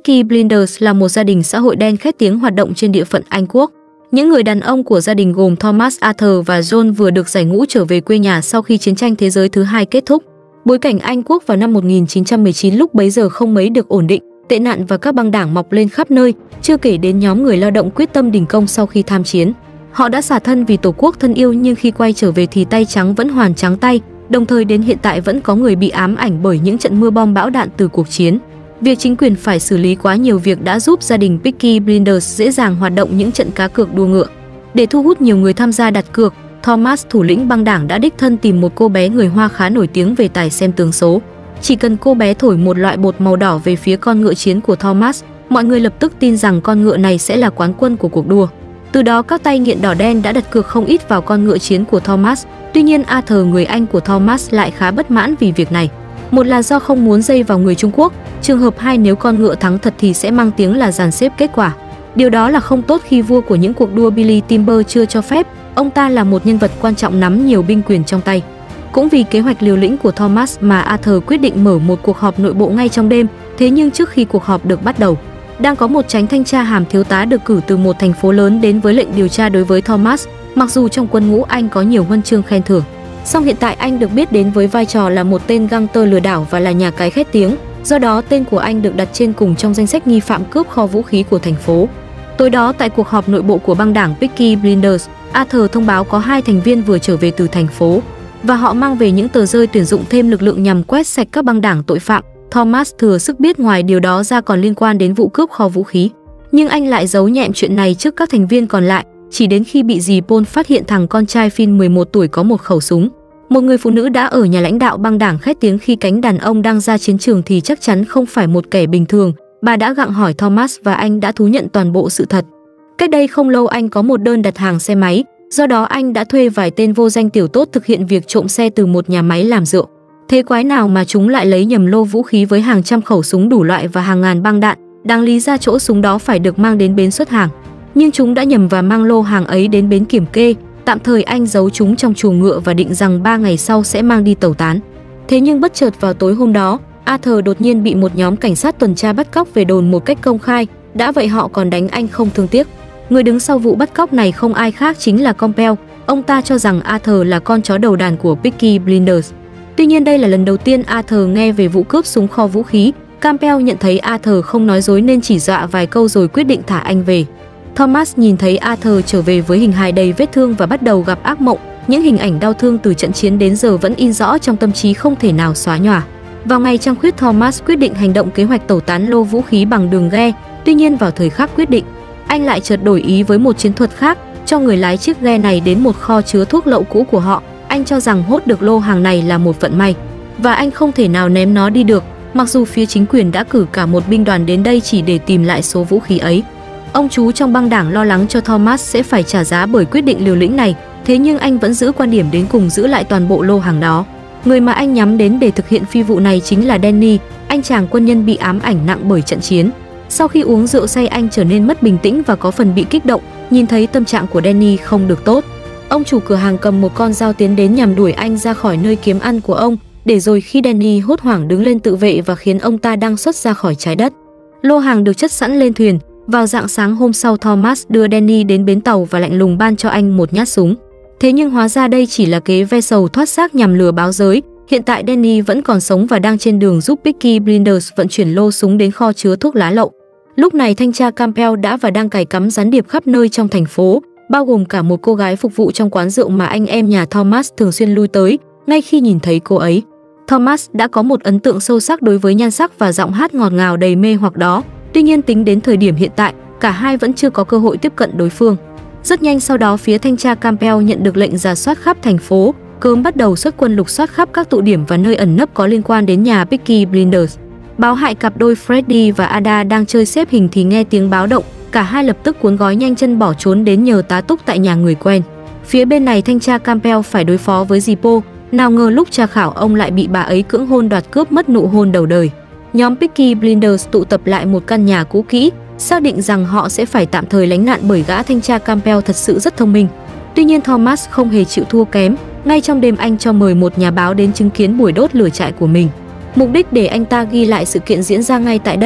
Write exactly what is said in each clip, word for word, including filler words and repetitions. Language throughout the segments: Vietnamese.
Peaky Blinders là một gia đình xã hội đen khét tiếng hoạt động trên địa phận Anh Quốc. Những người đàn ông của gia đình gồm Thomas, Arthur và John vừa được giải ngũ trở về quê nhà sau khi chiến tranh thế giới thứ hai kết thúc. Bối cảnh Anh Quốc vào năm một nghìn chín trăm mười chín lúc bấy giờ không mấy được ổn định, tệ nạn và các băng đảng mọc lên khắp nơi, chưa kể đến nhóm người lao động quyết tâm đình công sau khi tham chiến. Họ đã xả thân vì Tổ quốc thân yêu nhưng khi quay trở về thì tay trắng vẫn hoàn trắng tay, đồng thời đến hiện tại vẫn có người bị ám ảnh bởi những trận mưa bom bão đạn từ cuộc chiến. Việc chính quyền phải xử lý quá nhiều việc đã giúp gia đình Peaky Blinders dễ dàng hoạt động những trận cá cược đua ngựa. Để thu hút nhiều người tham gia đặt cược, Thomas, thủ lĩnh băng đảng đã đích thân tìm một cô bé người Hoa khá nổi tiếng về tài xem tướng số. Chỉ cần cô bé thổi một loại bột màu đỏ về phía con ngựa chiến của Thomas, mọi người lập tức tin rằng con ngựa này sẽ là quán quân của cuộc đua. Từ đó các tay nghiện đỏ đen đã đặt cược không ít vào con ngựa chiến của Thomas. Tuy nhiên Arthur, người anh của Thomas, lại khá bất mãn vì việc này. Một là do không muốn dây vào người Trung Quốc, trường hợp hai nếu con ngựa thắng thật thì sẽ mang tiếng là dàn xếp kết quả. Điều đó là không tốt khi vua của những cuộc đua Billy Timber chưa cho phép. Ông ta là một nhân vật quan trọng nắm nhiều binh quyền trong tay. Cũng vì kế hoạch liều lĩnh của Thomas mà Arthur quyết định mở một cuộc họp nội bộ ngay trong đêm. Thế nhưng trước khi cuộc họp được bắt đầu, đang có một chánh thanh tra hàm thiếu tá được cử từ một thành phố lớn đến với lệnh điều tra đối với Thomas. Mặc dù trong quân ngũ anh có nhiều huân chương khen thưởng, song hiện tại anh được biết đến với vai trò là một tên gangster lừa đảo và là nhà cái khét tiếng. Do đó tên của anh được đặt trên cùng trong danh sách nghi phạm cướp kho vũ khí của thành phố. Tối đó tại cuộc họp nội bộ của băng đảng Peaky Blinders, Arthur thông báo có hai thành viên vừa trở về từ thành phố và họ mang về những tờ rơi tuyển dụng thêm lực lượng nhằm quét sạch các băng đảng tội phạm. Thomas thừa sức biết ngoài điều đó ra còn liên quan đến vụ cướp kho vũ khí, nhưng anh lại giấu nhẹm chuyện này trước các thành viên còn lại. Chỉ đến khi bị dì Paul phát hiện thằng con trai Finn mười một tuổi có một khẩu súng, một người phụ nữ đã ở nhà lãnh đạo băng đảng khét tiếng khi cánh đàn ông đang ra chiến trường thì chắc chắn không phải một kẻ bình thường. Bà đã gặng hỏi Thomas và anh đã thú nhận toàn bộ sự thật. Cách đây không lâu anh có một đơn đặt hàng xe máy, do đó anh đã thuê vài tên vô danh tiểu tốt thực hiện việc trộm xe từ một nhà máy làm rượu. Thế quái nào mà chúng lại lấy nhầm lô vũ khí với hàng trăm khẩu súng đủ loại và hàng ngàn băng đạn, đáng lý ra chỗ súng đó phải được mang đến bến xuất hàng. Nhưng chúng đã nhầm và mang lô hàng ấy đến bến kiểm kê. Tạm thời anh giấu chúng trong chuồng ngựa và định rằng ba ngày sau sẽ mang đi tẩu tán. Thế nhưng bất chợt vào tối hôm đó, Arthur đột nhiên bị một nhóm cảnh sát tuần tra bắt cóc về đồn một cách công khai. Đã vậy họ còn đánh anh không thương tiếc. Người đứng sau vụ bắt cóc này không ai khác chính là Campbell. Ông ta cho rằng Arthur là con chó đầu đàn của Peaky Blinders. Tuy nhiên đây là lần đầu tiên Arthur nghe về vụ cướp súng kho vũ khí. Campbell nhận thấy Arthur không nói dối nên chỉ dọa vài câu rồi quyết định thả anh về. Thomas nhìn thấy Arthur trở về với hình hài đầy vết thương và bắt đầu gặp ác mộng. Những hình ảnh đau thương từ trận chiến đến giờ vẫn in rõ trong tâm trí không thể nào xóa nhòa. Vào ngày trăng khuyết, Thomas quyết định hành động kế hoạch tẩu tán lô vũ khí bằng đường ghe. Tuy nhiên vào thời khắc quyết định, anh lại chợt đổi ý với một chiến thuật khác, cho người lái chiếc ghe này đến một kho chứa thuốc lậu cũ của họ. Anh cho rằng hốt được lô hàng này là một vận may và anh không thể nào ném nó đi được, mặc dù phía chính quyền đã cử cả một binh đoàn đến đây chỉ để tìm lại số vũ khí ấy. Ông chú trong băng đảng lo lắng cho Thomas sẽ phải trả giá bởi quyết định liều lĩnh này, thế nhưng anh vẫn giữ quan điểm đến cùng giữ lại toàn bộ lô hàng đó. Người mà anh nhắm đến để thực hiện phi vụ này chính là Danny, anh chàng quân nhân bị ám ảnh nặng bởi trận chiến. Sau khi uống rượu say anh trở nên mất bình tĩnh và có phần bị kích động. Nhìn thấy tâm trạng của Danny không được tốt, ông chủ cửa hàng cầm một con dao tiến đến nhằm đuổi anh ra khỏi nơi kiếm ăn của ông, để rồi khi Danny hốt hoảng đứng lên tự vệ và khiến ông ta đang xuất ra khỏi trái đất. Lô hàng được chất sẵn lên thuyền. Vào rạng sáng hôm sau, Thomas đưa Danny đến bến tàu và lạnh lùng ban cho anh một nhát súng. Thế nhưng hóa ra đây chỉ là kế ve sầu thoát xác nhằm lừa báo giới. Hiện tại Danny vẫn còn sống và đang trên đường giúp Peaky Blinders vận chuyển lô súng đến kho chứa thuốc lá lậu. Lúc này thanh tra Campbell đã và đang cài cắm gián điệp khắp nơi trong thành phố, bao gồm cả một cô gái phục vụ trong quán rượu mà anh em nhà Thomas thường xuyên lui tới. Ngay khi nhìn thấy cô ấy, Thomas đã có một ấn tượng sâu sắc đối với nhan sắc và giọng hát ngọt ngào đầy mê hoặc đó. Tuy nhiên tính đến thời điểm hiện tại, cả hai vẫn chưa có cơ hội tiếp cận đối phương. Rất nhanh sau đó, phía thanh tra Campbell nhận được lệnh rà soát khắp thành phố, cớm bắt đầu xuất quân lục soát khắp các tụ điểm và nơi ẩn nấp có liên quan đến nhà Peaky Blinders. Báo hại cặp đôi Freddy và Ada đang chơi xếp hình thì nghe tiếng báo động, cả hai lập tức cuốn gói nhanh chân bỏ trốn đến nhờ tá túc tại nhà người quen. Phía bên này thanh tra Campbell phải đối phó với dì Po, nào ngờ lúc tra khảo ông lại bị bà ấy cưỡng hôn đoạt cướp mất nụ hôn đầu đời. Nhóm Peaky Blinders tụ tập lại một căn nhà cũ kỹ, xác định rằng họ sẽ phải tạm thời lánh nạn bởi gã thanh tra Campbell thật sự rất thông minh. Tuy nhiên Thomas không hề chịu thua kém, ngay trong đêm anh cho mời một nhà báo đến chứng kiến buổi đốt lửa trại của mình. Mục đích để anh ta ghi lại sự kiện diễn ra ngay tại đây,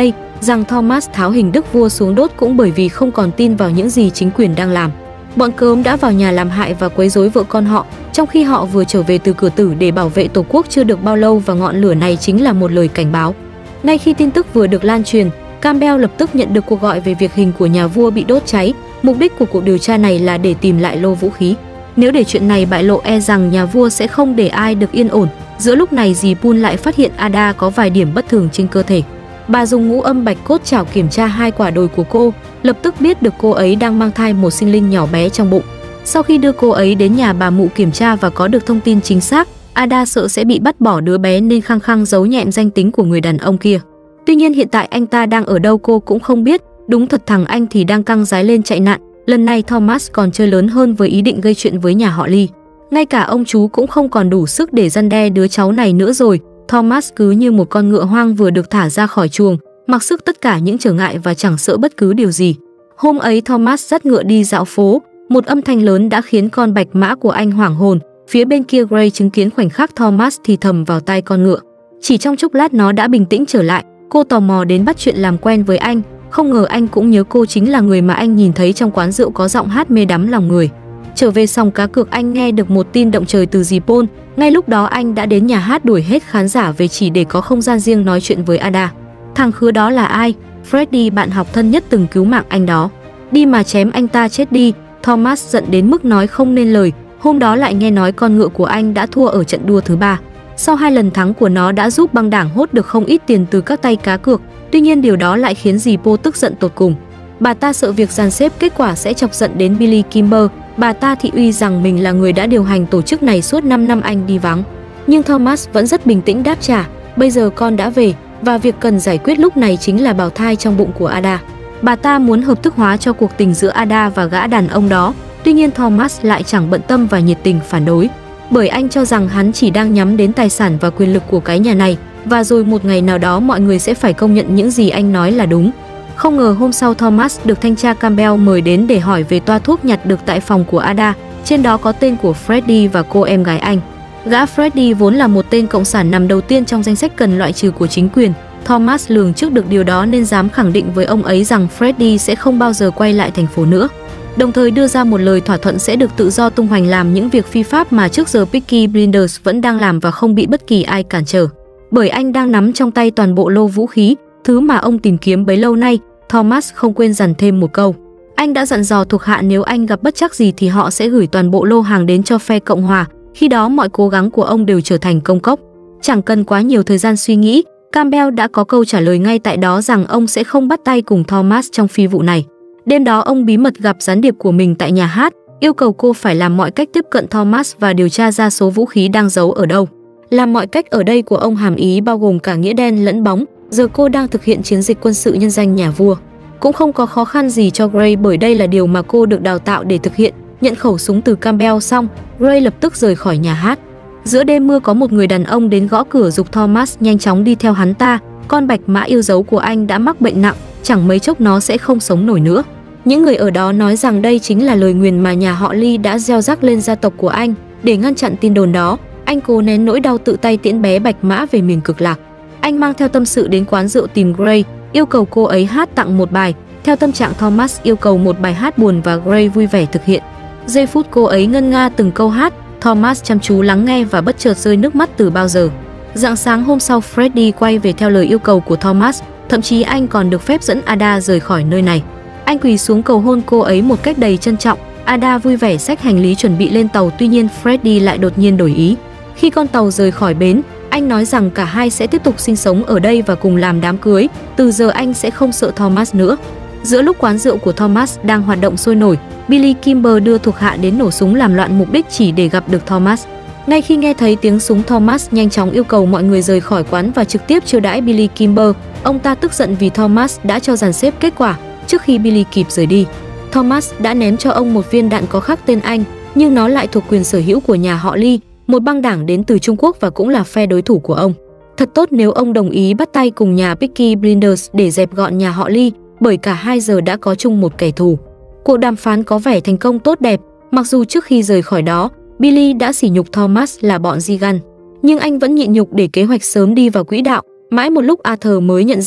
rằng Thomas tháo hình đức vua xuống đốt cũng bởi vì không còn tin vào những gì chính quyền đang làm. Bọn cớm đã vào nhà làm hại và quấy rối vợ con họ, trong khi họ vừa trở về từ cửa tử để bảo vệ tổ quốc chưa được bao lâu, và ngọn lửa này chính là một lời cảnh báo. Ngay khi tin tức vừa được lan truyền, Campbell lập tức nhận được cuộc gọi về việc hình của nhà vua bị đốt cháy. Mục đích của cuộc điều tra này là để tìm lại lô vũ khí. Nếu để chuyện này bại lộ, e rằng nhà vua sẽ không để ai được yên ổn. Giữa lúc này, dì Pun lại phát hiện Ada có vài điểm bất thường trên cơ thể. Bà dùng ngũ âm bạch cốt chảo kiểm tra hai quả đồi của cô, lập tức biết được cô ấy đang mang thai một sinh linh nhỏ bé trong bụng. Sau khi đưa cô ấy đến nhà bà mụ kiểm tra và có được thông tin chính xác, Ada sợ sẽ bị bắt bỏ đứa bé nên khăng khăng giấu nhẹm danh tính của người đàn ông kia. Tuy nhiên hiện tại anh ta đang ở đâu cô cũng không biết. Đúng thật, thằng anh thì đang căng rái lên chạy nạn. Lần này Thomas còn chơi lớn hơn với ý định gây chuyện với nhà họ Lee. Ngay cả ông chú cũng không còn đủ sức để răn đe đứa cháu này nữa rồi. Thomas cứ như một con ngựa hoang vừa được thả ra khỏi chuồng, mặc sức tất cả những trở ngại và chẳng sợ bất cứ điều gì. Hôm ấy Thomas dắt ngựa đi dạo phố, một âm thanh lớn đã khiến con bạch mã của anh hoảng hồn. Phía bên kia Gray chứng kiến khoảnh khắc Thomas thì thầm vào tai con ngựa. Chỉ trong chốc lát nó đã bình tĩnh trở lại. Cô tò mò đến bắt chuyện làm quen với anh, không ngờ anh cũng nhớ cô chính là người mà anh nhìn thấy trong quán rượu có giọng hát mê đắm lòng người. Trở về sòng cá cược, anh nghe được một tin động trời từ dì Paul. Ngay lúc đó anh đã đến nhà hát đuổi hết khán giả về chỉ để có không gian riêng nói chuyện với Ada. Thằng khứa đó là ai? Freddie, bạn học thân nhất từng cứu mạng anh đó. Đi mà chém anh ta chết đi. Thomas giận đến mức nói không nên lời. Hôm đó lại nghe nói con ngựa của anh đã thua ở trận đua thứ ba. Sau hai lần thắng của nó đã giúp băng đảng hốt được không ít tiền từ các tay cá cược. Tuy nhiên điều đó lại khiến dì Paul tức giận tột cùng. Bà ta sợ việc dàn xếp kết quả sẽ chọc giận đến Billy Kimber. Bà ta thị uy rằng mình là người đã điều hành tổ chức này suốt năm năm anh đi vắng. Nhưng Thomas vẫn rất bình tĩnh đáp trả, bây giờ con đã về và việc cần giải quyết lúc này chính là bào thai trong bụng của Ada. Bà ta muốn hợp thức hóa cho cuộc tình giữa Ada và gã đàn ông đó. Tuy nhiên Thomas lại chẳng bận tâm và nhiệt tình phản đối, bởi anh cho rằng hắn chỉ đang nhắm đến tài sản và quyền lực của cái nhà này, và rồi một ngày nào đó mọi người sẽ phải công nhận những gì anh nói là đúng. Không ngờ hôm sau Thomas được thanh tra Campbell mời đến để hỏi về toa thuốc nhặt được tại phòng của Ada. Trên đó có tên của Freddie và cô em gái anh. Gã Freddie vốn là một tên cộng sản nằm đầu tiên trong danh sách cần loại trừ của chính quyền. Thomas lường trước được điều đó nên dám khẳng định với ông ấy rằng Freddie sẽ không bao giờ quay lại thành phố nữa. Đồng thời đưa ra một lời thỏa thuận sẽ được tự do tung hoành làm những việc phi pháp mà trước giờ Peaky Blinders vẫn đang làm và không bị bất kỳ ai cản trở. Bởi anh đang nắm trong tay toàn bộ lô vũ khí, thứ mà ông tìm kiếm bấy lâu nay. Thomas không quên dặn thêm một câu. Anh đã dặn dò thuộc hạ nếu anh gặp bất trắc gì thì họ sẽ gửi toàn bộ lô hàng đến cho phe Cộng hòa. Khi đó mọi cố gắng của ông đều trở thành công cốc. Chẳng cần quá nhiều thời gian suy nghĩ, Campbell đã có câu trả lời ngay tại đó rằng ông sẽ không bắt tay cùng Thomas trong phi vụ này. Đêm đó ông bí mật gặp gián điệp của mình tại nhà hát, yêu cầu cô phải làm mọi cách tiếp cận Thomas và điều tra ra số vũ khí đang giấu ở đâu. Làm mọi cách ở đây của ông hàm ý bao gồm cả nghĩa đen lẫn bóng. Giờ cô đang thực hiện chiến dịch quân sự nhân danh nhà vua. Cũng không có khó khăn gì cho Gray bởi đây là điều mà cô được đào tạo để thực hiện. Nhận khẩu súng từ Campbell xong, Gray lập tức rời khỏi nhà hát. Giữa đêm mưa có một người đàn ông đến gõ cửa giục Thomas nhanh chóng đi theo hắn ta. Con bạch mã yêu dấu của anh đã mắc bệnh nặng, chẳng mấy chốc nó sẽ không sống nổi nữa. Những người ở đó nói rằng đây chính là lời nguyền mà nhà họ Lee đã gieo rắc lên gia tộc của anh. Để ngăn chặn tin đồn đó, anh cố nén nỗi đau tự tay tiễn bé bạch mã về miền cực lạc. Anh mang theo tâm sự đến quán rượu tìm Gray, yêu cầu cô ấy hát tặng một bài. Theo tâm trạng Thomas yêu cầu một bài hát buồn và Gray vui vẻ thực hiện. Giây phút cô ấy ngân nga từng câu hát, Thomas chăm chú lắng nghe và bất chợt rơi nước mắt từ bao giờ. Rạng sáng hôm sau, Freddie quay về theo lời yêu cầu của Thomas, thậm chí anh còn được phép dẫn Ada rời khỏi nơi này. Anh quỳ xuống cầu hôn cô ấy một cách đầy trân trọng. Ada vui vẻ xách hành lý chuẩn bị lên tàu, tuy nhiên Freddie lại đột nhiên đổi ý. Khi con tàu rời khỏi bến, anh nói rằng cả hai sẽ tiếp tục sinh sống ở đây và cùng làm đám cưới. Từ giờ anh sẽ không sợ Thomas nữa. Giữa lúc quán rượu của Thomas đang hoạt động sôi nổi, Billy Kimber đưa thuộc hạ đến nổ súng làm loạn mục đích chỉ để gặp được Thomas. Ngay khi nghe thấy tiếng súng, Thomas nhanh chóng yêu cầu mọi người rời khỏi quán và trực tiếp chiêu đãi Billy Kimber. Ông ta tức giận vì Thomas đã cho dàn xếp kết quả. Trước khi Billy kịp rời đi, Thomas đã ném cho ông một viên đạn có khắc tên anh, nhưng nó lại thuộc quyền sở hữu của nhà họ Lee, một băng đảng đến từ Trung Quốc và cũng là phe đối thủ của ông. Thật tốt nếu ông đồng ý bắt tay cùng nhà Peaky Blinders để dẹp gọn nhà họ Lee, bởi cả hai giờ đã có chung một kẻ thù. Cuộc đàm phán có vẻ thành công tốt đẹp, mặc dù trước khi rời khỏi đó, Billy đã sỉ nhục Thomas là bọn Gigan, nhưng anh vẫn nhịn nhục để kế hoạch sớm đi vào quỹ đạo. Mãi một lúc Arthur mới nhận ra,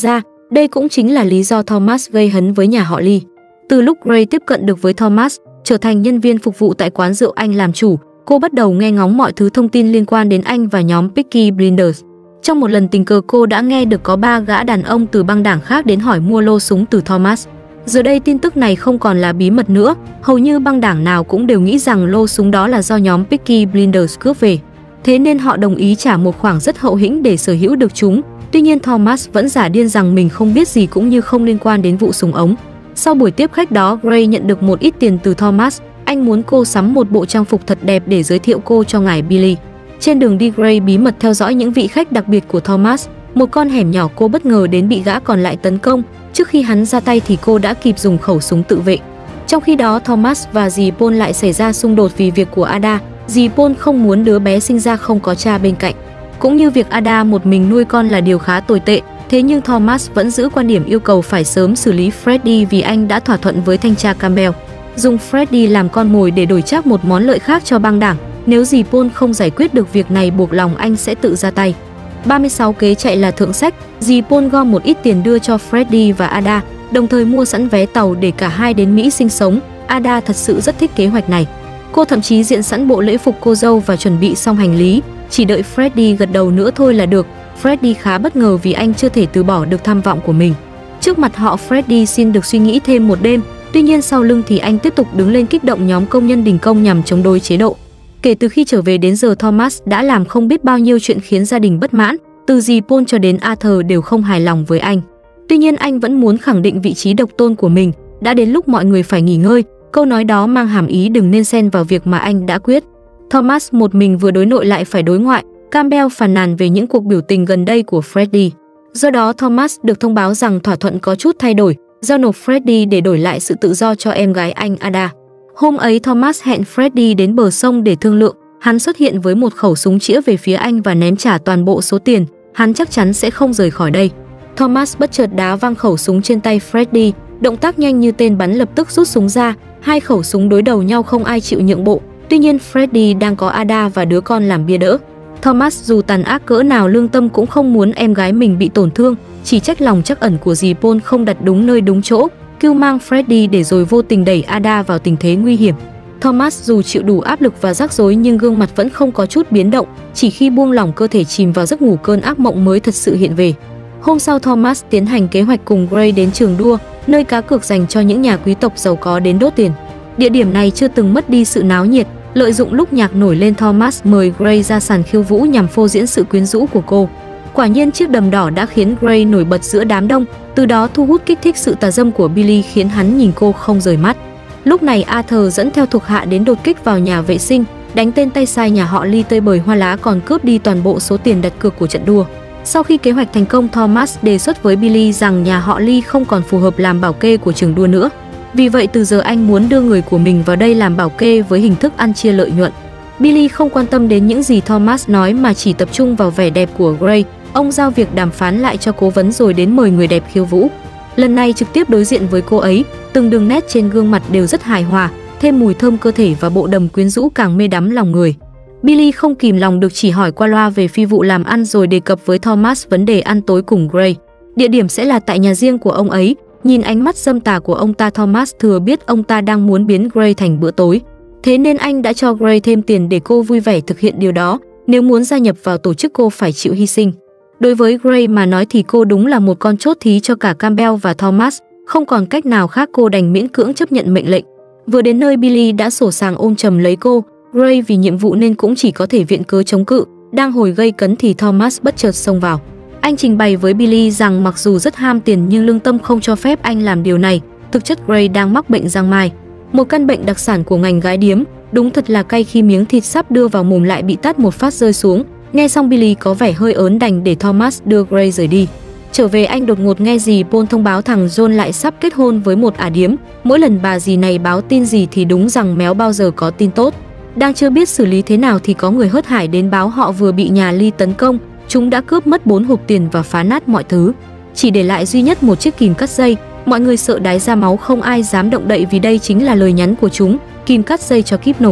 Đây cũng chính là lý do Thomas gây hấn với nhà họ Lee. Từ lúc Grace tiếp cận được với Thomas, trở thành nhân viên phục vụ tại quán rượu anh làm chủ, cô bắt đầu nghe ngóng mọi thứ thông tin liên quan đến anh và nhóm Peaky Blinders. Trong một lần tình cờ cô đã nghe được có ba gã đàn ông từ băng đảng khác đến hỏi mua lô súng từ Thomas. Giờ đây tin tức này không còn là bí mật nữa, hầu như băng đảng nào cũng đều nghĩ rằng lô súng đó là do nhóm Peaky Blinders cướp về. Thế nên họ đồng ý trả một khoản rất hậu hĩnh để sở hữu được chúng. Tuy nhiên Thomas vẫn giả điên rằng mình không biết gì cũng như không liên quan đến vụ súng ống. Sau buổi tiếp khách đó, Grace nhận được một ít tiền từ Thomas. Anh muốn cô sắm một bộ trang phục thật đẹp để giới thiệu cô cho ngài Billy. Trên đường đi, Grace bí mật theo dõi những vị khách đặc biệt của Thomas. Một con hẻm nhỏ, cô bất ngờ đến bị gã còn lại tấn công. Trước khi hắn ra tay thì cô đã kịp dùng khẩu súng tự vệ. Trong khi đó, Thomas và dì Paul lại xảy ra xung đột vì việc của Ada. Dì Paul không muốn đứa bé sinh ra không có cha bên cạnh. Cũng như việc Ada một mình nuôi con là điều khá tồi tệ. Thế nhưng Thomas vẫn giữ quan điểm yêu cầu phải sớm xử lý Freddy vì anh đã thỏa thuận với thanh tra Campbell. Dùng Freddy làm con mồi để đổi trác một món lợi khác cho băng đảng. Nếu dì Paul không giải quyết được việc này, buộc lòng anh sẽ tự ra tay. ba mươi sáu kế chạy là thượng sách. Dì Paul gom một ít tiền đưa cho Freddy và Ada, đồng thời mua sẵn vé tàu để cả hai đến Mỹ sinh sống. Ada thật sự rất thích kế hoạch này. Cô thậm chí diện sẵn bộ lễ phục cô dâu và chuẩn bị xong hành lý, chỉ đợi Freddy gật đầu nữa thôi là được. Freddy khá bất ngờ vì anh chưa thể từ bỏ được tham vọng của mình. Trước mặt họ, Freddy xin được suy nghĩ thêm một đêm, tuy nhiên sau lưng thì anh tiếp tục đứng lên kích động nhóm công nhân đình công nhằm chống đối chế độ. Kể từ khi trở về đến giờ, Thomas đã làm không biết bao nhiêu chuyện khiến gia đình bất mãn, từ dì Paul cho đến Arthur đều không hài lòng với anh. Tuy nhiên anh vẫn muốn khẳng định vị trí độc tôn của mình. Đã đến lúc mọi người phải nghỉ ngơi. Câu nói đó mang hàm ý đừng nên xen vào việc mà anh đã quyết. Thomas một mình vừa đối nội lại phải đối ngoại. Campbell phàn nàn về những cuộc biểu tình gần đây của Freddy. Do đó Thomas được thông báo rằng thỏa thuận có chút thay đổi, giao nộp Freddy để đổi lại sự tự do cho em gái anh Ada. Hôm ấy Thomas hẹn Freddy đến bờ sông để thương lượng. Hắn xuất hiện với một khẩu súng chĩa về phía anh và ném trả toàn bộ số tiền. Hắn chắc chắn sẽ không rời khỏi đây. Thomas bất chợt đá văng khẩu súng trên tay Freddy. Động tác nhanh như tên bắn, lập tức rút súng ra. Hai khẩu súng đối đầu nhau, không ai chịu nhượng bộ. Tuy nhiên Freddy đang có Ada và đứa con làm bia đỡ. Thomas dù tàn ác cỡ nào, lương tâm cũng không muốn em gái mình bị tổn thương, chỉ trách lòng trắc ẩn của dì Paul không đặt đúng nơi đúng chỗ, cưu mang Freddy để rồi vô tình đẩy Ada vào tình thế nguy hiểm. Thomas dù chịu đủ áp lực và rắc rối nhưng gương mặt vẫn không có chút biến động, chỉ khi buông lỏng cơ thể chìm vào giấc ngủ, cơn ác mộng mới thật sự hiện về. Hôm sau Thomas tiến hành kế hoạch cùng Grace đến trường đua, nơi cá cược dành cho những nhà quý tộc giàu có đến đốt tiền. Địa điểm này chưa từng mất đi sự náo nhiệt. Lợi dụng lúc nhạc nổi lên, Thomas mời Grace ra sàn khiêu vũ nhằm phô diễn sự quyến rũ của cô. Quả nhiên chiếc đầm đỏ đã khiến Grace nổi bật giữa đám đông, từ đó thu hút kích thích sự tà dâm của Billy khiến hắn nhìn cô không rời mắt. Lúc này Arthur dẫn theo thuộc hạ đến đột kích vào nhà vệ sinh, đánh tên tay sai nhà họ Lee tơi bời hoa lá, còn cướp đi toàn bộ số tiền đặt cược của trận đua. Sau khi kế hoạch thành công, Thomas đề xuất với Billy rằng nhà họ Lee không còn phù hợp làm bảo kê của trường đua nữa. Vì vậy từ giờ anh muốn đưa người của mình vào đây làm bảo kê với hình thức ăn chia lợi nhuận. Billy không quan tâm đến những gì Thomas nói mà chỉ tập trung vào vẻ đẹp của Grace. Ông giao việc đàm phán lại cho cố vấn rồi đến mời người đẹp khiêu vũ. Lần này trực tiếp đối diện với cô ấy, từng đường nét trên gương mặt đều rất hài hòa, thêm mùi thơm cơ thể và bộ đầm quyến rũ càng mê đắm lòng người. Billy không kìm lòng được chỉ hỏi qua loa về phi vụ làm ăn rồi đề cập với Thomas vấn đề ăn tối cùng Grace. Địa điểm sẽ là tại nhà riêng của ông ấy. Nhìn ánh mắt dâm tà của ông ta, Thomas thừa biết ông ta đang muốn biến Grace thành bữa tối. Thế nên anh đã cho Grace thêm tiền để cô vui vẻ thực hiện điều đó. Nếu muốn gia nhập vào tổ chức, cô phải chịu hy sinh. Đối với Grace mà nói thì cô đúng là một con chốt thí cho cả Campbell và Thomas. Không còn cách nào khác, cô đành miễn cưỡng chấp nhận mệnh lệnh. Vừa đến nơi, Billy đã sổ sàng ôm chầm lấy cô. Grace vì nhiệm vụ nên cũng chỉ có thể viện cớ chống cự. Đang hồi gây cấn thì Thomas bất chợt xông vào. Anh trình bày với Billy rằng mặc dù rất ham tiền nhưng lương tâm không cho phép anh làm điều này. Thực chất Grace đang mắc bệnh giang mai, một căn bệnh đặc sản của ngành gái điếm. Đúng thật là cay khi miếng thịt sắp đưa vào mồm lại bị tát một phát rơi xuống. Nghe xong Billy có vẻ hơi ớn, đành để Thomas đưa Grace rời đi. Trở về anh đột ngột nghe dì Paul thông báo thằng John lại sắp kết hôn với một ả điếm. Mỗi lần bà dì này báo tin gì thì đúng rằng méo bao giờ có tin tốt. Đang chưa biết xử lý thế nào thì có người hớt hải đến báo họ vừa bị nhà Lee tấn công. Chúng đã cướp mất bốn hộp tiền và phá nát mọi thứ, chỉ để lại duy nhất một chiếc kìm cắt dây. Mọi người sợ đái ra máu, không ai dám động đậy vì đây chính là lời nhắn của chúng: kìm cắt dây cho kíp nổ.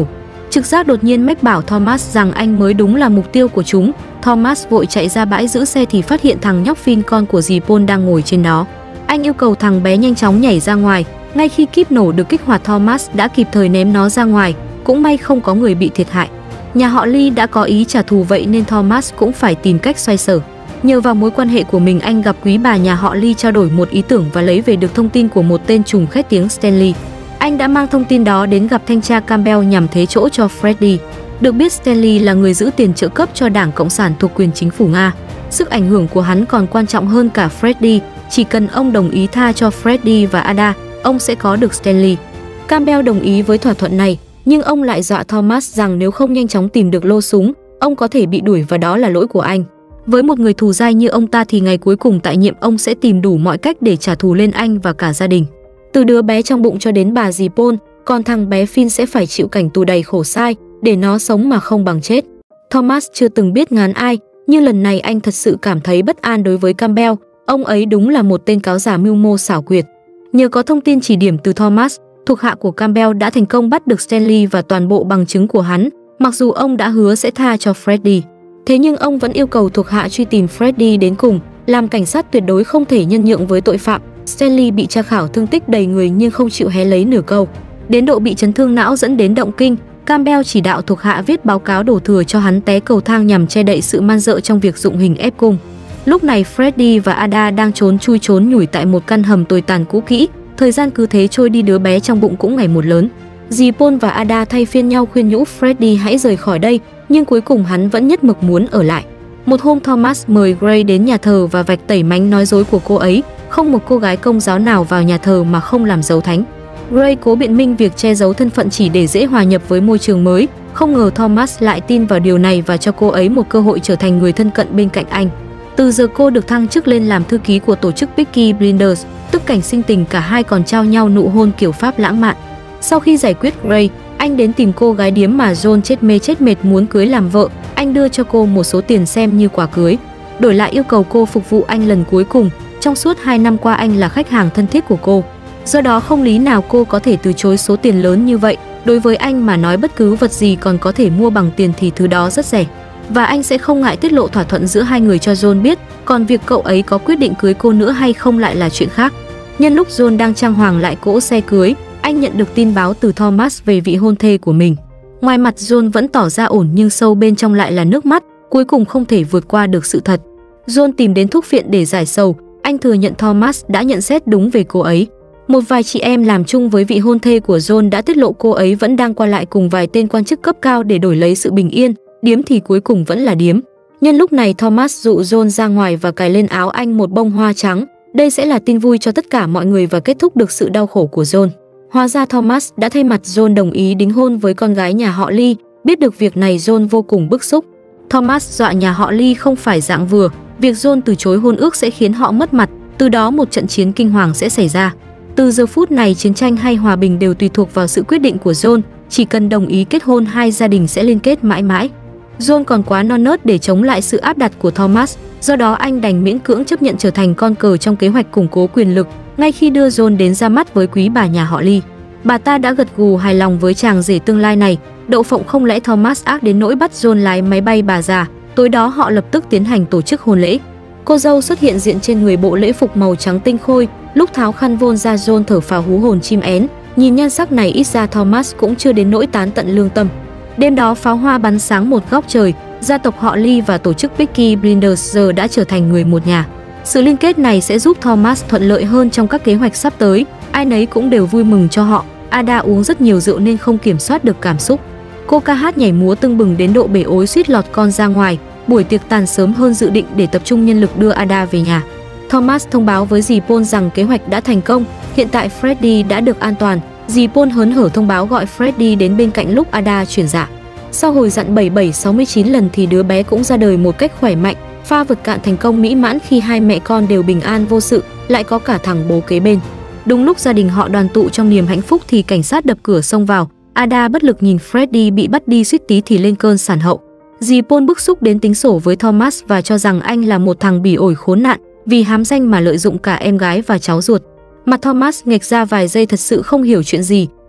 Trực giác đột nhiên mách bảo Thomas rằng anh mới đúng là mục tiêu của chúng. Thomas vội chạy ra bãi giữ xe thì phát hiện thằng nhóc Finn con của dì Paul đang ngồi trên đó. Anh yêu cầu thằng bé nhanh chóng nhảy ra ngoài. Ngay khi kíp nổ được kích hoạt, Thomas đã kịp thời ném nó ra ngoài. Cũng may không có người bị thiệt hại. Nhà họ Lee đã có ý trả thù, vậy nên Thomas cũng phải tìm cách xoay sở. Nhờ vào mối quan hệ của mình, anh gặp quý bà nhà họ Lee, trao đổi một ý tưởng và lấy về được thông tin của một tên trùm khét tiếng Stanley. Anh đã mang thông tin đó đến gặp thanh tra Campbell nhằm thế chỗ cho Freddy. Được biết, Stanley là người giữ tiền trợ cấp cho Đảng Cộng sản thuộc quyền chính phủ Nga. Sức ảnh hưởng của hắn còn quan trọng hơn cả Freddy. Chỉ cần ông đồng ý tha cho Freddy và Ada, ông sẽ có được Stanley. Campbell đồng ý với thỏa thuận này, nhưng ông lại dọa Thomas rằng nếu không nhanh chóng tìm được lô súng, ông có thể bị đuổi và đó là lỗi của anh. Với một người thù dai như ông ta thì ngày cuối cùng tại nhiệm ông sẽ tìm đủ mọi cách để trả thù lên anh và cả gia đình. Từ đứa bé trong bụng cho đến bà dì Paul, còn thằng bé Finn sẽ phải chịu cảnh tù đầy khổ sai để nó sống mà không bằng chết. Thomas chưa từng biết ngán ai, nhưng lần này anh thật sự cảm thấy bất an đối với Campbell. Ông ấy đúng là một tên cáo già mưu mô xảo quyệt. Nhờ có thông tin chỉ điểm từ Thomas, thuộc hạ của Campbell đã thành công bắt được Stanley và toàn bộ bằng chứng của hắn, mặc dù ông đã hứa sẽ tha cho Freddy. Thế nhưng ông vẫn yêu cầu thuộc hạ truy tìm Freddy đến cùng, làm cảnh sát tuyệt đối không thể nhân nhượng với tội phạm. Stanley bị tra khảo thương tích đầy người nhưng không chịu hé lấy nửa câu. Đến độ bị chấn thương não dẫn đến động kinh, Campbell chỉ đạo thuộc hạ viết báo cáo đổ thừa cho hắn té cầu thang nhằm che đậy sự man dợ trong việc dụng hình ép cung. Lúc này Freddy và Ada đang trốn chui trốn nhủi tại một căn hầm tồi tàn cũ kỹ. Thời gian cứ thế trôi đi, đứa bé trong bụng cũng ngày một lớn. Dì Paul và Ada thay phiên nhau khuyên nhủ Freddy hãy rời khỏi đây, nhưng cuối cùng hắn vẫn nhất mực muốn ở lại. Một hôm Thomas mời Gray đến nhà thờ và vạch tẩy mánh nói dối của cô ấy. Không một cô gái công giáo nào vào nhà thờ mà không làm dấu thánh. Gray cố biện minh việc che giấu thân phận chỉ để dễ hòa nhập với môi trường mới. Không ngờ Thomas lại tin vào điều này và cho cô ấy một cơ hội trở thành người thân cận bên cạnh anh. Từ giờ cô được thăng chức lên làm thư ký của tổ chức Peaky Blinders, tức cảnh sinh tình, cả hai còn trao nhau nụ hôn kiểu Pháp lãng mạn. Sau khi giải quyết Gray, anh đến tìm cô gái điếm mà John chết mê chết mệt muốn cưới làm vợ. Anh đưa cho cô một số tiền xem như quà cưới, đổi lại yêu cầu cô phục vụ anh lần cuối cùng. Trong suốt hai năm qua anh là khách hàng thân thiết của cô, do đó không lý nào cô có thể từ chối số tiền lớn như vậy. Đối với anh mà nói, bất cứ vật gì còn có thể mua bằng tiền thì thứ đó rất rẻ, và anh sẽ không ngại tiết lộ thỏa thuận giữa hai người cho John biết. Còn việc cậu ấy có quyết định cưới cô nữa hay không lại là chuyện khác. Nhân lúc John đang trang hoàng lại cỗ xe cưới, anh nhận được tin báo từ Thomas về vị hôn thê của mình. Ngoài mặt John vẫn tỏ ra ổn nhưng sâu bên trong lại là nước mắt, cuối cùng không thể vượt qua được sự thật. John tìm đến thuốc phiện để giải sầu. Anh thừa nhận Thomas đã nhận xét đúng về cô ấy. Một vài chị em làm chung với vị hôn thê của John đã tiết lộ cô ấy vẫn đang qua lại cùng vài tên quan chức cấp cao để đổi lấy sự bình yên. Điếm thì cuối cùng vẫn là điếm. Nhân lúc này Thomas dụ John ra ngoài và cài lên áo anh một bông hoa trắng. Đây sẽ là tin vui cho tất cả mọi người và kết thúc được sự đau khổ của John. Hóa ra Thomas đã thay mặt John đồng ý đính hôn với con gái nhà họ Lee. Biết được việc này John vô cùng bức xúc. Thomas dọa nhà họ Lee không phải dạng vừa. Việc John từ chối hôn ước sẽ khiến họ mất mặt, từ đó một trận chiến kinh hoàng sẽ xảy ra. Từ giờ phút này, chiến tranh hay hòa bình đều tùy thuộc vào sự quyết định của John. Chỉ cần đồng ý kết hôn, hai gia đình sẽ liên kết mãi mãi. John còn quá non nớt để chống lại sự áp đặt của Thomas, do đó anh đành miễn cưỡng chấp nhận trở thành con cờ trong kế hoạch củng cố quyền lực. Ngay khi đưa John đến ra mắt với quý bà nhà họ Lee, bà ta đã gật gù hài lòng với chàng rể tương lai này. Đậu phộng không lẽ Thomas ác đến nỗi bắt John lái máy bay bà già. Tối đó họ lập tức tiến hành tổ chức hôn lễ. Cô dâu xuất hiện diện trên người bộ lễ phục màu trắng tinh khôi. Lúc tháo khăn vôn ra, John thở phào hú hồn chim én. Nhìn nhan sắc này ít ra Thomas cũng chưa đến nỗi tán tận lương tâm. Đêm đó pháo hoa bắn sáng một góc trời. Gia tộc họ Lee và tổ chức Peaky Blinders giờ đã trở thành người một nhà. Sự liên kết này sẽ giúp Thomas thuận lợi hơn trong các kế hoạch sắp tới. Ai nấy cũng đều vui mừng cho họ. Ada uống rất nhiều rượu nên không kiểm soát được cảm xúc. Cô ca hát nhảy múa tưng bừng đến độ bể ối suýt lọt con ra ngoài. Buổi tiệc tàn sớm hơn dự định để tập trung nhân lực đưa Ada về nhà. Thomas thông báo với dì Paul rằng kế hoạch đã thành công. Hiện tại Freddy đã được an toàn. Dì Paul hớn hở thông báo gọi Freddy đến bên cạnh lúc Ada chuyển dạ. Sau hồi dặn bảy bảy sáu mươi chín lần thì đứa bé cũng ra đời một cách khỏe mạnh. Pha vượt cạn thành công mỹ mãn khi hai mẹ con đều bình an vô sự, lại có cả thằng bố kế bên. Đúng lúc gia đình họ đoàn tụ trong niềm hạnh phúc thì cảnh sát đập cửa xông vào. Ada bất lực nhìn Freddy bị bắt đi, suýt tí thì lên cơn sản hậu. Dì Paul bức xúc đến tính sổ với Thomas và cho rằng anh là một thằng bỉ ổi khốn nạn, vì hám danh mà lợi dụng cả em gái và cháu ruột. Mặt Thomas nghệch ra vài giây, thật sự không hiểu chuyện gì.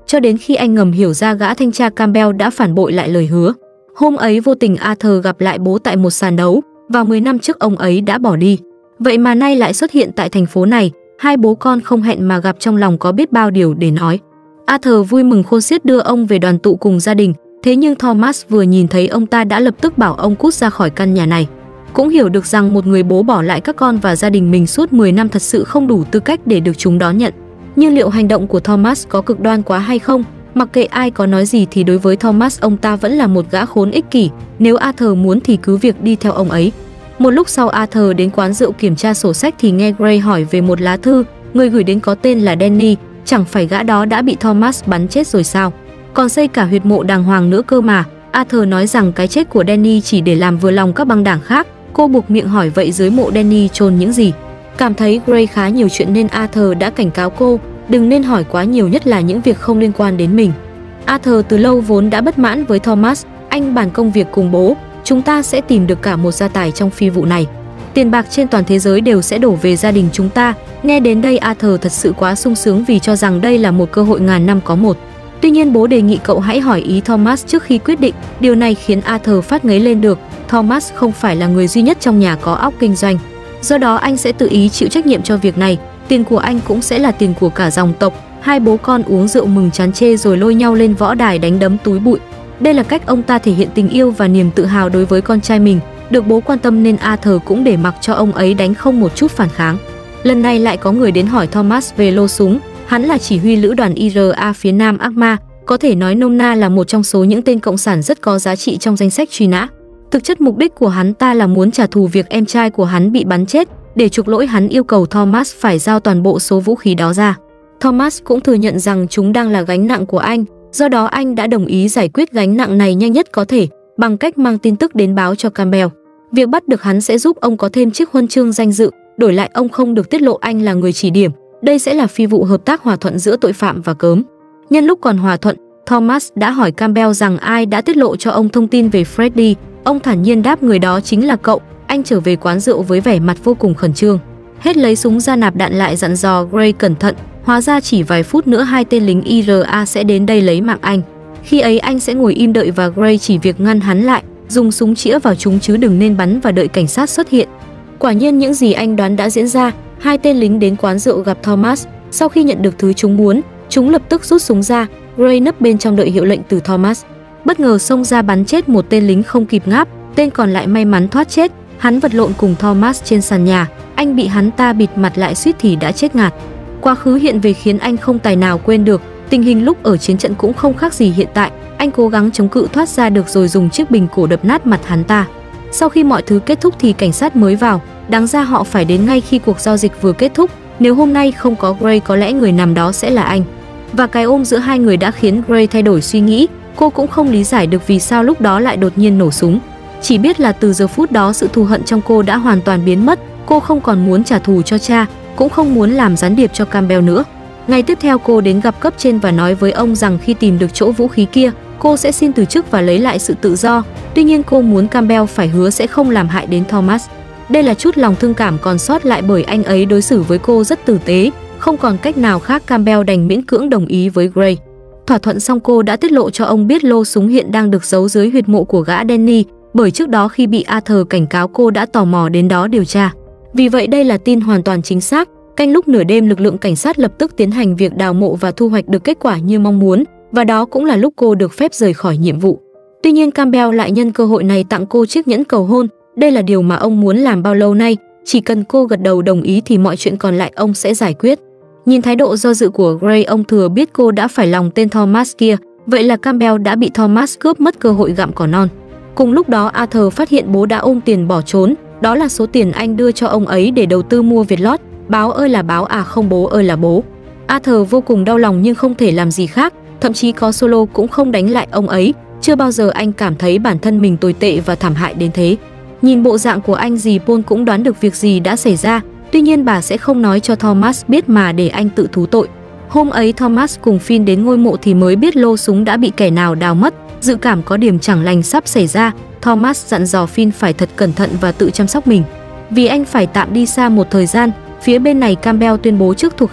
cho đến khi anh ngầm hiểu ra gã thanh tra Campbell đã phản bội lại lời hứa. Hôm ấy vô tình Arthur gặp lại bố tại một sàn đấu, và mười năm trước ông ấy đã bỏ đi. Vậy mà nay lại xuất hiện tại thành phố này, hai bố con không hẹn mà gặp, trong lòng có biết bao điều để nói. Arthur vui mừng khôn xiết đưa ông về đoàn tụ cùng gia đình, thế nhưng Thomas vừa nhìn thấy ông ta đã lập tức bảo ông cút ra khỏi căn nhà này. Cũng hiểu được rằng một người bố bỏ lại các con và gia đình mình suốt mười năm thật sự không đủ tư cách để được chúng đón nhận. Nhưng liệu hành động của Thomas có cực đoan quá hay không? Mặc kệ ai có nói gì thì đối với Thomas ông ta vẫn là một gã khốn ích kỷ, nếu Arthur muốn thì cứ việc đi theo ông ấy. Một lúc sau Arthur đến quán rượu kiểm tra sổ sách thì nghe Gray hỏi về một lá thư, người gửi đến có tên là Danny, chẳng phải gã đó đã bị Thomas bắn chết rồi sao? Còn xây cả huyệt mộ đàng hoàng nữa cơ mà. Arthur nói rằng cái chết của Danny chỉ để làm vừa lòng các băng đảng khác. Cô buộc miệng hỏi vậy dưới mộ Danny chôn những gì. Cảm thấy Gray khá nhiều chuyện nên Arthur đã cảnh cáo cô đừng nên hỏi quá nhiều, nhất là những việc không liên quan đến mình. Arthur từ lâu vốn đã bất mãn với Thomas. Anh bàn công việc cùng bố, chúng ta sẽ tìm được cả một gia tài trong phi vụ này. Tiền bạc trên toàn thế giới đều sẽ đổ về gia đình chúng ta. Nghe đến đây Arthur thật sự quá sung sướng vì cho rằng đây là một cơ hội ngàn năm có một. Tuy nhiên bố đề nghị cậu hãy hỏi ý Thomas trước khi quyết định. Điều này khiến Arthur phát ngấy lên được. Thomas không phải là người duy nhất trong nhà có óc kinh doanh. Do đó anh sẽ tự ý chịu trách nhiệm cho việc này. Tiền của anh cũng sẽ là tiền của cả dòng tộc. Hai bố con uống rượu mừng chán chê rồi lôi nhau lên võ đài đánh đấm túi bụi. Đây là cách ông ta thể hiện tình yêu và niềm tự hào đối với con trai mình. Được bố quan tâm nên Arthur cũng để mặc cho ông ấy đánh không một chút phản kháng. Lần này lại có người đến hỏi Thomas về lô súng. Hắn là chỉ huy lữ đoàn i rờ a phía Nam Arma, có thể nói nôm na là một trong số những tên cộng sản rất có giá trị trong danh sách truy nã. Thực chất mục đích của hắn ta là muốn trả thù việc em trai của hắn bị bắn chết. Để chuộc lỗi hắn yêu cầu Thomas phải giao toàn bộ số vũ khí đó ra. Thomas cũng thừa nhận rằng chúng đang là gánh nặng của anh, do đó anh đã đồng ý giải quyết gánh nặng này nhanh nhất có thể bằng cách mang tin tức đến báo cho Campbell. Việc bắt được hắn sẽ giúp ông có thêm chiếc huân chương danh dự, đổi lại ông không được tiết lộ anh là người chỉ điểm. Đây sẽ là phi vụ hợp tác hòa thuận giữa tội phạm và cớm. Nhân lúc còn hòa thuận, Thomas đã hỏi Campbell rằng ai đã tiết lộ cho ông thông tin về Freddy. Ông thản nhiên đáp người đó chính là cậu. Anh trở về quán rượu với vẻ mặt vô cùng khẩn trương. Hết lấy súng ra nạp đạn lại dặn dò Gray cẩn thận. Hóa ra chỉ vài phút nữa hai tên lính i rờ a sẽ đến đây lấy mạng anh. Khi ấy anh sẽ ngồi im đợi và Gray chỉ việc ngăn hắn lại, dùng súng chĩa vào chúng chứ đừng nên bắn và đợi cảnh sát xuất hiện. Quả nhiên những gì anh đoán đã diễn ra. Hai tên lính đến quán rượu gặp Thomas. Sau khi nhận được thứ chúng muốn, chúng lập tức rút súng ra. Gray nấp bên trong đợi hiệu lệnh từ Thomas. Bất ngờ xông ra bắn chết một tên lính không kịp ngáp, tên còn lại may mắn thoát chết. Hắn vật lộn cùng Thomas trên sàn nhà, anh bị hắn ta bịt mặt lại suýt thì đã chết ngạt. Quá khứ hiện về khiến anh không tài nào quên được. Tình hình lúc ở chiến trận cũng không khác gì hiện tại. Anh cố gắng chống cự thoát ra được rồi dùng chiếc bình cổ đập nát mặt hắn ta. Sau khi mọi thứ kết thúc thì cảnh sát mới vào. Đáng ra họ phải đến ngay khi cuộc giao dịch vừa kết thúc. Nếu hôm nay không có Gray có lẽ người nằm đó sẽ là anh. Và cái ôm giữa hai người đã khiến Gray thay đổi suy nghĩ. Cô cũng không lý giải được vì sao lúc đó lại đột nhiên nổ súng. Chỉ biết là từ giờ phút đó sự thù hận trong cô đã hoàn toàn biến mất. Cô không còn muốn trả thù cho cha, cũng không muốn làm gián điệp cho Campbell nữa. Ngày tiếp theo cô đến gặp cấp trên và nói với ông rằng khi tìm được chỗ vũ khí kia, cô sẽ xin từ chức và lấy lại sự tự do. Tuy nhiên cô muốn Campbell phải hứa sẽ không làm hại đến Thomas. Đây là chút lòng thương cảm còn sót lại bởi anh ấy đối xử với cô rất tử tế. Không còn cách nào khác, Campbell đành miễn cưỡng đồng ý với Gray. Thỏa thuận xong cô đã tiết lộ cho ông biết lô súng hiện đang được giấu dưới huyệt mộ của gã Danny, bởi trước đó khi bị Arthur cảnh cáo cô đã tò mò đến đó điều tra. Vì vậy đây là tin hoàn toàn chính xác. Canh lúc nửa đêm lực lượng cảnh sát lập tức tiến hành việc đào mộ và thu hoạch được kết quả như mong muốn, và đó cũng là lúc cô được phép rời khỏi nhiệm vụ. Tuy nhiên Campbell lại nhân cơ hội này tặng cô chiếc nhẫn cầu hôn. Đây là điều mà ông muốn làm bao lâu nay, chỉ cần cô gật đầu đồng ý thì mọi chuyện còn lại ông sẽ giải quyết. Nhìn thái độ do dự của Gray, ông thừa biết cô đã phải lòng tên Thomas kia, vậy là Campbell đã bị Thomas cướp mất cơ hội gặm cỏ non. Cùng lúc đó Arthur phát hiện bố đã ôm tiền bỏ trốn, đó là số tiền anh đưa cho ông ấy để đầu tư mua Vietlott. Báo ơi là báo à không bố ơi là bố. Arthur vô cùng đau lòng nhưng không thể làm gì khác, thậm chí có solo cũng không đánh lại ông ấy. Chưa bao giờ anh cảm thấy bản thân mình tồi tệ và thảm hại đến thế. Nhìn bộ dạng của anh, dì Paul cũng đoán được việc gì đã xảy ra. Tuy nhiên bà sẽ không nói cho Thomas biết mà để anh tự thú tội. Hôm ấy Thomas cùng Finn đến ngôi mộ thì mới biết lô súng đã bị kẻ nào đào mất. Dự cảm có điểm chẳng lành sắp xảy ra, Thomas dặn dò Finn phải thật cẩn thận và tự chăm sóc mình. Vì anh phải tạm đi xa một thời gian, phía bên này Campbell tuyên bố trước thuộc hạ,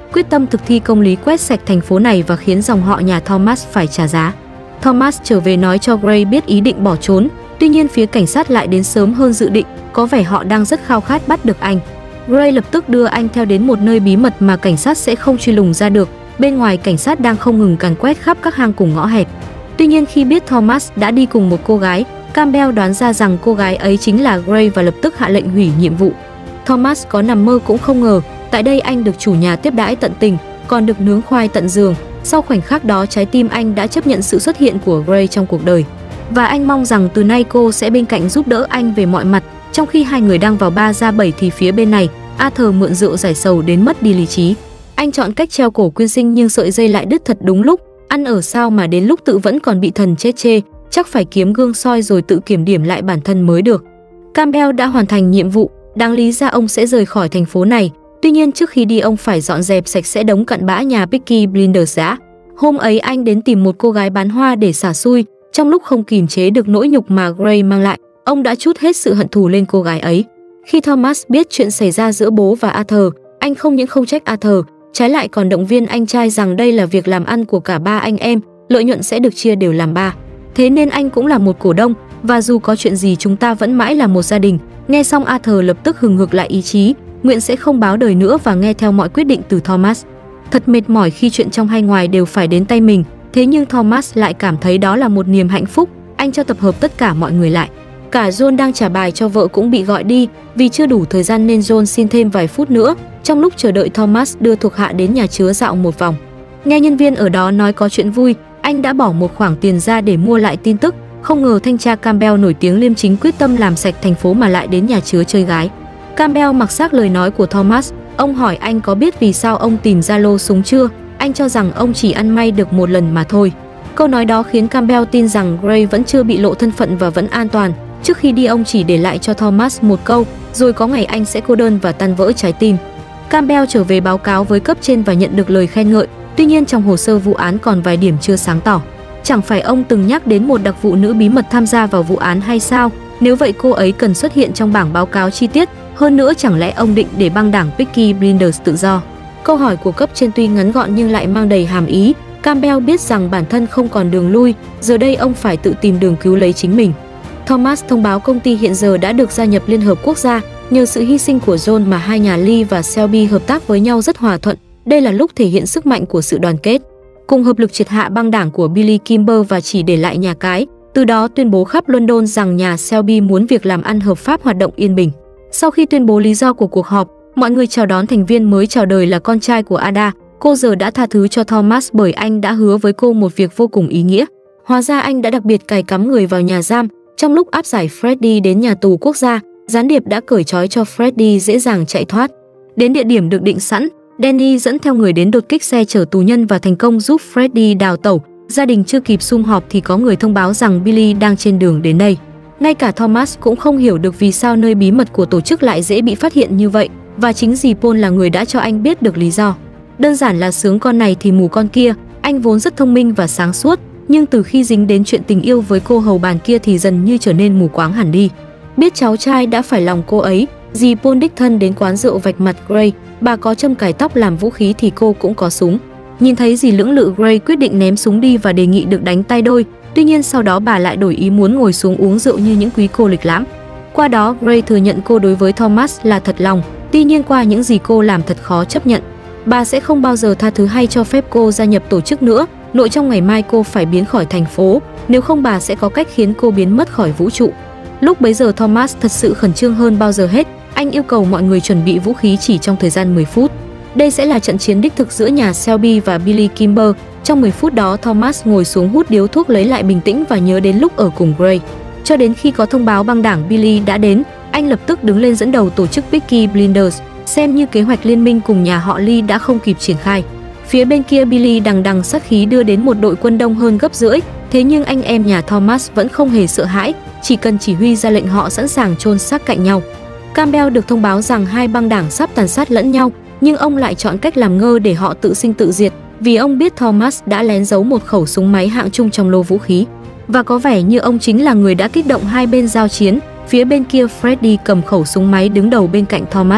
quyết tâm thực thi công lý quét sạch thành phố này và khiến dòng họ nhà Thomas phải trả giá. Thomas trở về nói cho Gray biết ý định bỏ trốn, tuy nhiên phía cảnh sát lại đến sớm hơn dự định, có vẻ họ đang rất khao khát bắt được anh. Gray lập tức đưa anh theo đến một nơi bí mật mà cảnh sát sẽ không truy lùng ra được. Bên ngoài cảnh sát đang không ngừng càn quét khắp các hang cùng ngõ hẹp. Tuy nhiên khi biết Thomas đã đi cùng một cô gái, Campbell đoán ra rằng cô gái ấy chính là Gray và lập tức hạ lệnh hủy nhiệm vụ. Thomas có nằm mơ cũng không ngờ, tại đây anh được chủ nhà tiếp đãi tận tình, còn được nướng khoai tận giường. Sau khoảnh khắc đó trái tim anh đã chấp nhận sự xuất hiện của Gray trong cuộc đời. Và anh mong rằng từ nay cô sẽ bên cạnh giúp đỡ anh về mọi mặt. Trong khi hai người đang vào ba ra bảy thì phía bên này, Arthur mượn rượu giải sầu đến mất đi lý trí. Anh chọn cách treo cổ quyên sinh nhưng sợi dây lại đứt thật đúng lúc. Ăn ở sao mà đến lúc tự vẫn còn bị thần chết chê, chắc phải kiếm gương soi rồi tự kiểm điểm lại bản thân mới được. Campbell đã hoàn thành nhiệm vụ, đáng lý ra ông sẽ rời khỏi thành phố này. Tuy nhiên trước khi đi ông phải dọn dẹp sạch sẽ đống cặn bã nhà Peaky Blinders đã. Hôm ấy anh đến tìm một cô gái bán hoa để xả xui. Trong lúc không kìm chế được nỗi nhục mà Gray mang lại, ông đã trút hết sự hận thù lên cô gái ấy. Khi Thomas biết chuyện xảy ra giữa bố và Arthur, anh không những không trách Arthur, trái lại còn động viên anh trai rằng đây là việc làm ăn của cả ba anh em, lợi nhuận sẽ được chia đều làm ba. Thế nên anh cũng là một cổ đông, và dù có chuyện gì chúng ta vẫn mãi là một gia đình. Nghe xong Arthur lập tức hừng hực lại ý chí, nguyện sẽ không báo đời nữa và nghe theo mọi quyết định từ Thomas. Thật mệt mỏi khi chuyện trong hay ngoài đều phải đến tay mình, thế nhưng Thomas lại cảm thấy đó là một niềm hạnh phúc. Anh cho tập hợp tất cả mọi người lại. Cả John đang trả bài cho vợ cũng bị gọi đi, vì chưa đủ thời gian nên John xin thêm vài phút nữa. Trong lúc chờ đợi Thomas đưa thuộc hạ đến nhà chứa dạo một vòng. Nghe nhân viên ở đó nói có chuyện vui, anh đã bỏ một khoản tiền ra để mua lại tin tức. Không ngờ thanh tra Campbell nổi tiếng liêm chính quyết tâm làm sạch thành phố mà lại đến nhà chứa chơi gái. Campbell mặc xác lời nói của Thomas. Ông hỏi anh có biết vì sao ông tìm ra lô súng chưa? Anh cho rằng ông chỉ ăn may được một lần mà thôi. Câu nói đó khiến Campbell tin rằng Gray vẫn chưa bị lộ thân phận và vẫn an toàn. Trước khi đi ông chỉ để lại cho Thomas một câu, rồi có ngày anh sẽ cô đơn và tan vỡ trái tim. Campbell trở về báo cáo với cấp trên và nhận được lời khen ngợi. Tuy nhiên trong hồ sơ vụ án còn vài điểm chưa sáng tỏ. Chẳng phải ông từng nhắc đến một đặc vụ nữ bí mật tham gia vào vụ án hay sao? Nếu vậy cô ấy cần xuất hiện trong bảng báo cáo chi tiết. Hơn nữa chẳng lẽ ông định để băng đảng Peaky Blinders tự do? Câu hỏi của cấp trên tuy ngắn gọn nhưng lại mang đầy hàm ý. Campbell biết rằng bản thân không còn đường lui, giờ đây ông phải tự tìm đường cứu lấy chính mình. Thomas thông báo công ty hiện giờ đã được gia nhập Liên Hợp Quốc gia. Nhờ sự hy sinh của John mà hai nhà Lee và Shelby hợp tác với nhau rất hòa thuận. Đây là lúc thể hiện sức mạnh của sự đoàn kết. Cùng hợp lực triệt hạ băng đảng của Billy Kimber và chỉ để lại nhà cái. Từ đó tuyên bố khắp London rằng nhà Shelby muốn việc làm ăn hợp pháp hoạt động yên bình. Sau khi tuyên bố lý do của cuộc họp, mọi người chào đón thành viên mới chào đời là con trai của Ada. Cô giờ đã tha thứ cho Thomas bởi anh đã hứa với cô một việc vô cùng ý nghĩa. Hóa ra anh đã đặc biệt cài cắm người vào nhà giam. Trong lúc áp giải Freddy đến nhà tù quốc gia, gián điệp đã cởi trói cho Freddy dễ dàng chạy thoát. Đến địa điểm được định sẵn, Danny dẫn theo người đến đột kích xe chở tù nhân và thành công giúp Freddy đào tẩu. Gia đình chưa kịp sum họp thì có người thông báo rằng Billy đang trên đường đến đây. Ngay cả Thomas cũng không hiểu được vì sao nơi bí mật của tổ chức lại dễ bị phát hiện như vậy, và chính dì Paul là người đã cho anh biết được lý do. Đơn giản là sướng con này thì mù con kia. Anh vốn rất thông minh và sáng suốt, nhưng từ khi dính đến chuyện tình yêu với cô hầu bàn kia thì dần như trở nên mù quáng hẳn đi. Biết cháu trai đã phải lòng cô ấy, dì Paul đích thân đến quán rượu vạch mặt Gray. Bà có châm cài tóc làm vũ khí thì cô cũng có súng. Nhìn thấy dì lưỡng lự, Gray quyết định ném súng đi và đề nghị được đánh tay đôi. Tuy nhiên sau đó bà lại đổi ý muốn ngồi xuống uống rượu như những quý cô lịch lãm. Qua đó Gray thừa nhận cô đối với Thomas là thật lòng. Tuy nhiên qua những gì cô làm thật khó chấp nhận. Bà sẽ không bao giờ tha thứ hay cho phép cô gia nhập tổ chức nữa. Nội trong ngày mai cô phải biến khỏi thành phố, nếu không bà sẽ có cách khiến cô biến mất khỏi vũ trụ. Lúc bấy giờ Thomas thật sự khẩn trương hơn bao giờ hết. Anh yêu cầu mọi người chuẩn bị vũ khí chỉ trong thời gian mười phút. Đây sẽ là trận chiến đích thực giữa nhà Shelby và Billy Kimber. Trong mười phút đó Thomas ngồi xuống hút điếu thuốc lấy lại bình tĩnh và nhớ đến lúc ở cùng Gray. Cho đến khi có thông báo băng đảng Billy đã đến, anh lập tức đứng lên dẫn đầu tổ chức Peaky Blinders, xem như kế hoạch liên minh cùng nhà họ Lee đã không kịp triển khai. Phía bên kia Billy đằng đằng sát khí đưa đến một đội quân đông hơn gấp rưỡi, thế nhưng anh em nhà Thomas vẫn không hề sợ hãi, chỉ cần chỉ huy ra lệnh họ sẵn sàng chôn xác cạnh nhau. Campbell được thông báo rằng hai băng đảng sắp tàn sát lẫn nhau, nhưng ông lại chọn cách làm ngơ để họ tự sinh tự diệt, vì ông biết Thomas đã lén giấu một khẩu súng máy hạng trung trong lô vũ khí. Và có vẻ như ông chính là người đã kích động hai bên giao chiến. Phía bên kia Freddy cầm khẩu súng máy đứng đầu bên cạnh Thomas.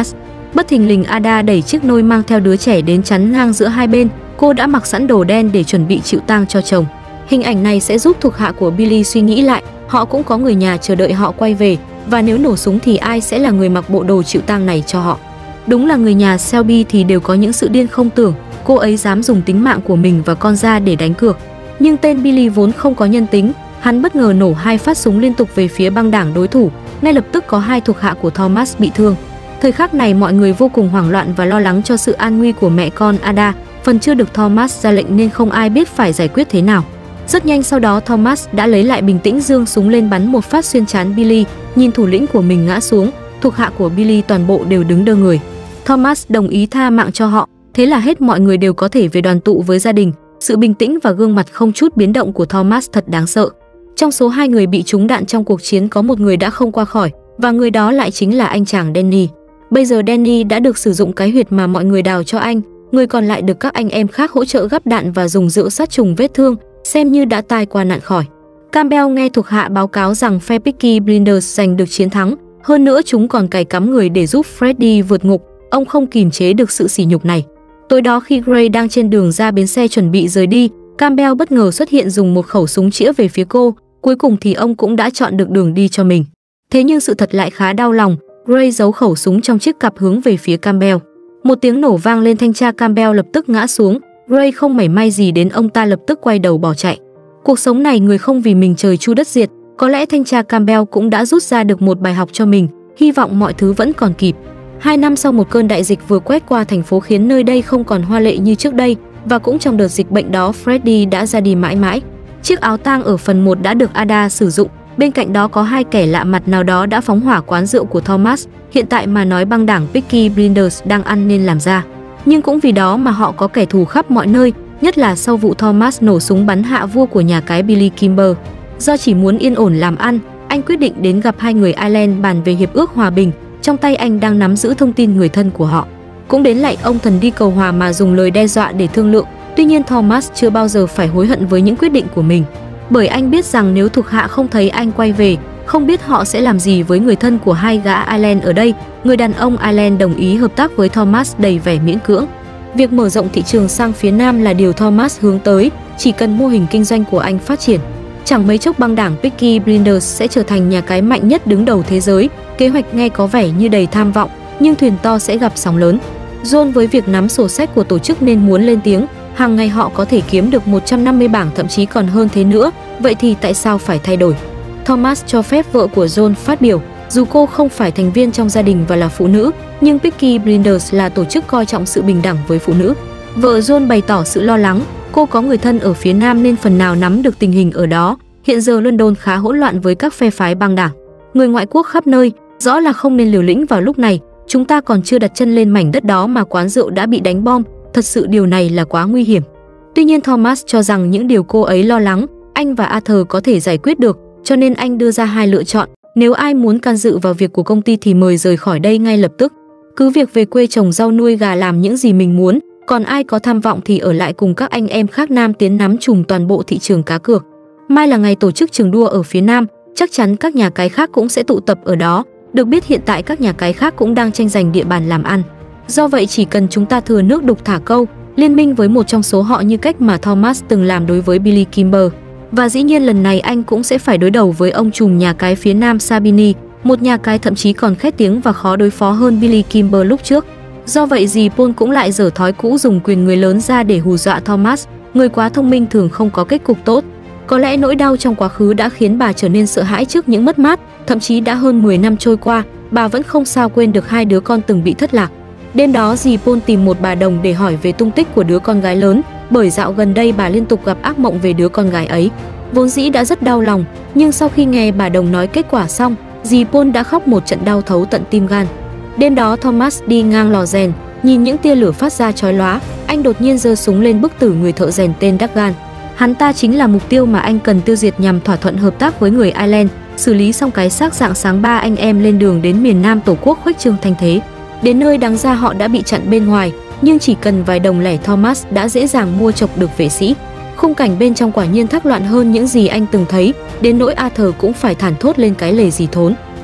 Bất thình lình Ada đẩy chiếc nôi mang theo đứa trẻ đến chắn ngang giữa hai bên, cô đã mặc sẵn đồ đen để chuẩn bị chịu tang cho chồng. Hình ảnh này sẽ giúp thuộc hạ của Billy suy nghĩ lại, họ cũng có người nhà chờ đợi họ quay về, và nếu nổ súng thì ai sẽ là người mặc bộ đồ chịu tang này cho họ. Đúng là người nhà Shelby thì đều có những sự điên không tưởng, cô ấy dám dùng tính mạng của mình và con ra để đánh cược. Nhưng tên Billy vốn không có nhân tính, hắn bất ngờ nổ hai phát súng liên tục về phía băng đảng đối thủ, ngay lập tức có hai thuộc hạ của Thomas bị thương. Thời khắc này mọi người vô cùng hoảng loạn và lo lắng cho sự an nguy của mẹ con Ada, phần chưa được Thomas ra lệnh nên không ai biết phải giải quyết thế nào. Rất nhanh sau đó Thomas đã lấy lại bình tĩnh, giương súng lên bắn một phát xuyên trán Billy, nhìn thủ lĩnh của mình ngã xuống, thuộc hạ của Billy toàn bộ đều đứng đơ người. Thomas đồng ý tha mạng cho họ, thế là hết mọi người đều có thể về đoàn tụ với gia đình. Sự bình tĩnh và gương mặt không chút biến động của Thomas thật đáng sợ. Trong số hai người bị trúng đạn trong cuộc chiến có một người đã không qua khỏi, và người đó lại chính là anh chàng Danny. Bây giờ Danny đã được sử dụng cái huyệt mà mọi người đào cho anh, người còn lại được các anh em khác hỗ trợ gắp đạn và dùng rượu sát trùng vết thương, xem như đã tai qua nạn khỏi. Campbell nghe thuộc hạ báo cáo rằng phe Peaky Blinders giành được chiến thắng, hơn nữa chúng còn cài cắm người để giúp Freddy vượt ngục, ông không kìm chế được sự sỉ nhục này. Tối đó khi Gray đang trên đường ra bến xe chuẩn bị rời đi, Campbell bất ngờ xuất hiện dùng một khẩu súng chĩa về phía cô, cuối cùng thì ông cũng đã chọn được đường đi cho mình. Thế nhưng sự thật lại khá đau lòng, Gray giấu khẩu súng trong chiếc cặp hướng về phía Campbell. Một tiếng nổ vang lên, thanh tra Campbell lập tức ngã xuống, Gray không mảy may gì đến ông ta lập tức quay đầu bỏ chạy. Cuộc sống này người không vì mình trời chu đất diệt, có lẽ thanh tra Campbell cũng đã rút ra được một bài học cho mình, hy vọng mọi thứ vẫn còn kịp. Hai năm sau một cơn đại dịch vừa quét qua thành phố khiến nơi đây không còn hoa lệ như trước đây, và cũng trong đợt dịch bệnh đó Freddy đã ra đi mãi mãi. Chiếc áo tang ở phần một đã được Ada sử dụng, bên cạnh đó có hai kẻ lạ mặt nào đó đã phóng hỏa quán rượu của Thomas, hiện tại mà nói băng đảng Peaky Blinders đang ăn nên làm ra. Nhưng cũng vì đó mà họ có kẻ thù khắp mọi nơi, nhất là sau vụ Thomas nổ súng bắn hạ vua của nhà cái Billy Kimber. Do chỉ muốn yên ổn làm ăn, anh quyết định đến gặp hai người Ireland bàn về hiệp ước hòa bình, trong tay anh đang nắm giữ thông tin người thân của họ. Cũng đến lạy ông thần đi cầu hòa mà dùng lời đe dọa để thương lượng, tuy nhiên Thomas chưa bao giờ phải hối hận với những quyết định của mình. Bởi anh biết rằng nếu thuộc hạ không thấy anh quay về, không biết họ sẽ làm gì với người thân của hai gã Ireland ở đây. Người đàn ông Ireland đồng ý hợp tác với Thomas đầy vẻ miễn cưỡng. Việc mở rộng thị trường sang phía Nam là điều Thomas hướng tới, chỉ cần mô hình kinh doanh của anh phát triển. Chẳng mấy chốc băng đảng Peaky Blinders sẽ trở thành nhà cái mạnh nhất đứng đầu thế giới. Kế hoạch nghe có vẻ như đầy tham vọng, nhưng thuyền to sẽ gặp sóng lớn. John với việc nắm sổ sách của tổ chức nên muốn lên tiếng, hàng ngày họ có thể kiếm được một trăm năm mươi bảng, thậm chí còn hơn thế nữa, vậy thì tại sao phải thay đổi? Thomas cho phép vợ của John phát biểu, dù cô không phải thành viên trong gia đình và là phụ nữ, nhưng Peaky Blinders là tổ chức coi trọng sự bình đẳng với phụ nữ. Vợ John bày tỏ sự lo lắng, cô có người thân ở phía Nam nên phần nào nắm được tình hình ở đó. Hiện giờ London khá hỗn loạn với các phe phái băng đảng, người ngoại quốc khắp nơi, rõ là không nên liều lĩnh vào lúc này. Chúng ta còn chưa đặt chân lên mảnh đất đó mà quán rượu đã bị đánh bom, thật sự điều này là quá nguy hiểm. Tuy nhiên Thomas cho rằng những điều cô ấy lo lắng, anh và Arthur có thể giải quyết được, cho nên anh đưa ra hai lựa chọn. Nếu ai muốn can dự vào việc của công ty thì mời rời khỏi đây ngay lập tức. Cứ việc về quê trồng rau nuôi gà làm những gì mình muốn, còn ai có tham vọng thì ở lại cùng các anh em khác Nam tiến nắm trùm toàn bộ thị trường cá cược. Mai là ngày tổ chức trường đua ở phía Nam, chắc chắn các nhà cái khác cũng sẽ tụ tập ở đó. Được biết hiện tại các nhà cái khác cũng đang tranh giành địa bàn làm ăn. Do vậy chỉ cần chúng ta thừa nước đục thả câu, liên minh với một trong số họ như cách mà Thomas từng làm đối với Billy Kimber. Và dĩ nhiên lần này anh cũng sẽ phải đối đầu với ông trùm nhà cái phía Nam Sabini, một nhà cái thậm chí còn khét tiếng và khó đối phó hơn Billy Kimber lúc trước. Do vậy dì Paul cũng lại dở thói cũ dùng quyền người lớn ra để hù dọa Thomas, người quá thông minh thường không có kết cục tốt. Có lẽ nỗi đau trong quá khứ đã khiến bà trở nên sợ hãi trước những mất mát, thậm chí đã hơn mười năm trôi qua, bà vẫn không sao quên được hai đứa con từng bị thất lạc. Đêm đó dì Paul tìm một bà đồng để hỏi về tung tích của đứa con gái lớn, bởi dạo gần đây bà liên tục gặp ác mộng về đứa con gái ấy. Vốn dĩ đã rất đau lòng, nhưng sau khi nghe bà đồng nói kết quả xong, dì Paul đã khóc một trận đau thấu tận tim gan. Đêm đó Thomas đi ngang lò rèn, nhìn những tia lửa phát ra chói lóa, anh đột nhiên giơ súng lên bức tử người thợ rèn tên Dagan. Hắn ta chính là mục tiêu mà anh cần tiêu diệt nhằm thỏa thuận hợp tác với người Ireland. Xử lý xong cái xác rạng sáng, ba anh em lên đường đến miền Nam tổ quốc khuếch trương thanh thế. Đến nơi đáng ra họ đã bị chặn bên ngoài, nhưng chỉ cần vài đồng lẻ Thomas đã dễ dàng mua chọc được vệ sĩ. Khung cảnh bên trong quả nhiên thác loạn hơn những gì anh từng thấy, đến nỗi Arthur cũng phải thản thốt lên cái lề gì thốn.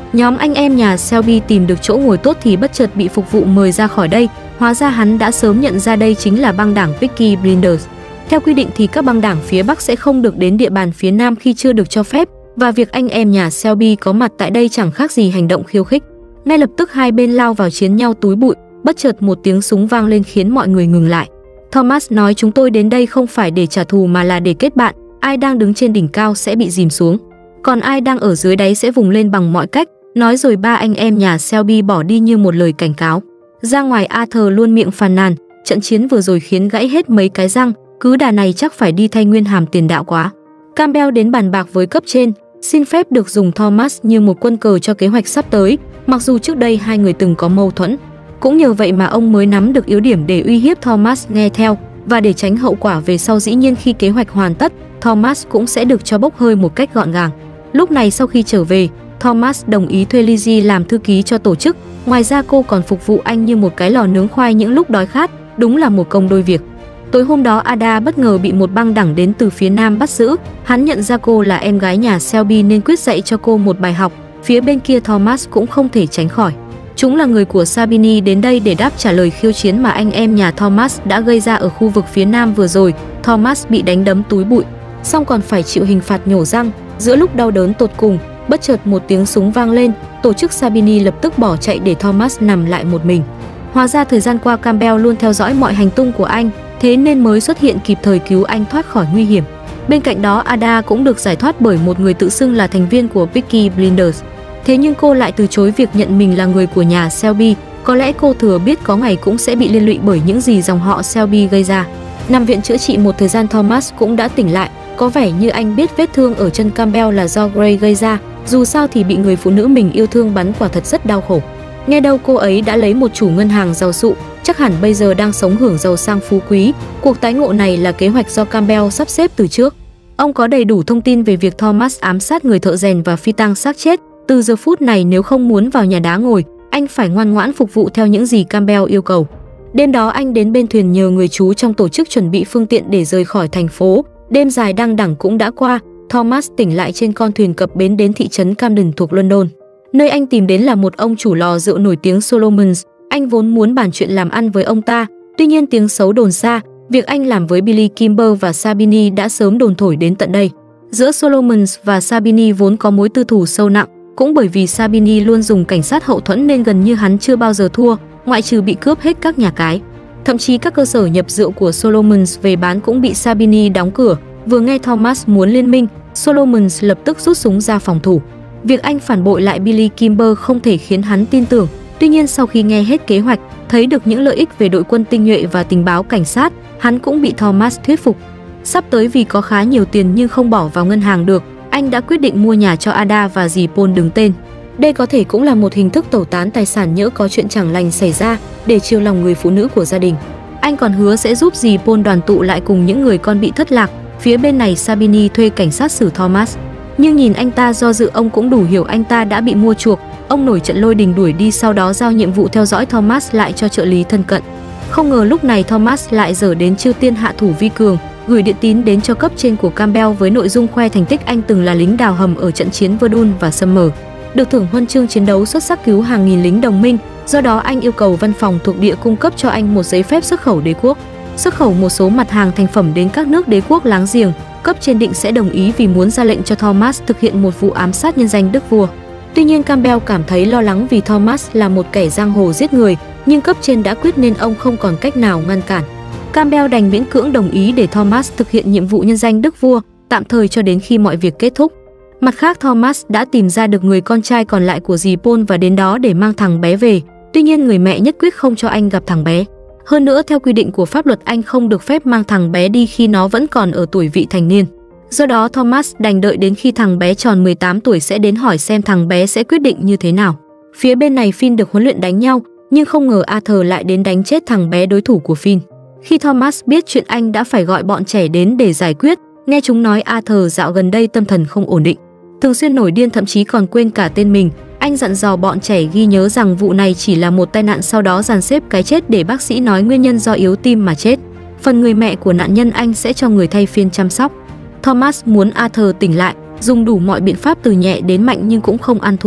Nhóm anh em nhà Shelby tìm được chỗ ngồi tốt thì bất chợt bị phục vụ mời ra khỏi đây. Hóa ra hắn đã sớm nhận ra đây chính là băng đảng Peaky Blinders. Theo quy định thì các băng đảng phía Bắc sẽ không được đến địa bàn phía Nam khi chưa được cho phép, và việc anh em nhà Shelby có mặt tại đây chẳng khác gì hành động khiêu khích. Ngay lập tức hai bên lao vào chiến nhau túi bụi, bất chợt một tiếng súng vang lên khiến mọi người ngừng lại. Thomas nói chúng tôi đến đây không phải để trả thù mà là để kết bạn, ai đang đứng trên đỉnh cao sẽ bị dìm xuống, còn ai đang ở dưới đáy sẽ vùng lên bằng mọi cách. Nói rồi ba anh em nhà Shelby bỏ đi như một lời cảnh cáo. Ra ngoài Arthur luôn miệng phàn nàn, trận chiến vừa rồi khiến gãy hết mấy cái răng, cứ đà này chắc phải đi thay nguyên hàm tiền đạo quá. Campbell đến bàn bạc với cấp trên, xin phép được dùng Thomas như một quân cờ cho kế hoạch sắp tới, mặc dù trước đây hai người từng có mâu thuẫn. Cũng nhờ vậy mà ông mới nắm được yếu điểm để uy hiếp Thomas nghe theo, và để tránh hậu quả về sau dĩ nhiên khi kế hoạch hoàn tất, Thomas cũng sẽ được cho bốc hơi một cách gọn gàng. Lúc này sau khi trở về, Thomas đồng ý thuê Lizzie làm thư ký cho tổ chức, ngoài ra cô còn phục vụ anh như một cái lò nướng khoai những lúc đói khát, đúng là một công đôi việc. Tối hôm đó Ada bất ngờ bị một băng đảng đến từ phía Nam bắt giữ, hắn nhận ra cô là em gái nhà Shelby nên quyết dạy cho cô một bài học, phía bên kia Thomas cũng không thể tránh khỏi. Chúng là người của Sabini đến đây để đáp trả lời khiêu chiến mà anh em nhà Thomas đã gây ra ở khu vực phía Nam vừa rồi. Thomas bị đánh đấm túi bụi, xong còn phải chịu hình phạt nhổ răng. Giữa lúc đau đớn tột cùng, bất chợt một tiếng súng vang lên, tổ chức Sabini lập tức bỏ chạy để Thomas nằm lại một mình. Hóa ra thời gian qua Campbell luôn theo dõi mọi hành tung của anh, thế nên mới xuất hiện kịp thời cứu anh thoát khỏi nguy hiểm. Bên cạnh đó Ada cũng được giải thoát bởi một người tự xưng là thành viên của Peaky Blinders. Thế nhưng cô lại từ chối việc nhận mình là người của nhà Shelby, có lẽ cô thừa biết có ngày cũng sẽ bị liên lụy bởi những gì dòng họ Shelby gây ra. Nằm viện chữa trị một thời gian, Thomas cũng đã tỉnh lại, có vẻ như anh biết vết thương ở chân Campbell là do Gray gây ra, dù sao thì bị người phụ nữ mình yêu thương bắn quả thật rất đau khổ. Nghe đâu cô ấy đã lấy một chủ ngân hàng giàu sụ, chắc hẳn bây giờ đang sống hưởng giàu sang phú quý. Cuộc tái ngộ này là kế hoạch do Campbell sắp xếp từ trước. Ông có đầy đủ thông tin về việc Thomas ám sát người thợ rèn và phi tang xác chết. Từ giờ phút này nếu không muốn vào nhà đá ngồi, anh phải ngoan ngoãn phục vụ theo những gì Campbell yêu cầu. Đêm đó anh đến bên thuyền nhờ người chú trong tổ chức chuẩn bị phương tiện để rời khỏi thành phố. Đêm dài đăng đẳng cũng đã qua, Thomas tỉnh lại trên con thuyền cập bến đến thị trấn Camden thuộc London. Nơi anh tìm đến là một ông chủ lò rượu nổi tiếng Solomons. Anh vốn muốn bàn chuyện làm ăn với ông ta, tuy nhiên tiếng xấu đồn xa, việc anh làm với Billy Kimber và Sabini đã sớm đồn thổi đến tận đây. Giữa Solomons và Sabini vốn có mối tư thù sâu nặng, cũng bởi vì Sabini luôn dùng cảnh sát hậu thuẫn nên gần như hắn chưa bao giờ thua, ngoại trừ bị cướp hết các nhà cái. Thậm chí các cơ sở nhập rượu của Solomons về bán cũng bị Sabini đóng cửa. Vừa nghe Thomas muốn liên minh, Solomons lập tức rút súng ra phòng thủ. Việc anh phản bội lại Billy Kimber không thể khiến hắn tin tưởng. Tuy nhiên sau khi nghe hết kế hoạch, thấy được những lợi ích về đội quân tinh nhuệ và tình báo cảnh sát, hắn cũng bị Thomas thuyết phục. Sắp tới vì có khá nhiều tiền nhưng không bỏ vào ngân hàng được, anh đã quyết định mua nhà cho Ada và dì Paul đứng tên. Đây có thể cũng là một hình thức tẩu tán tài sản nhỡ có chuyện chẳng lành xảy ra để chiều lòng người phụ nữ của gia đình. Anh còn hứa sẽ giúp dì Paul đoàn tụ lại cùng những người con bị thất lạc. Phía bên này Sabini thuê cảnh sát xử Thomas, nhưng nhìn anh ta do dự, ông cũng đủ hiểu anh ta đã bị mua chuộc. Ông nổi trận lôi đình đuổi đi, sau đó giao nhiệm vụ theo dõi Thomas lại cho trợ lý thân cận. Không ngờ lúc này Thomas lại dở đến chiêu tiên hạ thủ vi cường, gửi điện tín đến cho cấp trên của Campbell với nội dung khoe thành tích anh từng là lính đào hầm ở trận chiến Verdun và Summer, được thưởng huân chương chiến đấu xuất sắc cứu hàng nghìn lính đồng minh. Do đó anh yêu cầu văn phòng thuộc địa cung cấp cho anh một giấy phép xuất khẩu đế quốc, xuất khẩu một số mặt hàng thành phẩm đến các nước đế quốc láng giềng. Cấp trên định sẽ đồng ý vì muốn ra lệnh cho Thomas thực hiện một vụ ám sát nhân danh đức vua. Tuy nhiên Campbell cảm thấy lo lắng vì Thomas là một kẻ giang hồ giết người, nhưng cấp trên đã quyết nên ông không còn cách nào ngăn cản. Campbell đành miễn cưỡng đồng ý để Thomas thực hiện nhiệm vụ nhân danh đức vua, tạm thời cho đến khi mọi việc kết thúc. Mặt khác, Thomas đã tìm ra được người con trai còn lại của dì Paul và đến đó để mang thằng bé về. Tuy nhiên người mẹ nhất quyết không cho anh gặp thằng bé. Hơn nữa theo quy định của pháp luật anh không được phép mang thằng bé đi khi nó vẫn còn ở tuổi vị thành niên. Do đó Thomas đành đợi đến khi thằng bé tròn mười tám tuổi sẽ đến hỏi xem thằng bé sẽ quyết định như thế nào. Phía bên này Finn được huấn luyện đánh nhau, nhưng không ngờ Arthur lại đến đánh chết thằng bé đối thủ của Finn. Khi Thomas biết chuyện anh đã phải gọi bọn trẻ đến để giải quyết, nghe chúng nói Arthur dạo gần đây tâm thần không ổn định, thường xuyên nổi điên, thậm chí còn quên cả tên mình. Anh dặn dò bọn trẻ ghi nhớ rằng vụ này chỉ là một tai nạn, sau đó dàn xếp cái chết để bác sĩ nói nguyên nhân do yếu tim mà chết. Phần người mẹ của nạn nhân anh sẽ cho người thay phiên chăm sóc. Thomas muốn Arthur tỉnh lại, dùng đủ mọi biện pháp từ nhẹ đến mạnh nhưng cũng không ăn thua.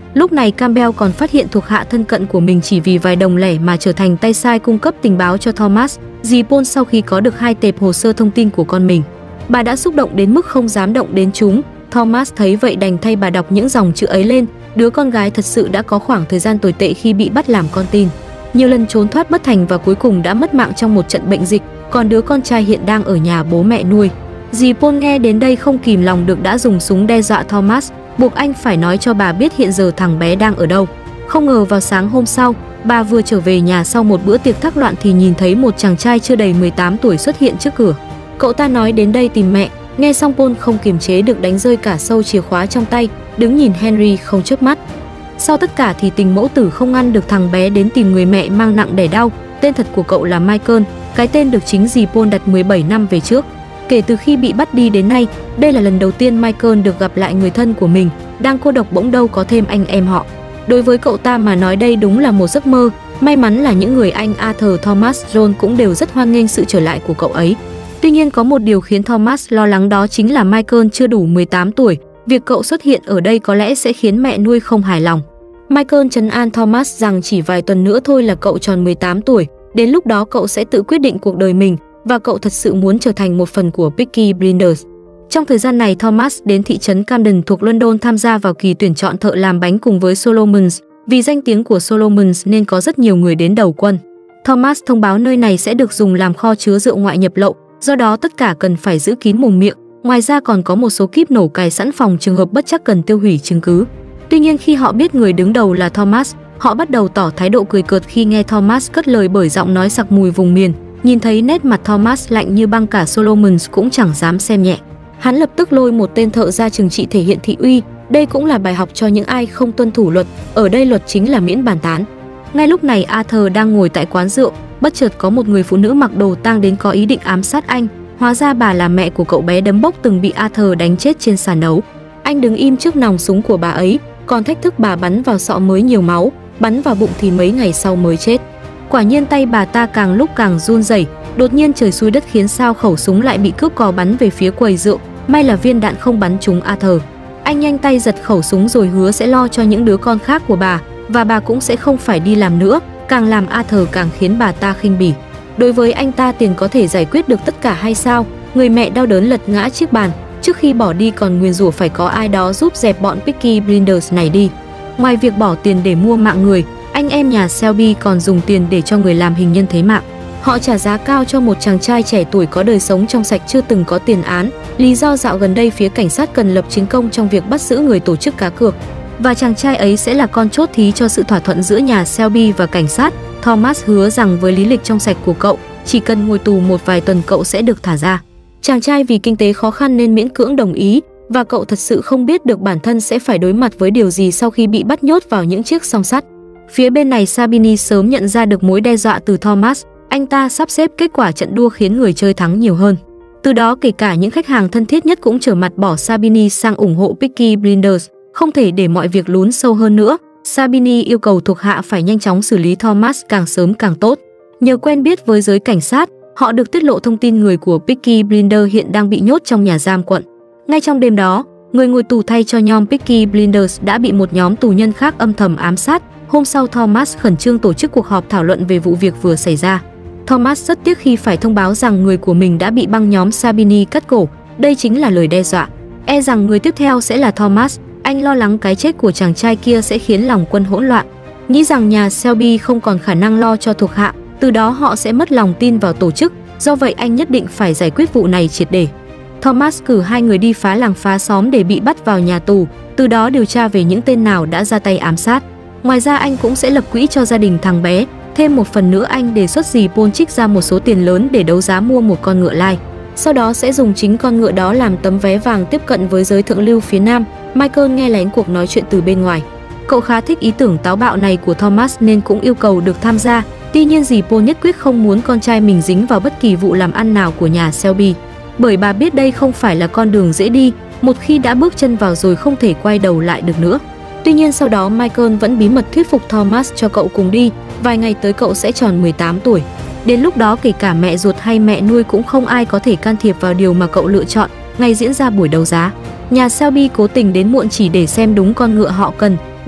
Lúc này Campbell còn phát hiện thuộc hạ thân cận của mình chỉ vì vài đồng lẻ mà trở thành tay sai cung cấp tình báo cho Thomas. Dì Paul sau khi có được hai tệp hồ sơ thông tin của con mình, bà đã xúc động đến mức không dám động đến chúng. Thomas thấy vậy đành thay bà đọc những dòng chữ ấy lên. Đứa con gái thật sự đã có khoảng thời gian tồi tệ khi bị bắt làm con tin, nhiều lần trốn thoát bất thành và cuối cùng đã mất mạng trong một trận bệnh dịch, còn đứa con trai hiện đang ở nhà bố mẹ nuôi. Dì Paul nghe đến đây không kìm lòng được đã dùng súng đe dọa Thomas, buộc anh phải nói cho bà biết hiện giờ thằng bé đang ở đâu. Không ngờ vào sáng hôm sau, bà vừa trở về nhà sau một bữa tiệc thác loạn thì nhìn thấy một chàng trai chưa đầy mười tám tuổi xuất hiện trước cửa. Cậu ta nói đến đây tìm mẹ. Nghe xong Paul không kiềm chế được đánh rơi cả sâu chìa khóa trong tay, đứng nhìn Henry không chớp mắt. Sau tất cả thì tình mẫu tử không ngăn được thằng bé đến tìm người mẹ mang nặng đẻ đau. Tên thật của cậu là Michael, cái tên được chính dì Paul đặt mười bảy năm về trước. Kể từ khi bị bắt đi đến nay, đây là lần đầu tiên Michael được gặp lại người thân của mình, đang cô độc bỗng đâu có thêm anh em họ. Đối với cậu ta mà nói đây đúng là một giấc mơ. May mắn là những người anh Arthur, Thomas, John cũng đều rất hoan nghênh sự trở lại của cậu ấy. Tuy nhiên có một điều khiến Thomas lo lắng, đó chính là Michael chưa đủ mười tám tuổi. Việc cậu xuất hiện ở đây có lẽ sẽ khiến mẹ nuôi không hài lòng. Michael trấn an Thomas rằng chỉ vài tuần nữa thôi là cậu tròn mười tám tuổi. Đến lúc đó cậu sẽ tự quyết định cuộc đời mình và cậu thật sự muốn trở thành một phần của Peaky Blinders. Trong thời gian này, Thomas đến thị trấn Camden thuộc London tham gia vào kỳ tuyển chọn thợ làm bánh cùng với Solomons. Vì danh tiếng của Solomons nên có rất nhiều người đến đầu quân. Thomas thông báo nơi này sẽ được dùng làm kho chứa rượu ngoại nhập lậu, do đó tất cả cần phải giữ kín mồm miệng. Ngoài ra còn có một số kíp nổ cài sẵn phòng trường hợp bất trắc cần tiêu hủy chứng cứ. Tuy nhiên khi họ biết người đứng đầu là Thomas, họ bắt đầu tỏ thái độ cười cợt khi nghe Thomas cất lời bởi giọng nói sặc mùi vùng miền. Nhìn thấy nét mặt Thomas lạnh như băng, cả Solomons cũng chẳng dám xem nhẹ. Hắn lập tức lôi một tên thợ ra trừng trị thể hiện thị uy. Đây cũng là bài học cho những ai không tuân thủ luật. Ở đây luật chính là miễn bàn tán. Ngay lúc này Arthur đang ngồi tại quán rượu, bất chợt có một người phụ nữ mặc đồ tang đến có ý định ám sát anh. Hóa ra bà là mẹ của cậu bé đấm bốc từng bị Arthur đánh chết trên sàn nấu. Anh đứng im trước nòng súng của bà ấy, còn thách thức bà bắn vào sọ mới nhiều máu, bắn vào bụng thì mấy ngày sau mới chết. Quả nhiên tay bà ta càng lúc càng run rẩy. Đột nhiên trời xui đất khiến sao khẩu súng lại bị cướp cò bắn về phía quầy rượu. May là viên đạn không bắn trúng Arthur. Anh nhanh tay giật khẩu súng rồi hứa sẽ lo cho những đứa con khác của bà, và bà cũng sẽ không phải đi làm nữa. Càng làm Arthur càng khiến bà ta khinh bỉ. Đối với anh ta tiền có thể giải quyết được tất cả hay sao? Người mẹ đau đớn lật ngã chiếc bàn, trước khi bỏ đi còn nguyền rủa phải có ai đó giúp dẹp bọn Peaky Blinders này đi. Ngoài việc bỏ tiền để mua mạng người, anh em nhà Shelby còn dùng tiền để cho người làm hình nhân thế mạng. Họ trả giá cao cho một chàng trai trẻ tuổi có đời sống trong sạch, chưa từng có tiền án. Lý do dạo gần đây phía cảnh sát cần lập chiến công trong việc bắt giữ người tổ chức cá cược, và chàng trai ấy sẽ là con chốt thí cho sự thỏa thuận giữa nhà Shelby và cảnh sát. Thomas hứa rằng với lý lịch trong sạch của cậu, chỉ cần ngồi tù một vài tuần cậu sẽ được thả ra. Chàng trai vì kinh tế khó khăn nên miễn cưỡng đồng ý, và cậu thật sự không biết được bản thân sẽ phải đối mặt với điều gì sau khi bị bắt nhốt vào những chiếc song sắt. Phía bên này Sabini sớm nhận ra được mối đe dọa từ Thomas. Anh ta sắp xếp kết quả trận đua khiến người chơi thắng nhiều hơn. Từ đó kể cả những khách hàng thân thiết nhất cũng trở mặt bỏ Sabini sang ủng hộ Peaky Blinders. Không thể để mọi việc lún sâu hơn nữa, Sabini yêu cầu thuộc hạ phải nhanh chóng xử lý Thomas càng sớm càng tốt. Nhờ quen biết với giới cảnh sát, họ được tiết lộ thông tin người của Peaky Blinders hiện đang bị nhốt trong nhà giam quận. Ngay trong đêm đó, người ngồi tù thay cho nhóm Peaky Blinders đã bị một nhóm tù nhân khác âm thầm ám sát. Hôm sau Thomas khẩn trương tổ chức cuộc họp thảo luận về vụ việc vừa xảy ra. Thomas rất tiếc khi phải thông báo rằng người của mình đã bị băng nhóm Sabini cắt cổ. Đây chính là lời đe dọa. E rằng người tiếp theo sẽ là Thomas. Anh lo lắng cái chết của chàng trai kia sẽ khiến lòng quân hỗn loạn. Nghĩ rằng nhà Shelby không còn khả năng lo cho thuộc hạ, từ đó họ sẽ mất lòng tin vào tổ chức. Do vậy anh nhất định phải giải quyết vụ này triệt để. Thomas cử hai người đi phá làng phá xóm để bị bắt vào nhà tù, từ đó điều tra về những tên nào đã ra tay ám sát. Ngoài ra anh cũng sẽ lập quỹ cho gia đình thằng bé. Thêm một phần nữa, anh đề xuất dì Paul trích ra một số tiền lớn để đấu giá mua một con ngựa lai. Sau đó sẽ dùng chính con ngựa đó làm tấm vé vàng tiếp cận với giới thượng lưu phía Nam. Michael nghe lén cuộc nói chuyện từ bên ngoài. Cậu khá thích ý tưởng táo bạo này của Thomas nên cũng yêu cầu được tham gia. Tuy nhiên dì Paul nhất quyết không muốn con trai mình dính vào bất kỳ vụ làm ăn nào của nhà Shelby, bởi bà biết đây không phải là con đường dễ đi. Một khi đã bước chân vào rồi không thể quay đầu lại được nữa. Tuy nhiên sau đó Michael vẫn bí mật thuyết phục Thomas cho cậu cùng đi. Vài ngày tới cậu sẽ tròn mười tám tuổi. Đến lúc đó kể cả mẹ ruột hay mẹ nuôi cũng không ai có thể can thiệp vào điều mà cậu lựa chọn. Ngày diễn ra buổi đấu giá, nhà Shelby cố tình đến muộn chỉ để xem đúng con ngựa họ cần.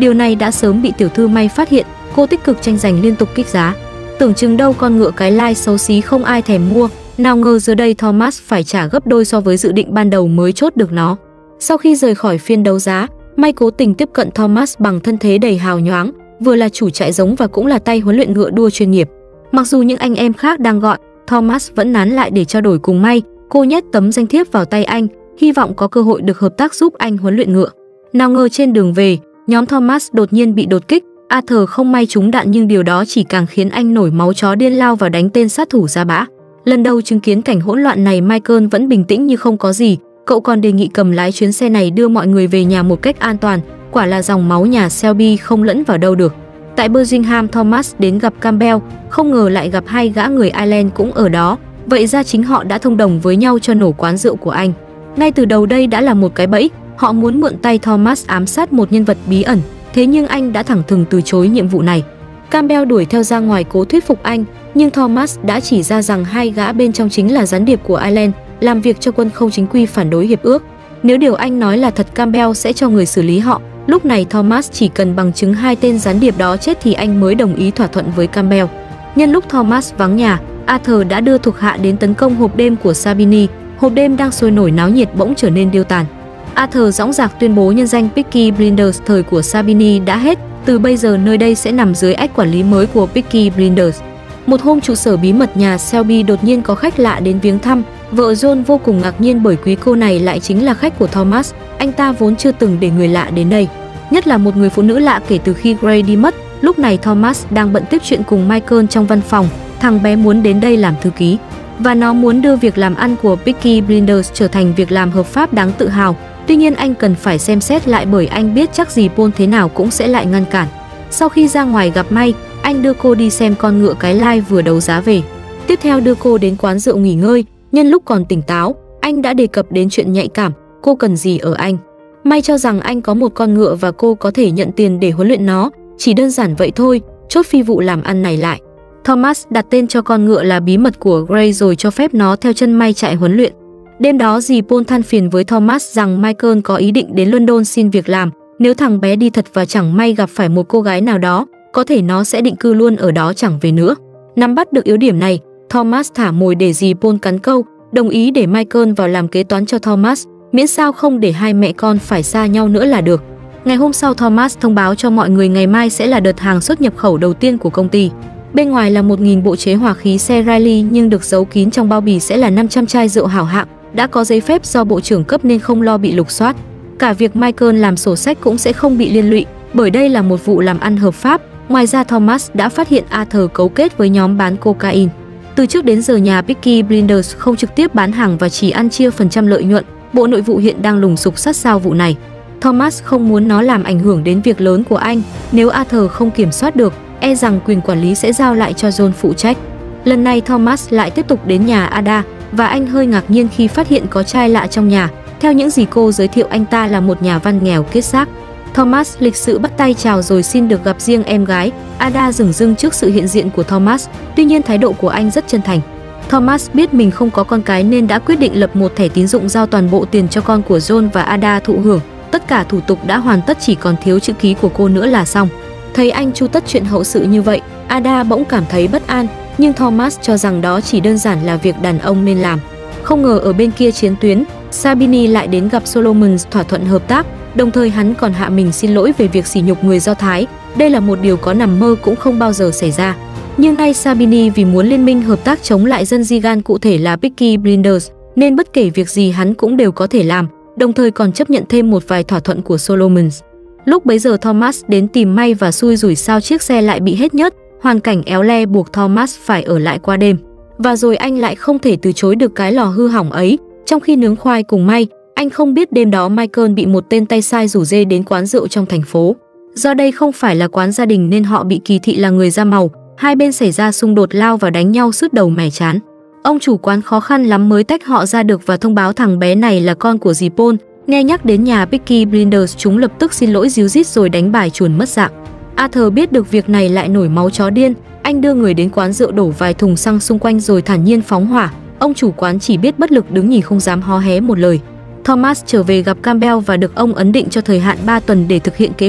Điều này đã sớm bị tiểu thư May phát hiện, cô tích cực tranh giành liên tục kích giá. Tưởng chừng đâu con ngựa cái lai xấu xí không ai thèm mua, nào ngờ giờ đây Thomas phải trả gấp đôi so với dự định ban đầu mới chốt được nó. Sau khi rời khỏi phiên đấu giá, May cố tình tiếp cận Thomas bằng thân thế đầy hào nhoáng, vừa là chủ trại giống và cũng là tay huấn luyện ngựa đua chuyên nghiệp. Mặc dù những anh em khác đang gọi, Thomas vẫn nán lại để trao đổi cùng May. Cô nhét tấm danh thiếp vào tay anh, hy vọng có cơ hội được hợp tác giúp anh huấn luyện ngựa. Nào ngờ trên đường về, nhóm Thomas đột nhiên bị đột kích. Arthur không may trúng đạn nhưng điều đó chỉ càng khiến anh nổi máu chó điên lao vào đánh tên sát thủ ra bã. Lần đầu chứng kiến cảnh hỗn loạn này, Michael vẫn bình tĩnh như không có gì. Cậu còn đề nghị cầm lái chuyến xe này đưa mọi người về nhà một cách an toàn. Quả là dòng máu nhà Shelby không lẫn vào đâu được. Tại Birmingham, Thomas đến gặp Campbell, không ngờ lại gặp hai gã người Ireland cũng ở đó. Vậy ra chính họ đã thông đồng với nhau cho nổ quán rượu của anh. Ngay từ đầu đây đã là một cái bẫy, họ muốn mượn tay Thomas ám sát một nhân vật bí ẩn. Thế nhưng anh đã thẳng thừng từ chối nhiệm vụ này. Campbell đuổi theo ra ngoài cố thuyết phục anh, nhưng Thomas đã chỉ ra rằng hai gã bên trong chính là gián điệp của Ireland, làm việc cho quân không chính quy phản đối hiệp ước. Nếu điều anh nói là thật, Campbell sẽ cho người xử lý họ. Lúc này Thomas chỉ cần bằng chứng hai tên gián điệp đó chết thì anh mới đồng ý thỏa thuận với Campbell. Nhân lúc Thomas vắng nhà, Arthur đã đưa thuộc hạ đến tấn công hộp đêm của Sabini. Hộp đêm đang sôi nổi náo nhiệt bỗng trở nên điêu tàn. Arthur dõng dạc tuyên bố nhân danh Peaky Blinders thời của Sabini đã hết, từ bây giờ nơi đây sẽ nằm dưới ách quản lý mới của Peaky Blinders. Một hôm trụ sở bí mật nhà Shelby đột nhiên có khách lạ đến viếng thăm. Vợ John vô cùng ngạc nhiên bởi quý cô này lại chính là khách của Thomas. Anh ta vốn chưa từng để người lạ đến đây, nhất là một người phụ nữ lạ kể từ khi Gray đi mất. Lúc này Thomas đang bận tiếp chuyện cùng Michael trong văn phòng. Thằng bé muốn đến đây làm thư ký và nó muốn đưa việc làm ăn của Peaky Blinders trở thành việc làm hợp pháp đáng tự hào. Tuy nhiên anh cần phải xem xét lại bởi anh biết chắc gì Paul thế nào cũng sẽ lại ngăn cản. Sau khi ra ngoài gặp May, anh đưa cô đi xem con ngựa cái lai vừa đấu giá về. Tiếp theo đưa cô đến quán rượu nghỉ ngơi. Nhân lúc còn tỉnh táo, anh đã đề cập đến chuyện nhạy cảm. Cô cần gì ở anh? May cho rằng anh có một con ngựa và cô có thể nhận tiền để huấn luyện nó. Chỉ đơn giản vậy thôi, chốt phi vụ làm ăn này lại. Thomas đặt tên cho con ngựa là bí mật của Gray rồi cho phép nó theo chân May chạy huấn luyện. Đêm đó dì Paul than phiền với Thomas rằng Michael có ý định đến London xin việc làm. Nếu thằng bé đi thật và chẳng may gặp phải một cô gái nào đó, có thể nó sẽ định cư luôn ở đó chẳng về nữa. Nắm bắt được yếu điểm này, Thomas thả mồi để dì Paul cắn câu, đồng ý để Michael vào làm kế toán cho Thomas, miễn sao không để hai mẹ con phải xa nhau nữa là được. Ngày hôm sau, Thomas thông báo cho mọi người ngày mai sẽ là đợt hàng xuất nhập khẩu đầu tiên của công ty. Bên ngoài là một nghìn bộ chế hỏa khí xe Riley nhưng được giấu kín trong bao bì sẽ là năm trăm chai rượu hảo hạng, đã có giấy phép do bộ trưởng cấp nên không lo bị lục soát. Cả việc Michael làm sổ sách cũng sẽ không bị liên lụy, bởi đây là một vụ làm ăn hợp pháp. Ngoài ra, Thomas đã phát hiện Arthur cấu kết với nhóm bán cocaine. Từ trước đến giờ nhà Peaky Blinders không trực tiếp bán hàng và chỉ ăn chia phần trăm lợi nhuận. Bộ Nội vụ hiện đang lùng sục sát sao vụ này. Thomas không muốn nó làm ảnh hưởng đến việc lớn của anh. Nếu Arthur không kiểm soát được, e rằng quyền quản lý sẽ giao lại cho John phụ trách. Lần này Thomas lại tiếp tục đến nhà Ada và anh hơi ngạc nhiên khi phát hiện có trai lạ trong nhà. Theo những gì cô giới thiệu, anh ta là một nhà văn nghèo kiết xác. Thomas lịch sự bắt tay chào rồi xin được gặp riêng em gái. Ada dửng dưng trước sự hiện diện của Thomas, tuy nhiên thái độ của anh rất chân thành. Thomas biết mình không có con cái nên đã quyết định lập một thẻ tín dụng giao toàn bộ tiền cho con của John và Ada thụ hưởng. Tất cả thủ tục đã hoàn tất, chỉ còn thiếu chữ ký của cô nữa là xong. Thấy anh chu tất chuyện hậu sự như vậy, Ada bỗng cảm thấy bất an, nhưng Thomas cho rằng đó chỉ đơn giản là việc đàn ông nên làm. Không ngờ ở bên kia chiến tuyến, Sabini lại đến gặp Solomon thỏa thuận hợp tác, đồng thời hắn còn hạ mình xin lỗi về việc sỉ nhục người Do Thái. Đây là một điều có nằm mơ cũng không bao giờ xảy ra. Nhưng nay Sabini vì muốn liên minh hợp tác chống lại dân Zigan, cụ thể là Peaky Blinders, nên bất kể việc gì hắn cũng đều có thể làm, đồng thời còn chấp nhận thêm một vài thỏa thuận của Solomon. Lúc bấy giờ Thomas đến tìm May và xui rủi sao chiếc xe lại bị hết nhớt. Hoàn cảnh éo le buộc Thomas phải ở lại qua đêm. Và rồi anh lại không thể từ chối được cái lò hư hỏng ấy. Trong khi nướng khoai cùng May, anh không biết đêm đó Michael bị một tên tay sai rủ dê đến quán rượu trong thành phố. Do đây không phải là quán gia đình nên họ bị kỳ thị là người da màu. Hai bên xảy ra xung đột lao vào đánh nhau sứt đầu mẻ chán. Ông chủ quán khó khăn lắm mới tách họ ra được và thông báo thằng bé này là con của dì Paul. Nghe nhắc đến nhà Peaky Blinders, chúng lập tức xin lỗi díu dít rồi đánh bài chuồn mất dạng. Arthur biết được việc này lại nổi máu chó điên. Anh đưa người đến quán rượu đổ vài thùng xăng xung quanh rồi thản nhiên phóng hỏa. Ông chủ quán chỉ biết bất lực đứng nhìn không dám hó hé một lời. Thomas trở về gặp Campbell và được ông ấn định cho thời hạn ba tuần để thực hiện kế hoạch.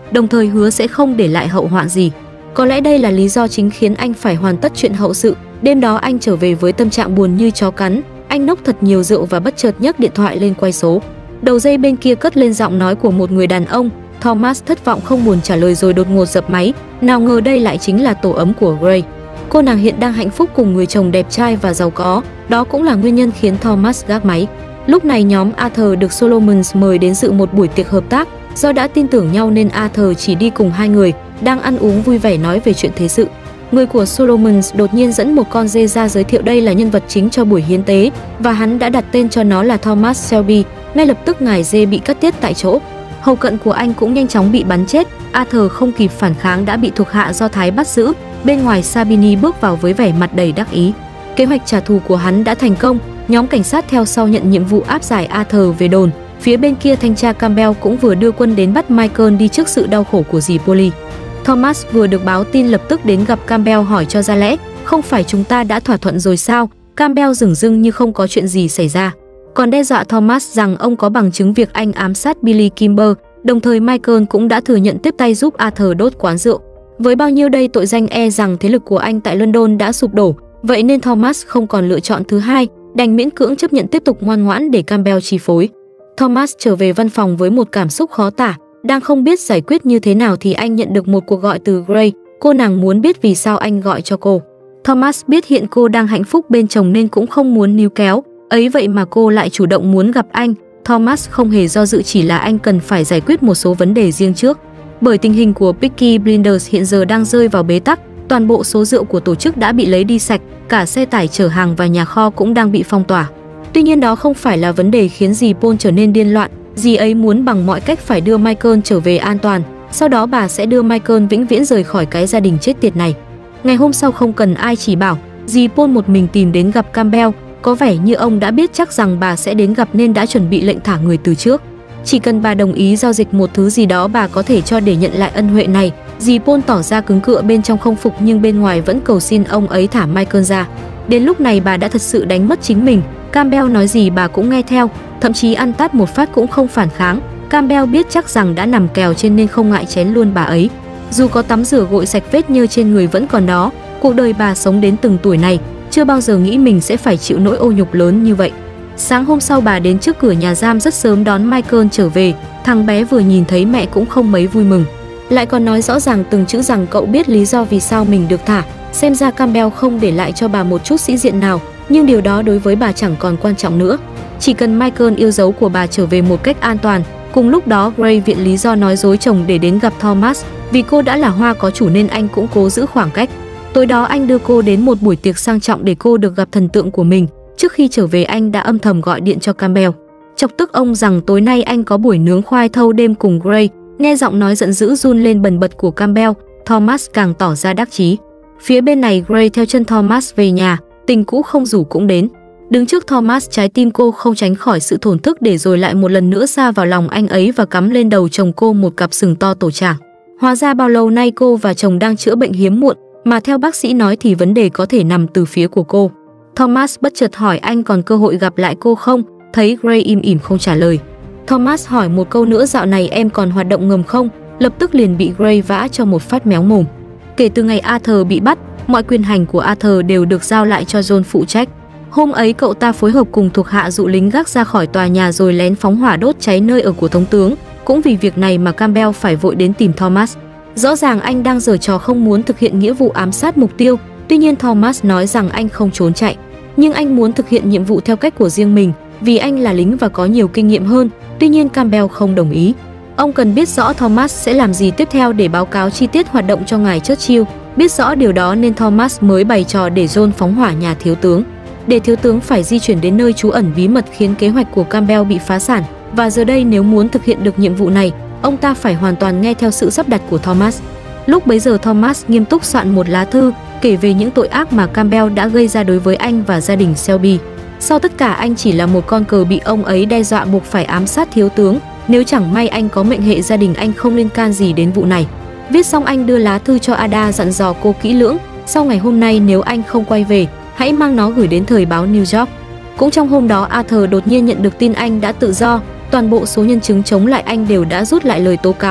đồng thời hứa sẽ không để lại hậu hoạn gì. Có lẽ đây là lý do chính khiến anh phải hoàn tất chuyện hậu sự. Đêm đó anh trở về với tâm trạng buồn như chó cắn, anh nốc thật nhiều rượu và bất chợt nhấc điện thoại lên quay số. Đầu dây bên kia cất lên giọng nói của một người đàn ông. Thomas thất vọng không buồn trả lời rồi đột ngột dập máy. Nào ngờ đây lại chính là tổ ấm của Gray. Cô nàng hiện đang hạnh phúc cùng người chồng đẹp trai và giàu có, đó cũng là nguyên nhân khiến Thomas gác máy. Lúc này nhóm Arthur được Solomons mời đến dự một buổi tiệc hợp tác. Do đã tin tưởng nhau nên Arthur chỉ đi cùng hai người, đang ăn uống vui vẻ nói về chuyện thế sự. Người của Solomons đột nhiên dẫn một con dê ra giới thiệu đây là nhân vật chính cho buổi hiến tế và hắn đã đặt tên cho nó là Thomas Shelby. Ngay lập tức ngài dê bị cắt tiết tại chỗ. Hầu cận của anh cũng nhanh chóng bị bắn chết. Arthur không kịp phản kháng đã bị thuộc hạ Do Thái bắt giữ. Bên ngoài Sabini bước vào với vẻ mặt đầy đắc ý. Kế hoạch trả thù của hắn đã thành công. Nhóm cảnh sát theo sau nhận nhiệm vụ áp giải Arthur về đồn. Phía bên kia thanh tra Campbell cũng vừa đưa quân đến bắt Michael đi trước sự đau khổ của dì Polly. Thomas vừa được báo tin lập tức đến gặp Campbell hỏi cho ra lẽ. Không phải chúng ta đã thỏa thuận rồi sao? Campbell dửng dưng như không có chuyện gì xảy ra. Còn đe dọa Thomas rằng ông có bằng chứng việc anh ám sát Billy Kimber. Đồng thời Michael cũng đã thừa nhận tiếp tay giúp Arthur đốt quán rượu. Với bao nhiêu đây tội danh e rằng thế lực của anh tại London đã sụp đổ. Vậy nên Thomas không còn lựa chọn thứ hai, đành miễn cưỡng chấp nhận tiếp tục ngoan ngoãn để Campbell chi phối. Thomas trở về văn phòng với một cảm xúc khó tả. Đang không biết giải quyết như thế nào thì anh nhận được một cuộc gọi từ Gray. Cô nàng muốn biết vì sao anh gọi cho cô. Thomas biết hiện cô đang hạnh phúc bên chồng nên cũng không muốn níu kéo. Ấy vậy mà cô lại chủ động muốn gặp anh. Thomas không hề do dự, chỉ là anh cần phải giải quyết một số vấn đề riêng trước. Bởi tình hình của Peaky Blinders hiện giờ đang rơi vào bế tắc, toàn bộ số rượu của tổ chức đã bị lấy đi sạch, cả xe tải chở hàng và nhà kho cũng đang bị phong tỏa. Tuy nhiên đó không phải là vấn đề khiến dì Paul trở nên điên loạn. Dì ấy muốn bằng mọi cách phải đưa Michael trở về an toàn, sau đó bà sẽ đưa Michael vĩnh viễn rời khỏi cái gia đình chết tiệt này. Ngày hôm sau không cần ai chỉ bảo, dì Paul một mình tìm đến gặp Campbell. Có vẻ như ông đã biết chắc rằng bà sẽ đến gặp nên đã chuẩn bị lệnh thả người từ trước. Chỉ cần bà đồng ý giao dịch một thứ gì đó bà có thể cho để nhận lại ân huệ này. Dì Paul tỏ ra cứng cựa bên trong không phục nhưng bên ngoài vẫn cầu xin ông ấy thả Michael ra. Đến lúc này bà đã thật sự đánh mất chính mình. Campbell nói gì bà cũng nghe theo, thậm chí ăn tát một phát cũng không phản kháng. Campbell biết chắc rằng đã nằm kèo trên nên không ngại chén luôn bà ấy. Dù có tắm rửa gội sạch vết nhơ trên người vẫn còn đó. Cuộc đời bà sống đến từng tuổi này, chưa bao giờ nghĩ mình sẽ phải chịu nỗi ô nhục lớn như vậy. Sáng hôm sau bà đến trước cửa nhà giam rất sớm đón Michael trở về. Thằng bé vừa nhìn thấy mẹ cũng không mấy vui mừng, lại còn nói rõ ràng từng chữ rằng cậu biết lý do vì sao mình được thả. Xem ra Campbell không để lại cho bà một chút sĩ diện nào, nhưng điều đó đối với bà chẳng còn quan trọng nữa. Chỉ cần Michael yêu dấu của bà trở về một cách an toàn. Cùng lúc đó Gray viện lý do nói dối chồng để đến gặp Thomas. Vì cô đã là hoa có chủ nên anh cũng cố giữ khoảng cách. Tối đó anh đưa cô đến một buổi tiệc sang trọng để cô được gặp thần tượng của mình. Trước khi trở về anh đã âm thầm gọi điện cho Campbell, chọc tức ông rằng tối nay anh có buổi nướng khoai thâu đêm cùng Gray. Nghe giọng nói giận dữ run lên bần bật của Campbell, Thomas càng tỏ ra đắc chí. Phía bên này Gray theo chân Thomas về nhà, tình cũ không rủ cũng đến. Đứng trước Thomas, trái tim cô không tránh khỏi sự thổn thức để rồi lại một lần nữa sa vào lòng anh ấy và cắm lên đầu chồng cô một cặp sừng to tổ chảng. Hóa ra bao lâu nay cô và chồng đang chữa bệnh hiếm muộn, mà theo bác sĩ nói thì vấn đề có thể nằm từ phía của cô. Thomas bất chợt hỏi anh còn cơ hội gặp lại cô không, thấy Gray im ỉm không trả lời. Thomas hỏi một câu nữa, dạo này em còn hoạt động ngầm không, lập tức liền bị Gray vã cho một phát méo mồm. Kể từ ngày Arthur bị bắt, mọi quyền hành của Arthur đều được giao lại cho John phụ trách. Hôm ấy cậu ta phối hợp cùng thuộc hạ dụ lính gác ra khỏi tòa nhà rồi lén phóng hỏa đốt cháy nơi ở của thống tướng. Cũng vì việc này mà Campbell phải vội đến tìm Thomas. Rõ ràng anh đang giở trò không muốn thực hiện nghĩa vụ ám sát mục tiêu. Tuy nhiên Thomas nói rằng anh không trốn chạy, nhưng anh muốn thực hiện nhiệm vụ theo cách của riêng mình, vì anh là lính và có nhiều kinh nghiệm hơn. Tuy nhiên Campbell không đồng ý. Ông cần biết rõ Thomas sẽ làm gì tiếp theo để báo cáo chi tiết hoạt động cho ngài Churchill. Biết rõ điều đó nên Thomas mới bày trò để John phóng hỏa nhà thiếu tướng, để thiếu tướng phải di chuyển đến nơi trú ẩn bí mật, khiến kế hoạch của Campbell bị phá sản. Và giờ đây nếu muốn thực hiện được nhiệm vụ này, ông ta phải hoàn toàn nghe theo sự sắp đặt của Thomas. Lúc bấy giờ Thomas nghiêm túc soạn một lá thư kể về những tội ác mà Campbell đã gây ra đối với anh và gia đình Shelby. Sau tất cả anh chỉ là một con cờ bị ông ấy đe dọa buộc phải ám sát thiếu tướng. Nếu chẳng may anh có mệnh hệ, gia đình anh không liên can gì đến vụ này. Viết xong anh đưa lá thư cho Ada, dặn dò cô kỹ lưỡng. Sau ngày hôm nay nếu anh không quay về, hãy mang nó gửi đến thời báo New York. Cũng trong hôm đó Arthur đột nhiên nhận được tin anh đã tự do. Toàn bộ số nhân chứng chống lại anh đều đã rút lại lời tố cáo.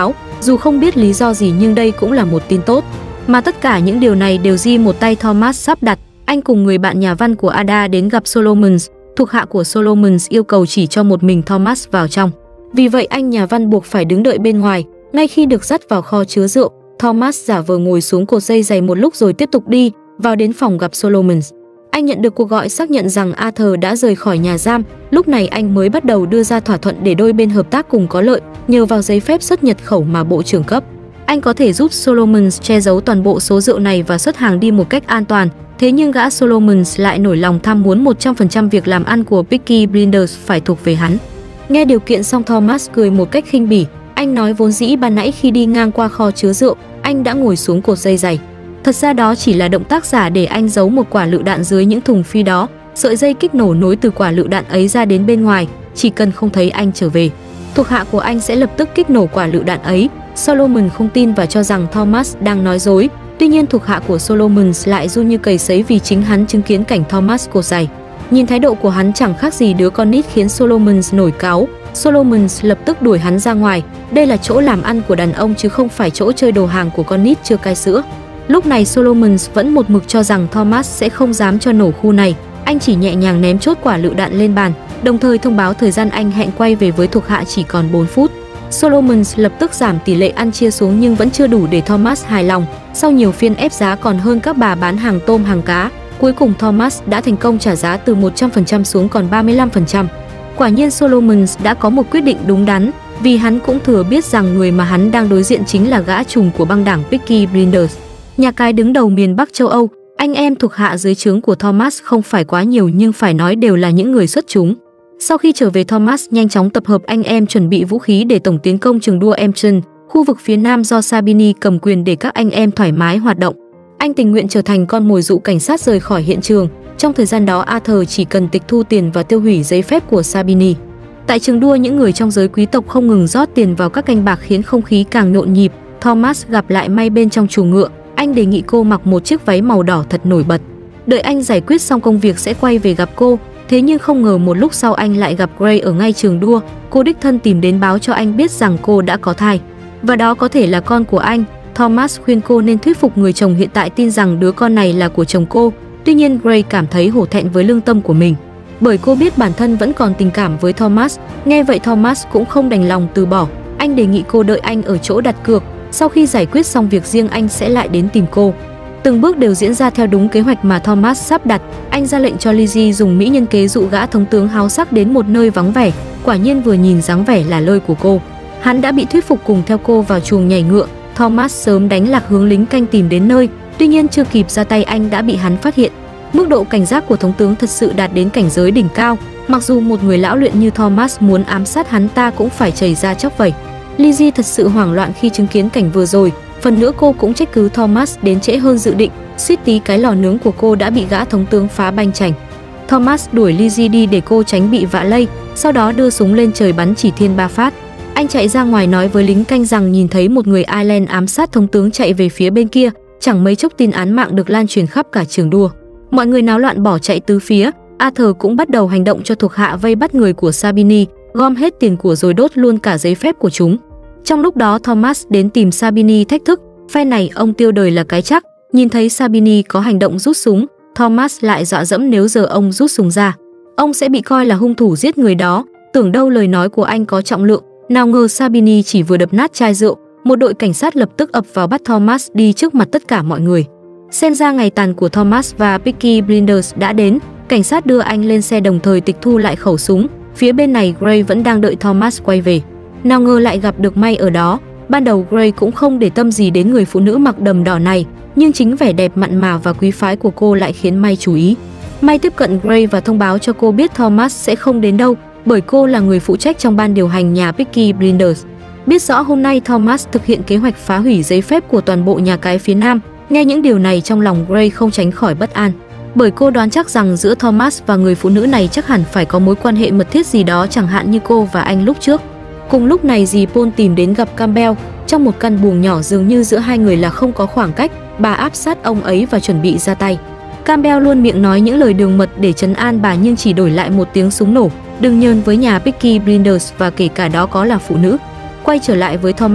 Dù không biết lý do gì nhưng đây cũng là một tin tốt. Mà tất cả những điều này đều di một tay Thomas sắp đặt. Anh cùng người bạn nhà văn của Ada đến gặp Solomons. Thuộc hạ của Solomons yêu cầu chỉ cho một mình Thomas vào trong. Vì vậy anh nhà văn buộc phải đứng đợi bên ngoài. Ngay khi được dắt vào kho chứa rượu, Thomas giả vờ ngồi xuống cột dây giày một lúc rồi tiếp tục đi vào đến phòng gặp Solomons. Anh nhận được cuộc gọi xác nhận rằng Arthur đã rời khỏi nhà giam. Lúc này anh mới bắt đầu đưa ra thỏa thuận để đôi bên hợp tác cùng có lợi, nhờ vào giấy phép xuất nhập khẩu mà bộ trưởng cấp. Anh có thể giúp Solomons che giấu toàn bộ số rượu này và xuất hàng đi một cách an toàn. Thế nhưng gã Solomons lại nổi lòng tham muốn một trăm phần trăm việc làm ăn của Peaky Blinders phải thuộc về hắn. Nghe điều kiện xong, Thomas cười một cách khinh bỉ. Anh nói vốn dĩ ban nãy khi đi ngang qua kho chứa rượu, anh đã ngồi xuống cột dây giày. Thật ra đó chỉ là động tác giả để anh giấu một quả lựu đạn dưới những thùng phi đó. Sợi dây kích nổ nối từ quả lựu đạn ấy ra đến bên ngoài, chỉ cần không thấy anh trở về, thuộc hạ của anh sẽ lập tức kích nổ quả lựu đạn ấy. Solomon không tin và cho rằng Thomas đang nói dối. Tuy nhiên thuộc hạ của Solomon lại run như cầy sấy vì chính hắn chứng kiến cảnh Thomas cột giày. Nhìn thái độ của hắn chẳng khác gì đứa con nít khiến Solomon nổi cáu. Solomon lập tức đuổi hắn ra ngoài. Đây là chỗ làm ăn của đàn ông chứ không phải chỗ chơi đồ hàng của con nít chưa cai sữa. Lúc này Solomon vẫn một mực cho rằng Thomas sẽ không dám cho nổ khu này. Anh chỉ nhẹ nhàng ném chốt quả lựu đạn lên bàn, đồng thời thông báo thời gian anh hẹn quay về với thuộc hạ chỉ còn bốn phút. Solomon lập tức giảm tỷ lệ ăn chia xuống nhưng vẫn chưa đủ để Thomas hài lòng. Sau nhiều phiên ép giá còn hơn các bà bán hàng tôm hàng cá, cuối cùng Thomas đã thành công trả giá từ một trăm phần trăm xuống còn ba mươi lăm phần trăm. Quả nhiên Solomon đã có một quyết định đúng đắn, vì hắn cũng thừa biết rằng người mà hắn đang đối diện chính là gã trùm của băng đảng Peaky Blinders. Nhà cái đứng đầu miền Bắc châu Âu, anh em thuộc hạ dưới trướng của Thomas không phải quá nhiều nhưng phải nói đều là những người xuất chúng. Sau khi trở về, Thomas nhanh chóng tập hợp anh em chuẩn bị vũ khí để tổng tiến công trường đua Empton, khu vực phía nam do Sabini cầm quyền để các anh em thoải mái hoạt động. Anh tình nguyện trở thành con mồi dụ cảnh sát rời khỏi hiện trường. Trong thời gian đó, Arthur chỉ cần tịch thu tiền và tiêu hủy giấy phép của Sabini. Tại trường đua, những người trong giới quý tộc không ngừng rót tiền vào các canh bạc khiến không khí càng nhộn nhịp. Thomas gặp lại May bên trong chuồng ngựa. Anh đề nghị cô mặc một chiếc váy màu đỏ thật nổi bật. Đợi anh giải quyết xong công việc sẽ quay về gặp cô. Thế nhưng không ngờ một lúc sau anh lại gặp Gray ở ngay trường đua. Cô đích thân tìm đến báo cho anh biết rằng cô đã có thai, và đó có thể là con của anh. Thomas khuyên cô nên thuyết phục người chồng hiện tại tin rằng đứa con này là của chồng cô. Tuy nhiên Gray cảm thấy hổ thẹn với lương tâm của mình, bởi cô biết bản thân vẫn còn tình cảm với Thomas. Nghe vậy Thomas cũng không đành lòng từ bỏ. Anh đề nghị cô đợi anh ở chỗ đặt cược. Sau khi giải quyết xong việc riêng anh sẽ lại đến tìm cô. Từng bước đều diễn ra theo đúng kế hoạch mà Thomas sắp đặt. Anh ra lệnh cho Lizzie dùng mỹ nhân kế dụ gã thống tướng háo sắc đến một nơi vắng vẻ. Quả nhiên vừa nhìn dáng vẻ là nơi của cô, hắn đã bị thuyết phục cùng theo cô vào chuồng nhảy ngựa. Thomas sớm đánh lạc hướng lính canh tìm đến nơi. Tuy nhiên chưa kịp ra tay anh đã bị hắn phát hiện. Mức độ cảnh giác của thống tướng thật sự đạt đến cảnh giới đỉnh cao. Mặc dù một người lão luyện như Thomas muốn ám sát hắn ta cũng phải chảy ra chóc vẩy. Lizzie thật sự hoảng loạn khi chứng kiến cảnh vừa rồi. Phần nữa cô cũng trách cứ Thomas đến trễ hơn dự định. Suýt tí cái lò nướng của cô đã bị gã thống tướng phá banh chành. Thomas đuổi Lizzie đi để cô tránh bị vạ lây, sau đó đưa súng lên trời bắn chỉ thiên ba phát. Anh chạy ra ngoài nói với lính canh rằng nhìn thấy một người Ireland ám sát thống tướng chạy về phía bên kia. Chẳng mấy chốc tin án mạng được lan truyền khắp cả trường đua. Mọi người náo loạn bỏ chạy tứ phía. Arthur cũng bắt đầu hành động cho thuộc hạ vây bắt người của Sabini, gom hết tiền của rồi đốt luôn cả giấy phép của chúng. Trong lúc đó Thomas đến tìm Sabini thách thức. Phe này ông tiêu đời là cái chắc. Nhìn thấy Sabini có hành động rút súng, Thomas lại dọa dẫm nếu giờ ông rút súng ra, ông sẽ bị coi là hung thủ giết người đó. Tưởng đâu lời nói của anh có trọng lượng, nào ngờ Sabini chỉ vừa đập nát chai rượu. Một đội cảnh sát lập tức ập vào bắt Thomas đi trước mặt tất cả mọi người. Xem ra ngày tàn của Thomas và Peaky Blinders đã đến. Cảnh sát đưa anh lên xe đồng thời tịch thu lại khẩu súng. Phía bên này Gray vẫn đang đợi Thomas quay về. Nào ngờ lại gặp được May ở đó. Ban đầu Gray cũng không để tâm gì đến người phụ nữ mặc đầm đỏ này, nhưng chính vẻ đẹp mặn mà và quý phái của cô lại khiến May chú ý. May tiếp cận Gray và thông báo cho cô biết Thomas sẽ không đến đâu, bởi cô là người phụ trách trong ban điều hành nhà Peaky Blinders. Biết rõ hôm nay Thomas thực hiện kế hoạch phá hủy giấy phép của toàn bộ nhà cái phía Nam. Nghe những điều này trong lòng Gray không tránh khỏi bất an, bởi cô đoán chắc rằng giữa Thomas và người phụ nữ này chắc hẳn phải có mối quan hệ mật thiết gì đó, chẳng hạn như cô và anh lúc trước. Cùng lúc này dì Paul tìm đến gặp Campbell. Trong một căn buồng nhỏ dường như giữa hai người là không có khoảng cách. Bà áp sát ông ấy và chuẩn bị ra tay. Campbell luôn miệng nói những lời đường mật để trấn an bà nhưng chỉ đổi lại một tiếng súng nổ. Đừng nhờn với nhà Peaky Blinders và kể cả đó có là phụ nữ. Quay trở lại với Thomas,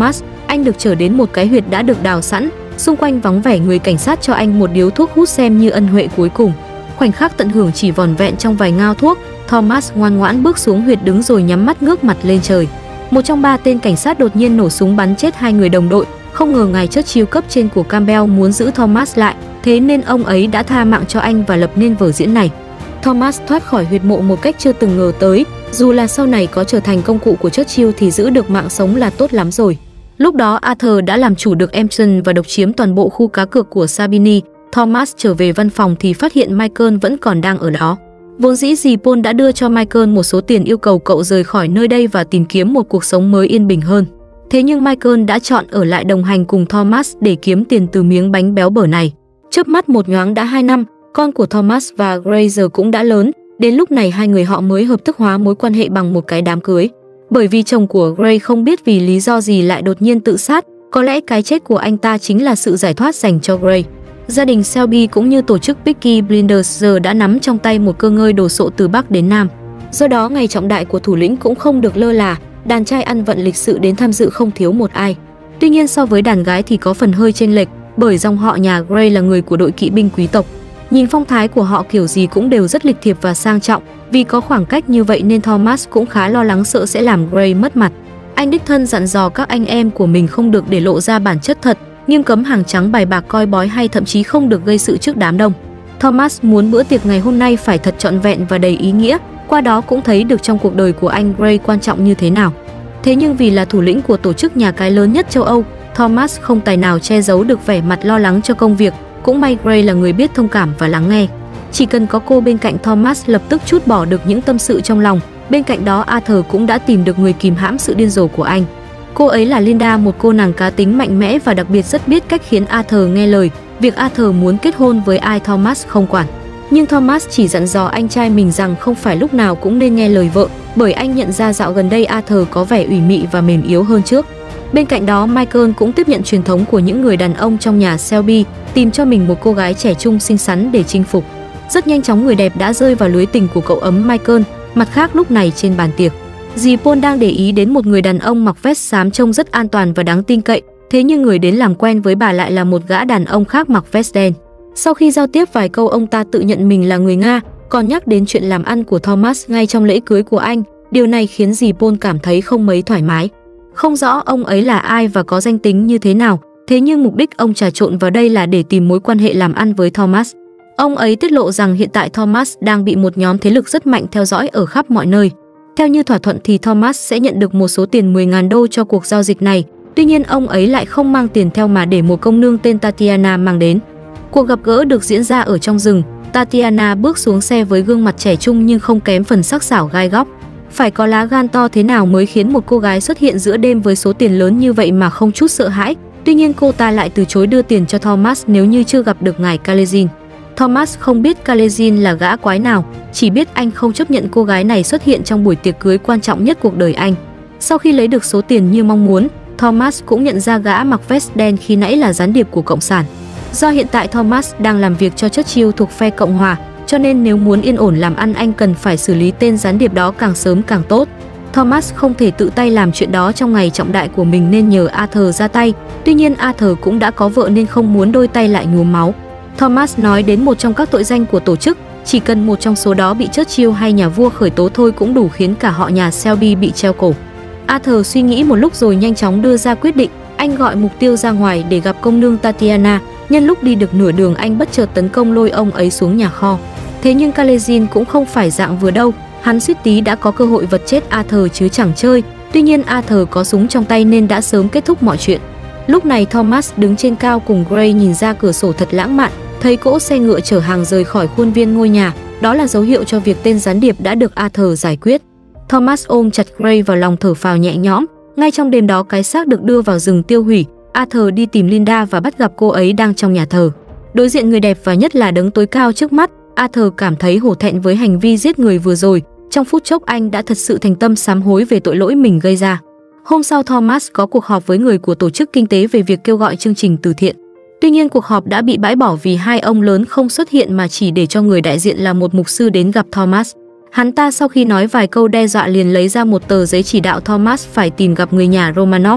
Anh được chở đến một cái huyệt đã được đào sẵn, xung quanh vắng vẻ người cảnh sát cho anh một điếu thuốc hút xem như ân huệ cuối cùng. Khoảnh khắc tận hưởng chỉ vỏn vẹn trong vài ngao thuốc, Thomas ngoan ngoãn bước xuống huyệt đứng rồi nhắm mắt ngước mặt lên trời. Một trong ba tên cảnh sát đột nhiên nổ súng bắn chết hai người đồng đội. Không ngờ ngài Churchill cấp trên của Campbell muốn giữ Thomas lại, thế nên ông ấy đã tha mạng cho anh và lập nên vở diễn này. Thomas thoát khỏi huyệt mộ một cách chưa từng ngờ tới, dù là sau này có trở thành công cụ của Churchill thì giữ được mạng sống là tốt lắm rồi. Lúc đó Arthur đã làm chủ được Empton và độc chiếm toàn bộ khu cá cược của Sabini. Thomas trở về văn phòng thì phát hiện Michael vẫn còn đang ở đó. Vốn dĩ dì Paul đã đưa cho Michael một số tiền yêu cầu cậu rời khỏi nơi đây và tìm kiếm một cuộc sống mới yên bình hơn. Thế nhưng Michael đã chọn ở lại đồng hành cùng Thomas để kiếm tiền từ miếng bánh béo bở này. Chớp mắt một nhoáng đã hai năm, con của Thomas và Grace giờ cũng đã lớn. Đến lúc này hai người họ mới hợp thức hóa mối quan hệ bằng một cái đám cưới. Bởi vì chồng của Grace không biết vì lý do gì lại đột nhiên tự sát, có lẽ cái chết của anh ta chính là sự giải thoát dành cho Grace. Gia đình Shelby cũng như tổ chức Peaky Blinders giờ đã nắm trong tay một cơ ngơi đồ sộ từ Bắc đến Nam. Do đó ngày trọng đại của thủ lĩnh cũng không được lơ là, đàn trai ăn vận lịch sự đến tham dự không thiếu một ai. Tuy nhiên so với đàn gái thì có phần hơi chênh lệch, bởi dòng họ nhà Grey là người của đội kỵ binh quý tộc. Nhìn phong thái của họ kiểu gì cũng đều rất lịch thiệp và sang trọng, vì có khoảng cách như vậy nên Thomas cũng khá lo lắng sợ sẽ làm Grey mất mặt. Anh đích thân dặn dò các anh em của mình không được để lộ ra bản chất thật, nghiêm cấm hàng trắng bài bạc coi bói hay thậm chí không được gây sự trước đám đông. Thomas muốn bữa tiệc ngày hôm nay phải thật trọn vẹn và đầy ý nghĩa, qua đó cũng thấy được trong cuộc đời của anh Grey quan trọng như thế nào. Thế nhưng vì là thủ lĩnh của tổ chức nhà cái lớn nhất châu Âu, Thomas không tài nào che giấu được vẻ mặt lo lắng cho công việc. Cũng may Grey là người biết thông cảm và lắng nghe. Chỉ cần có cô bên cạnh, Thomas lập tức trút bỏ được những tâm sự trong lòng. Bên cạnh đó Arthur cũng đã tìm được người kìm hãm sự điên rồ của anh. Cô ấy là Linda, một cô nàng cá tính mạnh mẽ và đặc biệt rất biết cách khiến Arthur nghe lời. Việc Arthur muốn kết hôn với ai Thomas không quản. Nhưng Thomas chỉ dặn dò anh trai mình rằng không phải lúc nào cũng nên nghe lời vợ, bởi anh nhận ra dạo gần đây Arthur có vẻ ủy mị và mềm yếu hơn trước. Bên cạnh đó, Michael cũng tiếp nhận truyền thống của những người đàn ông trong nhà Shelby, tìm cho mình một cô gái trẻ trung xinh xắn để chinh phục. Rất nhanh chóng người đẹp đã rơi vào lưới tình của cậu ấm Michael. Mặt khác lúc này trên bàn tiệc, dì Paul đang để ý đến một người đàn ông mặc vest xám trông rất an toàn và đáng tin cậy. Thế nhưng người đến làm quen với bà lại là một gã đàn ông khác mặc vest đen. Sau khi giao tiếp vài câu, ông ta tự nhận mình là người Nga, còn nhắc đến chuyện làm ăn của Thomas ngay trong lễ cưới của anh. Điều này khiến dì Paul cảm thấy không mấy thoải mái. Không rõ ông ấy là ai và có danh tính như thế nào, thế nhưng mục đích ông trà trộn vào đây là để tìm mối quan hệ làm ăn với Thomas. Ông ấy tiết lộ rằng hiện tại Thomas đang bị một nhóm thế lực rất mạnh theo dõi ở khắp mọi nơi. Theo như thỏa thuận thì Thomas sẽ nhận được một số tiền mười nghìn đô cho cuộc giao dịch này. Tuy nhiên ông ấy lại không mang tiền theo mà để một công nương tên Tatiana mang đến. Cuộc gặp gỡ được diễn ra ở trong rừng. Tatiana bước xuống xe với gương mặt trẻ trung nhưng không kém phần sắc sảo gai góc. Phải có lá gan to thế nào mới khiến một cô gái xuất hiện giữa đêm với số tiền lớn như vậy mà không chút sợ hãi. Tuy nhiên cô ta lại từ chối đưa tiền cho Thomas nếu như chưa gặp được ngài Kalezin. Thomas không biết Kalezin là gã quái nào, chỉ biết anh không chấp nhận cô gái này xuất hiện trong buổi tiệc cưới quan trọng nhất cuộc đời anh. Sau khi lấy được số tiền như mong muốn, Thomas cũng nhận ra gã mặc vest đen khi nãy là gián điệp của Cộng sản. Do hiện tại Thomas đang làm việc cho Churchill thuộc phe Cộng hòa, cho nên nếu muốn yên ổn làm ăn anh cần phải xử lý tên gián điệp đó càng sớm càng tốt. Thomas không thể tự tay làm chuyện đó trong ngày trọng đại của mình nên nhờ Arthur ra tay. Tuy nhiên Arthur cũng đã có vợ nên không muốn đôi tay lại nhuốm máu. Thomas nói đến một trong các tội danh của tổ chức, chỉ cần một trong số đó bị Churchill hay nhà vua khởi tố thôi cũng đủ khiến cả họ nhà Shelby bị treo cổ. Arthur suy nghĩ một lúc rồi nhanh chóng đưa ra quyết định. Anh gọi mục tiêu ra ngoài để gặp công nương Tatiana. Nhân lúc đi được nửa đường anh bất chợt tấn công lôi ông ấy xuống nhà kho. Thế nhưng Kalezin cũng không phải dạng vừa đâu, hắn suýt tí đã có cơ hội vật chết Arthur chứ chẳng chơi. Tuy nhiên Arthur có súng trong tay nên đã sớm kết thúc mọi chuyện. Lúc này Thomas đứng trên cao cùng Grey nhìn ra cửa sổ thật lãng mạn, thấy cỗ xe ngựa chở hàng rời khỏi khuôn viên ngôi nhà, đó là dấu hiệu cho việc tên gián điệp đã được Arthur giải quyết. Thomas ôm chặt Grey vào lòng thở phào nhẹ nhõm. Ngay trong đêm đó cái xác được đưa vào rừng tiêu hủy. Arthur đi tìm Linda và bắt gặp cô ấy đang trong nhà thờ. Đối diện người đẹp và nhất là đấng tối cao trước mắt, Arthur cảm thấy hổ thẹn với hành vi giết người vừa rồi. Trong phút chốc anh đã thật sự thành tâm sám hối về tội lỗi mình gây ra. Hôm sau Thomas có cuộc họp với người của tổ chức kinh tế về việc kêu gọi chương trình từ thiện. Tuy nhiên cuộc họp đã bị bãi bỏ vì hai ông lớn không xuất hiện mà chỉ để cho người đại diện là một mục sư đến gặp Thomas. Hắn ta sau khi nói vài câu đe dọa liền lấy ra một tờ giấy chỉ đạo Thomas phải tìm gặp người nhà Romanov.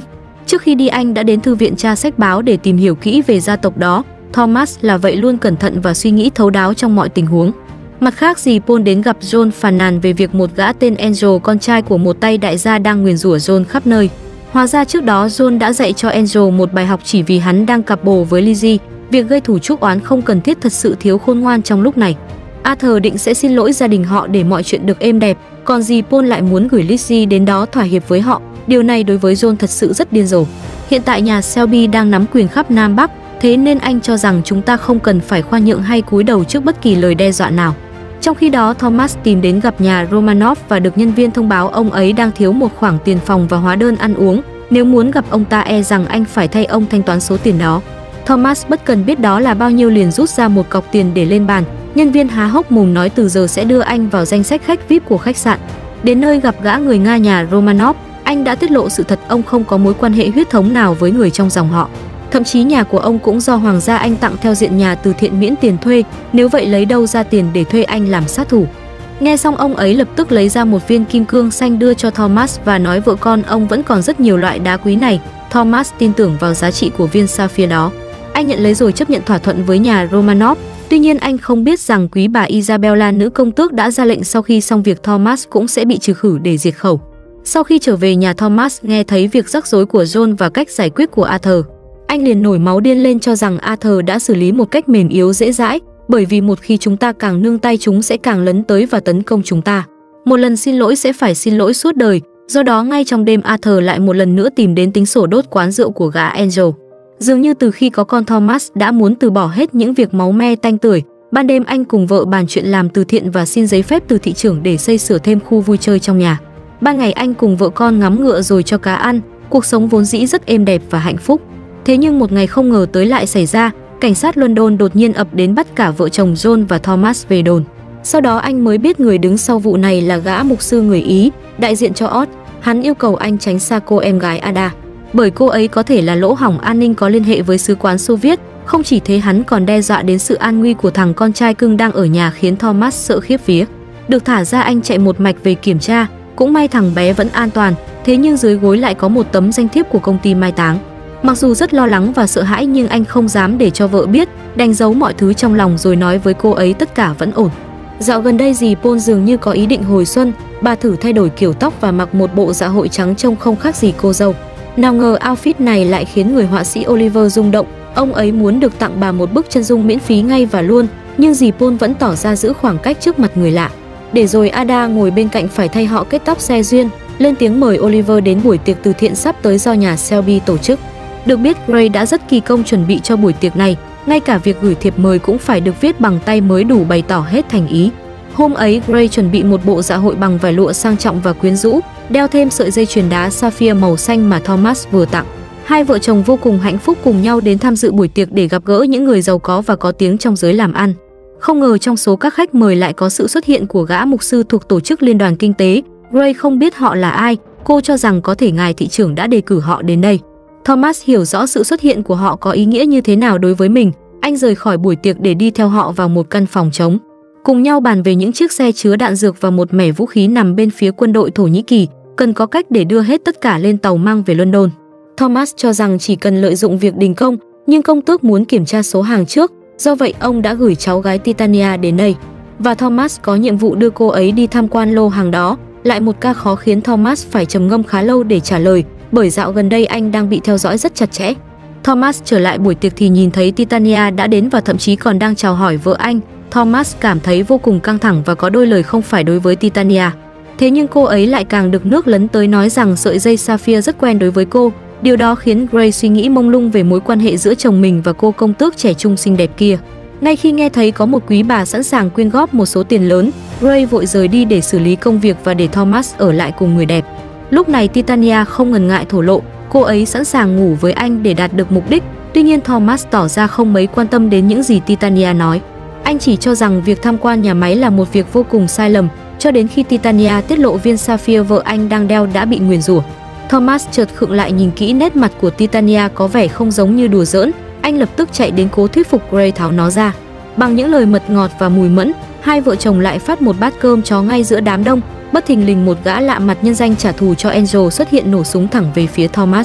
Trước khi đi anh đã đến thư viện tra sách báo để tìm hiểu kỹ về gia tộc đó. Thomas là vậy luôn cẩn thận và suy nghĩ thấu đáo trong mọi tình huống. Mặt khác, dì Paul đến gặp John phàn nàn về việc một gã tên Angel, con trai của một tay đại gia, đang nguyền rủa John khắp nơi. Hóa ra trước đó John đã dạy cho Angel một bài học chỉ vì hắn đang cặp bồ với Lizzie. Việc gây thù chuốc oán không cần thiết, thật sự thiếu khôn ngoan trong lúc này. Arthur định sẽ xin lỗi gia đình họ để mọi chuyện được êm đẹp, còn dì Paul lại muốn gửi Lizzie đến đó thỏa hiệp với họ. Điều này đối với John thật sự rất điên rồ. Hiện tại nhà Shelby đang nắm quyền khắp Nam Bắc, thế nên anh cho rằng chúng ta không cần phải khoan nhượng hay cúi đầu trước bất kỳ lời đe dọa nào. Trong khi đó, Thomas tìm đến gặp nhà Romanov và được nhân viên thông báo ông ấy đang thiếu một khoản tiền phòng và hóa đơn ăn uống. Nếu muốn gặp ông ta, e rằng anh phải thay ông thanh toán số tiền đó. Thomas bất cần biết đó là bao nhiêu liền rút ra một cọc tiền để lên bàn. Nhân viên há hốc mồm nói từ giờ sẽ đưa anh vào danh sách khách vi ai pi của khách sạn. Đến nơi gặp gã người Nga nhà Romanov, anh đã tiết lộ sự thật ông không có mối quan hệ huyết thống nào với người trong dòng họ. Thậm chí nhà của ông cũng do hoàng gia Anh tặng theo diện nhà từ thiện miễn tiền thuê, nếu vậy lấy đâu ra tiền để thuê anh làm sát thủ. Nghe xong, ông ấy lập tức lấy ra một viên kim cương xanh đưa cho Thomas và nói vợ con ông vẫn còn rất nhiều loại đá quý này. Thomas tin tưởng vào giá trị của viên sapphire đó. Anh nhận lấy rồi chấp nhận thỏa thuận với nhà Romanov. Tuy nhiên anh không biết rằng quý bà Isabella, nữ công tước, đã ra lệnh sau khi xong việc Thomas cũng sẽ bị trừ khử để diệt khẩu. Sau khi trở về nhà, Thomas nghe thấy việc rắc rối của John và cách giải quyết của Arthur. Anh liền nổi máu điên lên, cho rằng Arthur đã xử lý một cách mềm yếu dễ dãi, bởi vì một khi chúng ta càng nương tay, chúng sẽ càng lấn tới và tấn công chúng ta. Một lần xin lỗi sẽ phải xin lỗi suốt đời. Do đó ngay trong đêm, Arthur lại một lần nữa tìm đến tính sổ đốt quán rượu của gã Angel. Dường như từ khi có con, Thomas đã muốn từ bỏ hết những việc máu me tanh tưởi. Ban đêm anh cùng vợ bàn chuyện làm từ thiện và xin giấy phép từ thị trưởng để xây sửa thêm khu vui chơi trong nhà. Ban ngày anh cùng vợ con ngắm ngựa rồi cho cá ăn, cuộc sống vốn dĩ rất êm đẹp và hạnh phúc. Thế nhưng một ngày không ngờ tới lại xảy ra, cảnh sát London đột nhiên ập đến bắt cả vợ chồng John và Thomas về đồn. Sau đó anh mới biết người đứng sau vụ này là gã mục sư người Ý, đại diện cho Oz. Hắn yêu cầu anh tránh xa cô em gái Ada, bởi cô ấy có thể là lỗ hổng an ninh có liên hệ với sứ quán Xô Viết. Không chỉ thế, hắn còn đe dọa đến sự an nguy của thằng con trai cưng đang ở nhà, khiến Thomas sợ khiếp vía. Được thả ra, anh chạy một mạch về kiểm tra. Cũng may thằng bé vẫn an toàn, thế nhưng dưới gối lại có một tấm danh thiếp của công ty mai táng. Mặc dù rất lo lắng và sợ hãi nhưng anh không dám để cho vợ biết, đành giấu mọi thứ trong lòng rồi nói với cô ấy tất cả vẫn ổn. Dạo gần đây dì Paul dường như có ý định hồi xuân, bà thử thay đổi kiểu tóc và mặc một bộ dạ hội trắng trông không khác gì cô dâu. Nào ngờ outfit này lại khiến người họa sĩ Oliver rung động, ông ấy muốn được tặng bà một bức chân dung miễn phí ngay và luôn, nhưng dì Paul vẫn tỏ ra giữ khoảng cách trước mặt người lạ. Để rồi Ada ngồi bên cạnh phải thay họ kết tóc xe duyên, lên tiếng mời Oliver đến buổi tiệc từ thiện sắp tới do nhà Shelby tổ chức. Được biết, Gray đã rất kỳ công chuẩn bị cho buổi tiệc này, ngay cả việc gửi thiệp mời cũng phải được viết bằng tay mới đủ bày tỏ hết thành ý. Hôm ấy, Gray chuẩn bị một bộ dạ hội bằng vải lụa sang trọng và quyến rũ, đeo thêm sợi dây chuyền đá sapphire màu xanh mà Thomas vừa tặng. Hai vợ chồng vô cùng hạnh phúc cùng nhau đến tham dự buổi tiệc để gặp gỡ những người giàu có và có tiếng trong giới làm ăn. Không ngờ trong số các khách mời lại có sự xuất hiện của gã mục sư thuộc tổ chức Liên đoàn Kinh tế. Gray không biết họ là ai, cô cho rằng có thể ngài thị trưởng đã đề cử họ đến đây. Thomas hiểu rõ sự xuất hiện của họ có ý nghĩa như thế nào đối với mình. Anh rời khỏi buổi tiệc để đi theo họ vào một căn phòng trống. Cùng nhau bàn về những chiếc xe chứa đạn dược và một mẻ vũ khí nằm bên phía quân đội Thổ Nhĩ Kỳ, cần có cách để đưa hết tất cả lên tàu mang về London. Thomas cho rằng chỉ cần lợi dụng việc đình công, nhưng công tước muốn kiểm tra số hàng trước, do vậy ông đã gửi cháu gái Titania đến đây. Và Thomas có nhiệm vụ đưa cô ấy đi tham quan lô hàng đó. Lại một ca khó khiến Thomas phải trầm ngâm khá lâu để trả lời, bởi dạo gần đây anh đang bị theo dõi rất chặt chẽ. Thomas trở lại buổi tiệc thì nhìn thấy Titania đã đến và thậm chí còn đang chào hỏi vợ anh. Thomas cảm thấy vô cùng căng thẳng và có đôi lời không phải đối với Titania. Thế nhưng cô ấy lại càng được nước lấn tới nói rằng sợi dây sapphire rất quen đối với cô. Điều đó khiến Gray suy nghĩ mông lung về mối quan hệ giữa chồng mình và cô công tước trẻ trung xinh đẹp kia. Ngay khi nghe thấy có một quý bà sẵn sàng quyên góp một số tiền lớn, Gray vội rời đi để xử lý công việc và để Thomas ở lại cùng người đẹp. Lúc này Titania không ngần ngại thổ lộ, cô ấy sẵn sàng ngủ với anh để đạt được mục đích. Tuy nhiên Thomas tỏ ra không mấy quan tâm đến những gì Titania nói. Anh chỉ cho rằng việc tham quan nhà máy là một việc vô cùng sai lầm, cho đến khi Titania tiết lộ viên sapphire vợ anh đang đeo đã bị nguyền rủa. Thomas chợt khựng lại, nhìn kỹ nét mặt của Titania có vẻ không giống như đùa giỡn. Anh lập tức chạy đến cố thuyết phục Gray tháo nó ra. Bằng những lời mật ngọt và mùi mẫn, hai vợ chồng lại phát một bát cơm chó ngay giữa đám đông. Bất thình lình một gã lạ mặt nhân danh trả thù cho Angel xuất hiện, nổ súng thẳng về phía Thomas.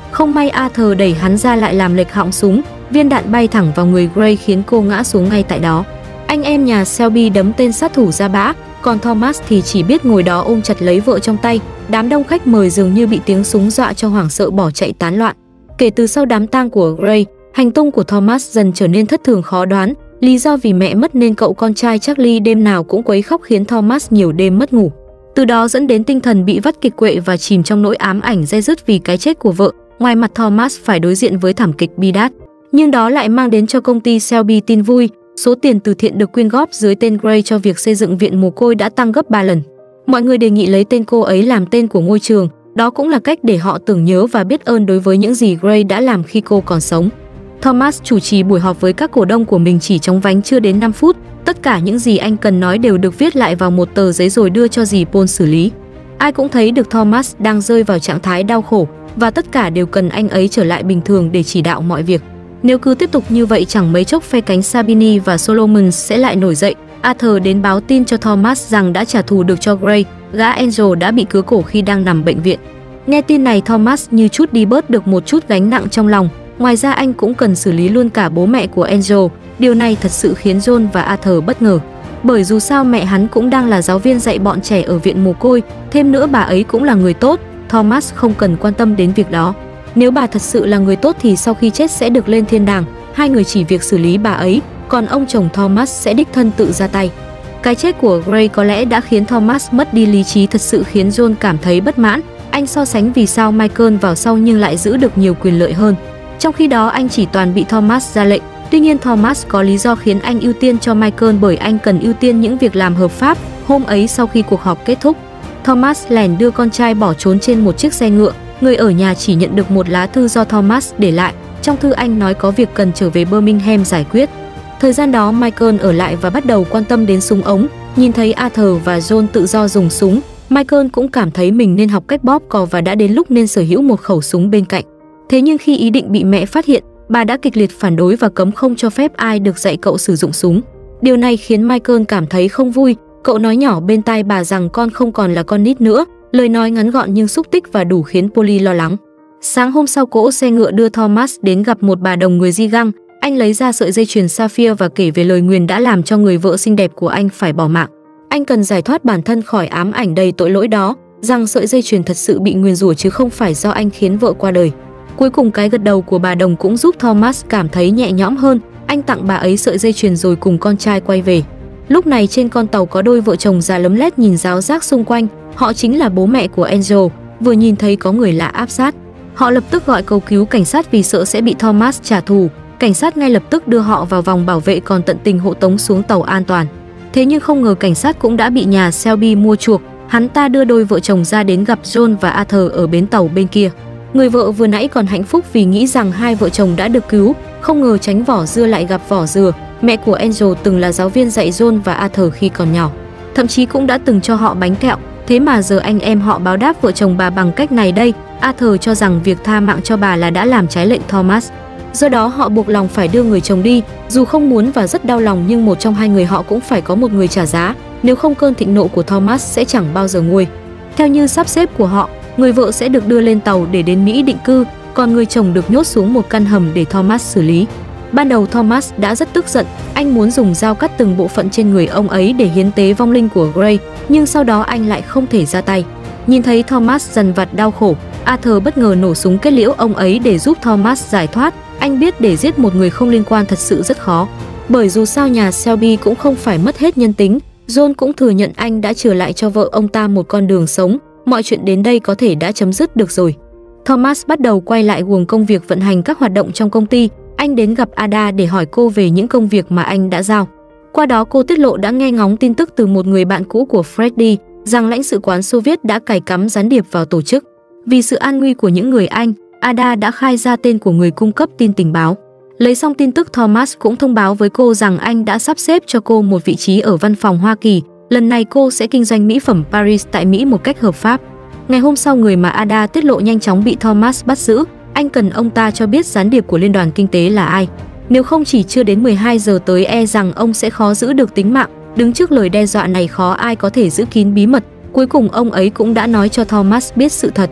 Không may Arthur đẩy hắn ra lại làm lệch họng súng, viên đạn bay thẳng vào người Gray khiến cô ngã xuống ngay tại đó. Anh em nhà Shelby đấm tên sát thủ ra bã, còn Thomas thì chỉ biết ngồi đó ôm chặt lấy vợ trong tay. Đám đông khách mời dường như bị tiếng súng dọa cho hoảng sợ bỏ chạy tán loạn. Kể từ sau đám tang của Gray, hành tung của Thomas dần trở nên thất thường khó đoán. Lý do vì mẹ mất nên cậu con trai Charlie đêm nào cũng quấy khóc khiến Thomas nhiều đêm mất ngủ. Từ đó dẫn đến tinh thần bị vắt kiệt quệ và chìm trong nỗi ám ảnh day dứt vì cái chết của vợ. Ngoài mặt Thomas phải đối diện với thảm kịch bi đát, nhưng đó lại mang đến cho công ty Shelby tin vui. Số tiền từ thiện được quyên góp dưới tên Gray cho việc xây dựng viện mồ côi đã tăng gấp ba lần. Mọi người đề nghị lấy tên cô ấy làm tên của ngôi trường, đó cũng là cách để họ tưởng nhớ và biết ơn đối với những gì Gray đã làm khi cô còn sống. Thomas chủ trì buổi họp với các cổ đông của mình chỉ chóng vánh chưa đến năm phút. Tất cả những gì anh cần nói đều được viết lại vào một tờ giấy rồi đưa cho dì Paul xử lý. Ai cũng thấy được Thomas đang rơi vào trạng thái đau khổ và tất cả đều cần anh ấy trở lại bình thường để chỉ đạo mọi việc. Nếu cứ tiếp tục như vậy chẳng mấy chốc phe cánh Sabini và Solomon sẽ lại nổi dậy. Arthur đến báo tin cho Thomas rằng đã trả thù được cho Gray, gã Angel đã bị cứa cổ khi đang nằm bệnh viện. Nghe tin này Thomas như chút đi bớt được một chút gánh nặng trong lòng. Ngoài ra anh cũng cần xử lý luôn cả bố mẹ của Angel. Điều này thật sự khiến John và Arthur bất ngờ. Bởi dù sao mẹ hắn cũng đang là giáo viên dạy bọn trẻ ở viện mồ côi, thêm nữa bà ấy cũng là người tốt, Thomas không cần quan tâm đến việc đó. Nếu bà thật sự là người tốt thì sau khi chết sẽ được lên thiên đàng, hai người chỉ việc xử lý bà ấy, còn ông chồng Thomas sẽ đích thân tự ra tay. Cái chết của Gray có lẽ đã khiến Thomas mất đi lý trí thật sự khiến John cảm thấy bất mãn. Anh so sánh vì sao Michael vào sau nhưng lại giữ được nhiều quyền lợi hơn. Trong khi đó anh chỉ toàn bị Thomas ra lệnh. Tuy nhiên Thomas có lý do khiến anh ưu tiên cho Michael bởi anh cần ưu tiên những việc làm hợp pháp. Hôm ấy sau khi cuộc họp kết thúc, Thomas lèn đưa con trai bỏ trốn trên một chiếc xe ngựa. Người ở nhà chỉ nhận được một lá thư do Thomas để lại. Trong thư anh nói có việc cần trở về Birmingham giải quyết. Thời gian đó Michael ở lại và bắt đầu quan tâm đến súng ống. Nhìn thấy Arthur và John tự do dùng súng, Michael cũng cảm thấy mình nên học cách bóp cò và đã đến lúc nên sở hữu một khẩu súng bên cạnh. Thế nhưng khi ý định bị mẹ phát hiện, bà đã kịch liệt phản đối và cấm không cho phép ai được dạy cậu sử dụng súng. Điều này khiến Michael cảm thấy không vui. Cậu nói nhỏ bên tai bà rằng con không còn là con nít nữa. Lời nói ngắn gọn nhưng xúc tích và đủ khiến Polly lo lắng. Sáng hôm sau cỗ xe ngựa đưa Thomas đến gặp một bà đồng người Di Găng. Anh lấy ra sợi dây chuyền sapphire và kể về lời nguyền đã làm cho người vợ xinh đẹp của anh phải bỏ mạng. Anh cần giải thoát bản thân khỏi ám ảnh đầy tội lỗi đó, rằng sợi dây chuyền thật sự bị nguyền rủa chứ không phải do anh khiến vợ qua đời. Cuối cùng cái gật đầu của bà đồng cũng giúp Thomas cảm thấy nhẹ nhõm hơn. Anh tặng bà ấy sợi dây chuyền rồi cùng con trai quay về. Lúc này trên con tàu có đôi vợ chồng già lấm lét nhìn ráo rác xung quanh. Họ chính là bố mẹ của Angel. Vừa nhìn thấy có người lạ áp sát, họ lập tức gọi cầu cứu cảnh sát vì sợ sẽ bị Thomas trả thù. Cảnh sát ngay lập tức đưa họ vào vòng bảo vệ còn tận tình hộ tống xuống tàu an toàn. Thế nhưng không ngờ cảnh sát cũng đã bị nhà Shelby mua chuộc. Hắn ta đưa đôi vợ chồng ra đến gặp John và Arthur ở bến tàu bên kia. Người vợ vừa nãy còn hạnh phúc vì nghĩ rằng hai vợ chồng đã được cứu, không ngờ tránh vỏ dưa lại gặp vỏ dừa. Mẹ của Angel từng là giáo viên dạy John và Arthur khi còn nhỏ, thậm chí cũng đã từng cho họ bánh kẹo. Thế mà giờ anh em họ báo đáp vợ chồng bà bằng cách này đây. Arthur cho rằng việc tha mạng cho bà là đã làm trái lệnh Thomas. Do đó họ buộc lòng phải đưa người chồng đi, dù không muốn và rất đau lòng nhưng một trong hai người họ cũng phải có một người trả giá, nếu không cơn thịnh nộ của Thomas sẽ chẳng bao giờ nguôi. Theo như sắp xếp của họ, người vợ sẽ được đưa lên tàu để đến Mỹ định cư, còn người chồng được nhốt xuống một căn hầm để Thomas xử lý. Ban đầu Thomas đã rất tức giận, anh muốn dùng dao cắt từng bộ phận trên người ông ấy để hiến tế vong linh của Gray, nhưng sau đó anh lại không thể ra tay. Nhìn thấy Thomas dằn vặt đau khổ, Arthur bất ngờ nổ súng kết liễu ông ấy để giúp Thomas giải thoát. Anh biết để giết một người không liên quan thật sự rất khó, bởi dù sao nhà Shelby cũng không phải mất hết nhân tính. John cũng thừa nhận anh đã trở lại cho vợ ông ta một con đường sống. Mọi chuyện đến đây có thể đã chấm dứt được rồi. Thomas bắt đầu quay lại guồng công việc vận hành các hoạt động trong công ty. Anh đến gặp Ada để hỏi cô về những công việc mà anh đã giao. Qua đó cô tiết lộ đã nghe ngóng tin tức từ một người bạn cũ của Freddy rằng lãnh sự quán Xô Viết đã cài cắm gián điệp vào tổ chức. Vì sự an nguy của những người Anh, Ada đã khai ra tên của người cung cấp tin tình báo. Lấy xong tin tức, Thomas cũng thông báo với cô rằng anh đã sắp xếp cho cô một vị trí ở văn phòng Hoa Kỳ. Lần này cô sẽ kinh doanh mỹ phẩm Paris tại Mỹ một cách hợp pháp. Ngày hôm sau, người mà Ada tiết lộ nhanh chóng bị Thomas bắt giữ. Anh cần ông ta cho biết gián điệp của Liên đoàn Kinh tế là ai. Nếu không chỉ chưa đến mười hai giờ tới e rằng ông sẽ khó giữ được tính mạng. Đứng trước lời đe dọa này khó ai có thể giữ kín bí mật. Cuối cùng ông ấy cũng đã nói cho Thomas biết sự thật.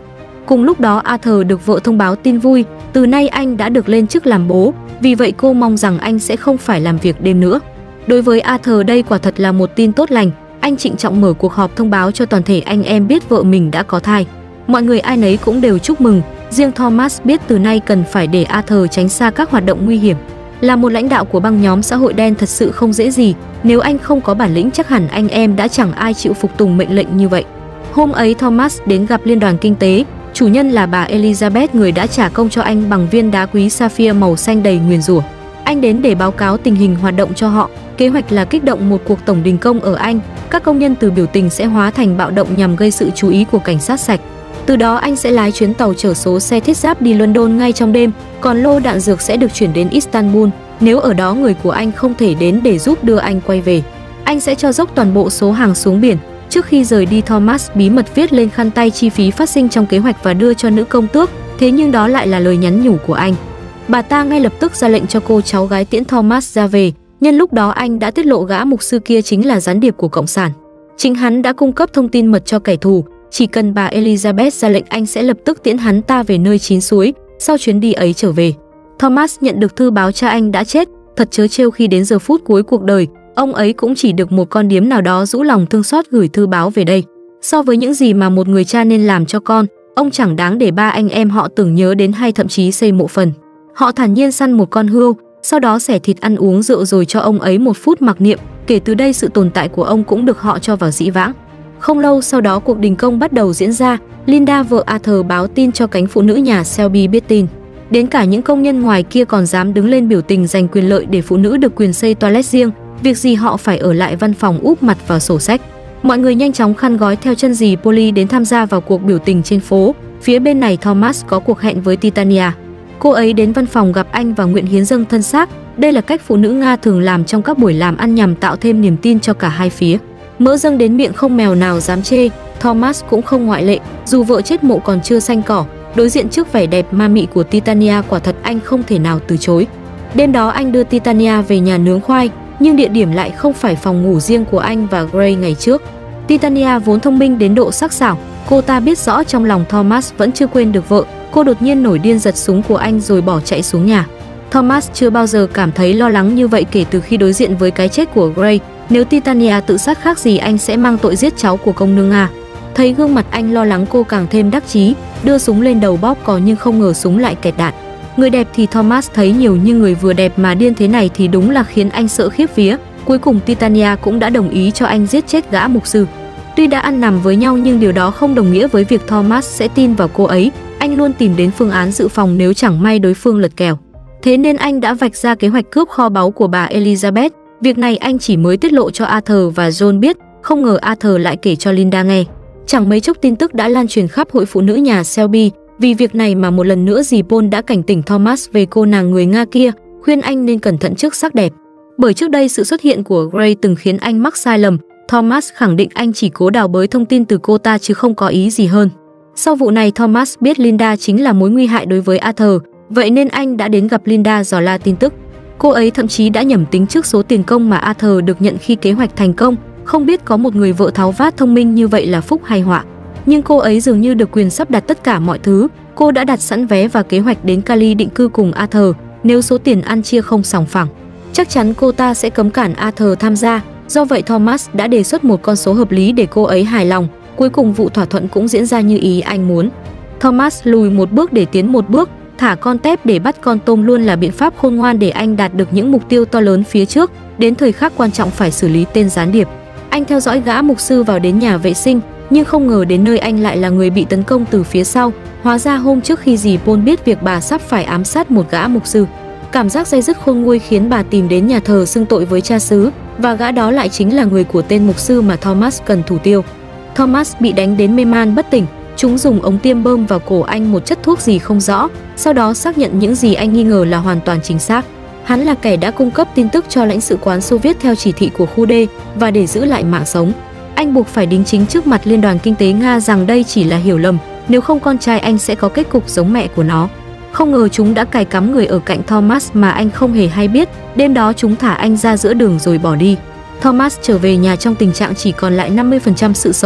Cùng lúc đó Arthur được vợ thông báo tin vui, từ nay anh đã được lên chức làm bố, vì vậy cô mong rằng anh sẽ không phải làm việc đêm nữa. Đối với Arthur đây quả thật là một tin tốt lành, anh trịnh trọng mở cuộc họp thông báo cho toàn thể anh em biết vợ mình đã có thai. Mọi người ai nấy cũng đều chúc mừng, riêng Thomas biết từ nay cần phải để Arthur tránh xa các hoạt động nguy hiểm. Là một lãnh đạo của băng nhóm xã hội đen thật sự không dễ gì, nếu anh không có bản lĩnh chắc hẳn anh em đã chẳng ai chịu phục tùng mệnh lệnh như vậy. Hôm ấy Thomas đến gặp Liên đoàn Kinh tế, chủ nhân là bà Elizabeth người đã trả công cho anh bằng viên đá quý sapphire màu xanh đầy nguyền rủa. Anh đến để báo cáo tình hình hoạt động cho họ, kế hoạch là kích động một cuộc tổng đình công ở Anh, các công nhân từ biểu tình sẽ hóa thành bạo động nhằm gây sự chú ý của cảnh sát sạch. Từ đó anh sẽ lái chuyến tàu chở số xe thiết giáp đi London ngay trong đêm, còn lô đạn dược sẽ được chuyển đến Istanbul, nếu ở đó người của anh không thể đến để giúp đưa anh quay về. Anh sẽ cho dốc toàn bộ số hàng xuống biển. Trước khi rời đi, Thomas bí mật viết lên khăn tay chi phí phát sinh trong kế hoạch và đưa cho nữ công tước, thế nhưng đó lại là lời nhắn nhủ của anh. Bà ta ngay lập tức ra lệnh cho cô cháu gái tiễn Thomas ra về, nhân lúc đó anh đã tiết lộ gã mục sư kia chính là gián điệp của Cộng sản. Chính hắn đã cung cấp thông tin mật cho kẻ thù, chỉ cần bà Elizabeth ra lệnh anh sẽ lập tức tiễn hắn ta về nơi chín suối, sau chuyến đi ấy trở về. Thomas nhận được thư báo cha anh đã chết, thật trớ trêu khi đến giờ phút cuối cuộc đời, ông ấy cũng chỉ được một con điếm nào đó rũ lòng thương xót gửi thư báo về đây. So với những gì mà một người cha nên làm cho con, ông chẳng đáng để ba anh em họ tưởng nhớ đến hay thậm chí xây mộ phần. Họ thản nhiên săn một con hươu, sau đó xẻ thịt ăn uống rượu rồi cho ông ấy một phút mặc niệm, kể từ đây sự tồn tại của ông cũng được họ cho vào dĩ vãng. Không lâu sau đó cuộc đình công bắt đầu diễn ra, Linda vợ Arthur báo tin cho cánh phụ nữ nhà Shelby biết tin. Đến cả những công nhân ngoài kia còn dám đứng lên biểu tình giành quyền lợi để phụ nữ được quyền xây toilet riêng, việc gì họ phải ở lại văn phòng úp mặt vào sổ sách. Mọi người nhanh chóng khăn gói theo chân dì Polly đến tham gia vào cuộc biểu tình trên phố. Phía bên này Thomas có cuộc hẹn với Titania. Cô ấy đến văn phòng gặp anh và nguyện hiến dâng thân xác. Đây là cách phụ nữ Nga thường làm trong các buổi làm ăn nhằm tạo thêm niềm tin cho cả hai phía. Mỡ dâng đến miệng không mèo nào dám chê, Thomas cũng không ngoại lệ, dù vợ chết mộ còn chưa xanh cỏ, đối diện trước vẻ đẹp ma mị của Titania quả thật anh không thể nào từ chối. Đêm đó anh đưa Titania về nhà nướng khoai, nhưng địa điểm lại không phải phòng ngủ riêng của anh và Gray ngày trước. Titania vốn thông minh đến độ sắc sảo, cô ta biết rõ trong lòng Thomas vẫn chưa quên được vợ, cô đột nhiên nổi điên giật súng của anh rồi bỏ chạy xuống nhà. Thomas chưa bao giờ cảm thấy lo lắng như vậy kể từ khi đối diện với cái chết của Gray. Nếu Titania tự sát khác gì anh sẽ mang tội giết cháu của công nương Nga. Thấy gương mặt anh lo lắng cô càng thêm đắc chí, đưa súng lên đầu bóp cò nhưng không ngờ súng lại kẹt đạn. Người đẹp thì Thomas thấy nhiều nhưng người vừa đẹp mà điên thế này thì đúng là khiến anh sợ khiếp vía. Cuối cùng Titania cũng đã đồng ý cho anh giết chết gã mục sư. Tuy đã ăn nằm với nhau nhưng điều đó không đồng nghĩa với việc Thomas sẽ tin vào cô ấy. Anh luôn tìm đến phương án dự phòng nếu chẳng may đối phương lật kèo. Thế nên anh đã vạch ra kế hoạch cướp kho báu của bà Elizabeth. Việc này anh chỉ mới tiết lộ cho Arthur và John biết, không ngờ Arthur lại kể cho Linda nghe. Chẳng mấy chốc tin tức đã lan truyền khắp hội phụ nữ nhà Shelby. Vì việc này mà một lần nữa dì Paul đã cảnh tỉnh Thomas về cô nàng người Nga kia, khuyên anh nên cẩn thận trước sắc đẹp. Bởi trước đây sự xuất hiện của Gray từng khiến anh mắc sai lầm, Thomas khẳng định anh chỉ cố đào bới thông tin từ cô ta chứ không có ý gì hơn. Sau vụ này Thomas biết Linda chính là mối nguy hại đối với Arthur, vậy nên anh đã đến gặp Linda dò la tin tức. Cô ấy thậm chí đã nhẩm tính trước số tiền công mà Arthur được nhận khi kế hoạch thành công, không biết có một người vợ tháo vát thông minh như vậy là phúc hay họa. Nhưng cô ấy dường như được quyền sắp đặt tất cả mọi thứ, cô đã đặt sẵn vé và kế hoạch đến Cali định cư cùng Arthur, nếu số tiền ăn chia không sòng phẳng. Chắc chắn cô ta sẽ cấm cản Arthur tham gia, do vậy Thomas đã đề xuất một con số hợp lý để cô ấy hài lòng, cuối cùng vụ thỏa thuận cũng diễn ra như ý anh muốn. Thomas lùi một bước để tiến một bước, thả con tép để bắt con tôm luôn là biện pháp khôn ngoan để anh đạt được những mục tiêu to lớn phía trước, đến thời khắc quan trọng phải xử lý tên gián điệp. Anh theo dõi gã mục sư vào đến nhà vệ sinh, nhưng không ngờ đến nơi anh lại là người bị tấn công từ phía sau. Hóa ra hôm trước khi dì Paul biết việc bà sắp phải ám sát một gã mục sư, cảm giác day dứt khôn nguôi khiến bà tìm đến nhà thờ xưng tội với cha xứ, và gã đó lại chính là người của tên mục sư mà Thomas cần thủ tiêu. Thomas bị đánh đến mê man bất tỉnh, chúng dùng ống tiêm bơm vào cổ anh một chất thuốc gì không rõ, sau đó xác nhận những gì anh nghi ngờ là hoàn toàn chính xác. Hắn là kẻ đã cung cấp tin tức cho lãnh sự quán Xô Viết theo chỉ thị của khu D, và để giữ lại mạng sống, anh buộc phải đính chính trước mặt Liên đoàn Kinh tế Nga rằng đây chỉ là hiểu lầm, nếu không con trai anh sẽ có kết cục giống mẹ của nó. Không ngờ chúng đã cài cắm người ở cạnh Thomas mà anh không hề hay biết, đêm đó chúng thả anh ra giữa đường rồi bỏ đi. Thomas trở về nhà trong tình trạng chỉ còn lại năm mươi phần trăm sự sống,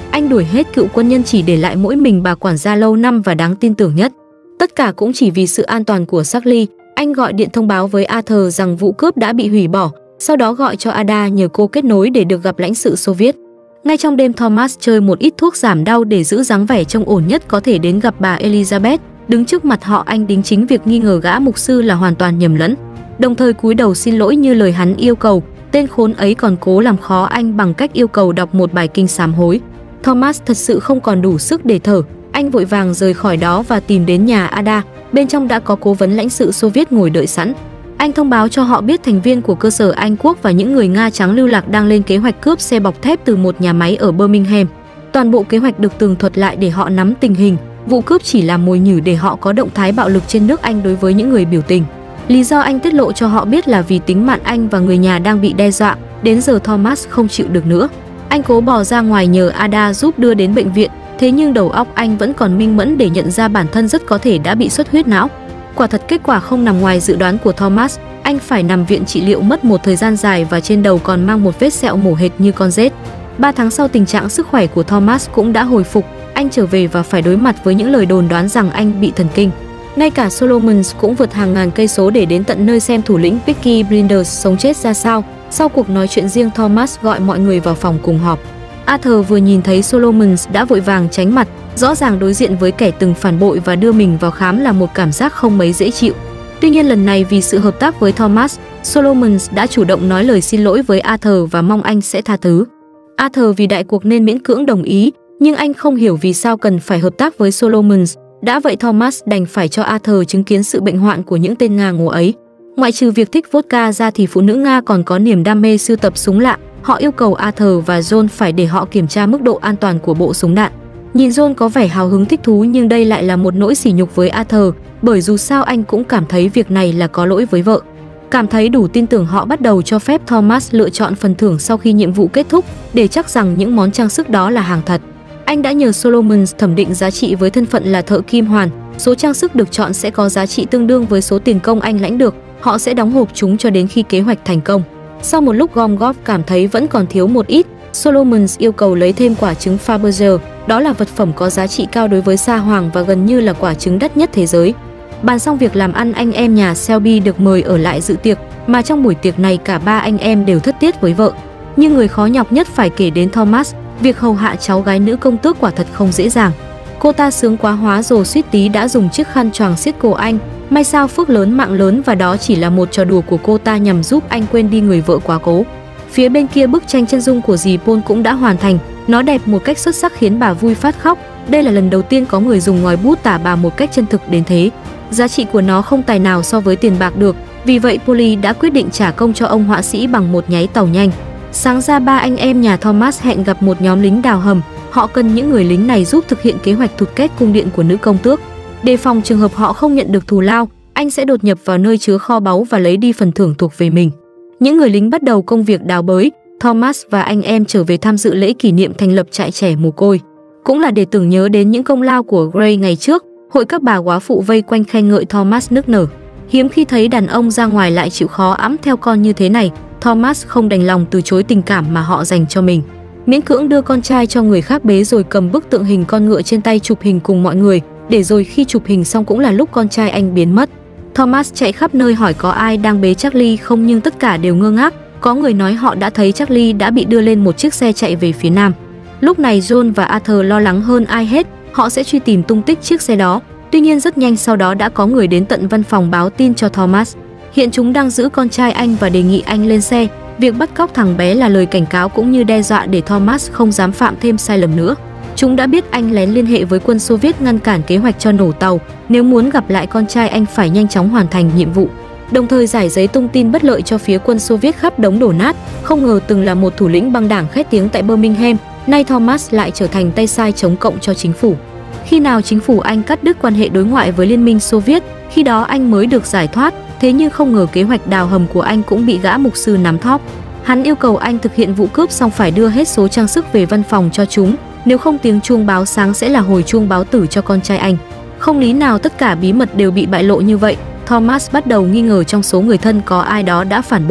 Anh đuổi hết cựu quân nhân chỉ để lại mỗi mình bà quản gia lâu năm và đáng tin tưởng nhất. Tất cả cũng chỉ vì sự an toàn của Charlie. Anh gọi điện thông báo với Arthur rằng vụ cướp đã bị hủy bỏ, sau đó gọi cho Ada nhờ cô kết nối để được gặp lãnh sự Xô Viết. Ngay trong đêm, Thomas chơi một ít thuốc giảm đau để giữ dáng vẻ trông ổn nhất có thể đến gặp bà Elizabeth. Đứng trước mặt họ, anh đính chính việc nghi ngờ gã mục sư là hoàn toàn nhầm lẫn, đồng thời cúi đầu xin lỗi như lời hắn yêu cầu. Tên khốn ấy còn cố làm khó anh bằng cách yêu cầu đọc một bài kinh sám hối. Thomas thật sự không còn đủ sức để thở, anh vội vàng rời khỏi đó và tìm đến nhà Ada. Bên trong đã có cố vấn lãnh sự Xô Viết ngồi đợi sẵn. Anh thông báo cho họ biết thành viên của cơ sở Anh Quốc và những người Nga trắng lưu lạc đang lên kế hoạch cướp xe bọc thép từ một nhà máy ở Birmingham. Toàn bộ kế hoạch được tường thuật lại để họ nắm tình hình. Vụ cướp chỉ là mồi nhử để họ có động thái bạo lực trên nước Anh đối với những người biểu tình. Lý do anh tiết lộ cho họ biết là vì tính mạng anh và người nhà đang bị đe dọa. Đến giờ Thomas không chịu được nữa. Anh cố bò ra ngoài nhờ Ada giúp đưa đến bệnh viện. Thế nhưng đầu óc anh vẫn còn minh mẫn để nhận ra bản thân rất có thể đã bị xuất huyết não. Quả thật kết quả không nằm ngoài dự đoán của Thomas. Anh phải nằm viện trị liệu mất một thời gian dài và trên đầu còn mang một vết sẹo mổ hệt như con rết. Ba tháng sau, tình trạng sức khỏe của Thomas cũng đã hồi phục. Anh trở về và phải đối mặt với những lời đồn đoán rằng anh bị thần kinh. Ngay cả Solomons cũng vượt hàng ngàn cây số để đến tận nơi xem thủ lĩnh Peaky Blinders sống chết ra sao. Sau cuộc nói chuyện riêng, Thomas gọi mọi người vào phòng cùng họp. Arthur vừa nhìn thấy Solomons đã vội vàng tránh mặt. Rõ ràng đối diện với kẻ từng phản bội và đưa mình vào khám là một cảm giác không mấy dễ chịu. Tuy nhiên lần này vì sự hợp tác với Thomas, Solomons đã chủ động nói lời xin lỗi với Arthur và mong anh sẽ tha thứ. Arthur vì đại cuộc nên miễn cưỡng đồng ý, nhưng anh không hiểu vì sao cần phải hợp tác với Solomons. Đã vậy Thomas đành phải cho Arthur chứng kiến sự bệnh hoạn của những tên Nga ngố ấy. Ngoại trừ việc thích vodka ra thì phụ nữ Nga còn có niềm đam mê sưu tập súng lạ. Họ yêu cầu Arthur và John phải để họ kiểm tra mức độ an toàn của bộ súng đạn. Nhìn John có vẻ hào hứng thích thú, nhưng đây lại là một nỗi sỉ nhục với Arthur, bởi dù sao anh cũng cảm thấy việc này là có lỗi với vợ. Cảm thấy đủ tin tưởng, họ bắt đầu cho phép Thomas lựa chọn phần thưởng sau khi nhiệm vụ kết thúc, để chắc rằng những món trang sức đó là hàng thật. Anh đã nhờ Solomons thẩm định giá trị với thân phận là thợ kim hoàn. Số trang sức được chọn sẽ có giá trị tương đương với số tiền công anh lãnh được. Họ sẽ đóng hộp chúng cho đến khi kế hoạch thành công. Sau một lúc gom góp cảm thấy vẫn còn thiếu một ít, Solomons yêu cầu lấy thêm quả trứng Fabergé. Đó là vật phẩm có giá trị cao đối với Sa Hoàng và gần như là quả trứng đắt nhất thế giới. Bàn xong việc làm ăn, anh em nhà Shelby được mời ở lại dự tiệc, mà trong buổi tiệc này cả ba anh em đều thất tiết với vợ. Nhưng người khó nhọc nhất phải kể đến Thomas. Việc hầu hạ cháu gái nữ công tước quả thật không dễ dàng. Cô ta sướng quá hóa rồi suýt tí đã dùng chiếc khăn choàng siết cổ anh. May sao phước lớn mạng lớn và đó chỉ là một trò đùa của cô ta nhằm giúp anh quên đi người vợ quá cố. Phía bên kia, bức tranh chân dung của dì Paul cũng đã hoàn thành. Nó đẹp một cách xuất sắc khiến bà vui phát khóc. Đây là lần đầu tiên có người dùng ngòi bút tả bà một cách chân thực đến thế. Giá trị của nó không tài nào so với tiền bạc được. Vì vậy Polly đã quyết định trả công cho ông họa sĩ bằng một nháy tàu nhanh. Sáng ra, ba anh em nhà Thomas hẹn gặp một nhóm lính đào hầm. Họ cần những người lính này giúp thực hiện kế hoạch thụt két cung điện của nữ công tước. Đề phòng trường hợp họ không nhận được thù lao, anh sẽ đột nhập vào nơi chứa kho báu và lấy đi phần thưởng thuộc về mình. Những người lính bắt đầu công việc đào bới. Thomas và anh em trở về tham dự lễ kỷ niệm thành lập trại trẻ mồ côi. Cũng là để tưởng nhớ đến những công lao của Gray ngày trước. Hội các bà góa phụ vây quanh khen ngợi Thomas nức nở. Hiếm khi thấy đàn ông ra ngoài lại chịu khó ẵm theo con như thế này. Thomas không đành lòng từ chối tình cảm mà họ dành cho mình. Miễn cưỡng đưa con trai cho người khác bế rồi cầm bức tượng hình con ngựa trên tay chụp hình cùng mọi người. Để rồi khi chụp hình xong cũng là lúc con trai anh biến mất. Thomas chạy khắp nơi hỏi có ai đang bế Charlie không, nhưng tất cả đều ngơ ngác. Có người nói họ đã thấy Charlie đã bị đưa lên một chiếc xe chạy về phía nam. Lúc này John và Arthur lo lắng hơn ai hết. Họ sẽ truy tìm tung tích chiếc xe đó. Tuy nhiên rất nhanh sau đó đã có người đến tận văn phòng báo tin cho Thomas. Hiện chúng đang giữ con trai anh và đề nghị anh lên xe. Việc bắt cóc thằng bé là lời cảnh cáo cũng như đe dọa để Thomas không dám phạm thêm sai lầm nữa. Chúng đã biết anh lén liên hệ với quân Xô Viết ngăn cản kế hoạch cho nổ tàu. Nếu muốn gặp lại con trai anh phải nhanh chóng hoàn thành nhiệm vụ, đồng thời giải giấy tung tin bất lợi cho phía quân Xô Viết khắp đống đổ nát. Không ngờ từng là một thủ lĩnh băng đảng khét tiếng tại Birmingham, nay Thomas lại trở thành tay sai chống cộng cho chính phủ. Khi nào chính phủ Anh cắt đứt quan hệ đối ngoại với Liên minh Xô Viết, khi đó anh mới được giải thoát. Thế nhưng không ngờ kế hoạch đào hầm của anh cũng bị gã mục sư nắm thóp. Hắn yêu cầu anh thực hiện vụ cướp xong phải đưa hết số trang sức về văn phòng cho chúng. Nếu không, tiếng chuông báo sáng sẽ là hồi chuông báo tử cho con trai anh. Không lý nào tất cả bí mật đều bị bại lộ như vậy. Thomas bắt đầu nghi ngờ trong số người thân có ai đó đã phản bội.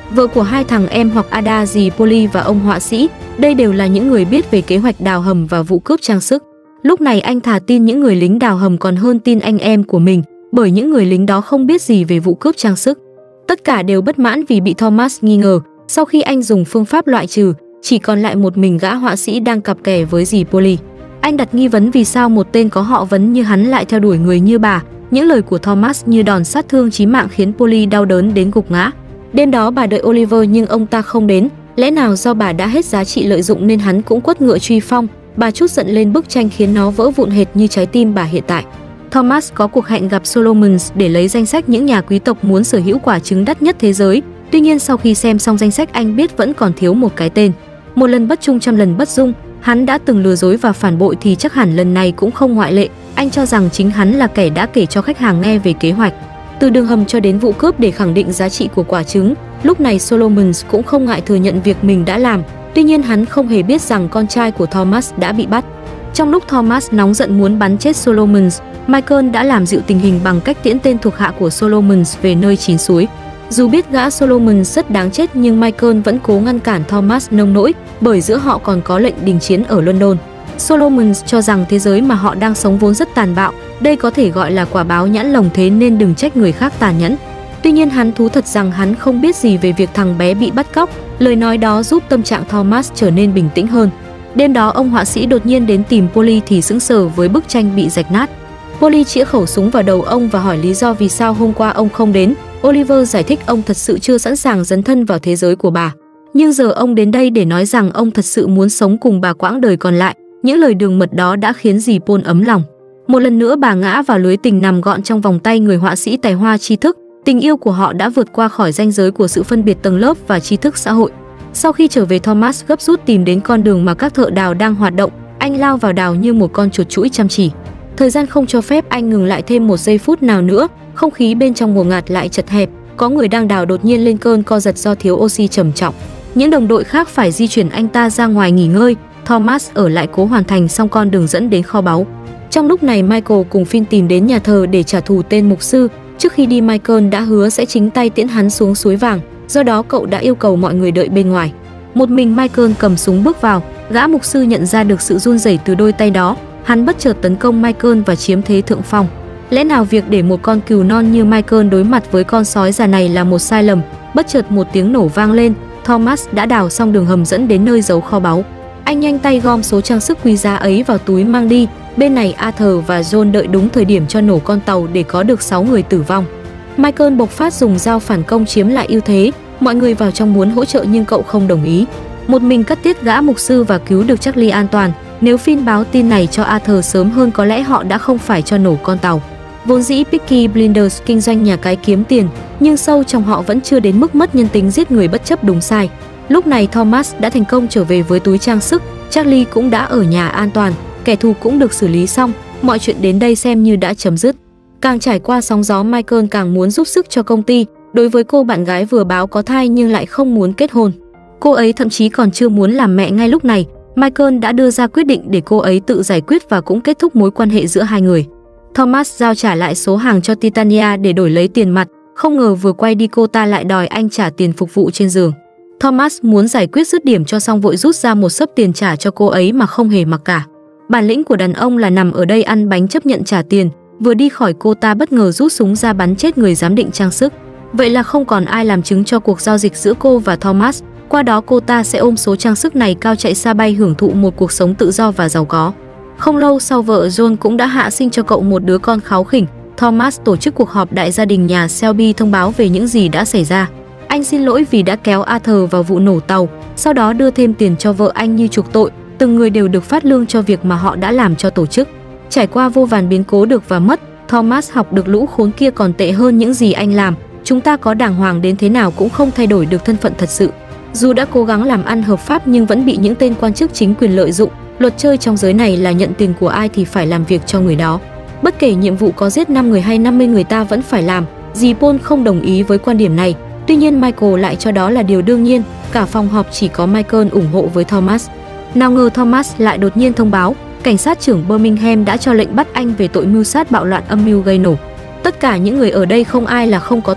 vợ của hai thằng em hoặc Ada, dì Polly và ông họa sĩ. Đây đều là những người biết về kế hoạch đào hầm và vụ cướp trang sức. Lúc này anh thà tin những người lính đào hầm còn hơn tin anh em của mình, bởi những người lính đó không biết gì về vụ cướp trang sức. Tất cả đều bất mãn vì bị Thomas nghi ngờ. Sau khi anh dùng phương pháp loại trừ, chỉ còn lại một mình gã họa sĩ đang cặp kè với dì Polly. Anh đặt nghi vấn vì sao một tên có họ Vấn như hắn lại theo đuổi người như bà. Những lời của Thomas như đòn sát thương chí mạng khiến Polly đau đớn đến gục ngã. Đêm đó bà đợi Oliver nhưng ông ta không đến. Lẽ nào do bà đã hết giá trị lợi dụng nên hắn cũng quất ngựa truy phong. Bà trút giận lên bức tranh khiến nó vỡ vụn hệt như trái tim bà hiện tại. Thomas có cuộc hẹn gặp Solomons để lấy danh sách những nhà quý tộc muốn sở hữu quả trứng đắt nhất thế giới. Tuy nhiên sau khi xem xong danh sách anh biết vẫn còn thiếu một cái tên. Một lần bất trung trăm lần bất dung, hắn đã từng lừa dối và phản bội thì chắc hẳn lần này cũng không ngoại lệ. Anh cho rằng chính hắn là kẻ đã kể cho khách hàng nghe về kế hoạch. Từ đường hầm cho đến vụ cướp để khẳng định giá trị của quả trứng, lúc này Solomons cũng không ngại thừa nhận việc mình đã làm. Tuy nhiên hắn không hề biết rằng con trai của Thomas đã bị bắt. Trong lúc Thomas nóng giận muốn bắn chết Solomons, Michael đã làm dịu tình hình bằng cách tiễn tên thuộc hạ của Solomons về nơi chín suối. Dù biết gã Solomons rất đáng chết nhưng Michael vẫn cố ngăn cản Thomas nông nỗi, bởi giữa họ còn có lệnh đình chiến ở London. Solomons cho rằng thế giới mà họ đang sống vốn rất tàn bạo, đây có thể gọi là quả báo nhãn lồng, thế nên đừng trách người khác tàn nhẫn. Tuy nhiên hắn thú thật rằng hắn không biết gì về việc thằng bé bị bắt cóc. Lời nói đó giúp tâm trạng Thomas trở nên bình tĩnh hơn. Đêm đó ông họa sĩ đột nhiên đến tìm Polly thì sững sờ với bức tranh bị rạch nát. Polly chĩa khẩu súng vào đầu ông và hỏi lý do vì sao hôm qua ông không đến. Oliver giải thích ông thật sự chưa sẵn sàng dấn thân vào thế giới của bà. Nhưng giờ ông đến đây để nói rằng ông thật sự muốn sống cùng bà quãng đời còn lại. Những lời đường mật đó đã khiến dì Paul ấm lòng. Một lần nữa bà ngã vào lưới tình nằm gọn trong vòng tay người họa sĩ tài hoa tri thức. Tình yêu của họ đã vượt qua khỏi ranh giới của sự phân biệt tầng lớp và tri thức xã hội. Sau khi trở về, Thomas gấp rút tìm đến con đường mà các thợ đào đang hoạt động. Anh lao vào đào như một con chuột chũi chăm chỉ. Thời gian không cho phép anh ngừng lại thêm một giây phút nào nữa. Không khí bên trong ngột ngạt lại chật hẹp. Có người đang đào đột nhiên lên cơn co giật do thiếu oxy trầm trọng. Những đồng đội khác phải di chuyển anh ta ra ngoài nghỉ ngơi. Thomas ở lại cố hoàn thành xong con đường dẫn đến kho báu. Trong lúc này Michael cùng Finn tìm đến nhà thờ để trả thù tên mục sư. Trước khi đi, Michael đã hứa sẽ chính tay tiễn hắn xuống suối vàng. Do đó cậu đã yêu cầu mọi người đợi bên ngoài. Một mình Michael cầm súng bước vào. Gã mục sư nhận ra được sự run rẩy từ đôi tay đó. Hắn bất chợt tấn công Michael và chiếm thế thượng phong. Lẽ nào việc để một con cừu non như Michael đối mặt với con sói già này là một sai lầm? Bất chợt một tiếng nổ vang lên. Thomas đã đào xong đường hầm dẫn đến nơi giấu kho báu. Anh nhanh tay gom số trang sức quý giá ấy vào túi mang đi. Bên này Arthur và John đợi đúng thời điểm cho nổ con tàu để có được sáu người tử vong. Michael bộc phát dùng dao phản công chiếm lại ưu thế. Mọi người vào trong muốn hỗ trợ nhưng cậu không đồng ý. Một mình cắt tiết gã mục sư và cứu được Charlie an toàn. Nếu Finn báo tin này cho Arthur sớm hơn có lẽ họ đã không phải cho nổ con tàu. Vốn dĩ Peaky Blinders kinh doanh nhà cái kiếm tiền, nhưng sâu trong họ vẫn chưa đến mức mất nhân tính giết người bất chấp đúng sai. Lúc này Thomas đã thành công trở về với túi trang sức, Charlie cũng đã ở nhà an toàn, kẻ thù cũng được xử lý xong, mọi chuyện đến đây xem như đã chấm dứt. Càng trải qua sóng gió, Michael càng muốn giúp sức cho công ty. Đối với cô bạn gái vừa báo có thai nhưng lại không muốn kết hôn, cô ấy thậm chí còn chưa muốn làm mẹ ngay lúc này, Michael đã đưa ra quyết định để cô ấy tự giải quyết và cũng kết thúc mối quan hệ giữa hai người. Thomas giao trả lại số hàng cho Titania để đổi lấy tiền mặt, không ngờ vừa quay đi cô ta lại đòi anh trả tiền phục vụ trên giường. Thomas muốn giải quyết dứt điểm cho xong vội rút ra một xấp tiền trả cho cô ấy mà không hề mặc cả. Bản lĩnh của đàn ông là nằm ở đây ăn bánh chấp nhận trả tiền. Vừa đi khỏi, cô ta bất ngờ rút súng ra bắn chết người giám định trang sức. Vậy là không còn ai làm chứng cho cuộc giao dịch giữa cô và Thomas. Qua đó cô ta sẽ ôm số trang sức này cao chạy xa bay hưởng thụ một cuộc sống tự do và giàu có. Không lâu sau, vợ John cũng đã hạ sinh cho cậu một đứa con kháu khỉnh. Thomas tổ chức cuộc họp đại gia đình nhà Shelby thông báo về những gì đã xảy ra. Anh xin lỗi vì đã kéo Arthur vào vụ nổ tàu, sau đó đưa thêm tiền cho vợ anh như chuộc tội. Từng người đều được phát lương cho việc mà họ đã làm cho tổ chức. Trải qua vô vàn biến cố được và mất, Thomas học được lũ khốn kia còn tệ hơn những gì anh làm. Chúng ta có đàng hoàng đến thế nào cũng không thay đổi được thân phận thật sự. Dù đã cố gắng làm ăn hợp pháp nhưng vẫn bị những tên quan chức chính quyền lợi dụng. Luật chơi trong giới này là nhận tiền của ai thì phải làm việc cho người đó. Bất kể nhiệm vụ có giết năm người hay năm mươi người ta vẫn phải làm. Dì Paul không đồng ý với quan điểm này. Tuy nhiên Michael lại cho đó là điều đương nhiên. Cả phòng họp chỉ có Michael ủng hộ với Thomas. Nào ngờ Thomas lại đột nhiên thông báo cảnh sát trưởng Birmingham đã cho lệnh bắt anh về tội mưu sát, bạo loạn, âm mưu gây nổ. Tất cả những người ở đây không ai là không có tội.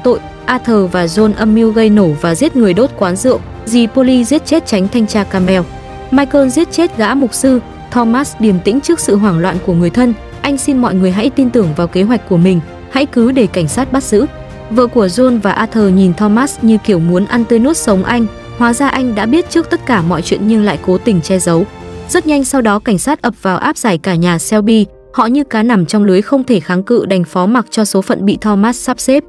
Arthur và John âm mưu gây nổ và giết người đốt quán rượu, dì Polly giết chết tránh thanh tra Campbell. Michael giết chết gã mục sư. Thomas điềm tĩnh trước sự hoảng loạn của người thân. Anh xin mọi người hãy tin tưởng vào kế hoạch của mình, hãy cứ để cảnh sát bắt giữ. Vợ của John và Arthur nhìn Thomas như kiểu muốn ăn tươi nuốt sống anh. Hóa ra anh đã biết trước tất cả mọi chuyện nhưng lại cố tình che giấu. Rất nhanh sau đó cảnh sát ập vào áp giải cả nhà Shelby. Họ như cá nằm trong lưới không thể kháng cự, đành phó mặc cho số phận bị Thomas sắp xếp.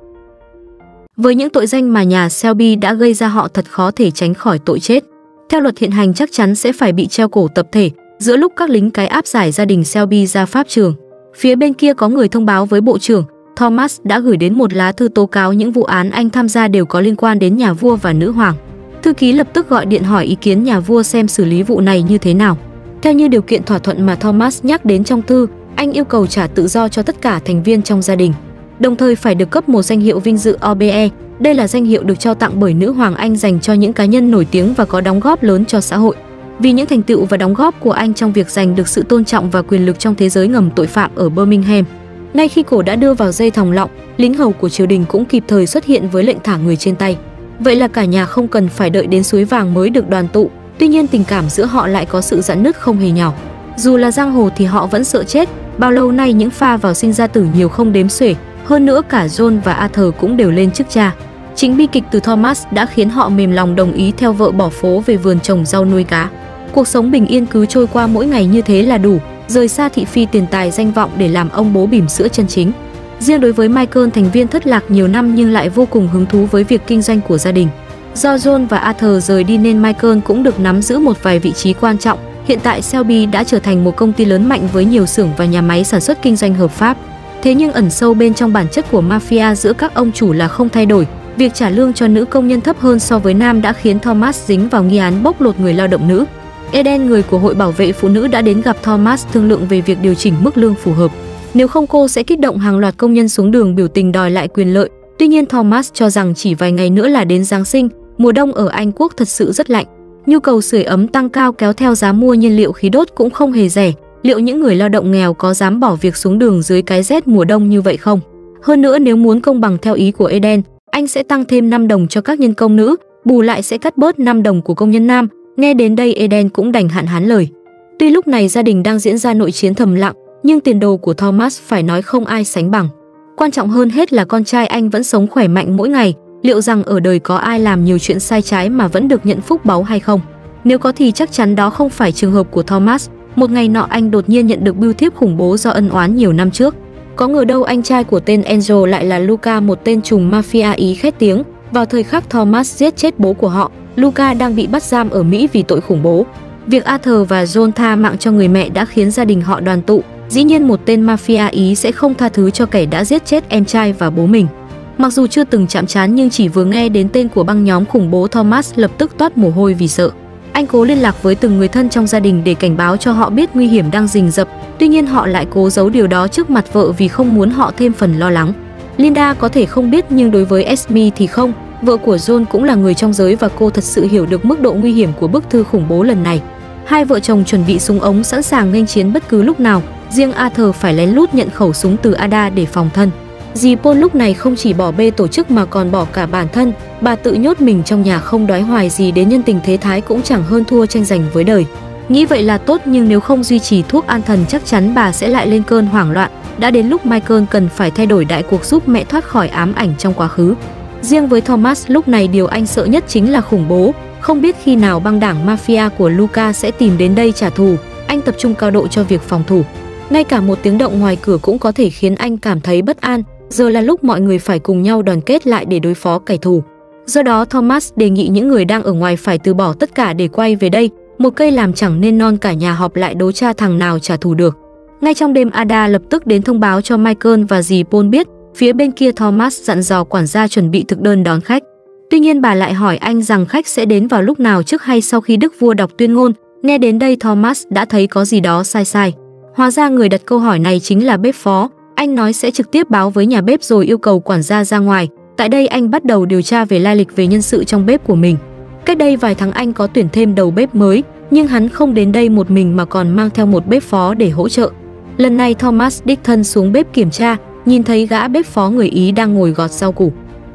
Với những tội danh mà nhà Shelby đã gây ra, họ thật khó thể tránh khỏi tội chết. Theo luật hiện hành chắc chắn sẽ phải bị treo cổ tập thể. Giữa lúc các lính cái áp giải gia đình Shelby ra pháp trường, phía bên kia có người thông báo với bộ trưởng. Thomas đã gửi đến một lá thư tố cáo những vụ án anh tham gia đều có liên quan đến nhà vua và nữ hoàng. Thư ký lập tức gọi điện hỏi ý kiến nhà vua xem xử lý vụ này như thế nào. Theo như điều kiện thỏa thuận mà Thomas nhắc đến trong thư, anh yêu cầu trả tự do cho tất cả thành viên trong gia đình, đồng thời phải được cấp một danh hiệu vinh dự O B E. Đây là danh hiệu được trao tặng bởi nữ hoàng Anh dành cho những cá nhân nổi tiếng và có đóng góp lớn cho xã hội. Vì những thành tựu và đóng góp của anh trong việc giành được sự tôn trọng và quyền lực trong thế giới ngầm tội phạm ở Birmingham. Ngay khi cổ đã đưa vào dây thòng lọng, lính hầu của triều đình cũng kịp thời xuất hiện với lệnh thả người trên tay. Vậy là cả nhà không cần phải đợi đến suối vàng mới được đoàn tụ. Tuy nhiên tình cảm giữa họ lại có sự rạn nứt không hề nhỏ. Dù là giang hồ thì họ vẫn sợ chết. Bao lâu nay những pha vào sinh ra tử nhiều không đếm xuể. Hơn nữa cả John và Arthur cũng đều lên chức cha. Chính bi kịch từ Thomas đã khiến họ mềm lòng đồng ý theo vợ bỏ phố về vườn trồng rau nuôi cá. Cuộc sống bình yên cứ trôi qua mỗi ngày như thế là đủ, rời xa thị phi tiền tài danh vọng để làm ông bố bỉm sữa chân chính. Riêng đối với Michael, thành viên thất lạc nhiều năm nhưng lại vô cùng hứng thú với việc kinh doanh của gia đình. Do John và Arthur rời đi nên Michael cũng được nắm giữ một vài vị trí quan trọng. Hiện tại Shelby đã trở thành một công ty lớn mạnh với nhiều xưởng và nhà máy sản xuất kinh doanh hợp pháp. Thế nhưng ẩn sâu bên trong bản chất của mafia giữa các ông chủ là không thay đổi. Việc trả lương cho nữ công nhân thấp hơn so với nam đã khiến Thomas dính vào nghi án bóc lột người lao động nữ. Eden, người của Hội Bảo vệ Phụ nữ, đã đến gặp Thomas thương lượng về việc điều chỉnh mức lương phù hợp. Nếu không cô sẽ kích động hàng loạt công nhân xuống đường biểu tình đòi lại quyền lợi. Tuy nhiên Thomas cho rằng chỉ vài ngày nữa là đến Giáng sinh, mùa đông ở Anh Quốc thật sự rất lạnh. Nhu cầu sưởi ấm tăng cao kéo theo giá mua nhiên liệu khí đốt cũng không hề rẻ. Liệu những người lao động nghèo có dám bỏ việc xuống đường dưới cái rét mùa đông như vậy không? Hơn nữa nếu muốn công bằng theo ý của Eden, anh sẽ tăng thêm năm đồng cho các nhân công nữ, bù lại sẽ cắt bớt năm đồng của công nhân nam. Nghe đến đây Eden cũng đành hạn hán lời. Tuy lúc này gia đình đang diễn ra nội chiến thầm lặng, nhưng tiền đồ của Thomas phải nói không ai sánh bằng. Quan trọng hơn hết là con trai anh vẫn sống khỏe mạnh mỗi ngày. Liệu rằng ở đời có ai làm nhiều chuyện sai trái mà vẫn được nhận phúc báu hay không? Nếu có thì chắc chắn đó không phải trường hợp của Thomas. Một ngày nọ anh đột nhiên nhận được bưu thiếp khủng bố do ân oán nhiều năm trước. Có ngờ đâu anh trai của tên Angel lại là Luca, một tên trùm mafia Ý khét tiếng. Vào thời khắc Thomas giết chết bố của họ, Luca đang bị bắt giam ở Mỹ vì tội khủng bố. Việc Arthur và John tha mạng cho người mẹ đã khiến gia đình họ đoàn tụ. Dĩ nhiên một tên mafia Ý sẽ không tha thứ cho kẻ đã giết chết em trai và bố mình. Mặc dù chưa từng chạm trán nhưng chỉ vừa nghe đến tên của băng nhóm khủng bố, Thomas lập tức toát mồ hôi vì sợ. Anh cố liên lạc với từng người thân trong gia đình để cảnh báo cho họ biết nguy hiểm đang rình rập. Tuy nhiên họ lại cố giấu điều đó trước mặt vợ vì không muốn họ thêm phần lo lắng. Linda có thể không biết nhưng đối với Esme thì không. Vợ của John cũng là người trong giới và cô thật sự hiểu được mức độ nguy hiểm của bức thư khủng bố lần này. Hai vợ chồng chuẩn bị súng ống sẵn sàng nghênh chiến bất cứ lúc nào. Riêng Arthur phải lén lút nhận khẩu súng từ Ada để phòng thân. Dì Paul lúc này không chỉ bỏ bê tổ chức mà còn bỏ cả bản thân. Bà tự nhốt mình trong nhà không đoái hoài gì đến nhân tình thế thái, cũng chẳng hơn thua tranh giành với đời. Nghĩ vậy là tốt nhưng nếu không duy trì thuốc an thần chắc chắn bà sẽ lại lên cơn hoảng loạn. Đã đến lúc Michael cần phải thay đổi đại cuộc giúp mẹ thoát khỏi ám ảnh trong quá khứ. Riêng với Thomas lúc này điều anh sợ nhất chính là khủng bố. Không biết khi nào băng đảng mafia của Luca sẽ tìm đến đây trả thù. Anh tập trung cao độ cho việc phòng thủ. Ngay cả một tiếng động ngoài cửa cũng có thể khiến anh cảm thấy bất an. Giờ là lúc mọi người phải cùng nhau đoàn kết lại để đối phó kẻ thù. Do đó Thomas đề nghị những người đang ở ngoài phải từ bỏ tất cả để quay về đây. Một cây làm chẳng nên non, cả nhà họp lại đấu tra thằng nào trả thù được. Ngay trong đêm Ada lập tức đến thông báo cho Michael và dì Paul biết. Phía bên kia Thomas dặn dò quản gia chuẩn bị thực đơn đón khách. Tuy nhiên bà lại hỏi anh rằng khách sẽ đến vào lúc nào, trước hay sau khi đức vua đọc tuyên ngôn. Nghe đến đây Thomas đã thấy có gì đó sai sai. Hóa ra người đặt câu hỏi này chính là bếp phó. Anh nói sẽ trực tiếp báo với nhà bếp rồi yêu cầu quản gia ra ngoài. Tại đây anh bắt đầu điều tra về lai lịch về nhân sự trong bếp của mình. Cách đây vài tháng anh có tuyển thêm đầu bếp mới, nhưng hắn không đến đây một mình mà còn mang theo một bếp phó để hỗ trợ. Lần này Thomas đích thân xuống bếp kiểm tra, nhìn thấy gã bếp phó người Ý đang ngồi gọt rau củ.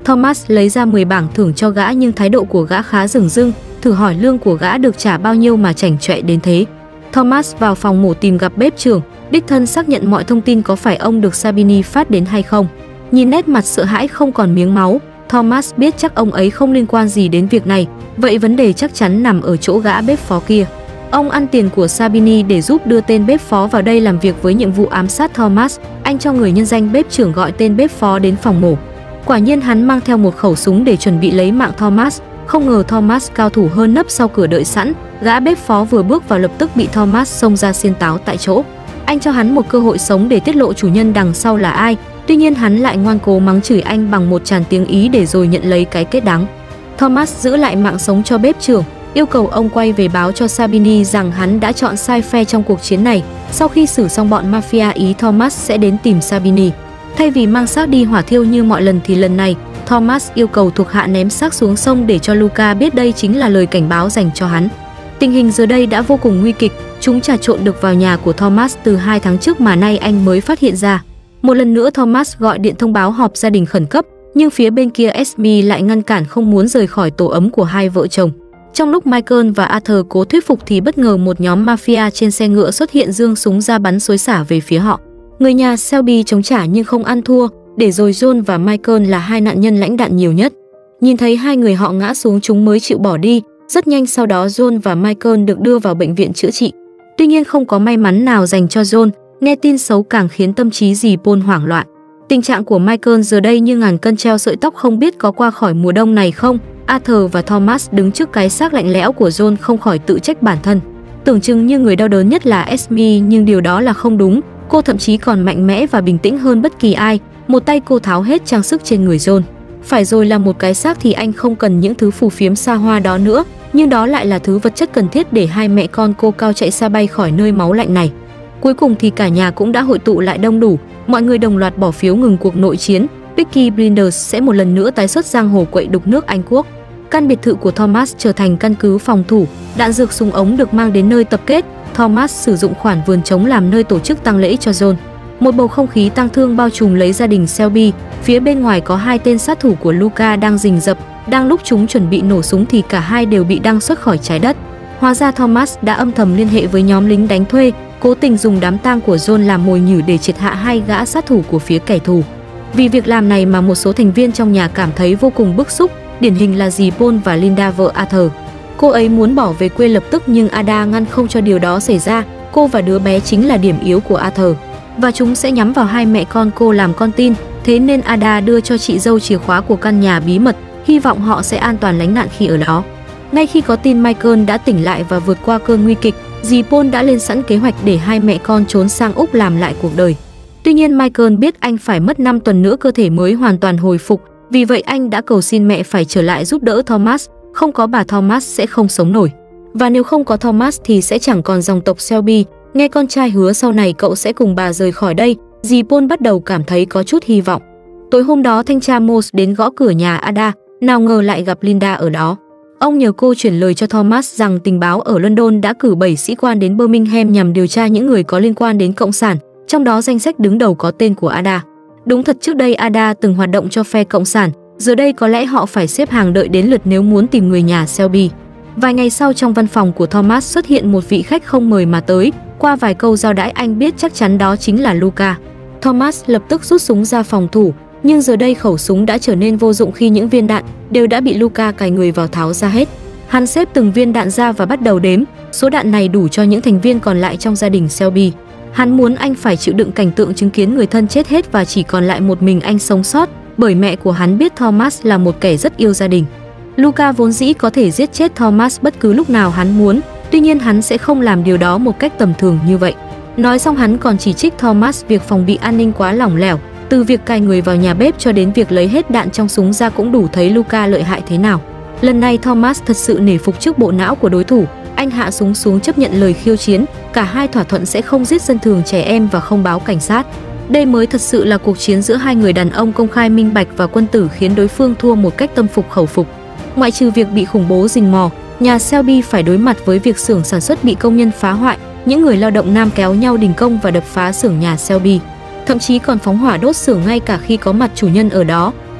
Thomas lấy ra mười bảng thưởng cho gã nhưng thái độ của gã khá dửng dưng, thử hỏi lương của gã được trả bao nhiêu mà chảnh chọe đến thế. Thomas vào phòng mổ tìm gặp bếp trưởng, đích thân xác nhận mọi thông tin có phải ông được Sabini phát đến hay không. Nhìn nét mặt sợ hãi không còn miếng máu, Thomas biết chắc ông ấy không liên quan gì đến việc này, vậy vấn đề chắc chắn nằm ở chỗ gã bếp phó kia. Ông ăn tiền của Sabini để giúp đưa tên bếp phó vào đây làm việc với nhiệm vụ ám sát Thomas. Anh cho người nhân danh bếp trưởng gọi tên bếp phó đến phòng mổ. Quả nhiên hắn mang theo một khẩu súng để chuẩn bị lấy mạng Thomas. Không ngờ Thomas cao thủ hơn nấp sau cửa đợi sẵn. Gã bếp phó vừa bước vào lập tức bị Thomas xông ra xiên táo tại chỗ. Anh cho hắn một cơ hội sống để tiết lộ chủ nhân đằng sau là ai. Tuy nhiên hắn lại ngoan cố mắng chửi anh bằng một tràng tiếng Ý để rồi nhận lấy cái kết đắng. Thomas giữ lại mạng sống cho bếp trưởng, yêu cầu ông quay về báo cho Sabini rằng hắn đã chọn sai phe trong cuộc chiến này. Sau khi xử xong bọn mafia Ý, Thomas sẽ đến tìm Sabini. Thay vì mang xác đi hỏa thiêu như mọi lần thì lần này Thomas yêu cầu thuộc hạ ném xác xuống sông để cho Luca biết đây chính là lời cảnh báo dành cho hắn. Tình hình giờ đây đã vô cùng nguy kịch, chúng trà trộn được vào nhà của Thomas từ hai tháng trước mà nay anh mới phát hiện ra. Một lần nữa Thomas gọi điện thông báo họp gia đình khẩn cấp, nhưng phía bên kia Esme lại ngăn cản không muốn rời khỏi tổ ấm của hai vợ chồng. Trong lúc Michael và Arthur cố thuyết phục thì bất ngờ một nhóm mafia trên xe ngựa xuất hiện giương súng ra bắn xối xả về phía họ. Người nhà Shelby chống trả nhưng không ăn thua, để rồi John và Michael là hai nạn nhân lãnh đạn nhiều nhất. Nhìn thấy hai người họ ngã xuống chúng mới chịu bỏ đi. Rất nhanh sau đó John và Michael được đưa vào bệnh viện chữa trị. Tuy nhiên không có may mắn nào dành cho John, nghe tin xấu càng khiến tâm trí dì Paul hoảng loạn. Tình trạng của Michael giờ đây như ngàn cân treo sợi tóc, không biết có qua khỏi mùa đông này không. Arthur và Thomas đứng trước cái xác lạnh lẽo của John không khỏi tự trách bản thân. Tưởng chừng như người đau đớn nhất là Esme nhưng điều đó là không đúng. Cô thậm chí còn mạnh mẽ và bình tĩnh hơn bất kỳ ai. Một tay cô tháo hết trang sức trên người John. Phải rồi, là một cái xác thì anh không cần những thứ phù phiếm xa hoa đó nữa, nhưng đó lại là thứ vật chất cần thiết để hai mẹ con cô cao chạy xa bay khỏi nơi máu lạnh này. Cuối cùng thì cả nhà cũng đã hội tụ lại đông đủ, mọi người đồng loạt bỏ phiếu ngừng cuộc nội chiến. Peaky Blinders sẽ một lần nữa tái xuất giang hồ quậy đục nước Anh Quốc. Căn biệt thự của Thomas trở thành căn cứ phòng thủ, đạn dược súng ống được mang đến nơi tập kết. Thomas sử dụng khoản vườn trống làm nơi tổ chức tang lễ cho John. Một bầu không khí tang thương bao trùm lấy gia đình Shelby. Phía bên ngoài có hai tên sát thủ của Luca đang rình rập. Đang lúc chúng chuẩn bị nổ súng thì cả hai đều bị đăng xuất khỏi trái đất. Hóa ra Thomas đã âm thầm liên hệ với nhóm lính đánh thuê, cố tình dùng đám tang của John làm mồi nhử để triệt hạ hai gã sát thủ của phía kẻ thù. Vì việc làm này mà một số thành viên trong nhà cảm thấy vô cùng bức xúc, điển hình là dì Paul và Linda vợ Arthur. Cô ấy muốn bỏ về quê lập tức nhưng Ada ngăn không cho điều đó xảy ra. Cô và đứa bé chính là điểm yếu của Arthur, và chúng sẽ nhắm vào hai mẹ con cô làm con tin. Thế nên Ada đưa cho chị dâu chìa khóa của căn nhà bí mật, hy vọng họ sẽ an toàn lánh nạn khi ở đó. Ngay khi có tin Michael đã tỉnh lại và vượt qua cơn nguy kịch, dì Paul đã lên sẵn kế hoạch để hai mẹ con trốn sang Úc làm lại cuộc đời. Tuy nhiên Michael biết anh phải mất năm tuần nữa cơ thể mới hoàn toàn hồi phục, vì vậy anh đã cầu xin mẹ phải trở lại giúp đỡ Thomas. Không có bà Thomas sẽ không sống nổi, và nếu không có Thomas thì sẽ chẳng còn dòng tộc Shelby. Nghe con trai hứa sau này cậu sẽ cùng bà rời khỏi đây, dì Paul bắt đầu cảm thấy có chút hy vọng. Tối hôm đó thanh tra Moss đến gõ cửa nhà Ada, nào ngờ lại gặp Linda ở đó. Ông nhờ cô chuyển lời cho Thomas rằng tình báo ở London đã cử bảy sĩ quan đến Birmingham nhằm điều tra những người có liên quan đến Cộng sản, trong đó danh sách đứng đầu có tên của Ada. Đúng thật, trước đây Ada từng hoạt động cho phe Cộng sản, giờ đây có lẽ họ phải xếp hàng đợi đến lượt nếu muốn tìm người nhà Shelby. Vài ngày sau, trong văn phòng của Thomas xuất hiện một vị khách không mời mà tới. Qua vài câu giao đãi anh biết chắc chắn đó chính là Luca. Thomas lập tức rút súng ra phòng thủ, nhưng giờ đây khẩu súng đã trở nên vô dụng khi những viên đạn đều đã bị Luca cài người vào tháo ra hết. Hắn xếp từng viên đạn ra và bắt đầu đếm, số đạn này đủ cho những thành viên còn lại trong gia đình Shelby. Hắn muốn anh phải chịu đựng cảnh tượng chứng kiến người thân chết hết và chỉ còn lại một mình anh sống sót, bởi mẹ của hắn biết Thomas là một kẻ rất yêu gia đình. Luca vốn dĩ có thể giết chết Thomas bất cứ lúc nào hắn muốn, tuy nhiên hắn sẽ không làm điều đó một cách tầm thường như vậy. Nói xong hắn còn chỉ trích Thomas việc phòng bị an ninh quá lỏng lẻo, từ việc cài người vào nhà bếp cho đến việc lấy hết đạn trong súng ra cũng đủ thấy Luca lợi hại thế nào. Lần này Thomas thật sự nể phục trước bộ não của đối thủ, anh hạ súng xuống chấp nhận lời khiêu chiến, cả hai thỏa thuận sẽ không giết dân thường, trẻ em và không báo cảnh sát. Đây mới thật sự là cuộc chiến giữa hai người đàn ông công khai minh bạch và quân tử, khiến đối phương thua một cách tâm phục khẩu phục. Ngoại trừ việc bị khủng bố rình mò, nhà Shelby phải đối mặt với việc xưởng sản xuất bị công nhân phá hoại, những người lao động nam kéo nhau đình công và đập phá xưởng nhà Shelby, thậm chí còn phóng hỏa đốt xưởng ngay cả khi có mặt chủ nhân ở đó.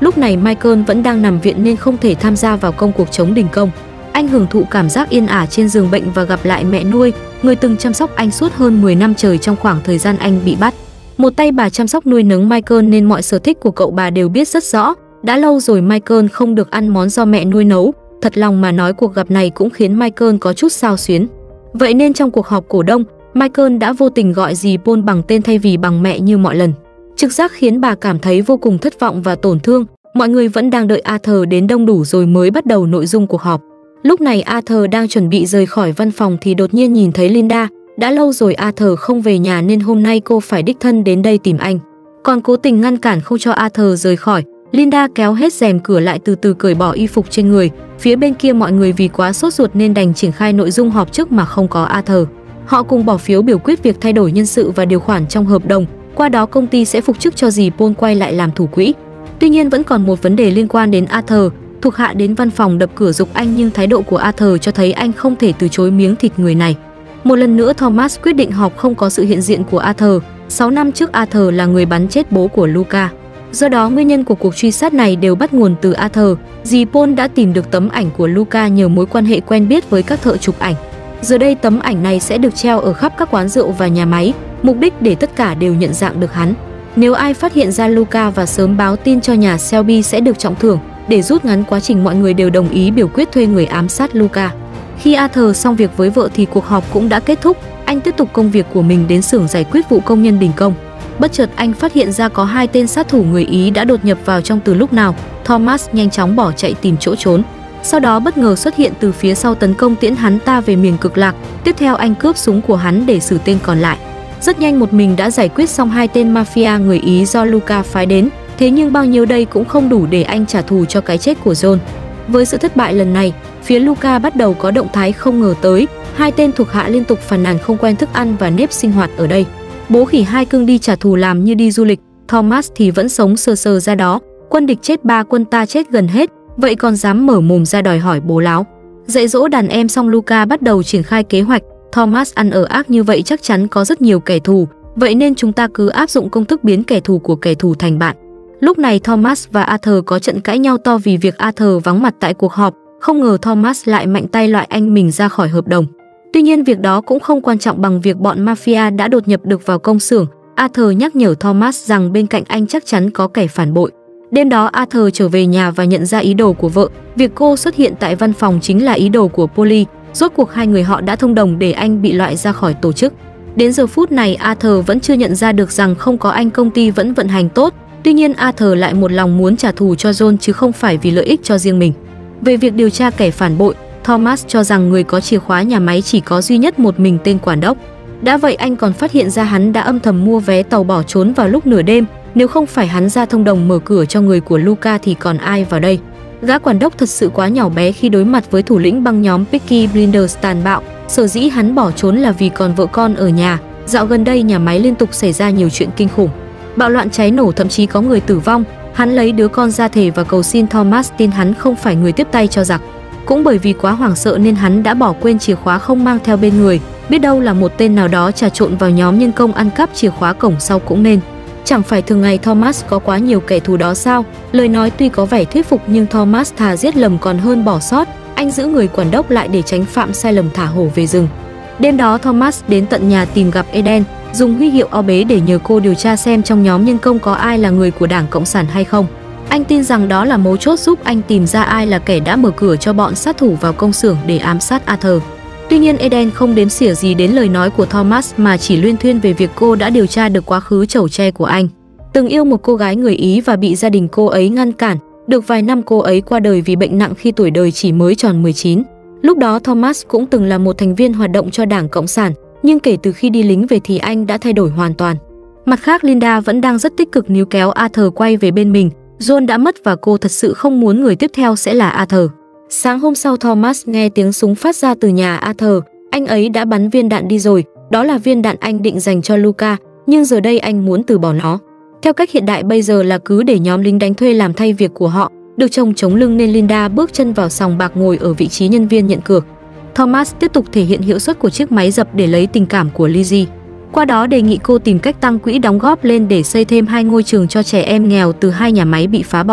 Lúc này Michael vẫn đang nằm viện nên không thể tham gia vào công cuộc chống đình công. Anh hưởng thụ cảm giác yên ả trên giường bệnh và gặp lại mẹ nuôi, người từng chăm sóc anh suốt hơn mười năm trời trong khoảng thời gian anh bị bắt. Một tay bà chăm sóc nuôi nấng Michael nên mọi sở thích của cậu bà đều biết rất rõ. Đã lâu rồi Michael không được ăn món do mẹ nuôi nấu. Thật lòng mà nói, cuộc gặp này cũng khiến Michael có chút xao xuyến. Vậy nên trong cuộc họp cổ đông, Michael đã vô tình gọi dì Paul bằng tên thay vì bằng mẹ như mọi lần. Trực giác khiến bà cảm thấy vô cùng thất vọng và tổn thương. Mọi người vẫn đang đợi Arthur đến đông đủ rồi mới bắt đầu nội dung cuộc họp. Lúc này Arthur đang chuẩn bị rời khỏi văn phòng thì đột nhiên nhìn thấy Linda. Đã lâu rồi Arthur không về nhà nên hôm nay cô phải đích thân đến đây tìm anh. Còn cố tình ngăn cản không cho Arthur rời khỏi, Linda kéo hết rèm cửa lại, từ từ cởi bỏ y phục trên người. Phía bên kia mọi người vì quá sốt ruột nên đành triển khai nội dung họp trước mà không có Arthur. Họ cùng bỏ phiếu biểu quyết việc thay đổi nhân sự và điều khoản trong hợp đồng. Qua đó công ty sẽ phục chức cho dì Paul quay lại làm thủ quỹ. Tuy nhiên vẫn còn một vấn đề liên quan đến Arthur. Thuộc hạ đến văn phòng đập cửa giục anh nhưng thái độ của Arthur cho thấy anh không thể từ chối miếng thịt người này. Một lần nữa Thomas quyết định họp không có sự hiện diện của Arthur. sáu năm trước Arthur là người bắn chết bố của Luca. Do đó nguyên nhân của cuộc truy sát này đều bắt nguồn từ Arthur. Dì Paul đã tìm được tấm ảnh của Luca nhờ mối quan hệ quen biết với các thợ chụp ảnh. Giờ đây tấm ảnh này sẽ được treo ở khắp các quán rượu và nhà máy, mục đích để tất cả đều nhận dạng được hắn. Nếu ai phát hiện ra Luca và sớm báo tin cho nhà Shelby sẽ được trọng thưởng. Để rút ngắn quá trình, mọi người đều đồng ý biểu quyết thuê người ám sát Luca. Khi Arthur xong việc với vợ thì cuộc họp cũng đã kết thúc. Anh tiếp tục công việc của mình đến xưởng giải quyết vụ công nhân đình công. Bất chợt anh phát hiện ra có hai tên sát thủ người Ý đã đột nhập vào trong từ lúc nào. Thomas nhanh chóng bỏ chạy tìm chỗ trốn. Sau đó bất ngờ xuất hiện từ phía sau tấn công tiễn hắn ta về miền cực lạc. Tiếp theo anh cướp súng của hắn để xử tên còn lại. Rất nhanh một mình đã giải quyết xong hai tên mafia người Ý do Luca phái đến. Thế nhưng bao nhiêu đây cũng không đủ để anh trả thù cho cái chết của John. Với sự thất bại lần này, phía Luca bắt đầu có động thái không ngờ tới. Hai tên thuộc hạ liên tục phàn nàn không quen thức ăn và nếp sinh hoạt ở đây. Bố khỉ hai cưng đi trả thù làm như đi du lịch, Thomas thì vẫn sống sờ sờ ra đó. Quân địch chết ba, quân ta chết gần hết, vậy còn dám mở mồm ra đòi hỏi bố láo. Dạy dỗ đàn em xong Luca bắt đầu triển khai kế hoạch. Thomas ăn ở ác như vậy chắc chắn có rất nhiều kẻ thù, vậy nên chúng ta cứ áp dụng công thức biến kẻ thù của kẻ thù thành bạn. Lúc này Thomas và Arthur có trận cãi nhau to vì việc Arthur vắng mặt tại cuộc họp. Không ngờ Thomas lại mạnh tay loại anh mình ra khỏi hợp đồng. Tuy nhiên việc đó cũng không quan trọng bằng việc bọn mafia đã đột nhập được vào công xưởng. Arthur nhắc nhở Thomas rằng bên cạnh anh chắc chắn có kẻ phản bội. Đêm đó Arthur trở về nhà và nhận ra ý đồ của vợ. Việc cô xuất hiện tại văn phòng chính là ý đồ của Polly. Rốt cuộc hai người họ đã thông đồng để anh bị loại ra khỏi tổ chức. Đến giờ phút này Arthur vẫn chưa nhận ra được rằng không có anh công ty vẫn vận hành tốt. Tuy nhiên Arthur lại một lòng muốn trả thù cho John chứ không phải vì lợi ích cho riêng mình. Về việc điều tra kẻ phản bội, Thomas cho rằng người có chìa khóa nhà máy chỉ có duy nhất một mình tên quản đốc. Đã vậy anh còn phát hiện ra hắn đã âm thầm mua vé tàu bỏ trốn vào lúc nửa đêm. Nếu không phải hắn ra thông đồng mở cửa cho người của Luca thì còn ai vào đây. Gã quản đốc thật sự quá nhỏ bé khi đối mặt với thủ lĩnh băng nhóm Peaky Blinders tàn bạo. Sở dĩ hắn bỏ trốn là vì còn vợ con ở nhà. Dạo gần đây nhà máy liên tục xảy ra nhiều chuyện kinh khủng. Bạo loạn cháy nổ, thậm chí có người tử vong. Hắn lấy đứa con ra thề và cầu xin Thomas tin hắn không phải người tiếp tay cho giặc. Cũng bởi vì quá hoảng sợ nên hắn đã bỏ quên chìa khóa không mang theo bên người. Biết đâu là một tên nào đó trà trộn vào nhóm nhân công ăn cắp chìa khóa cổng sau cũng nên. Chẳng phải thường ngày Thomas có quá nhiều kẻ thù đó sao? Lời nói tuy có vẻ thuyết phục nhưng Thomas thà giết lầm còn hơn bỏ sót. Anh giữ người quản đốc lại để tránh phạm sai lầm thả hổ về rừng. Đêm đó Thomas đến tận nhà tìm gặp Eden, dùng huy hiệu o bế để nhờ cô điều tra xem trong nhóm nhân công có ai là người của Đảng Cộng sản hay không. Anh tin rằng đó là mấu chốt giúp anh tìm ra ai là kẻ đã mở cửa cho bọn sát thủ vào công xưởng để ám sát Arthur. Tuy nhiên Eden không đếm xỉa gì đến lời nói của Thomas mà chỉ luyên thuyên về việc cô đã điều tra được quá khứ chẩu tre của anh. Từng yêu một cô gái người Ý và bị gia đình cô ấy ngăn cản. Được vài năm cô ấy qua đời vì bệnh nặng khi tuổi đời chỉ mới tròn mười chín. Lúc đó Thomas cũng từng là một thành viên hoạt động cho Đảng Cộng sản, nhưng kể từ khi đi lính về thì anh đã thay đổi hoàn toàn. Mặt khác Linda vẫn đang rất tích cực níu kéo Arthur quay về bên mình. John đã mất và cô thật sự không muốn người tiếp theo sẽ là Arthur. Sáng hôm sau Thomas nghe tiếng súng phát ra từ nhà Arthur. Anh ấy đã bắn viên đạn đi rồi, đó là viên đạn anh định dành cho Luca, nhưng giờ đây anh muốn từ bỏ nó. Theo cách hiện đại bây giờ là cứ để nhóm lính đánh thuê làm thay việc của họ. Được chồng chống lưng nên Linda bước chân vào sòng bạc ngồi ở vị trí nhân viên nhận cược. Thomas tiếp tục thể hiện hiệu suất của chiếc máy dập để lấy tình cảm của Lizzie. Qua đó đề nghị cô tìm cách tăng quỹ đóng góp lên để xây thêm hai ngôi trường cho trẻ em nghèo từ hai nhà máy bị phá bỏ.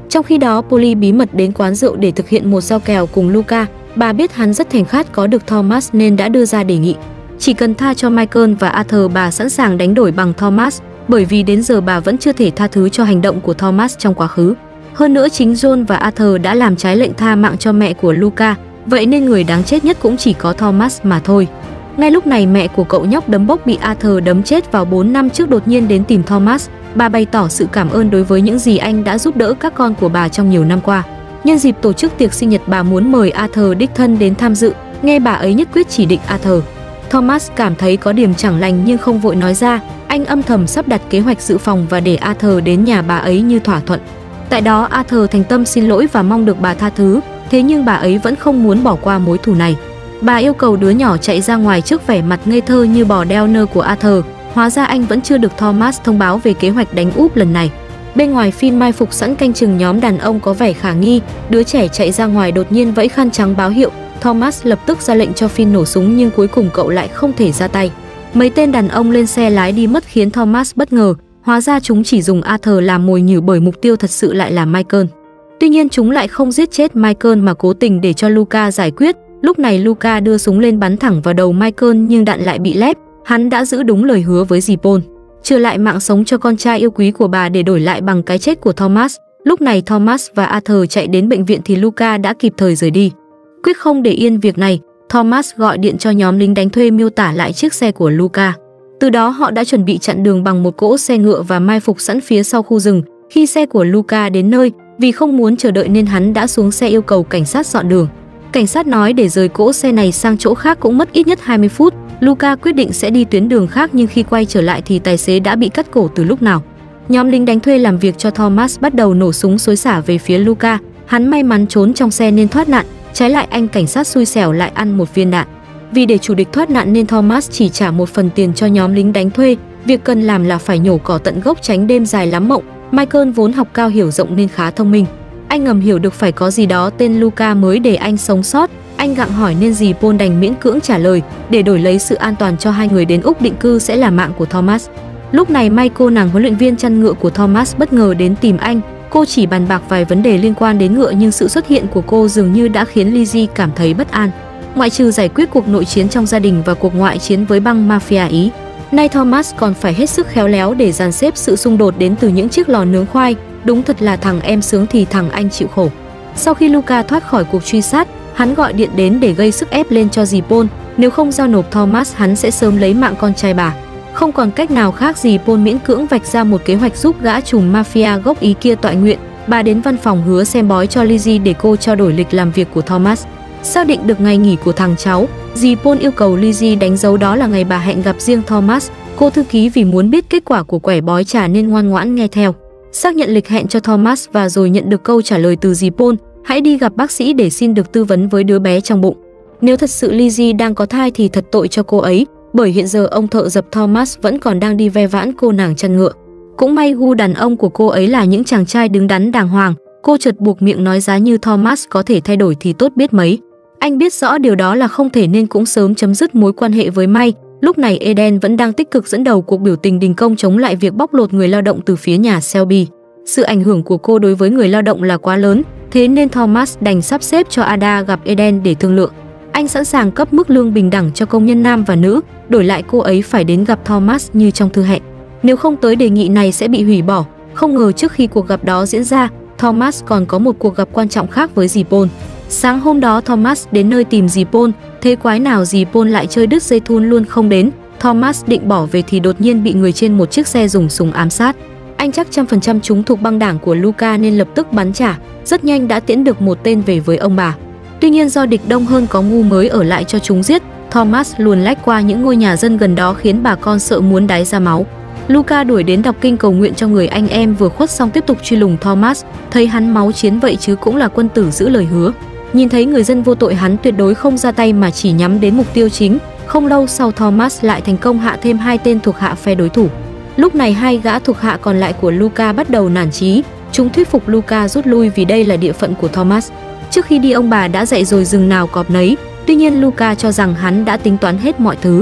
Trong khi đó, Polly bí mật đến quán rượu để thực hiện một giao kèo cùng Luca. Bà biết hắn rất thèm khát có được Thomas nên đã đưa ra đề nghị. Chỉ cần tha cho Michael và Arthur, bà sẵn sàng đánh đổi bằng Thomas, bởi vì đến giờ bà vẫn chưa thể tha thứ cho hành động của Thomas trong quá khứ. Hơn nữa, chính John và Arthur đã làm trái lệnh tha mạng cho mẹ của Luca, vậy nên người đáng chết nhất cũng chỉ có Thomas mà thôi. Ngay lúc này, mẹ của cậu nhóc đấm bốc bị Arthur đấm chết vào bốn năm trước đột nhiên đến tìm Thomas. Bà bày tỏ sự cảm ơn đối với những gì anh đã giúp đỡ các con của bà trong nhiều năm qua. Nhân dịp tổ chức tiệc sinh nhật, bà muốn mời Arthur đích thân đến tham dự. Nghe bà ấy nhất quyết chỉ định Arthur. Thomas cảm thấy có điểm chẳng lành nhưng không vội nói ra. Anh âm thầm sắp đặt kế hoạch dự phòng và để Arthur đến nhà bà ấy như thỏa thuận. Tại đó, Arthur thành tâm xin lỗi và mong được bà tha thứ. Thế nhưng bà ấy vẫn không muốn bỏ qua mối thù này. Bà yêu cầu đứa nhỏ chạy ra ngoài trước vẻ mặt ngây thơ như bò đeo nơ của Arthur. Hóa ra anh vẫn chưa được Thomas thông báo về kế hoạch đánh úp lần này. Bên ngoài, Finn mai phục sẵn canh chừng nhóm đàn ông có vẻ khả nghi. Đứa trẻ chạy ra ngoài đột nhiên vẫy khăn trắng báo hiệu. Thomas lập tức ra lệnh cho Finn nổ súng nhưng cuối cùng cậu lại không thể ra tay. Mấy tên đàn ông lên xe lái đi mất khiến Thomas bất ngờ. Hóa ra chúng chỉ dùng Arthur làm mồi nhử bởi mục tiêu thật sự lại là Michael. Tuy nhiên chúng lại không giết chết Michael mà cố tình để cho Luca giải quyết. Lúc này Luca đưa súng lên bắn thẳng vào đầu Michael nhưng đạn lại bị lép. Hắn đã giữ đúng lời hứa với dì Paul, trừ lại mạng sống cho con trai yêu quý của bà để đổi lại bằng cái chết của Thomas. Lúc này Thomas và Arthur chạy đến bệnh viện thì Luca đã kịp thời rời đi. Quyết không để yên việc này, Thomas gọi điện cho nhóm lính đánh thuê miêu tả lại chiếc xe của Luca. Từ đó họ đã chuẩn bị chặn đường bằng một cỗ xe ngựa và mai phục sẵn phía sau khu rừng. Khi xe của Luca đến nơi, vì không muốn chờ đợi nên hắn đã xuống xe yêu cầu cảnh sát dọn đường. Cảnh sát nói để rời cỗ xe này sang chỗ khác cũng mất ít nhất hai mươi phút. Luca quyết định sẽ đi tuyến đường khác nhưng khi quay trở lại thì tài xế đã bị cắt cổ từ lúc nào. Nhóm lính đánh thuê làm việc cho Thomas bắt đầu nổ súng xối xả về phía Luca. Hắn may mắn trốn trong xe nên thoát nạn, trái lại anh cảnh sát xui xẻo lại ăn một viên đạn. Vì để chủ địch thoát nạn nên Thomas chỉ trả một phần tiền cho nhóm lính đánh thuê. Việc cần làm là phải nhổ cỏ tận gốc tránh đêm dài lắm mộng. Michael vốn học cao hiểu rộng nên khá thông minh. Anh ngầm hiểu được phải có gì đó tên Luca mới để anh sống sót. Anh gặng hỏi nên dì Paul đành miễn cưỡng trả lời, để đổi lấy sự an toàn cho hai người đến Úc định cư sẽ là mạng của Thomas. Lúc này May, cô nàng huấn luyện viên chăn ngựa của Thomas, bất ngờ đến tìm anh. Cô chỉ bàn bạc vài vấn đề liên quan đến ngựa nhưng sự xuất hiện của cô dường như đã khiến Lizzie cảm thấy bất an. Ngoại trừ giải quyết cuộc nội chiến trong gia đình và cuộc ngoại chiến với băng mafia Ý, nay Thomas còn phải hết sức khéo léo để dàn xếp sự xung đột đến từ những chiếc lò nướng khoai. Đúng thật là thằng em sướng thì thằng anh chịu khổ. Sau khi Luca thoát khỏi cuộc truy sát, hắn gọi điện đến để gây sức ép lên cho dì Paul. Nếu không giao nộp Thomas, hắn sẽ sớm lấy mạng con trai bà. Không còn cách nào khác, dì Paul miễn cưỡng vạch ra một kế hoạch giúp gã trùm mafia gốc Ý kia tọa nguyện. Bà đến văn phòng hứa xem bói cho Lizzie để cô trao đổi lịch làm việc của Thomas. Xác định được ngày nghỉ của thằng cháu, dì Paul yêu cầu Lizzie đánh dấu đó là ngày bà hẹn gặp riêng Thomas. Cô thư ký vì muốn biết kết quả của quẻ bói trà nên ngoan ngoãn nghe theo. Xác nhận lịch hẹn cho Thomas và rồi nhận được câu trả lời từ dì Paul: hãy đi gặp bác sĩ để xin được tư vấn với đứa bé trong bụng. Nếu thật sự Lizzie đang có thai thì thật tội cho cô ấy, bởi hiện giờ ông thợ dập Thomas vẫn còn đang đi ve vãn cô nàng chăn ngựa. Cũng may gu đàn ông của cô ấy là những chàng trai đứng đắn đàng hoàng. Cô chợt buộc miệng nói giá như Thomas có thể thay đổi thì tốt biết mấy. Anh biết rõ điều đó là không thể nên cũng sớm chấm dứt mối quan hệ với May. Lúc này Eden vẫn đang tích cực dẫn đầu cuộc biểu tình đình công chống lại việc bóc lột người lao động từ phía nhà Shelby. Sự ảnh hưởng của cô đối với người lao động là quá lớn, thế nên Thomas đành sắp xếp cho Ada gặp Eden để thương lượng. Anh sẵn sàng cấp mức lương bình đẳng cho công nhân nam và nữ, đổi lại cô ấy phải đến gặp Thomas như trong thư hẹn. Nếu không tới, đề nghị này sẽ bị hủy bỏ. Không ngờ trước khi cuộc gặp đó diễn ra, Thomas còn có một cuộc gặp quan trọng khác với dì Paul. Sáng hôm đó Thomas đến nơi tìm dì Paul, thế quái nào dì Paul lại chơi đứt dây thun luôn không đến. Thomas định bỏ về thì đột nhiên bị người trên một chiếc xe dùng súng ám sát. Anh chắc trăm phần trăm chúng thuộc băng đảng của Luca nên lập tức bắn trả, rất nhanh đã tiễn được một tên về với ông bà. Tuy nhiên do địch đông hơn có ngu mới ở lại cho chúng giết, Thomas luồn lách qua những ngôi nhà dân gần đó khiến bà con sợ muốn đái ra máu. Luca đuổi đến đọc kinh cầu nguyện cho người anh em vừa khuất xong tiếp tục truy lùng Thomas, thấy hắn máu chiến vậy chứ cũng là quân tử giữ lời hứa. Nhìn thấy người dân vô tội hắn tuyệt đối không ra tay mà chỉ nhắm đến mục tiêu chính. Không lâu sau Thomas lại thành công hạ thêm hai tên thuộc hạ phe đối thủ. Lúc này hai gã thuộc hạ còn lại của Luca bắt đầu nản chí, chúng thuyết phục Luca rút lui vì đây là địa phận của Thomas. Trước khi đi ông bà đã dạy rồi rừng nào cọp nấy, tuy nhiên Luca cho rằng hắn đã tính toán hết mọi thứ.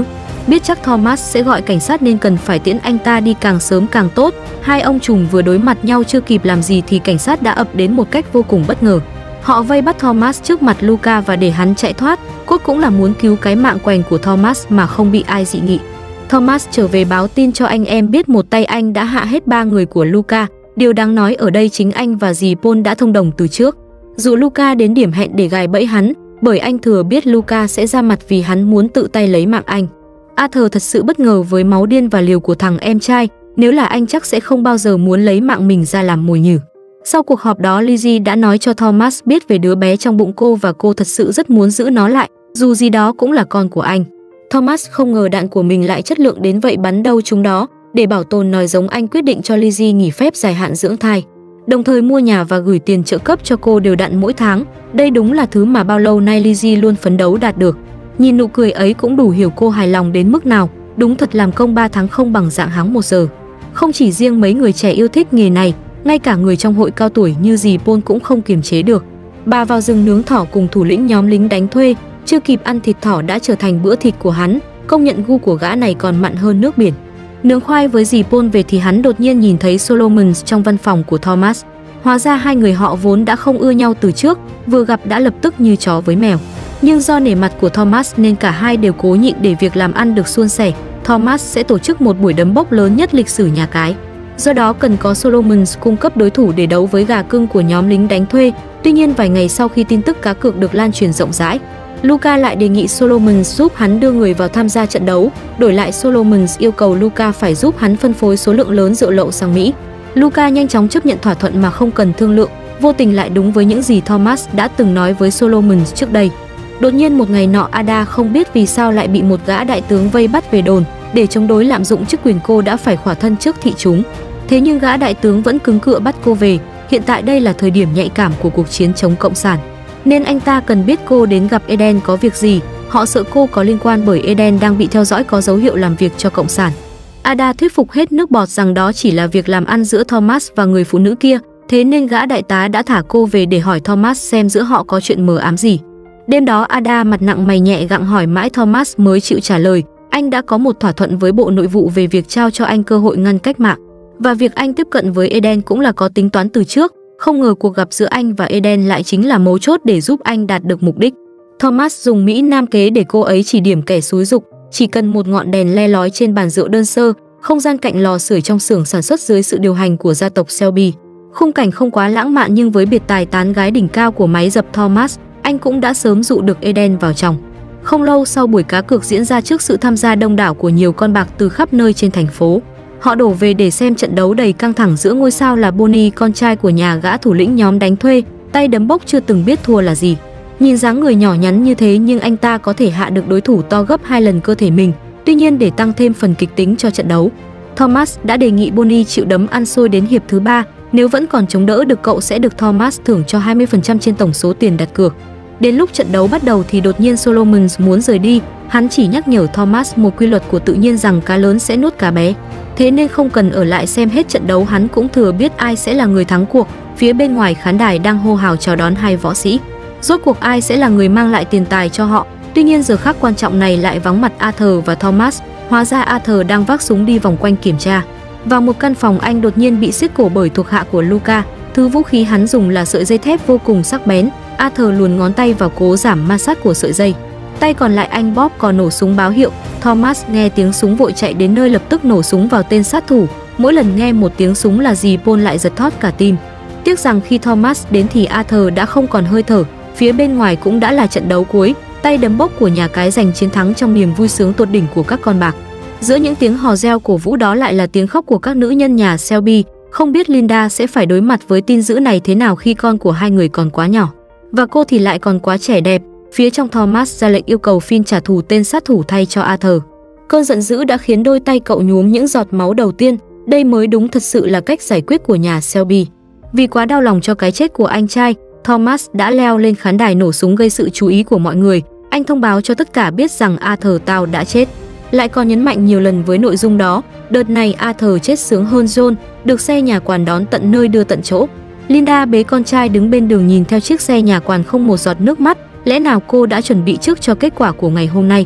biết chắc Thomas sẽ gọi cảnh sát nên cần phải tiễn anh ta đi càng sớm càng tốt. Hai ông trùm vừa đối mặt nhau chưa kịp làm gì thì cảnh sát đã ập đến một cách vô cùng bất ngờ. Họ vây bắt Thomas trước mặt Luca và để hắn chạy thoát, cốt cũng là muốn cứu cái mạng quèn của Thomas mà không bị ai dị nghị. Thomas trở về báo tin cho anh em biết một tay anh đã hạ hết ba người của Luca. Điều đáng nói ở đây chính anh và dì Paul đã thông đồng từ trước, dụ Luca đến điểm hẹn để gài bẫy hắn, bởi anh thừa biết Luca sẽ ra mặt vì hắn muốn tự tay lấy mạng anh. Arthur thật sự bất ngờ với máu điên và liều của thằng em trai, nếu là anh chắc sẽ không bao giờ muốn lấy mạng mình ra làm mồi nhử. Sau cuộc họp đó, Lizzie đã nói cho Thomas biết về đứa bé trong bụng cô và cô thật sự rất muốn giữ nó lại, dù gì đó cũng là con của anh. Thomas không ngờ đạn của mình lại chất lượng đến vậy, bắn đâu trúng đó. Để bảo tồn nòi giống, anh quyết định cho Lizzie nghỉ phép dài hạn dưỡng thai, đồng thời mua nhà và gửi tiền trợ cấp cho cô đều đặn mỗi tháng. Đây đúng là thứ mà bao lâu nay Lizzie luôn phấn đấu đạt được. Nhìn nụ cười ấy cũng đủ hiểu cô hài lòng đến mức nào. Đúng thật làm công ba tháng không bằng dạng háng một giờ. Không chỉ riêng mấy người trẻ yêu thích nghề này, ngay cả người trong hội cao tuổi như dì Paul cũng không kiềm chế được. Bà vào rừng nướng thỏ cùng thủ lĩnh nhóm lính đánh thuê, chưa kịp ăn thịt thỏ đã trở thành bữa thịt của hắn. Công nhận gu của gã này còn mặn hơn nước biển. Nướng khoai với dì Paul về thì hắn đột nhiên nhìn thấy Solomon trong văn phòng của Thomas. Hóa ra hai người họ vốn đã không ưa nhau từ trước, vừa gặp đã lập tức như chó với mèo. Nhưng do nể mặt của Thomas nên cả hai đều cố nhịn để việc làm ăn được suôn sẻ. Thomas sẽ tổ chức một buổi đấm bốc lớn nhất lịch sử nhà cái. Do đó cần có Solomon cung cấp đối thủ để đấu với gà cưng của nhóm lính đánh thuê. Tuy nhiên vài ngày sau khi tin tức cá cược được lan truyền rộng rãi, Luca lại đề nghị Solomon giúp hắn đưa người vào tham gia trận đấu. Đổi lại, Solomon yêu cầu Luca phải giúp hắn phân phối số lượng lớn rượu lậu sang Mỹ. Luca nhanh chóng chấp nhận thỏa thuận mà không cần thương lượng, vô tình lại đúng với những gì Thomas đã từng nói với Solomon trước đây. Đột nhiên một ngày nọ, Ada không biết vì sao lại bị một gã đại tướng vây bắt về đồn. Để chống đối lạm dụng chức quyền, cô đã phải khỏa thân trước thị chúng. Thế nhưng gã đại tướng vẫn cứng cựa bắt cô về. Hiện tại đây là thời điểm nhạy cảm của cuộc chiến chống cộng sản, nên anh ta cần biết cô đến gặp Eden có việc gì. Họ sợ cô có liên quan bởi Eden đang bị theo dõi, có dấu hiệu làm việc cho cộng sản. Ada thuyết phục hết nước bọt rằng đó chỉ là việc làm ăn giữa Thomas và người phụ nữ kia, thế nên gã đại tá đã thả cô về để hỏi Thomas xem giữa họ có chuyện mờ ám gì. Đêm đó Ada mặt nặng mày nhẹ gặng hỏi mãi Thomas mới chịu trả lời. Anh đã có một thỏa thuận với Bộ Nội vụ về việc trao cho anh cơ hội ngăn cách mạng, và việc anh tiếp cận với Eden cũng là có tính toán từ trước. Không ngờ cuộc gặp giữa anh và Eden lại chính là mấu chốt để giúp anh đạt được mục đích. Thomas dùng Mỹ Nam kế để cô ấy chỉ điểm kẻ xúi dục, chỉ cần một ngọn đèn le lói trên bàn rượu đơn sơ, không gian cạnh lò sưởi trong xưởng sản xuất dưới sự điều hành của gia tộc Shelby. Khung cảnh không quá lãng mạn nhưng với biệt tài tán gái đỉnh cao của máy dập Thomas, anh cũng đã sớm dụ được Eden vào trong. Không lâu sau, buổi cá cược diễn ra trước sự tham gia đông đảo của nhiều con bạc từ khắp nơi trên thành phố. Họ đổ về để xem trận đấu đầy căng thẳng giữa ngôi sao là Bonnie, con trai của nhà gã thủ lĩnh nhóm đánh thuê, tay đấm bốc chưa từng biết thua là gì. Nhìn dáng người nhỏ nhắn như thế nhưng anh ta có thể hạ được đối thủ to gấp hai lần cơ thể mình. Tuy nhiên để tăng thêm phần kịch tính cho trận đấu, Thomas đã đề nghị Bonnie chịu đấm ăn xôi đến hiệp thứ ba. Nếu vẫn còn chống đỡ được, cậu sẽ được Thomas thưởng cho hai mươi phần trăm trên tổng số tiền đặt cược. Đến lúc trận đấu bắt đầu thì đột nhiên Solomon muốn rời đi. Hắn chỉ nhắc nhở Thomas một quy luật của tự nhiên rằng cá lớn sẽ nuốt cá bé. Thế nên không cần ở lại xem hết trận đấu, hắn cũng thừa biết ai sẽ là người thắng cuộc. Phía bên ngoài khán đài đang hô hào chào đón hai võ sĩ. Rốt cuộc ai sẽ là người mang lại tiền tài cho họ? Tuy nhiên giờ khắc quan trọng này lại vắng mặt Arthur và Thomas. Hóa ra Arthur đang vác súng đi vòng quanh kiểm tra. Vào một căn phòng, anh đột nhiên bị siết cổ bởi thuộc hạ của Luca. Thứ vũ khí hắn dùng là sợi dây thép vô cùng sắc bén. Arthur luồn ngón tay vào cố giảm ma sát của sợi dây. Tay còn lại anh Bob còn nổ súng báo hiệu. Thomas nghe tiếng súng vội chạy đến nơi, lập tức nổ súng vào tên sát thủ. Mỗi lần nghe một tiếng súng là dì Paul lại giật thót cả tim. Tiếc rằng khi Thomas đến thì Arthur đã không còn hơi thở. Phía bên ngoài cũng đã là trận đấu cuối. Tay đấm bốc của nhà cái giành chiến thắng trong niềm vui sướng tột đỉnh của các con bạc. Giữa những tiếng hò reo cổ vũ đó lại là tiếng khóc của các nữ nhân nhà Shelby. Không biết Linda sẽ phải đối mặt với tin dữ này thế nào khi con của hai người còn quá nhỏ, và cô thì lại còn quá trẻ đẹp. Phía trong, Thomas ra lệnh yêu cầu Finn trả thù tên sát thủ thay cho Arthur. Cơn giận dữ đã khiến đôi tay cậu nhuốm những giọt máu đầu tiên. Đây mới đúng thật sự là cách giải quyết của nhà Shelby. Vì quá đau lòng cho cái chết của anh trai, Thomas đã leo lên khán đài nổ súng gây sự chú ý của mọi người. Anh thông báo cho tất cả biết rằng Arthur tao đã chết. Lại còn nhấn mạnh nhiều lần với nội dung đó. Đợt này Arthur chết sướng hơn John, được xe nhà quàn đón tận nơi đưa tận chỗ. Linda bế con trai đứng bên đường nhìn theo chiếc xe nhà quàn không một giọt nước mắt. Lẽ nào cô đã chuẩn bị trước cho kết quả của ngày hôm nay?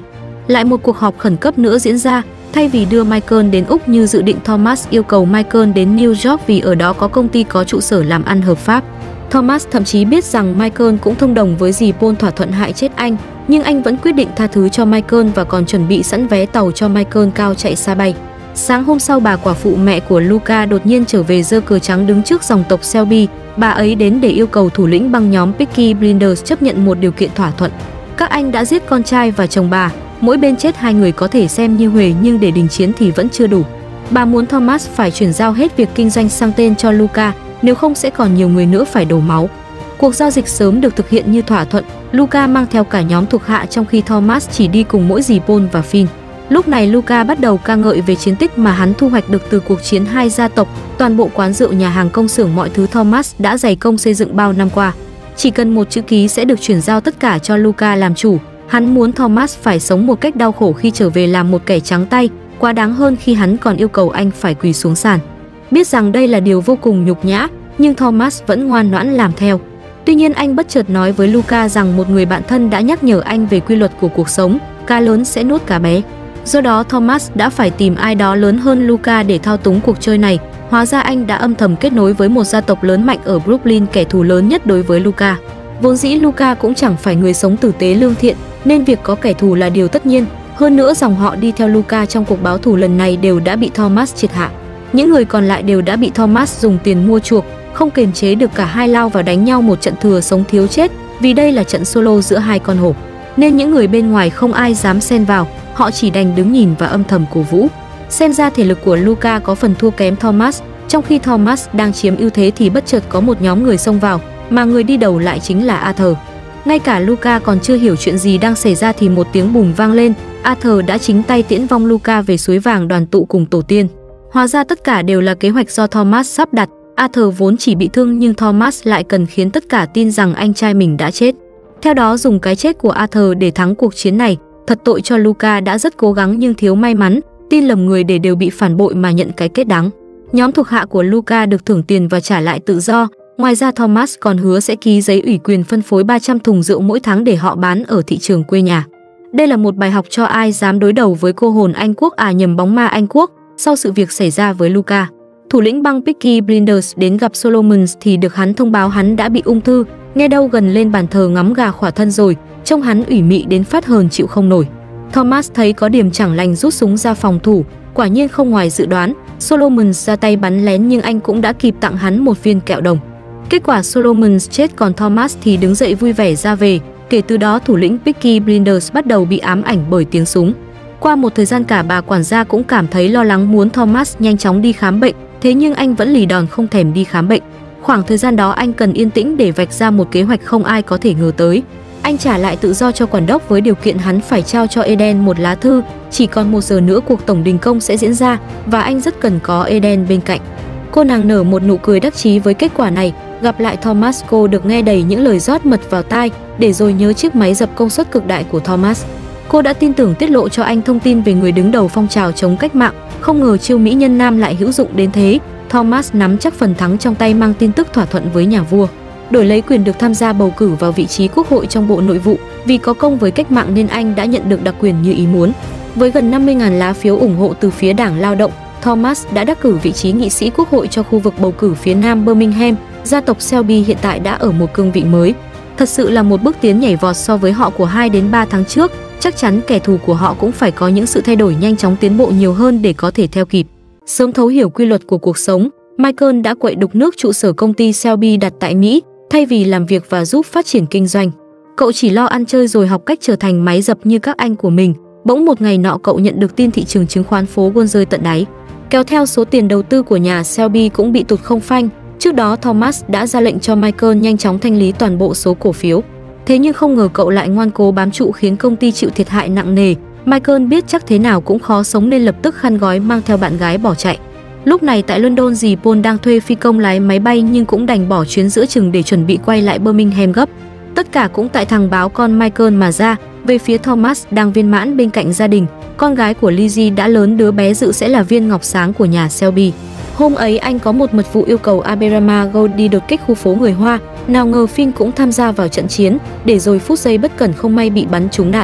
Lại một cuộc họp khẩn cấp nữa diễn ra, thay vì đưa Michael đến Úc như dự định, Thomas yêu cầu Michael đến New York vì ở đó có công ty có trụ sở làm ăn hợp pháp. Thomas thậm chí biết rằng Michael cũng thông đồng với dì Paul thỏa thuận hại chết anh, nhưng anh vẫn quyết định tha thứ cho Michael và còn chuẩn bị sẵn vé tàu cho Michael cao chạy xa bay. Sáng hôm sau, bà quả phụ mẹ của Luca đột nhiên trở về giơ cờ trắng đứng trước dòng tộc Shelby. Bà ấy đến để yêu cầu thủ lĩnh băng nhóm Peaky Blinders chấp nhận một điều kiện thỏa thuận. Các anh đã giết con trai và chồng bà, mỗi bên chết hai người có thể xem như huề, nhưng để đình chiến thì vẫn chưa đủ. Bà muốn Thomas phải chuyển giao hết việc kinh doanh sang tên cho Luca, nếu không sẽ còn nhiều người nữa phải đổ máu. Cuộc giao dịch sớm được thực hiện như thỏa thuận. Luca mang theo cả nhóm thuộc hạ, trong khi Thomas chỉ đi cùng mỗi dì Paul và Finn. Lúc này Luca bắt đầu ca ngợi về chiến tích mà hắn thu hoạch được từ cuộc chiến hai gia tộc, toàn bộ quán rượu, nhà hàng, công xưởng, mọi thứ Thomas đã dày công xây dựng bao năm qua. Chỉ cần một chữ ký sẽ được chuyển giao tất cả cho Luca làm chủ. Hắn muốn Thomas phải sống một cách đau khổ khi trở về làm một kẻ trắng tay, quá đáng hơn khi hắn còn yêu cầu anh phải quỳ xuống sàn. Biết rằng đây là điều vô cùng nhục nhã, nhưng Thomas vẫn ngoan ngoãn làm theo. Tuy nhiên anh bất chợt nói với Luca rằng một người bạn thân đã nhắc nhở anh về quy luật của cuộc sống, cá lớn sẽ nuốt cá bé. Do đó Thomas đã phải tìm ai đó lớn hơn Luca để thao túng cuộc chơi này. Hóa ra anh đã âm thầm kết nối với một gia tộc lớn mạnh ở Brooklyn, kẻ thù lớn nhất đối với Luca. Vốn dĩ Luca cũng chẳng phải người sống tử tế lương thiện, nên việc có kẻ thù là điều tất nhiên. Hơn nữa dòng họ đi theo Luca trong cuộc báo thù lần này đều đã bị Thomas triệt hạ. Những người còn lại đều đã bị Thomas dùng tiền mua chuộc, không kiềm chế được cả hai lao vào đánh nhau một trận thừa sống thiếu chết, vì đây là trận solo giữa hai con hổ. Nên những người bên ngoài không ai dám xen vào, họ chỉ đành đứng nhìn và âm thầm cổ vũ. Xem ra thể lực của Luca có phần thua kém Thomas. Trong khi Thomas đang chiếm ưu thế thì bất chợt có một nhóm người xông vào, mà người đi đầu lại chính là Arthur. Ngay cả Luca còn chưa hiểu chuyện gì đang xảy ra thì một tiếng bùng vang lên. Arthur đã chính tay tiễn vong Luca về suối vàng đoàn tụ cùng tổ tiên. Hóa ra tất cả đều là kế hoạch do Thomas sắp đặt. Arthur vốn chỉ bị thương, nhưng Thomas lại cần khiến tất cả tin rằng anh trai mình đã chết. Theo đó dùng cái chết của Arthur để thắng cuộc chiến này. Thật tội cho Luca đã rất cố gắng nhưng thiếu may mắn, tin lầm người để đều bị phản bội mà nhận cái kết đắng. Nhóm thuộc hạ của Luca được thưởng tiền và trả lại tự do. Ngoài ra Thomas còn hứa sẽ ký giấy ủy quyền phân phối ba trăm thùng rượu mỗi tháng để họ bán ở thị trường quê nhà. Đây là một bài học cho ai dám đối đầu với cô hồn Anh Quốc, à nhầm, bóng ma Anh Quốc. Sau sự việc xảy ra với Luca, thủ lĩnh băng Peaky Blinders đến gặp Solomons thì được hắn thông báo hắn đã bị ung thư. Nghe đâu gần lên bàn thờ ngắm gà khỏa thân rồi, trông hắn ủy mị đến phát hờn chịu không nổi. Thomas thấy có điểm chẳng lành rút súng ra phòng thủ, quả nhiên không ngoài dự đoán, Solomons ra tay bắn lén nhưng anh cũng đã kịp tặng hắn một viên kẹo đồng. Kết quả Solomons chết, còn Thomas thì đứng dậy vui vẻ ra về. Kể từ đó thủ lĩnh Peaky Blinders bắt đầu bị ám ảnh bởi tiếng súng. Qua một thời gian cả bà quản gia cũng cảm thấy lo lắng, muốn Thomas nhanh chóng đi khám bệnh, thế nhưng anh vẫn lì đòn không thèm đi khám bệnh. Khoảng thời gian đó anh cần yên tĩnh để vạch ra một kế hoạch không ai có thể ngờ tới. Anh trả lại tự do cho quản đốc với điều kiện hắn phải trao cho Eden một lá thư. Chỉ còn một giờ nữa cuộc tổng đình công sẽ diễn ra và anh rất cần có Eden bên cạnh. Cô nàng nở một nụ cười đắc chí với kết quả này. Gặp lại Thomas, cô được nghe đầy những lời rót mật vào tai, để rồi nhớ chiếc máy dập công suất cực đại của Thomas. Cô đã tin tưởng tiết lộ cho anh thông tin về người đứng đầu phong trào chống cách mạng. Không ngờ chiêu mỹ nhân nam lại hữu dụng đến thế. Thomas nắm chắc phần thắng trong tay, mang tin tức thỏa thuận với nhà vua, đổi lấy quyền được tham gia bầu cử vào vị trí quốc hội trong Bộ Nội vụ. Vì có công với cách mạng nên anh đã nhận được đặc quyền như ý muốn. Với gần năm mươi nghìn lá phiếu ủng hộ từ phía Đảng Lao động, Thomas đã đắc cử vị trí nghị sĩ quốc hội cho khu vực bầu cử phía Nam Birmingham. Gia tộc Shelby hiện tại đã ở một cương vị mới. Thật sự là một bước tiến nhảy vọt so với họ của hai đến ba tháng trước. Chắc chắn kẻ thù của họ cũng phải có những sự thay đổi nhanh chóng, tiến bộ nhiều hơn để có thể theo kịp. Sớm thấu hiểu quy luật của cuộc sống, Michael đã quậy đục nước trụ sở công ty Shelby đặt tại Mỹ, thay vì làm việc và giúp phát triển kinh doanh. Cậu chỉ lo ăn chơi rồi học cách trở thành máy dập như các anh của mình. Bỗng một ngày nọ cậu nhận được tin thị trường chứng khoán phố Wall rơi tận đáy, kéo theo số tiền đầu tư của nhà Shelby cũng bị tụt không phanh. Trước đó Thomas đã ra lệnh cho Michael nhanh chóng thanh lý toàn bộ số cổ phiếu. Thế nhưng không ngờ cậu lại ngoan cố bám trụ khiến công ty chịu thiệt hại nặng nề. Michael biết chắc thế nào cũng khó sống nên lập tức khăn gói mang theo bạn gái bỏ chạy. Lúc này tại London, dì Paul đang thuê phi công lái máy bay nhưng cũng đành bỏ chuyến giữa chừng để chuẩn bị quay lại Birmingham gấp. Tất cả cũng tại thằng báo con Michael mà ra. Về phía Thomas đang viên mãn bên cạnh gia đình, con gái của Lizzie đã lớn, đứa bé dự sẽ là viên ngọc sáng của nhà Shelby. Hôm ấy anh có một mật vụ yêu cầu Aberama Gold đi đột kích khu phố người Hoa, nào ngờ Finn cũng tham gia vào trận chiến, để rồi phút giây bất cẩn không may bị bắn trúng đạn.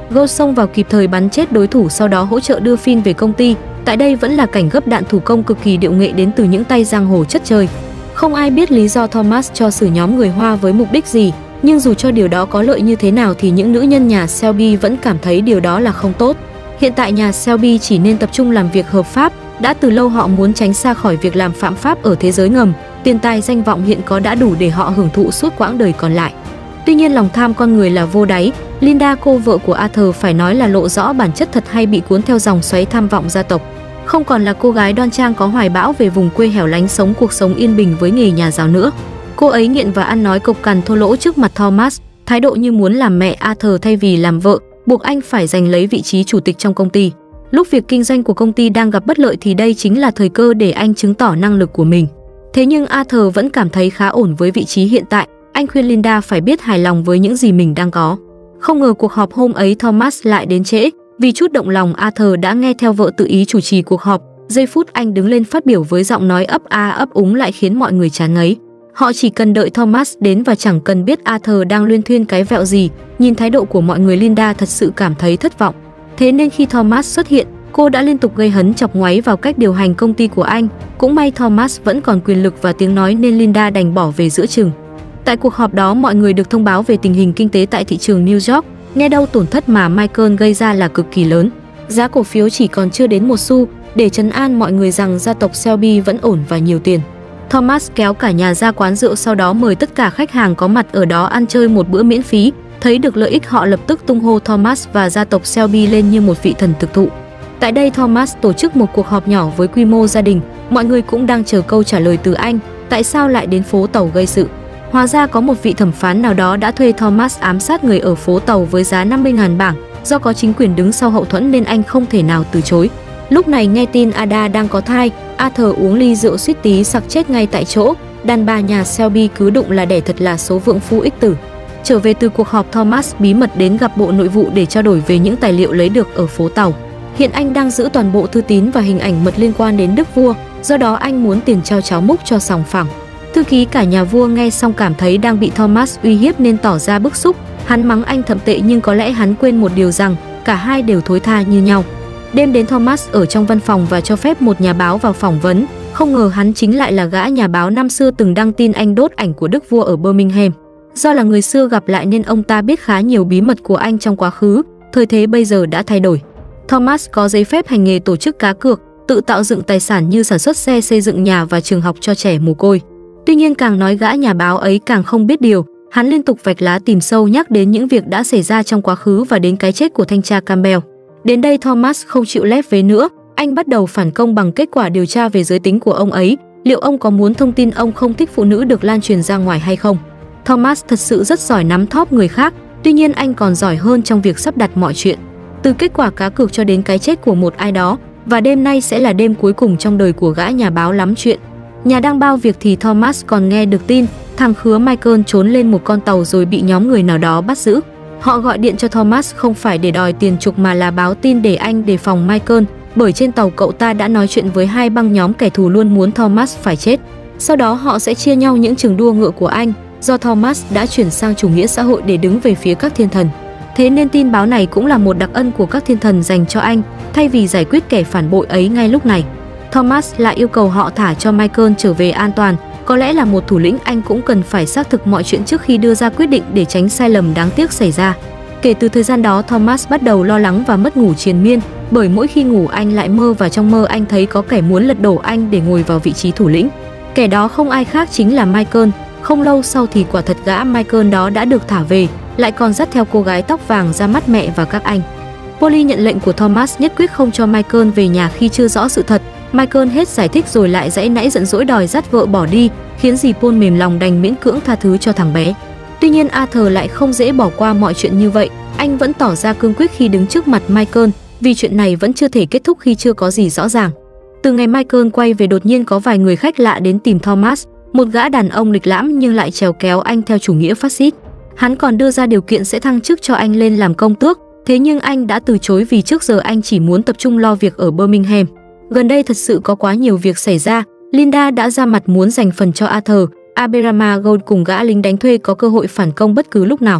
Gold xông vào kịp thời bắn chết đối thủ, sau đó hỗ trợ đưa Finn về công ty. Tại đây vẫn là cảnh gấp đạn thủ công cực kỳ điệu nghệ đến từ những tay giang hồ chất chơi. Không ai biết lý do Thomas cho xử nhóm người Hoa với mục đích gì, nhưng dù cho điều đó có lợi như thế nào thì những nữ nhân nhà Shelby vẫn cảm thấy điều đó là không tốt. Hiện tại nhà Shelby chỉ nên tập trung làm việc hợp pháp, đã từ lâu họ muốn tránh xa khỏi việc làm phạm pháp ở thế giới ngầm. Tiền tài danh vọng hiện có đã đủ để họ hưởng thụ suốt quãng đời còn lại. Tuy nhiên lòng tham con người là vô đáy. Linda, cô vợ của Arthur, phải nói là lộ rõ bản chất thật hay bị cuốn theo dòng xoáy tham vọng gia tộc. Không còn là cô gái đoan trang có hoài bão về vùng quê hẻo lánh sống cuộc sống yên bình với nghề nhà giáo nữa. Cô ấy nghiện và ăn nói cộc cằn thô lỗ trước mặt Thomas, thái độ như muốn làm mẹ Arthur thay vì làm vợ, buộc anh phải giành lấy vị trí chủ tịch trong công ty. Lúc việc kinh doanh của công ty đang gặp bất lợi thì đây chính là thời cơ để anh chứng tỏ năng lực của mình. Thế nhưng Arthur vẫn cảm thấy khá ổn với vị trí hiện tại. Anh khuyên Linda phải biết hài lòng với những gì mình đang có. Không ngờ cuộc họp hôm ấy Thomas lại đến trễ. Vì chút động lòng, Arthur đã nghe theo vợ tự ý chủ trì cuộc họp. Giây phút anh đứng lên phát biểu với giọng nói ấp a ấp úng lại khiến mọi người chán ngấy. Họ chỉ cần đợi Thomas đến và chẳng cần biết Arthur đang luyên thuyên cái vẹo gì. Nhìn thái độ của mọi người, Linda thật sự cảm thấy thất vọng. Thế nên khi Thomas xuất hiện, cô đã liên tục gây hấn chọc ngoáy vào cách điều hành công ty của anh. Cũng may Thomas vẫn còn quyền lực và tiếng nói nên Linda đành bỏ về giữa chừng. Tại cuộc họp đó, mọi người được thông báo về tình hình kinh tế tại thị trường New York. Nghe đâu tổn thất mà Michael gây ra là cực kỳ lớn. Giá cổ phiếu chỉ còn chưa đến một xu, để trấn an mọi người rằng gia tộc Shelby vẫn ổn và nhiều tiền. Thomas kéo cả nhà ra quán rượu, sau đó mời tất cả khách hàng có mặt ở đó ăn chơi một bữa miễn phí. Thấy được lợi ích, họ lập tức tung hô Thomas và gia tộc Shelby lên như một vị thần thực thụ. Tại đây, Thomas tổ chức một cuộc họp nhỏ với quy mô gia đình. Mọi người cũng đang chờ câu trả lời từ anh. Tại sao lại đến phố tàu gây sự? Hóa ra có một vị thẩm phán nào đó đã thuê Thomas ám sát người ở phố tàu với giá năm mươi nghìn bảng. Do có chính quyền đứng sau hậu thuẫn nên anh không thể nào từ chối. Lúc này nghe tin Ada đang có thai, Arthur uống ly rượu suýt tí sặc chết ngay tại chỗ. Đàn bà nhà Shelby cứ đụng là đẻ, thật là số vượng phu ích tử. Trở về từ cuộc họp, Thomas bí mật đến gặp Bộ Nội vụ để trao đổi về những tài liệu lấy được ở phố tàu. Hiện anh đang giữ toàn bộ thư tín và hình ảnh mật liên quan đến đức vua, do đó anh muốn tiền trao cháo múc cho sòng phẳng. Thư ký cả nhà vua nghe xong cảm thấy đang bị Thomas uy hiếp nên tỏ ra bức xúc. Hắn mắng anh thậm tệ, nhưng có lẽ hắn quên một điều rằng cả hai đều thối tha như nhau. Đêm đến, Thomas ở trong văn phòng và cho phép một nhà báo vào phỏng vấn. Không ngờ hắn chính lại là gã nhà báo năm xưa từng đăng tin anh đốt ảnh của đức vua ở Birmingham. Do là người xưa gặp lại nên ông ta biết khá nhiều bí mật của anh trong quá khứ. Thời thế bây giờ đã thay đổi. Thomas có giấy phép hành nghề tổ chức cá cược, tự tạo dựng tài sản như sản xuất xe, xây dựng nhà và trường học cho trẻ mồ côi. Tuy nhiên càng nói gã nhà báo ấy càng không biết điều. Hắn liên tục vạch lá tìm sâu, nhắc đến những việc đã xảy ra trong quá khứ và đến cái chết của thanh tra Campbell. Đến đây Thomas không chịu lép vế nữa. Anh bắt đầu phản công bằng kết quả điều tra về giới tính của ông ấy. Liệu ông có muốn thông tin ông không thích phụ nữ được lan truyền ra ngoài hay không? Thomas thật sự rất giỏi nắm thóp người khác. Tuy nhiên anh còn giỏi hơn trong việc sắp đặt mọi chuyện. Từ kết quả cá cược cho đến cái chết của một ai đó. Và đêm nay sẽ là đêm cuối cùng trong đời của gã nhà báo lắm chuyện. Nhà đang bao việc thì Thomas còn nghe được tin thằng khứa Michael trốn lên một con tàu rồi bị nhóm người nào đó bắt giữ. Họ gọi điện cho Thomas không phải để đòi tiền chuộc mà là báo tin để anh đề phòng Michael, bởi trên tàu cậu ta đã nói chuyện với hai băng nhóm kẻ thù luôn muốn Thomas phải chết. Sau đó họ sẽ chia nhau những trường đua ngựa của anh, do Thomas đã chuyển sang chủ nghĩa xã hội để đứng về phía các thiên thần. Thế nên tin báo này cũng là một đặc ân của các thiên thần dành cho anh, thay vì giải quyết kẻ phản bội ấy ngay lúc này. Thomas lại yêu cầu họ thả cho Michael trở về an toàn. Có lẽ là một thủ lĩnh, anh cũng cần phải xác thực mọi chuyện trước khi đưa ra quyết định để tránh sai lầm đáng tiếc xảy ra. Kể từ thời gian đó, Thomas bắt đầu lo lắng và mất ngủ triền miên, bởi mỗi khi ngủ anh lại mơ, và trong mơ anh thấy có kẻ muốn lật đổ anh để ngồi vào vị trí thủ lĩnh. Kẻ đó không ai khác chính là Michael. Không lâu sau thì quả thật gã Michael đó đã được thả về, lại còn dắt theo cô gái tóc vàng ra mắt mẹ và các anh. Polly nhận lệnh của Thomas, nhất quyết không cho Michael về nhà khi chưa rõ sự thật. Michael hết giải thích rồi lại giãy nãy giận dỗi đòi dắt vợ bỏ đi, khiến dì Paul mềm lòng đành miễn cưỡng tha thứ cho thằng bé. Tuy nhiên Arthur lại không dễ bỏ qua mọi chuyện như vậy, anh vẫn tỏ ra cương quyết khi đứng trước mặt Michael, vì chuyện này vẫn chưa thể kết thúc khi chưa có gì rõ ràng. Từ ngày Michael quay về, đột nhiên có vài người khách lạ đến tìm Thomas, một gã đàn ông lịch lãm nhưng lại trèo kéo anh theo chủ nghĩa phát xít. Hắn còn đưa ra điều kiện sẽ thăng chức cho anh lên làm công tước, thế nhưng anh đã từ chối vì trước giờ anh chỉ muốn tập trung lo việc ở Birmingham. Gần đây thật sự có quá nhiều việc xảy ra. Linda đã ra mặt muốn dành phần cho Arthur. Aberama Gold cùng gã lính đánh thuê có cơ hội phản công bất cứ lúc nào.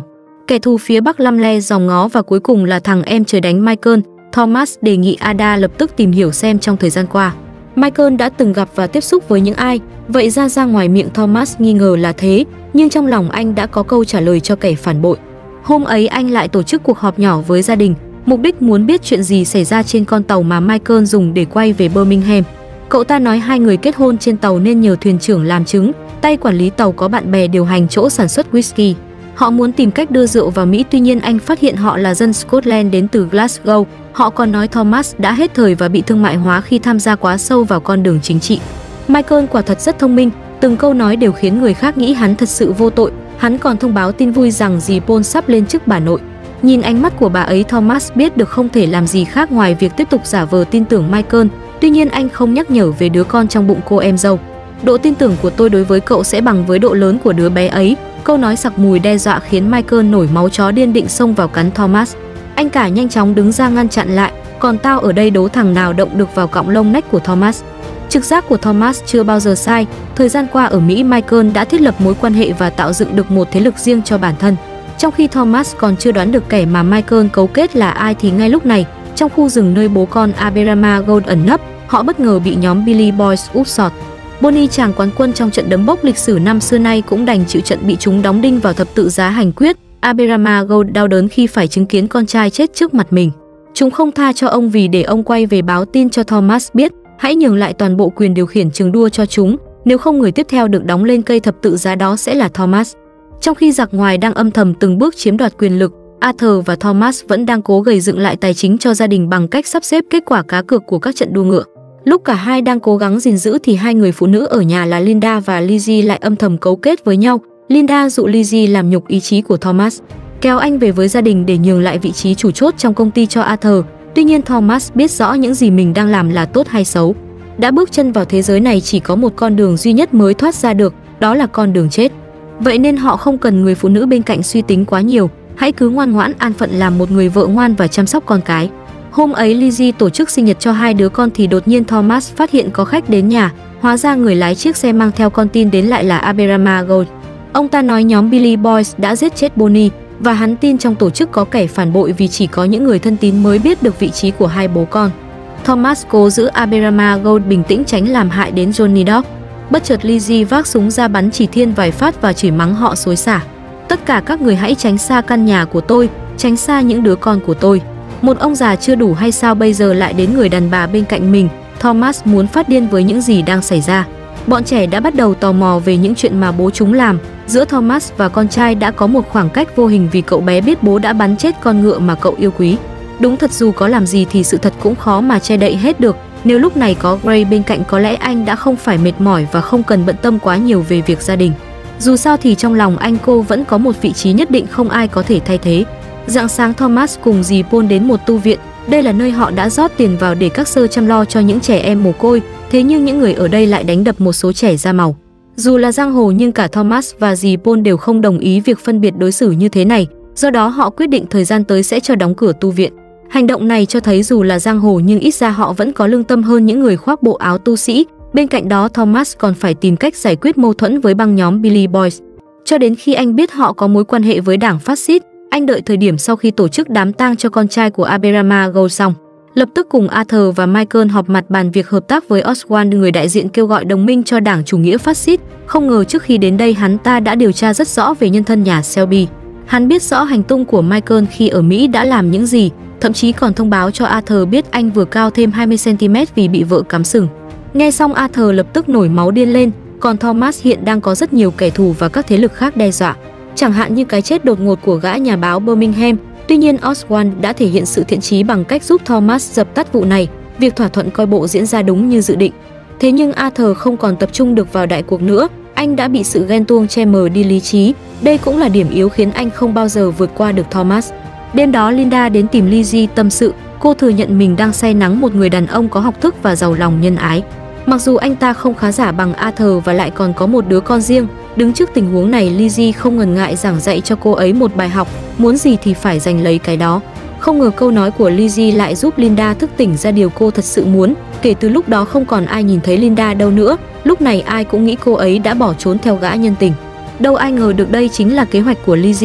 Kẻ thù phía Bắc lăm le dòng ngó và cuối cùng là thằng em trời đánh Michael. Thomas đề nghị Ada lập tức tìm hiểu xem trong thời gian qua Michael đã từng gặp và tiếp xúc với những ai. Vậy ra ra ngoài miệng Thomas nghi ngờ là thế, nhưng trong lòng anh đã có câu trả lời cho kẻ phản bội. Hôm ấy anh lại tổ chức cuộc họp nhỏ với gia đình, mục đích muốn biết chuyện gì xảy ra trên con tàu mà Michael dùng để quay về Birmingham. Cậu ta nói hai người kết hôn trên tàu nên nhờ thuyền trưởng làm chứng, tay quản lý tàu có bạn bè điều hành chỗ sản xuất whisky. Họ muốn tìm cách đưa rượu vào Mỹ, tuy nhiên anh phát hiện họ là dân Scotland đến từ Glasgow. Họ còn nói Thomas đã hết thời và bị thương mại hóa khi tham gia quá sâu vào con đường chính trị. Michael quả thật rất thông minh, từng câu nói đều khiến người khác nghĩ hắn thật sự vô tội. Hắn còn thông báo tin vui rằng dì Paul sắp lên chức bà nội. Nhìn ánh mắt của bà ấy, Thomas biết được không thể làm gì khác ngoài việc tiếp tục giả vờ tin tưởng Michael. Tuy nhiên anh không nhắc nhở về đứa con trong bụng cô em dâu. Độ tin tưởng của tôi đối với cậu sẽ bằng với độ lớn của đứa bé ấy. Câu nói sặc mùi đe dọa khiến Michael nổi máu chó điên định xông vào cắn Thomas. Anh cả nhanh chóng đứng ra ngăn chặn lại, còn tao ở đây đố thằng nào động được vào cọng lông nách của Thomas. Trực giác của Thomas chưa bao giờ sai. Thời gian qua ở Mỹ, Michael đã thiết lập mối quan hệ và tạo dựng được một thế lực riêng cho bản thân. Trong khi Thomas còn chưa đoán được kẻ mà Michael cấu kết là ai thì ngay lúc này, trong khu rừng nơi bố con Aberama Gold ẩn nấp, họ bất ngờ bị nhóm Billy Boys úp sọt. Bonnie, chàng quán quân trong trận đấm bốc lịch sử năm xưa nay, cũng đành chịu trận bị chúng đóng đinh vào thập tự giá hành quyết. Aberama Gold đau đớn khi phải chứng kiến con trai chết trước mặt mình. Chúng không tha cho ông vì để ông quay về báo tin cho Thomas biết, hãy nhường lại toàn bộ quyền điều khiển trường đua cho chúng, nếu không người tiếp theo được đóng lên cây thập tự giá đó sẽ là Thomas. Trong khi giặc ngoài đang âm thầm từng bước chiếm đoạt quyền lực, Arthur và Thomas vẫn đang cố gầy dựng lại tài chính cho gia đình bằng cách sắp xếp kết quả cá cược của các trận đua ngựa. Lúc cả hai đang cố gắng gìn giữ thì hai người phụ nữ ở nhà là Linda và Lizzie lại âm thầm cấu kết với nhau. Linda dụ Lizzie làm nhục ý chí của Thomas, kéo anh về với gia đình để nhường lại vị trí chủ chốt trong công ty cho Arthur. Tuy nhiên Thomas biết rõ những gì mình đang làm là tốt hay xấu. Đã bước chân vào thế giới này chỉ có một con đường duy nhất mới thoát ra được, đó là con đường chết. Vậy nên họ không cần người phụ nữ bên cạnh suy tính quá nhiều, hãy cứ ngoan ngoãn an phận làm một người vợ ngoan và chăm sóc con cái. Hôm ấy Lizzie tổ chức sinh nhật cho hai đứa con thì đột nhiên Thomas phát hiện có khách đến nhà. Hóa ra người lái chiếc xe mang theo con tin đến lại là Aberama Gold. Ông ta nói nhóm Billy Boys đã giết chết Bonnie và hắn tin trong tổ chức có kẻ phản bội vì chỉ có những người thân tín mới biết được vị trí của hai bố con. Thomas cố giữ Aberama Gold bình tĩnh tránh làm hại đến Johnny Dog. Bất chợt Lizzie vác súng ra bắn chỉ thiên vài phát và chửi mắng họ xối xả. Tất cả các người hãy tránh xa căn nhà của tôi, tránh xa những đứa con của tôi. Một ông già chưa đủ hay sao bây giờ lại đến người đàn bà bên cạnh mình. Thomas muốn phát điên với những gì đang xảy ra. Bọn trẻ đã bắt đầu tò mò về những chuyện mà bố chúng làm. Giữa Thomas và con trai đã có một khoảng cách vô hình vì cậu bé biết bố đã bắn chết con ngựa mà cậu yêu quý. Đúng thật, dù có làm gì thì sự thật cũng khó mà che đậy hết được. Nếu lúc này có Gray bên cạnh có lẽ anh đã không phải mệt mỏi và không cần bận tâm quá nhiều về việc gia đình. Dù sao thì trong lòng anh cô vẫn có một vị trí nhất định không ai có thể thay thế. Rạng sáng Thomas cùng dì Paul đến một tu viện. Đây là nơi họ đã rót tiền vào để các sơ chăm lo cho những trẻ em mồ côi. Thế nhưng những người ở đây lại đánh đập một số trẻ da màu. Dù là giang hồ nhưng cả Thomas và dì Paul đều không đồng ý việc phân biệt đối xử như thế này. Do đó họ quyết định thời gian tới sẽ cho đóng cửa tu viện. Hành động này cho thấy dù là giang hồ nhưng ít ra họ vẫn có lương tâm hơn những người khoác bộ áo tu sĩ. Bên cạnh đó Thomas còn phải tìm cách giải quyết mâu thuẫn với băng nhóm Billy Boys. Cho đến khi anh biết họ có mối quan hệ với đảng phát xít, anh đợi thời điểm sau khi tổ chức đám tang cho con trai của Aberama Gold xong, lập tức cùng Arthur và Michael họp mặt bàn việc hợp tác với Oswald, người đại diện kêu gọi đồng minh cho đảng chủ nghĩa phát xít. Không ngờ trước khi đến đây hắn ta đã điều tra rất rõ về nhân thân nhà Shelby. Hắn biết rõ hành tung của Michael khi ở Mỹ đã làm những gì, thậm chí còn thông báo cho Arthur biết anh vừa cao thêm hai mươi xăng ti mét vì bị vợ cắm sừng. Nghe xong Arthur lập tức nổi máu điên lên, còn Thomas hiện đang có rất nhiều kẻ thù và các thế lực khác đe dọa, chẳng hạn như cái chết đột ngột của gã nhà báo Birmingham. Tuy nhiên Oswald đã thể hiện sự thiện chí bằng cách giúp Thomas dập tắt vụ này. Việc thỏa thuận coi bộ diễn ra đúng như dự định. Thế nhưng Arthur không còn tập trung được vào đại cuộc nữa, anh đã bị sự ghen tuông che mờ đi lý trí. Đây cũng là điểm yếu khiến anh không bao giờ vượt qua được Thomas. Đêm đó Linda đến tìm Lizzie tâm sự. Cô thừa nhận mình đang say nắng một người đàn ông có học thức và giàu lòng nhân ái. Mặc dù anh ta không khá giả bằng Arthur và lại còn có một đứa con riêng. Đứng trước tình huống này, Lizzie không ngần ngại giảng dạy cho cô ấy một bài học, muốn gì thì phải giành lấy cái đó. Không ngờ câu nói của Lizzie lại giúp Linda thức tỉnh ra điều cô thật sự muốn. Kể từ lúc đó không còn ai nhìn thấy Linda đâu nữa. Lúc này ai cũng nghĩ cô ấy đã bỏ trốn theo gã nhân tình. Đâu ai ngờ được đây chính là kế hoạch của Lizzie.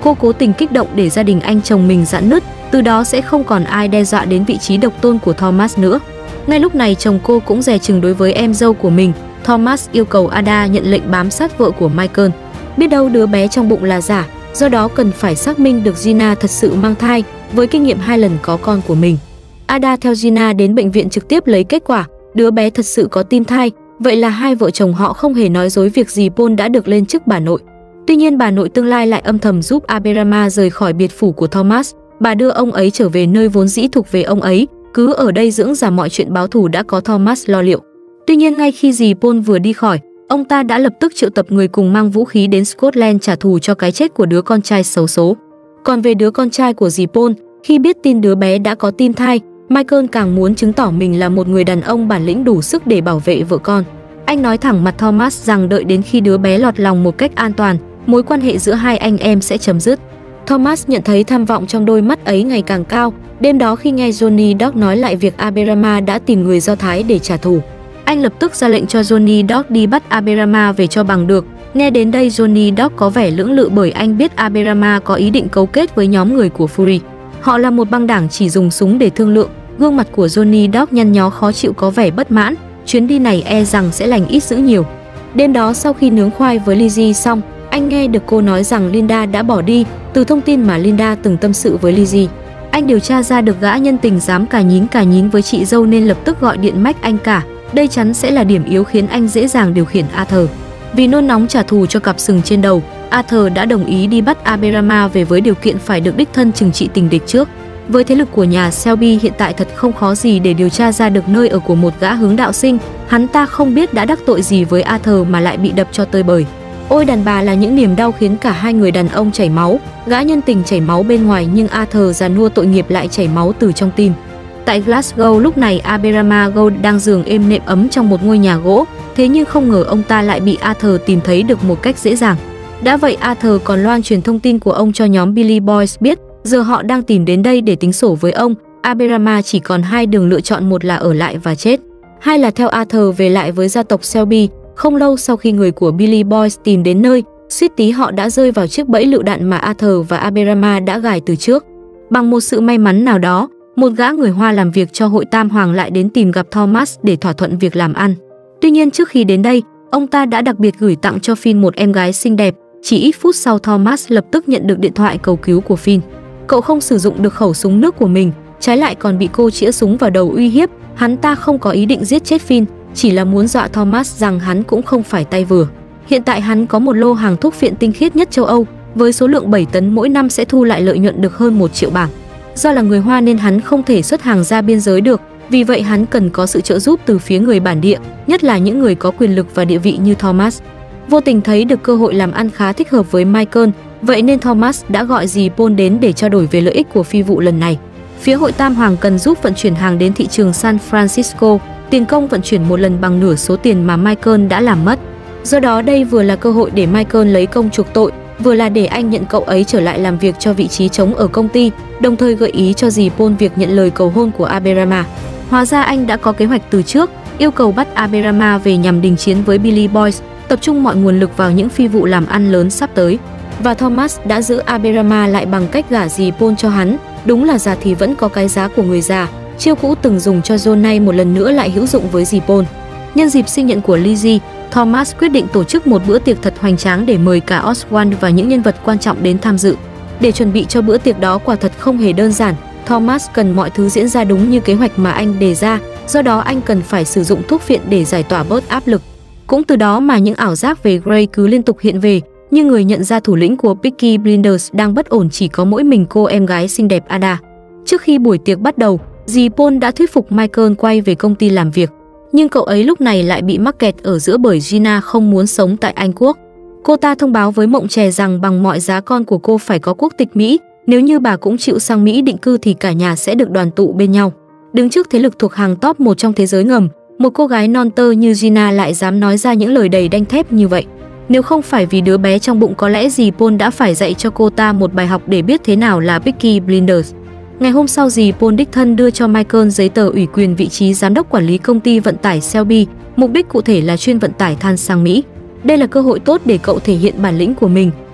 Cô cố tình kích động để gia đình anh chồng mình rạn nứt, từ đó sẽ không còn ai đe dọa đến vị trí độc tôn của Thomas nữa. Ngay lúc này chồng cô cũng dè chừng đối với em dâu của mình. Thomas yêu cầu Ada nhận lệnh bám sát vợ của Michael. Biết đâu đứa bé trong bụng là giả, do đó cần phải xác minh được Gina thật sự mang thai với kinh nghiệm hai lần có con của mình. Ada theo Gina đến bệnh viện trực tiếp lấy kết quả, đứa bé thật sự có tim thai. Vậy là hai vợ chồng họ không hề nói dối việc dì Paul đã được lên chức bà nội. Tuy nhiên bà nội tương lai lại âm thầm giúp Aberama rời khỏi biệt phủ của Thomas. Bà đưa ông ấy trở về nơi vốn dĩ thuộc về ông ấy, cứ ở đây dưỡng giả mọi chuyện báo thù đã có Thomas lo liệu. Tuy nhiên ngay khi dì Paul vừa đi khỏi, ông ta đã lập tức triệu tập người cùng mang vũ khí đến Scotland trả thù cho cái chết của đứa con trai xấu số. Còn về đứa con trai của dì Paul, khi biết tin đứa bé đã có tim thai, Michael càng muốn chứng tỏ mình là một người đàn ông bản lĩnh đủ sức để bảo vệ vợ con. Anh nói thẳng mặt Thomas rằng đợi đến khi đứa bé lọt lòng một cách an toàn, mối quan hệ giữa hai anh em sẽ chấm dứt. Thomas nhận thấy tham vọng trong đôi mắt ấy ngày càng cao. Đêm đó khi nghe Johnny Dog nói lại việc Aberama đã tìm người Do Thái để trả thù, anh lập tức ra lệnh cho Johnny Dog đi bắt Aberama về cho bằng được. Nghe đến đây Johnny Dog có vẻ lưỡng lự bởi anh biết Aberama có ý định cấu kết với nhóm người của Fury. Họ là một băng đảng chỉ dùng súng để thương lượng. Gương mặt của Johnny Dog nhăn nhó khó chịu có vẻ bất mãn. Chuyến đi này e rằng sẽ lành ít dữ nhiều. Đêm đó sau khi nướng khoai với Lizzie xong, anh nghe được cô nói rằng Linda đã bỏ đi. Từ thông tin mà Linda từng tâm sự với Lizzie, anh điều tra ra được gã nhân tình dám cà nhín cà nhín với chị dâu nên lập tức gọi điện mách anh cả. Đây chắn sẽ là điểm yếu khiến anh dễ dàng điều khiển Arthur. Vì nôn nóng trả thù cho cặp sừng trên đầu, Arthur đã đồng ý đi bắt Aberama về với điều kiện phải được đích thân trừng trị tình địch trước. Với thế lực của nhà Shelby hiện tại thật không khó gì để điều tra ra được nơi ở của một gã hướng đạo sinh. Hắn ta không biết đã đắc tội gì với Arthur mà lại bị đập cho tơi bời. Ôi đàn bà là những niềm đau khiến cả hai người đàn ông chảy máu. Gã nhân tình chảy máu bên ngoài nhưng Arthur già nua tội nghiệp lại chảy máu từ trong tim. Tại Glasgow lúc này Aberama Gold đang giường êm nệm ấm trong một ngôi nhà gỗ. Thế nhưng không ngờ ông ta lại bị Arthur tìm thấy được một cách dễ dàng. Đã vậy Arthur còn loan truyền thông tin của ông cho nhóm Billy Boys biết. Giờ họ đang tìm đến đây để tính sổ với ông. Aberama chỉ còn hai đường lựa chọn, một là ở lại và chết, hai là theo Arthur về lại với gia tộc Shelby. Không lâu sau khi người của Billy Boys tìm đến nơi, suýt tí họ đã rơi vào chiếc bẫy lựu đạn mà Arthur và Aberama đã gài từ trước. Bằng một sự may mắn nào đó, một gã người Hoa làm việc cho hội Tam Hoàng lại đến tìm gặp Thomas để thỏa thuận việc làm ăn. Tuy nhiên trước khi đến đây, ông ta đã đặc biệt gửi tặng cho Finn một em gái xinh đẹp. Chỉ ít phút sau Thomas lập tức nhận được điện thoại cầu cứu của Finn. Cậu không sử dụng được khẩu súng nước của mình, trái lại còn bị cô chĩa súng vào đầu uy hiếp. Hắn ta không có ý định giết chết Finn, chỉ là muốn dọa Thomas rằng hắn cũng không phải tay vừa. Hiện tại hắn có một lô hàng thuốc phiện tinh khiết nhất châu Âu, với số lượng bảy tấn mỗi năm sẽ thu lại lợi nhuận được hơn một triệu bảng. Do là người Hoa nên hắn không thể xuất hàng ra biên giới được, vì vậy hắn cần có sự trợ giúp từ phía người bản địa, nhất là những người có quyền lực và địa vị như Thomas. Vô tình thấy được cơ hội làm ăn khá thích hợp với Michael, vậy nên Thomas đã gọi dì Paul đến để trao đổi về lợi ích của phi vụ lần này. Phía hội Tam Hoàng cần giúp vận chuyển hàng đến thị trường San Francisco, tiền công vận chuyển một lần bằng nửa số tiền mà Michael đã làm mất. Do đó đây vừa là cơ hội để Michael lấy công chuộc tội, vừa là để anh nhận cậu ấy trở lại làm việc cho vị trí trống ở công ty, đồng thời gợi ý cho dì Paul việc nhận lời cầu hôn của Aberama. Hóa ra anh đã có kế hoạch từ trước, yêu cầu bắt Aberama về nhằm đình chiến với Billy Boys, tập trung mọi nguồn lực vào những phi vụ làm ăn lớn sắp tới. Và Thomas đã giữ Aberama lại bằng cách gả dì Paul cho hắn. Đúng là già thì vẫn có cái giá của người già. Chiêu cũ từng dùng cho John nay một lần nữa lại hữu dụng với dì Paul. Nhân dịp sinh nhật của Lizzie, Thomas quyết định tổ chức một bữa tiệc thật hoành tráng để mời cả Oswald và những nhân vật quan trọng đến tham dự. Để chuẩn bị cho bữa tiệc đó quả thật không hề đơn giản. Thomas cần mọi thứ diễn ra đúng như kế hoạch mà anh đề ra, do đó anh cần phải sử dụng thuốc phiện để giải tỏa bớt áp lực. Cũng từ đó mà những ảo giác về Gray cứ liên tục hiện về, nhưng người nhận ra thủ lĩnh của Peaky Blinders đang bất ổn chỉ có mỗi mình cô em gái xinh đẹp Ada. Trước khi buổi tiệc bắt đầu, dì Paul đã thuyết phục Michael quay về công ty làm việc, nhưng cậu ấy lúc này lại bị mắc kẹt ở giữa bởi Gina không muốn sống tại Anh Quốc. Cô ta thông báo với Mộng Chè rằng bằng mọi giá con của cô phải có quốc tịch Mỹ, nếu như bà cũng chịu sang Mỹ định cư thì cả nhà sẽ được đoàn tụ bên nhau. Đứng trước thế lực thuộc hàng top một trong thế giới ngầm, một cô gái non tơ như Gina lại dám nói ra những lời đầy đanh thép như vậy. Nếu không phải vì đứa bé trong bụng có lẽ dì Paul đã phải dạy cho cô ta một bài học để biết thế nào là Peaky Blinders. Ngày hôm sau dì Paul đích thân đưa cho Michael giấy tờ ủy quyền vị trí giám đốc quản lý công ty vận tải Shelby, mục đích cụ thể là chuyên vận tải than sang Mỹ. Đây là cơ hội tốt để cậu thể hiện bản lĩnh của mình.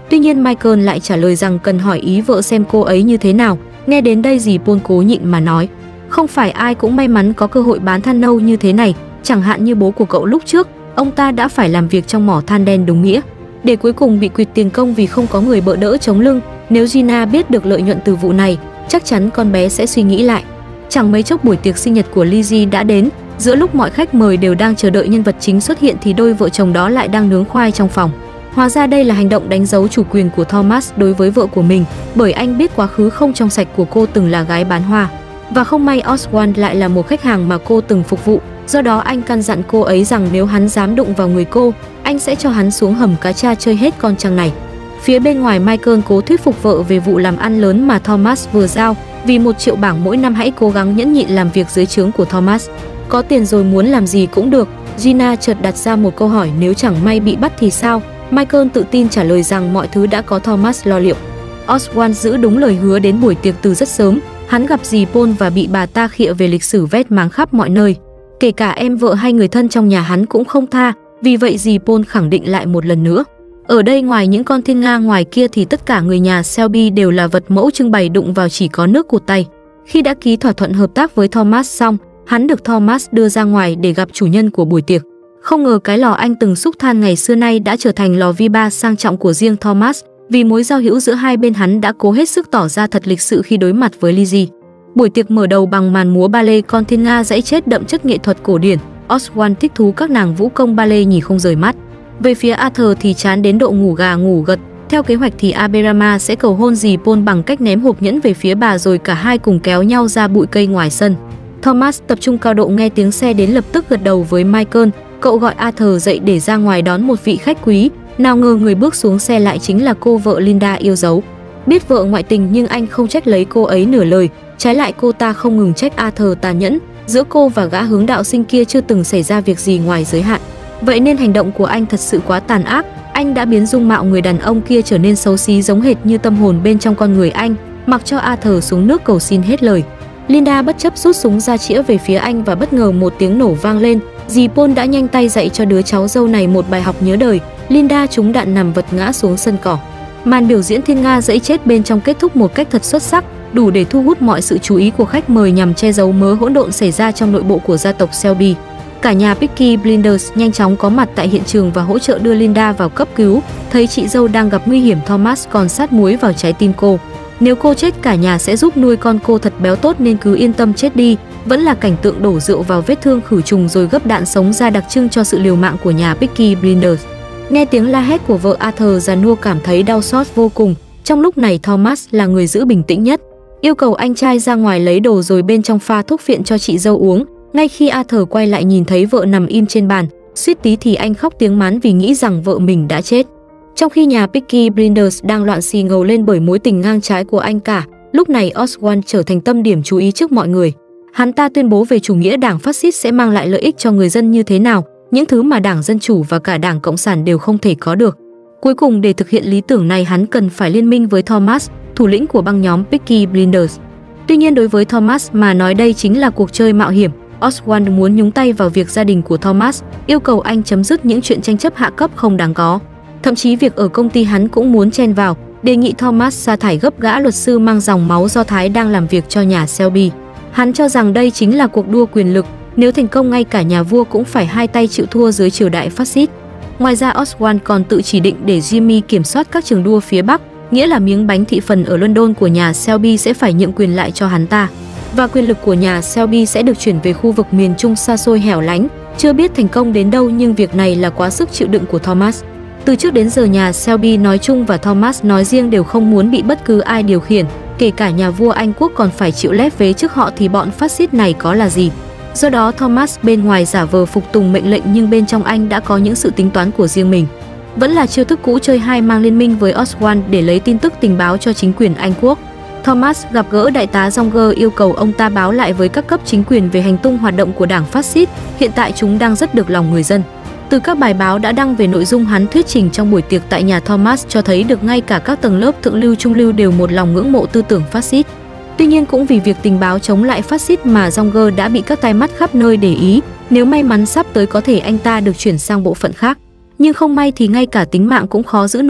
Tuy nhiên Michael lại trả lời rằng cần hỏi ý vợ xem cô ấy như thế nào. Nghe đến đây dì Paul cố nhịn mà nói, không phải ai cũng may mắn có cơ hội bán than nâu như thế này, chẳng hạn như bố của cậu lúc trước, ông ta đã phải làm việc trong mỏ than đen đúng nghĩa, để cuối cùng bị quỵt tiền công vì không có người bợ đỡ chống lưng. Nếu Gina biết được lợi nhuận từ vụ này, chắc chắn con bé sẽ suy nghĩ lại. Chẳng mấy chốc buổi tiệc sinh nhật của Lizzie đã đến. Giữa lúc mọi khách mời đều đang chờ đợi nhân vật chính xuất hiện thì đôi vợ chồng đó lại đang nướng khoai trong phòng. Hóa ra đây là hành động đánh dấu chủ quyền của Thomas đối với vợ của mình, bởi anh biết quá khứ không trong sạch của cô từng là gái bán hoa. Và không may Oswald lại là một khách hàng mà cô từng phục vụ, do đó anh căn dặn cô ấy rằng nếu hắn dám đụng vào người cô, anh sẽ cho hắn xuống hầm cá tra chơi hết con trăng này. Phía bên ngoài Michael cố thuyết phục vợ về vụ làm ăn lớn mà Thomas vừa giao, vì một triệu bảng mỗi năm hãy cố gắng nhẫn nhịn làm việc dưới trướng của Thomas. Có tiền rồi muốn làm gì cũng được. Gina chợt đặt ra một câu hỏi, nếu chẳng may bị bắt thì sao? Michael tự tin trả lời rằng mọi thứ đã có Thomas lo liệu. Oswald giữ đúng lời hứa đến buổi tiệc từ rất sớm. Hắn gặp dì Paul và bị bà ta khịa về lịch sử vét máng khắp mọi nơi. Kể cả em vợ hay người thân trong nhà hắn cũng không tha. Vì vậy dì Paul khẳng định lại một lần nữa. Ở đây ngoài những con thiên nga ngoài kia thì tất cả người nhà Shelby đều là vật mẫu trưng bày, đụng vào chỉ có nước cụt tay. Khi đã ký thỏa thuận hợp tác với Thomas xong, hắn được Thomas đưa ra ngoài để gặp chủ nhân của buổi tiệc. Không ngờ cái lò anh từng xúc than ngày xưa nay đã trở thành lò vi ba sang trọng của riêng Thomas. Vì mối giao hữu giữa hai bên, hắn đã cố hết sức tỏ ra thật lịch sự khi đối mặt với Lizzie. Buổi tiệc mở đầu bằng màn múa ballet con thiên nga dãy chết đậm chất nghệ thuật cổ điển. Oswald thích thú các nàng vũ công ballet nhìn không rời mắt. Về phía Arthur thì chán đến độ ngủ gà ngủ gật. Theo kế hoạch thì Aberama sẽ cầu hôn dì Paul bằng cách ném hộp nhẫn về phía bà, rồi cả hai cùng kéo nhau ra bụi cây ngoài sân. Thomas tập trung cao độ nghe tiếng xe đến lập tức gật đầu với Michael. Cậu gọi Arthur dậy để ra ngoài đón một vị khách quý. Nào ngờ người bước xuống xe lại chính là cô vợ Linda yêu dấu. Biết vợ ngoại tình nhưng anh không trách lấy cô ấy nửa lời. Trái lại cô ta không ngừng trách Arthur tàn nhẫn. Giữa cô và gã hướng đạo sinh kia chưa từng xảy ra việc gì ngoài giới hạn. Vậy nên hành động của anh thật sự quá tàn ác. Anh đã biến dung mạo người đàn ông kia trở nên xấu xí giống hệt như tâm hồn bên trong con người anh, mặc cho Arthur xuống nước cầu xin hết lời. Linda bất chấp rút súng ra chĩa về phía anh và bất ngờ một tiếng nổ vang lên. Dì Paul đã nhanh tay dạy cho đứa cháu dâu này một bài học nhớ đời. Linda trúng đạn nằm vật ngã xuống sân cỏ. Màn biểu diễn thiên nga dẫy chết bên trong kết thúc một cách thật xuất sắc, đủ để thu hút mọi sự chú ý của khách mời nhằm che giấu mớ hỗn độn xảy ra trong nội bộ của gia tộc Shelby. Cả nhà Peaky Blinders nhanh chóng có mặt tại hiện trường và hỗ trợ đưa Linda vào cấp cứu. Thấy chị dâu đang gặp nguy hiểm, Thomas còn sát muối vào trái tim cô. Nếu cô chết cả nhà sẽ giúp nuôi con cô thật béo tốt nên cứ yên tâm chết đi. Vẫn là cảnh tượng đổ rượu vào vết thương khử trùng rồi gấp đạn sống ra đặc trưng cho sự liều mạng của nhà Peaky Blinders. Nghe tiếng la hét của vợ Arthur, già nua cảm thấy đau xót vô cùng. Trong lúc này Thomas là người giữ bình tĩnh nhất, yêu cầu anh trai ra ngoài lấy đồ rồi bên trong pha thuốc phiện cho chị dâu uống. Ngay khi Arthur quay lại nhìn thấy vợ nằm im trên bàn, suýt tí thì anh khóc tiếng mán vì nghĩ rằng vợ mình đã chết. Trong khi nhà Peaky Blinders đang loạn xì ngầu lên bởi mối tình ngang trái của anh cả, lúc này Oswald trở thành tâm điểm chú ý trước mọi người. Hắn ta tuyên bố về chủ nghĩa đảng phát xít sẽ mang lại lợi ích cho người dân như thế nào, những thứ mà Đảng Dân Chủ và cả Đảng Cộng sản đều không thể có được. Cuối cùng để thực hiện lý tưởng này, hắn cần phải liên minh với Thomas, thủ lĩnh của băng nhóm Peaky Blinders. Tuy nhiên đối với Thomas mà nói đây chính là cuộc chơi mạo hiểm. Oswald muốn nhúng tay vào việc gia đình của Thomas, yêu cầu anh chấm dứt những chuyện tranh chấp hạ cấp không đáng có. Thậm chí việc ở công ty hắn cũng muốn chen vào, đề nghị Thomas sa thải gấp gã luật sư mang dòng máu Do Thái đang làm việc cho nhà Shelby. Hắn cho rằng đây chính là cuộc đua quyền lực, nếu thành công ngay cả nhà vua cũng phải hai tay chịu thua dưới triều đại phát xít. Ngoài ra Oswald còn tự chỉ định để Jimmy kiểm soát các trường đua phía Bắc, nghĩa là miếng bánh thị phần ở London của nhà Shelby sẽ phải nhượng quyền lại cho hắn ta. Và quyền lực của nhà Shelby sẽ được chuyển về khu vực miền Trung xa xôi hẻo lánh. Chưa biết thành công đến đâu nhưng việc này là quá sức chịu đựng của Thomas. Từ trước đến giờ nhà Shelby nói chung và Thomas nói riêng đều không muốn bị bất cứ ai điều khiển, kể cả nhà vua Anh quốc còn phải chịu lép vế trước họ thì bọn phát xít này có là gì. Do đó Thomas bên ngoài giả vờ phục tùng mệnh lệnh nhưng bên trong anh đã có những sự tính toán của riêng mình. Vẫn là chiêu thức cũ chơi hai mang liên minh với Oswald để lấy tin tức tình báo cho chính quyền Anh quốc. Thomas gặp gỡ đại tá Jonger yêu cầu ông ta báo lại với các cấp chính quyền về hành tung hoạt động của đảng phát xít, hiện tại chúng đang rất được lòng người dân. Từ các bài báo đã đăng về nội dung hắn thuyết trình trong buổi tiệc tại nhà Thomas cho thấy được ngay cả các tầng lớp thượng lưu trung lưu đều một lòng ngưỡng mộ tư tưởng phát xít. Tuy nhiên cũng vì việc tình báo chống lại phát xít mà Jonger đã bị các tai mắt khắp nơi để ý, nếu may mắn sắp tới có thể anh ta được chuyển sang bộ phận khác. Nhưng không may thì ngay cả tính mạng cũng khó giữ nổi.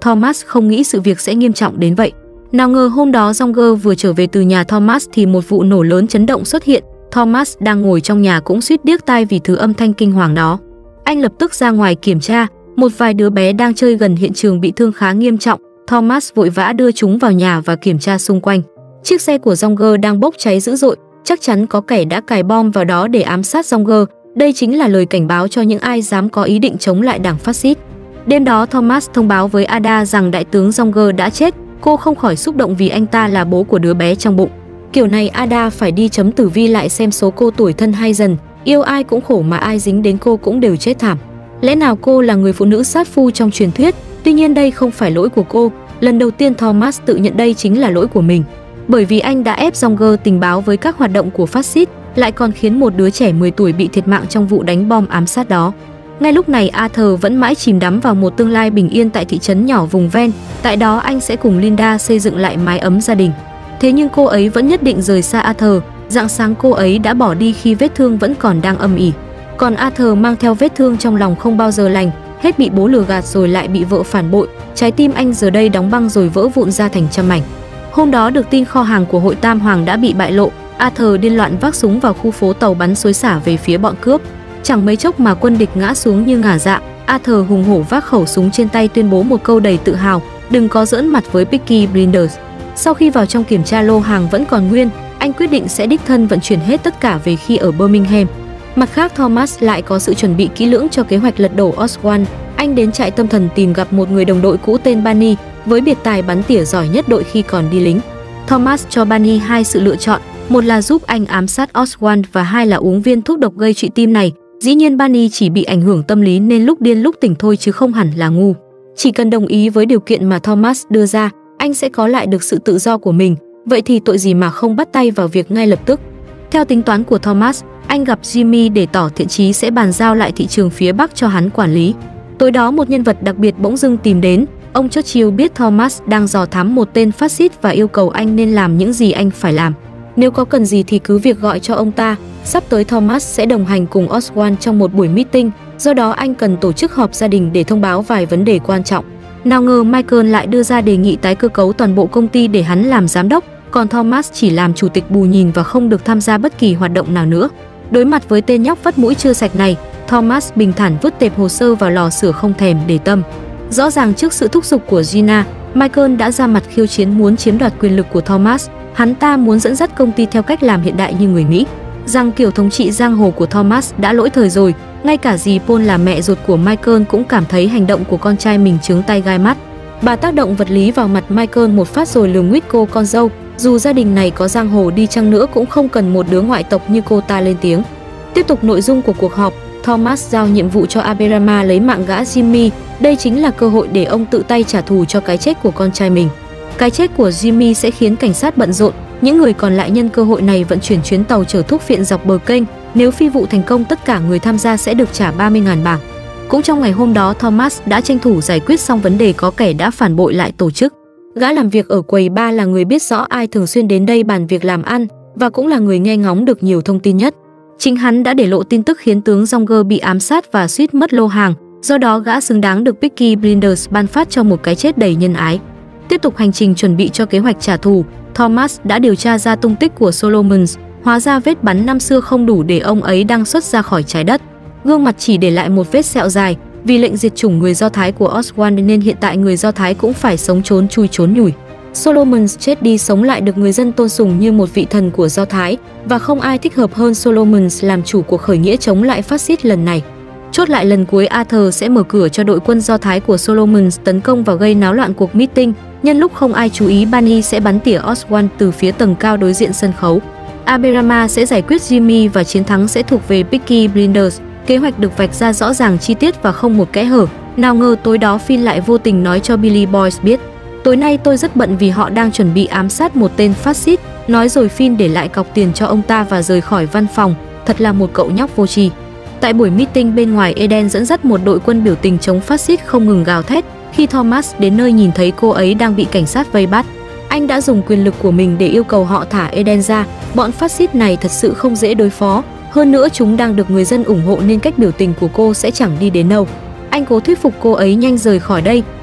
Thomas không nghĩ sự việc sẽ nghiêm trọng đến vậy. Nào ngờ hôm đó Younger vừa trở về từ nhà Thomas thì một vụ nổ lớn chấn động xuất hiện. Thomas đang ngồi trong nhà cũng suýt điếc tai vì thứ âm thanh kinh hoàng đó. Anh lập tức ra ngoài kiểm tra, một vài đứa bé đang chơi gần hiện trường bị thương khá nghiêm trọng. Thomas vội vã đưa chúng vào nhà và kiểm tra xung quanh. Chiếc xe của Younger đang bốc cháy dữ dội, chắc chắn có kẻ đã cài bom vào đó để ám sát Younger. Đây chính là lời cảnh báo cho những ai dám có ý định chống lại đảng phát xít. Đêm đó Thomas thông báo với Ada rằng đại tướng Younger đã chết. Cô không khỏi xúc động vì anh ta là bố của đứa bé trong bụng. Kiểu này Ada phải đi chấm tử vi lại xem số cô tuổi thân hay dần. Yêu ai cũng khổ mà ai dính đến cô cũng đều chết thảm. Lẽ nào cô là người phụ nữ sát phu trong truyền thuyết? Tuy nhiên đây không phải lỗi của cô. Lần đầu tiên Thomas tự nhận đây chính là lỗi của mình. Bởi vì anh đã ép Younger tình báo với các hoạt động của phát xít, lại còn khiến một đứa trẻ mười tuổi bị thiệt mạng trong vụ đánh bom ám sát đó. Ngay lúc này Arthur vẫn mãi chìm đắm vào một tương lai bình yên tại thị trấn nhỏ vùng ven. Tại đó anh sẽ cùng Linda xây dựng lại mái ấm gia đình. Thế nhưng cô ấy vẫn nhất định rời xa Arthur. Rạng sáng cô ấy đã bỏ đi khi vết thương vẫn còn đang âm ỉ. Còn Arthur mang theo vết thương trong lòng không bao giờ lành, hết bị bố lừa gạt rồi lại bị vợ phản bội. Trái tim anh giờ đây đóng băng rồi vỡ vụn ra thành trăm mảnh. Hôm đó được tin kho hàng của hội Tam Hoàng đã bị bại lộ. Arthur điên loạn vác súng vào khu phố tàu bắn xối xả về phía bọn cướp. Chẳng mấy chốc mà quân địch ngã xuống như ngả dạ. Arthur hùng hổ vác khẩu súng trên tay tuyên bố một câu đầy tự hào: đừng có giỡn mặt với Peaky Blinders. Sau khi vào trong kiểm tra lô hàng vẫn còn nguyên, anh quyết định sẽ đích thân vận chuyển hết tất cả về khi ở Birmingham. Mặt khác, Thomas lại có sự chuẩn bị kỹ lưỡng cho kế hoạch lật đổ Oswald. Anh đến trại tâm thần tìm gặp một người đồng đội cũ tên Barney, với biệt tài bắn tỉa giỏi nhất đội khi còn đi lính. Thomas cho Barney hai sự lựa chọn, một là giúp anh ám sát Oswald và hai là uống viên thuốc độc gây trụy tim này. Dĩ nhiên Barney chỉ bị ảnh hưởng tâm lý nên lúc điên lúc tỉnh thôi chứ không hẳn là ngu. Chỉ cần đồng ý với điều kiện mà Thomas đưa ra, anh sẽ có lại được sự tự do của mình. Vậy thì tội gì mà không bắt tay vào việc ngay lập tức. Theo tính toán của Thomas, anh gặp Jimmy để tỏ thiện chí sẽ bàn giao lại thị trường phía Bắc cho hắn quản lý. Tối đó một nhân vật đặc biệt bỗng dưng tìm đến. Ông Churchill biết Thomas đang dò thám một tên phát xít và yêu cầu anh nên làm những gì anh phải làm. Nếu có cần gì thì cứ việc gọi cho ông ta. Sắp tới Thomas sẽ đồng hành cùng Oswald trong một buổi meeting, do đó anh cần tổ chức họp gia đình để thông báo vài vấn đề quan trọng. Nào ngờ Michael lại đưa ra đề nghị tái cơ cấu toàn bộ công ty để hắn làm giám đốc, còn Thomas chỉ làm chủ tịch bù nhìn và không được tham gia bất kỳ hoạt động nào nữa. Đối mặt với tên nhóc vắt mũi chưa sạch này, Thomas bình thản vứt tệp hồ sơ vào lò sửa không thèm để tâm. Rõ ràng trước sự thúc giục của Gina, Michael đã ra mặt khiêu chiến muốn chiếm đoạt quyền lực của Thomas. Hắn ta muốn dẫn dắt công ty theo cách làm hiện đại như người Mỹ. Rằng kiểu thống trị giang hồ của Thomas đã lỗi thời rồi. Ngay cả dì Paul là mẹ ruột của Michael cũng cảm thấy hành động của con trai mình chướng tay gai mắt. Bà tác động vật lý vào mặt Michael một phát rồi lườm nguýt cô con dâu. Dù gia đình này có giang hồ đi chăng nữa cũng không cần một đứa ngoại tộc như cô ta lên tiếng. Tiếp tục nội dung của cuộc họp, Thomas giao nhiệm vụ cho Aberama lấy mạng gã Jimmy. Đây chính là cơ hội để ông tự tay trả thù cho cái chết của con trai mình. Cái chết của Jimmy sẽ khiến cảnh sát bận rộn. Những người còn lại nhân cơ hội này vận chuyển chuyến tàu chở thuốc viện dọc bờ kênh. Nếu phi vụ thành công, tất cả người tham gia sẽ được trả ba mươi nghìn bảng. Cũng trong ngày hôm đó, Thomas đã tranh thủ giải quyết xong vấn đề có kẻ đã phản bội lại tổ chức. Gã làm việc ở quầy bar là người biết rõ ai thường xuyên đến đây bàn việc làm ăn và cũng là người nghe ngóng được nhiều thông tin nhất. Chính hắn đã để lộ tin tức khiến tướng Younger bị ám sát và suýt mất lô hàng, do đó gã xứng đáng được Peaky Blinders ban phát cho một cái chết đầy nhân ái. Tiếp tục hành trình chuẩn bị cho kế hoạch trả thù, Thomas đã điều tra ra tung tích của Solomons. Hóa ra vết bắn năm xưa không đủ để ông ấy đăng xuất ra khỏi trái đất. Gương mặt chỉ để lại một vết sẹo dài. Vì lệnh diệt chủng người Do Thái của Oswald nên hiện tại người Do Thái cũng phải sống trốn chui trốn nhủi. Solomons chết đi sống lại được người dân tôn sùng như một vị thần của Do Thái, và không ai thích hợp hơn Solomons làm chủ cuộc khởi nghĩa chống lại phát xít lần này. Chốt lại lần cuối, Arthur sẽ mở cửa cho đội quân Do Thái của Solomons tấn công và gây náo loạn cuộc meeting. Nhân lúc không ai chú ý, Barney sẽ bắn tỉa Oswald từ phía tầng cao đối diện sân khấu. Aberama sẽ giải quyết Jimmy và chiến thắng sẽ thuộc về Peaky Blinders. Kế hoạch được vạch ra rõ ràng chi tiết và không một kẽ hở. Nào ngờ tối đó Finn lại vô tình nói cho Billy Boyce biết: tối nay tôi rất bận vì họ đang chuẩn bị ám sát một tên phát xít. Nói rồi Finn để lại cọc tiền cho ông ta và rời khỏi văn phòng. Thật là một cậu nhóc vô tri. Tại buổi meeting bên ngoài, Eden dẫn dắt một đội quân biểu tình chống phát xít không ngừng gào thét. Khi Thomas đến nơi nhìn thấy cô ấy đang bị cảnh sát vây bắt, anh đã dùng quyền lực của mình để yêu cầu họ thả Eden ra. Bọn phát xít này thật sự không dễ đối phó. Hơn nữa chúng đang được người dân ủng hộ nên cách biểu tình của cô sẽ chẳng đi đến đâu. Anh cố thuyết phục cô ấy nhanh rời khỏi đây.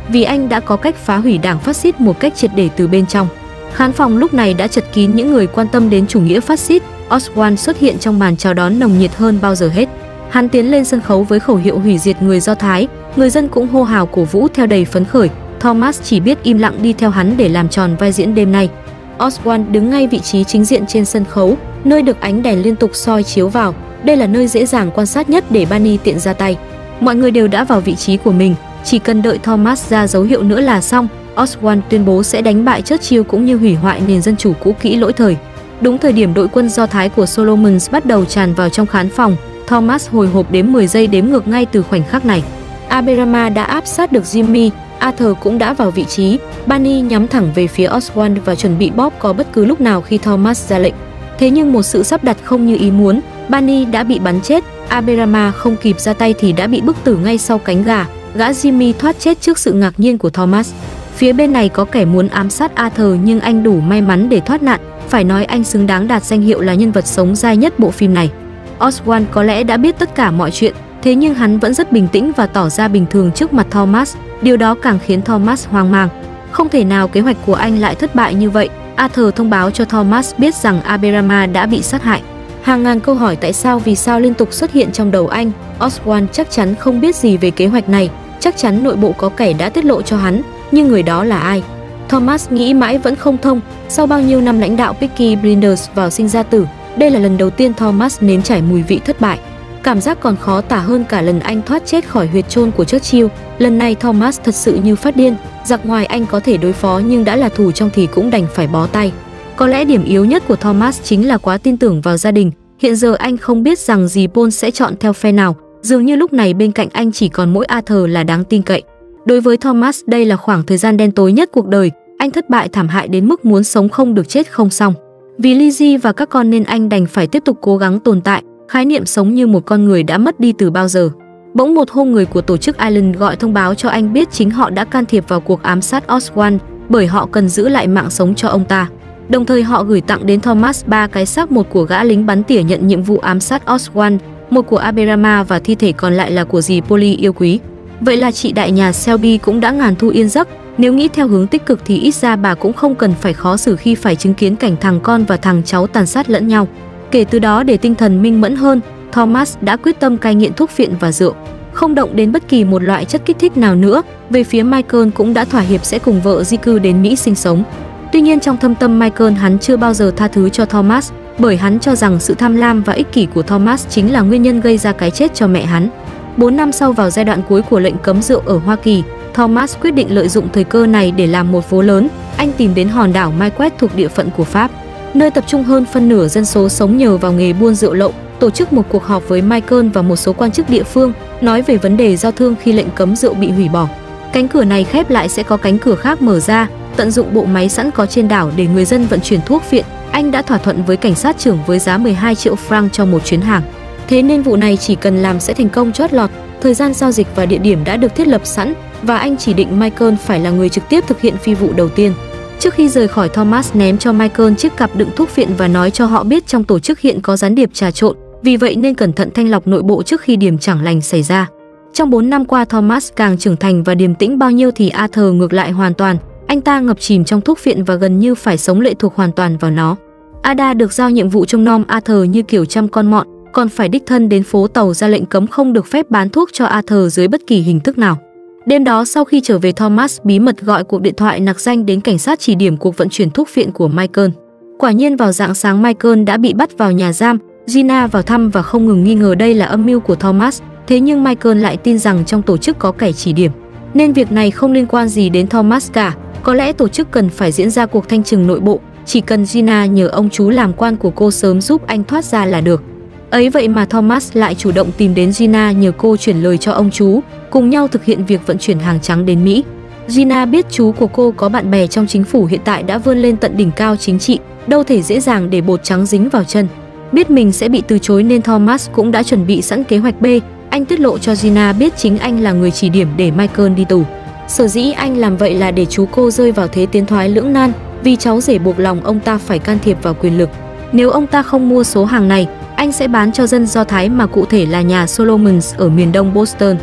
vì anh đã có cách phá hủy đảng phát xít một cách triệt để từ bên trong. Khán phòng lúc này đã chật kín những người quan tâm đến chủ nghĩa phát xít. Oswald xuất hiện trong màn chào đón nồng nhiệt hơn bao giờ hết. Hắn tiến lên sân khấu với khẩu hiệu hủy diệt người Do Thái, người dân cũng hô hào cổ vũ theo đầy phấn khởi. Thomas chỉ biết im lặng đi theo hắn để làm tròn vai diễn đêm nay. Oswald đứng ngay vị trí chính diện trên sân khấu, nơi được ánh đèn liên tục soi chiếu vào. Đây là nơi dễ dàng quan sát nhất để Barney tiện ra tay. Mọi người đều đã vào vị trí của mình, chỉ cần đợi Thomas ra dấu hiệu nữa là xong. Oswald tuyên bố sẽ đánh bại Churchill cũng như hủy hoại nền dân chủ cũ kỹ lỗi thời. Đúng thời điểm đội quân Do Thái của Solomons bắt đầu tràn vào trong khán phòng, Thomas hồi hộp đếm mười giây đếm ngược ngay từ khoảnh khắc này. Aberama đã áp sát được Jimmy, Arthur cũng đã vào vị trí. Barney nhắm thẳng về phía Oswald và chuẩn bị bóp có bất cứ lúc nào khi Thomas ra lệnh. Thế nhưng một sự sắp đặt không như ý muốn, Barney đã bị bắn chết. Aberama không kịp ra tay thì đã bị bức tử ngay sau cánh gà. Gã Jimmy thoát chết trước sự ngạc nhiên của Thomas. Phía bên này có kẻ muốn ám sát Arthur nhưng anh đủ may mắn để thoát nạn. Phải nói anh xứng đáng đạt danh hiệu là nhân vật sống dai nhất bộ phim này. Oswald có lẽ đã biết tất cả mọi chuyện, thế nhưng hắn vẫn rất bình tĩnh và tỏ ra bình thường trước mặt Thomas. Điều đó càng khiến Thomas hoang mang. Không thể nào kế hoạch của anh lại thất bại như vậy. Arthur thông báo cho Thomas biết rằng Aberama đã bị sát hại. Hàng ngàn câu hỏi tại sao vì sao liên tục xuất hiện trong đầu anh. Oswald chắc chắn không biết gì về kế hoạch này. Chắc chắn nội bộ có kẻ đã tiết lộ cho hắn, nhưng người đó là ai? Thomas nghĩ mãi vẫn không thông. Sau bao nhiêu năm lãnh đạo Peaky Blinders vào sinh ra tử, đây là lần đầu tiên Thomas nếm trải mùi vị thất bại. Cảm giác còn khó tả hơn cả lần anh thoát chết khỏi huyệt chôn của Churchill. Lần này Thomas thật sự như phát điên. Giặc ngoài anh có thể đối phó nhưng đã là thù trong thì cũng đành phải bó tay. Có lẽ điểm yếu nhất của Thomas chính là quá tin tưởng vào gia đình. Hiện giờ anh không biết rằng dì Paul sẽ chọn theo phe nào. Dường như lúc này bên cạnh anh chỉ còn mỗi Arthur là đáng tin cậy. Đối với Thomas, đây là khoảng thời gian đen tối nhất cuộc đời. Anh thất bại thảm hại đến mức muốn sống không được chết không xong. Vì Lizzie và các con nên anh đành phải tiếp tục cố gắng tồn tại. Khái niệm sống như một con người đã mất đi từ bao giờ. Bỗng một hôm người của tổ chức Island gọi thông báo cho anh biết chính họ đã can thiệp vào cuộc ám sát Oswald bởi họ cần giữ lại mạng sống cho ông ta. Đồng thời họ gửi tặng đến Thomas ba cái xác, một của gã lính bắn tỉa nhận nhiệm vụ ám sát Oswald, một của Aberama và thi thể còn lại là của dì Polly yêu quý. Vậy là chị đại nhà Shelby cũng đã ngàn thu yên giấc. Nếu nghĩ theo hướng tích cực thì ít ra bà cũng không cần phải khó xử khi phải chứng kiến cảnh thằng con và thằng cháu tàn sát lẫn nhau. Kể từ đó để tinh thần minh mẫn hơn, Thomas đã quyết tâm cai nghiện thuốc phiện và rượu, không động đến bất kỳ một loại chất kích thích nào nữa. Về phía Michael cũng đã thỏa hiệp sẽ cùng vợ di cư đến Mỹ sinh sống. Tuy nhiên trong thâm tâm Michael hắn chưa bao giờ tha thứ cho Thomas, bởi hắn cho rằng sự tham lam và ích kỷ của Thomas chính là nguyên nhân gây ra cái chết cho mẹ hắn. bốn năm sau, vào giai đoạn cuối của lệnh cấm rượu ở Hoa Kỳ, Thomas quyết định lợi dụng thời cơ này để làm một vố lớn. Anh tìm đến hòn đảo Maquette thuộc địa phận của Pháp, nơi tập trung hơn phân nửa dân số sống nhờ vào nghề buôn rượu lậu, tổ chức một cuộc họp với Michael và một số quan chức địa phương, nói về vấn đề giao thương khi lệnh cấm rượu bị hủy bỏ. Cánh cửa này khép lại sẽ có cánh cửa khác mở ra, tận dụng bộ máy sẵn có trên đảo để người dân vận chuyển thuốc phiện. Anh đã thỏa thuận với cảnh sát trưởng với giá mười hai triệu franc cho một chuyến hàng. Thế nên vụ này chỉ cần làm sẽ thành công chót lọt. Thời gian giao dịch và địa điểm đã được thiết lập sẵn và anh chỉ định Michael phải là người trực tiếp thực hiện phi vụ đầu tiên. Trước khi rời khỏi, Thomas ném cho Michael chiếc cặp đựng thuốc phiện và nói cho họ biết trong tổ chức hiện có gián điệp trà trộn, vì vậy nên cẩn thận thanh lọc nội bộ trước khi điểm chẳng lành xảy ra. Trong bốn năm qua, Thomas càng trưởng thành và điềm tĩnh bao nhiêu thì Arthur ngược lại hoàn toàn. Anh ta ngập chìm trong thuốc phiện và gần như phải sống lệ thuộc hoàn toàn vào nó. Ada được giao nhiệm vụ trông nom Arthur như kiểu chăm con mọn, còn phải đích thân đến phố tàu ra lệnh cấm không được phép bán thuốc cho Arthur dưới bất kỳ hình thức nào. Đêm đó sau khi trở về, Thomas bí mật gọi cuộc điện thoại nặc danh đến cảnh sát chỉ điểm cuộc vận chuyển thuốc phiện của Michael. Quả nhiên vào rạng sáng Michael đã bị bắt vào nhà giam. Gina vào thăm và không ngừng nghi ngờ đây là âm mưu của Thomas. Thế nhưng Michael lại tin rằng trong tổ chức có kẻ chỉ điểm, nên việc này không liên quan gì đến Thomas cả. Có lẽ tổ chức cần phải diễn ra cuộc thanh trừng nội bộ, chỉ cần Gina nhờ ông chú làm quan của cô sớm giúp anh thoát ra là được. Ấy vậy mà Thomas lại chủ động tìm đến Gina nhờ cô chuyển lời cho ông chú, cùng nhau thực hiện việc vận chuyển hàng trắng đến Mỹ. Gina biết chú của cô có bạn bè trong chính phủ hiện tại đã vươn lên tận đỉnh cao chính trị, đâu thể dễ dàng để bột trắng dính vào chân. Biết mình sẽ bị từ chối nên Thomas cũng đã chuẩn bị sẵn kế hoạch B. Anh tiết lộ cho Gina biết chính anh là người chỉ điểm để Michael đi tù. Sở dĩ anh làm vậy là để chú cô rơi vào thế tiến thoái lưỡng nan, vì cháu rể buộc lòng ông ta phải can thiệp vào quyền lực. Nếu ông ta không mua số hàng này, anh sẽ bán cho dân Do Thái, mà cụ thể là nhà Solomons ở miền đông Boston.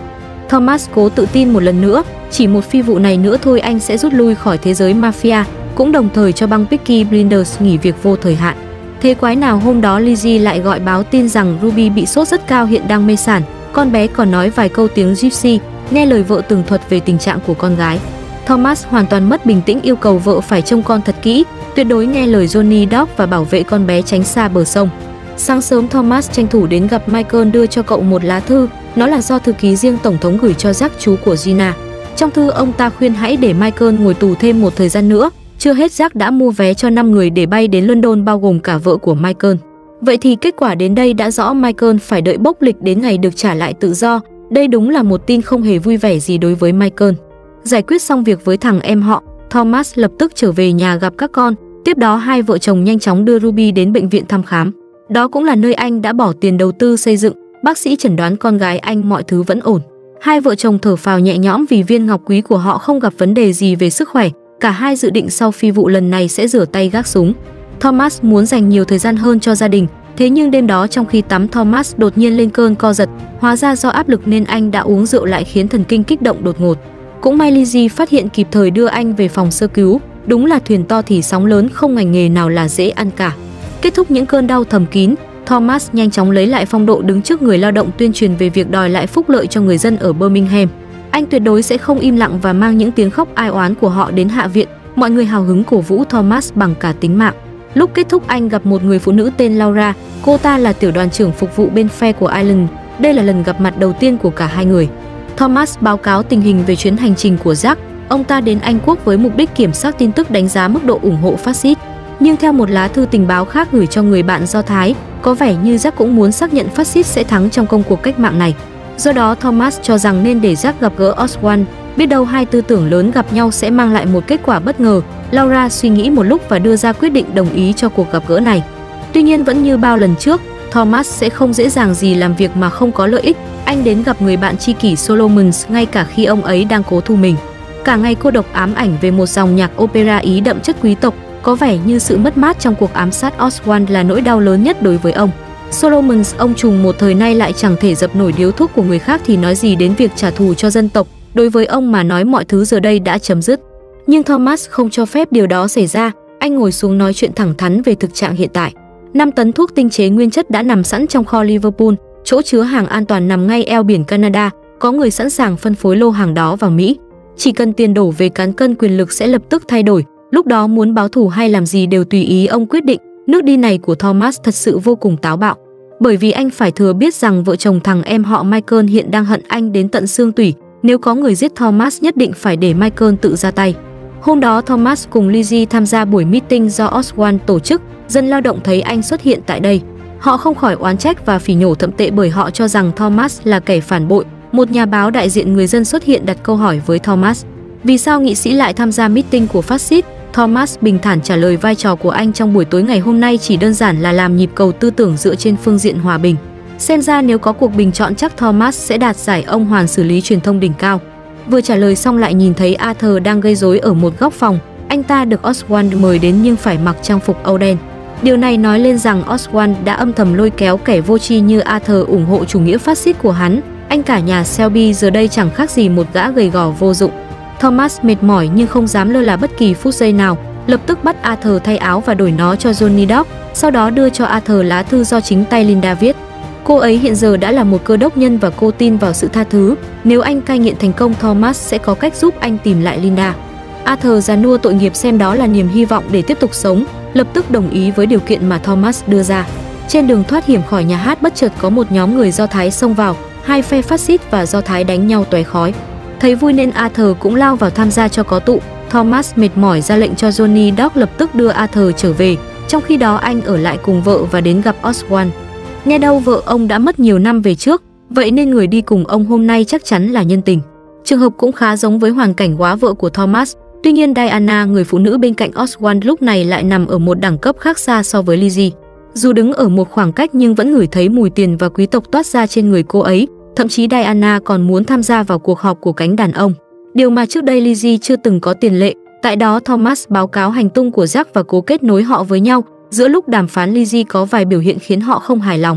Thomas cố tự tin một lần nữa, chỉ một phi vụ này nữa thôi anh sẽ rút lui khỏi thế giới mafia, cũng đồng thời cho băng Peaky Blinders nghỉ việc vô thời hạn. Thế quái nào hôm đó Lizzie lại gọi báo tin rằng Ruby bị sốt rất cao hiện đang mê sản, con bé còn nói vài câu tiếng Gypsy, nghe lời vợ tường thuật về tình trạng của con gái. Thomas hoàn toàn mất bình tĩnh, yêu cầu vợ phải trông con thật kỹ, tuyệt đối nghe lời Johnny Depp và bảo vệ con bé tránh xa bờ sông. Sáng sớm Thomas tranh thủ đến gặp Michael, đưa cho cậu một lá thư, nó là do thư ký riêng tổng thống gửi cho Jack, chú của Gina. Trong thư ông ta khuyên hãy để Michael ngồi tù thêm một thời gian nữa. Chưa hết, Jack đã mua vé cho năm người để bay đến London, bao gồm cả vợ của Michael. Vậy thì kết quả đến đây đã rõ, Michael phải đợi bốc lịch đến ngày được trả lại tự do. Đây đúng là một tin không hề vui vẻ gì đối với Michael. Giải quyết xong việc với thằng em họ, Thomas lập tức trở về nhà gặp các con. Tiếp đó hai vợ chồng nhanh chóng đưa Ruby đến bệnh viện thăm khám. Đó cũng là nơi anh đã bỏ tiền đầu tư xây dựng. Bác sĩ chẩn đoán con gái anh mọi thứ vẫn ổn. Hai vợ chồng thở phào nhẹ nhõm vì viên ngọc quý của họ không gặp vấn đề gì về sức khỏe. Cả hai dự định sau phi vụ lần này sẽ rửa tay gác súng. Thomas muốn dành nhiều thời gian hơn cho gia đình. Thế nhưng đêm đó trong khi tắm, Thomas đột nhiên lên cơn co giật. Hóa ra do áp lực nên anh đã uống rượu lại khiến thần kinh kích động đột ngột. Cũng may Lizzie phát hiện kịp thời đưa anh về phòng sơ cứu. Đúng là thuyền to thì sóng lớn, không ngành nghề nào là dễ ăn cả. Kết thúc những cơn đau thầm kín, Thomas nhanh chóng lấy lại phong độ, đứng trước người lao động tuyên truyền về việc đòi lại phúc lợi cho người dân ở Birmingham. Anh tuyệt đối sẽ không im lặng và mang những tiếng khóc ai oán của họ đến Hạ viện. Mọi người hào hứng cổ vũ Thomas bằng cả tính mạng. Lúc kết thúc, anh gặp một người phụ nữ tên Laura. Cô ta là tiểu đoàn trưởng phục vụ bên phe của Ireland. Đây là lần gặp mặt đầu tiên của cả hai người. Thomas báo cáo tình hình về chuyến hành trình của Jack. Ông ta đến Anh Quốc với mục đích kiểm soát tin tức, đánh giá mức độ ủng hộ phát xít. Nhưng theo một lá thư tình báo khác gửi cho người bạn Do Thái, có vẻ như Jack cũng muốn xác nhận phát xít sẽ thắng trong công cuộc cách mạng này. Do đó Thomas cho rằng nên để Jack gặp gỡ Oswald, biết đâu hai tư tưởng lớn gặp nhau sẽ mang lại một kết quả bất ngờ. Laura suy nghĩ một lúc và đưa ra quyết định đồng ý cho cuộc gặp gỡ này. Tuy nhiên vẫn như bao lần trước, Thomas sẽ không dễ dàng gì làm việc mà không có lợi ích. Anh đến gặp người bạn tri kỷ Solomons ngay cả khi ông ấy đang cố thu mình. Cả ngày cô độc ám ảnh về một dòng nhạc opera Ý đậm chất quý tộc. Có vẻ như sự mất mát trong cuộc ám sát Oswald là nỗi đau lớn nhất đối với ông. Solomons, ông trùm một thời nay lại chẳng thể dập nổi điếu thuốc của người khác thì nói gì đến việc trả thù cho dân tộc. Đối với ông mà nói, mọi thứ giờ đây đã chấm dứt. Nhưng Thomas không cho phép điều đó xảy ra. Anh ngồi xuống nói chuyện thẳng thắn về thực trạng hiện tại. năm tấn thuốc tinh chế nguyên chất đã nằm sẵn trong kho Liverpool, chỗ chứa hàng an toàn nằm ngay eo biển Canada. Có người sẵn sàng phân phối lô hàng đó vào Mỹ. Chỉ cần tiền đổ về cán cân, quyền lực sẽ lập tức thay đổi. Lúc đó muốn báo thù hay làm gì đều tùy ý ông quyết định. Nước đi này của Thomas thật sự vô cùng táo bạo. Bởi vì anh phải thừa biết rằng vợ chồng thằng em họ Michael hiện đang hận anh đến tận xương tủy. Nếu có người giết Thomas, nhất định phải để Michael tự ra tay. Hôm đó Thomas cùng Lizzie tham gia buổi meeting do Oswald tổ chức. Dân lao động thấy anh xuất hiện tại đây, họ không khỏi oán trách và phỉ nhổ thậm tệ, bởi họ cho rằng Thomas là kẻ phản bội. Một nhà báo đại diện người dân xuất hiện đặt câu hỏi với Thomas: vì sao nghị sĩ lại tham gia meeting của phát xít? Thomas bình thản trả lời vai trò của anh trong buổi tối ngày hôm nay chỉ đơn giản là làm nhịp cầu tư tưởng dựa trên phương diện hòa bình. Xem ra nếu có cuộc bình chọn chắc Thomas sẽ đạt giải ông hoàn xử lý truyền thông đỉnh cao. Vừa trả lời xong lại nhìn thấy Arthur đang gây rối ở một góc phòng. Anh ta được Oswald mời đến nhưng phải mặc trang phục Âu đen. Điều này nói lên rằng Oswald đã âm thầm lôi kéo kẻ vô tri như Arthur ủng hộ chủ nghĩa phát xít của hắn. Anh cả nhà Shelby giờ đây chẳng khác gì một gã gầy gò vô dụng. Thomas mệt mỏi nhưng không dám lơ là bất kỳ phút giây nào, lập tức bắt Arthur thay áo và đổi nó cho Johnny Depp, sau đó đưa cho Arthur lá thư do chính tay Linda viết. Cô ấy hiện giờ đã là một cơ đốc nhân và cô tin vào sự tha thứ. Nếu anh cai nghiện thành công, Thomas sẽ có cách giúp anh tìm lại Linda. Arthur già nua tội nghiệp xem đó là niềm hy vọng để tiếp tục sống, lập tức đồng ý với điều kiện mà Thomas đưa ra. Trên đường thoát hiểm khỏi nhà hát, bất chợt có một nhóm người Do Thái xông vào, hai phe phát xít và Do Thái đánh nhau tóe khói. Thấy vui nên Arthur cũng lao vào tham gia cho có tụ. Thomas mệt mỏi ra lệnh cho Johnny Depp lập tức đưa Arthur trở về, trong khi đó anh ở lại cùng vợ và đến gặp Oswald. Nghe đâu vợ ông đã mất nhiều năm về trước, vậy nên người đi cùng ông hôm nay chắc chắn là nhân tình. Trường hợp cũng khá giống với hoàn cảnh góa vợ của Thomas. Tuy nhiên Diana, người phụ nữ bên cạnh Oswald, lúc này lại nằm ở một đẳng cấp khác xa so với Lizzie. Dù đứng ở một khoảng cách nhưng vẫn ngửi thấy mùi tiền và quý tộc toát ra trên người cô ấy. Thậm chí Diana còn muốn tham gia vào cuộc họp của cánh đàn ông, điều mà trước đây Lizzie chưa từng có tiền lệ. Tại đó Thomas báo cáo hành tung của Jack và cố kết nối họ với nhau. Giữa lúc đàm phán, Lizzie có vài biểu hiện khiến họ không hài lòng.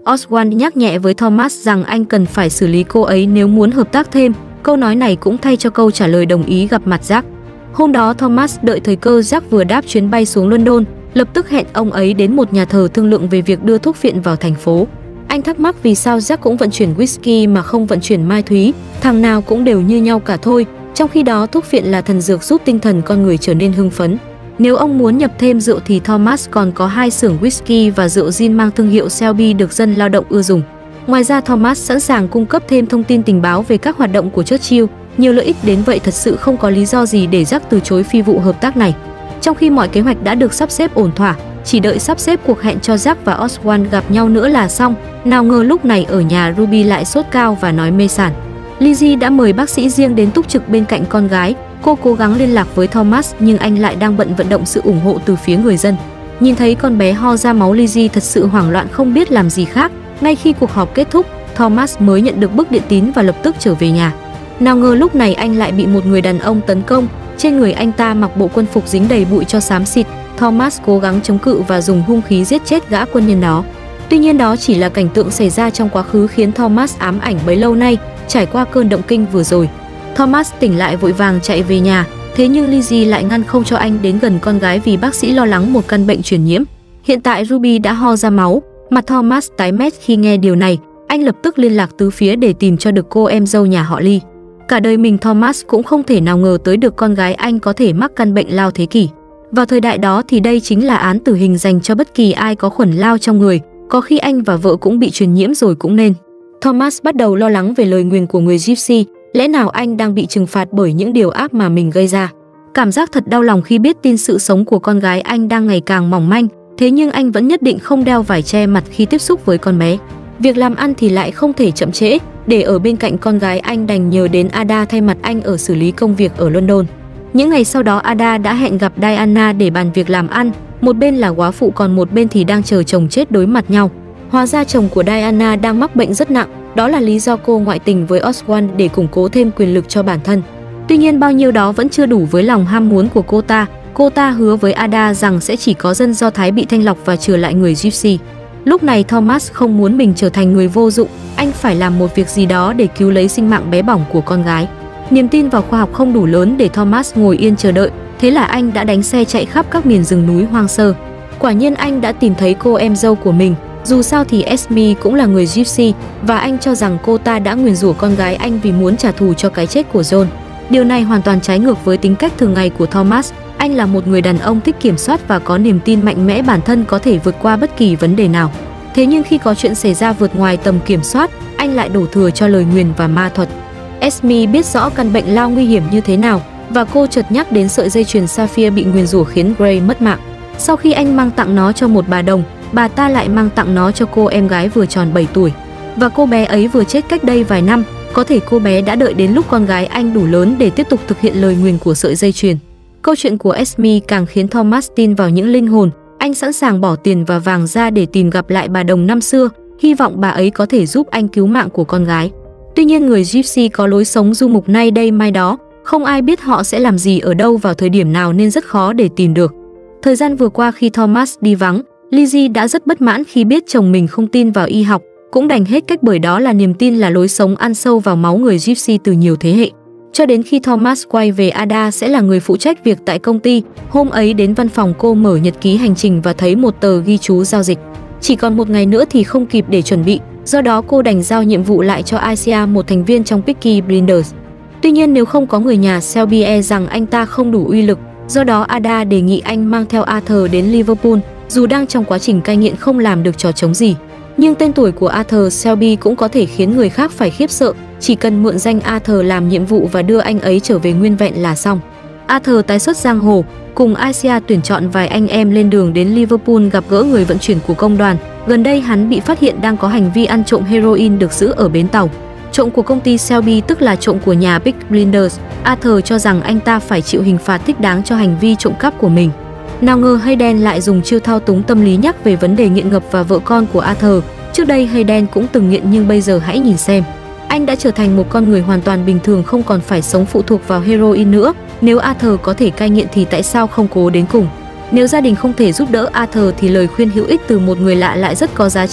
Oswald nhắc nhẹ với Thomas rằng anh cần phải xử lý cô ấy nếu muốn hợp tác thêm. Câu nói này cũng thay cho câu trả lời đồng ý gặp mặt Jack. Hôm đó Thomas đợi thời cơ Jack vừa đáp chuyến bay xuống London, lập tức hẹn ông ấy đến một nhà thờ thương lượng về việc đưa thuốc phiện vào thành phố. Anh thắc mắc vì sao Jack cũng vận chuyển whisky mà không vận chuyển mai thúy, thằng nào cũng đều như nhau cả thôi, trong khi đó thuốc phiện là thần dược giúp tinh thần con người trở nên hưng phấn. Nếu ông muốn nhập thêm rượu thì Thomas còn có hai xưởng whisky và rượu gin mang thương hiệu Shelby được dân lao động ưa dùng. Ngoài ra Thomas sẵn sàng cung cấp thêm thông tin tình báo về các hoạt động của Churchill, nhiều lợi ích đến vậy thật sự không có lý do gì để Jack từ chối phi vụ hợp tác này. Trong khi mọi kế hoạch đã được sắp xếp ổn thỏa, chỉ đợi sắp xếp cuộc hẹn cho Jack và Oswald gặp nhau nữa là xong, nào ngờ lúc này ở nhà Ruby lại sốt cao và nói mê sảng. Lizzie đã mời bác sĩ riêng đến túc trực bên cạnh con gái. Cô cố gắng liên lạc với Thomas nhưng anh lại đang bận vận động sự ủng hộ từ phía người dân. Nhìn thấy con bé ho ra máu, Lizzie thật sự hoảng loạn không biết làm gì khác. Ngay khi cuộc họp kết thúc, Thomas mới nhận được bức điện tín và lập tức trở về nhà. Nào ngờ lúc này anh lại bị một người đàn ông tấn công. Trên người anh ta mặc bộ quân phục dính đầy bụi cho xám xịt. Thomas cố gắng chống cự và dùng hung khí giết chết gã quân nhân đó. Tuy nhiên đó chỉ là cảnh tượng xảy ra trong quá khứ khiến Thomas ám ảnh bấy lâu nay, trải qua cơn động kinh vừa rồi. Thomas tỉnh lại vội vàng chạy về nhà, thế nhưng Lizzie lại ngăn không cho anh đến gần con gái vì bác sĩ lo lắng một căn bệnh truyền nhiễm. Hiện tại Ruby đã ho ra máu, mặt Thomas tái mét khi nghe điều này, anh lập tức liên lạc tứ phía để tìm cho được cô em dâu nhà họ Lee. Cả đời mình Thomas cũng không thể nào ngờ tới được con gái anh có thể mắc căn bệnh lao thế kỷ. Vào thời đại đó thì đây chính là án tử hình dành cho bất kỳ ai có khuẩn lao trong người, có khi anh và vợ cũng bị truyền nhiễm rồi cũng nên. Thomas bắt đầu lo lắng về lời nguyền của người Gypsy, lẽ nào anh đang bị trừng phạt bởi những điều ác mà mình gây ra. Cảm giác thật đau lòng khi biết tin sự sống của con gái anh đang ngày càng mỏng manh, thế nhưng anh vẫn nhất định không đeo vải che mặt khi tiếp xúc với con bé. Việc làm ăn thì lại không thể chậm trễ, để ở bên cạnh con gái anh đành nhờ đến Ada thay mặt anh ở xử lý công việc ở London. Những ngày sau đó Ada đã hẹn gặp Diana để bàn việc làm ăn, một bên là góa phụ còn một bên thì đang chờ chồng chết đối mặt nhau. Hóa ra chồng của Diana đang mắc bệnh rất nặng, đó là lý do cô ngoại tình với Oswald để củng cố thêm quyền lực cho bản thân. Tuy nhiên bao nhiêu đó vẫn chưa đủ với lòng ham muốn của cô ta, cô ta hứa với Ada rằng sẽ chỉ có dân Do Thái bị thanh lọc và trừ lại người Gypsy. Lúc này Thomas không muốn mình trở thành người vô dụng, anh phải làm một việc gì đó để cứu lấy sinh mạng bé bỏng của con gái. Niềm tin vào khoa học không đủ lớn để Thomas ngồi yên chờ đợi, thế là anh đã đánh xe chạy khắp các miền rừng núi hoang sơ. Quả nhiên anh đã tìm thấy cô em dâu của mình, dù sao thì Esme cũng là người Gypsy và anh cho rằng cô ta đã nguyền rủa con gái anh vì muốn trả thù cho cái chết của John. Điều này hoàn toàn trái ngược với tính cách thường ngày của Thomas, anh là một người đàn ông thích kiểm soát và có niềm tin mạnh mẽ bản thân có thể vượt qua bất kỳ vấn đề nào. Thế nhưng khi có chuyện xảy ra vượt ngoài tầm kiểm soát, anh lại đổ thừa cho lời nguyền và ma thuật. Esme biết rõ căn bệnh lao nguy hiểm như thế nào và cô chợt nhắc đến sợi dây chuyền sapphire bị nguyền rủa khiến Gray mất mạng. Sau khi anh mang tặng nó cho một bà đồng, bà ta lại mang tặng nó cho cô em gái vừa tròn bảy tuổi. Và cô bé ấy vừa chết cách đây vài năm, có thể cô bé đã đợi đến lúc con gái anh đủ lớn để tiếp tục thực hiện lời nguyền của sợi dây chuyền. Câu chuyện của Esme càng khiến Thomas tin vào những linh hồn, anh sẵn sàng bỏ tiền và vàng ra để tìm gặp lại bà đồng năm xưa, hy vọng bà ấy có thể giúp anh cứu mạng của con gái. Tuy nhiên người Gypsy có lối sống du mục nay đây mai đó, không ai biết họ sẽ làm gì ở đâu vào thời điểm nào nên rất khó để tìm được. Thời gian vừa qua khi Thomas đi vắng, Lizzie đã rất bất mãn khi biết chồng mình không tin vào y học, cũng đành hết cách bởi đó là niềm tin là lối sống ăn sâu vào máu người Gypsy từ nhiều thế hệ. Cho đến khi Thomas quay về, Ada sẽ là người phụ trách việc tại công ty. Hôm ấy đến văn phòng cô mở nhật ký hành trình và thấy một tờ ghi chú giao dịch. Chỉ còn một ngày nữa thì không kịp để chuẩn bị, do đó cô đành giao nhiệm vụ lại cho Isia, một thành viên trong Peaky Blinders. Tuy nhiên nếu không có người nhà Shelby e rằng anh ta không đủ uy lực, do đó Ada đề nghị anh mang theo Arthur đến Liverpool, dù đang trong quá trình cai nghiện không làm được trò trống gì. Nhưng tên tuổi của Arthur Shelby cũng có thể khiến người khác phải khiếp sợ, chỉ cần mượn danh Arthur làm nhiệm vụ và đưa anh ấy trở về nguyên vẹn là xong. Arthur tái xuất giang hồ, cùng Isia tuyển chọn vài anh em lên đường đến Liverpool gặp gỡ người vận chuyển của công đoàn. Gần đây hắn bị phát hiện đang có hành vi ăn trộm heroin được giữ ở bến tàu. Trộm của công ty Shelby tức là trộm của nhà Big Blinders. Arthur cho rằng anh ta phải chịu hình phạt thích đáng cho hành vi trộm cắp của mình. Nào ngờ Hayden lại dùng chiêu thao túng tâm lý nhắc về vấn đề nghiện ngập và vợ con của Arthur. Trước đây Hayden cũng từng nghiện nhưng bây giờ hãy nhìn xem. Anh đã trở thành một con người hoàn toàn bình thường, không còn phải sống phụ thuộc vào heroin nữa. Nếu Arthur có thể cai nghiện thì tại sao không cố đến cùng? Nếu gia đình không thể giúp đỡ Arthur thì lời khuyên hữu ích từ một người lạ lại rất có giá trị.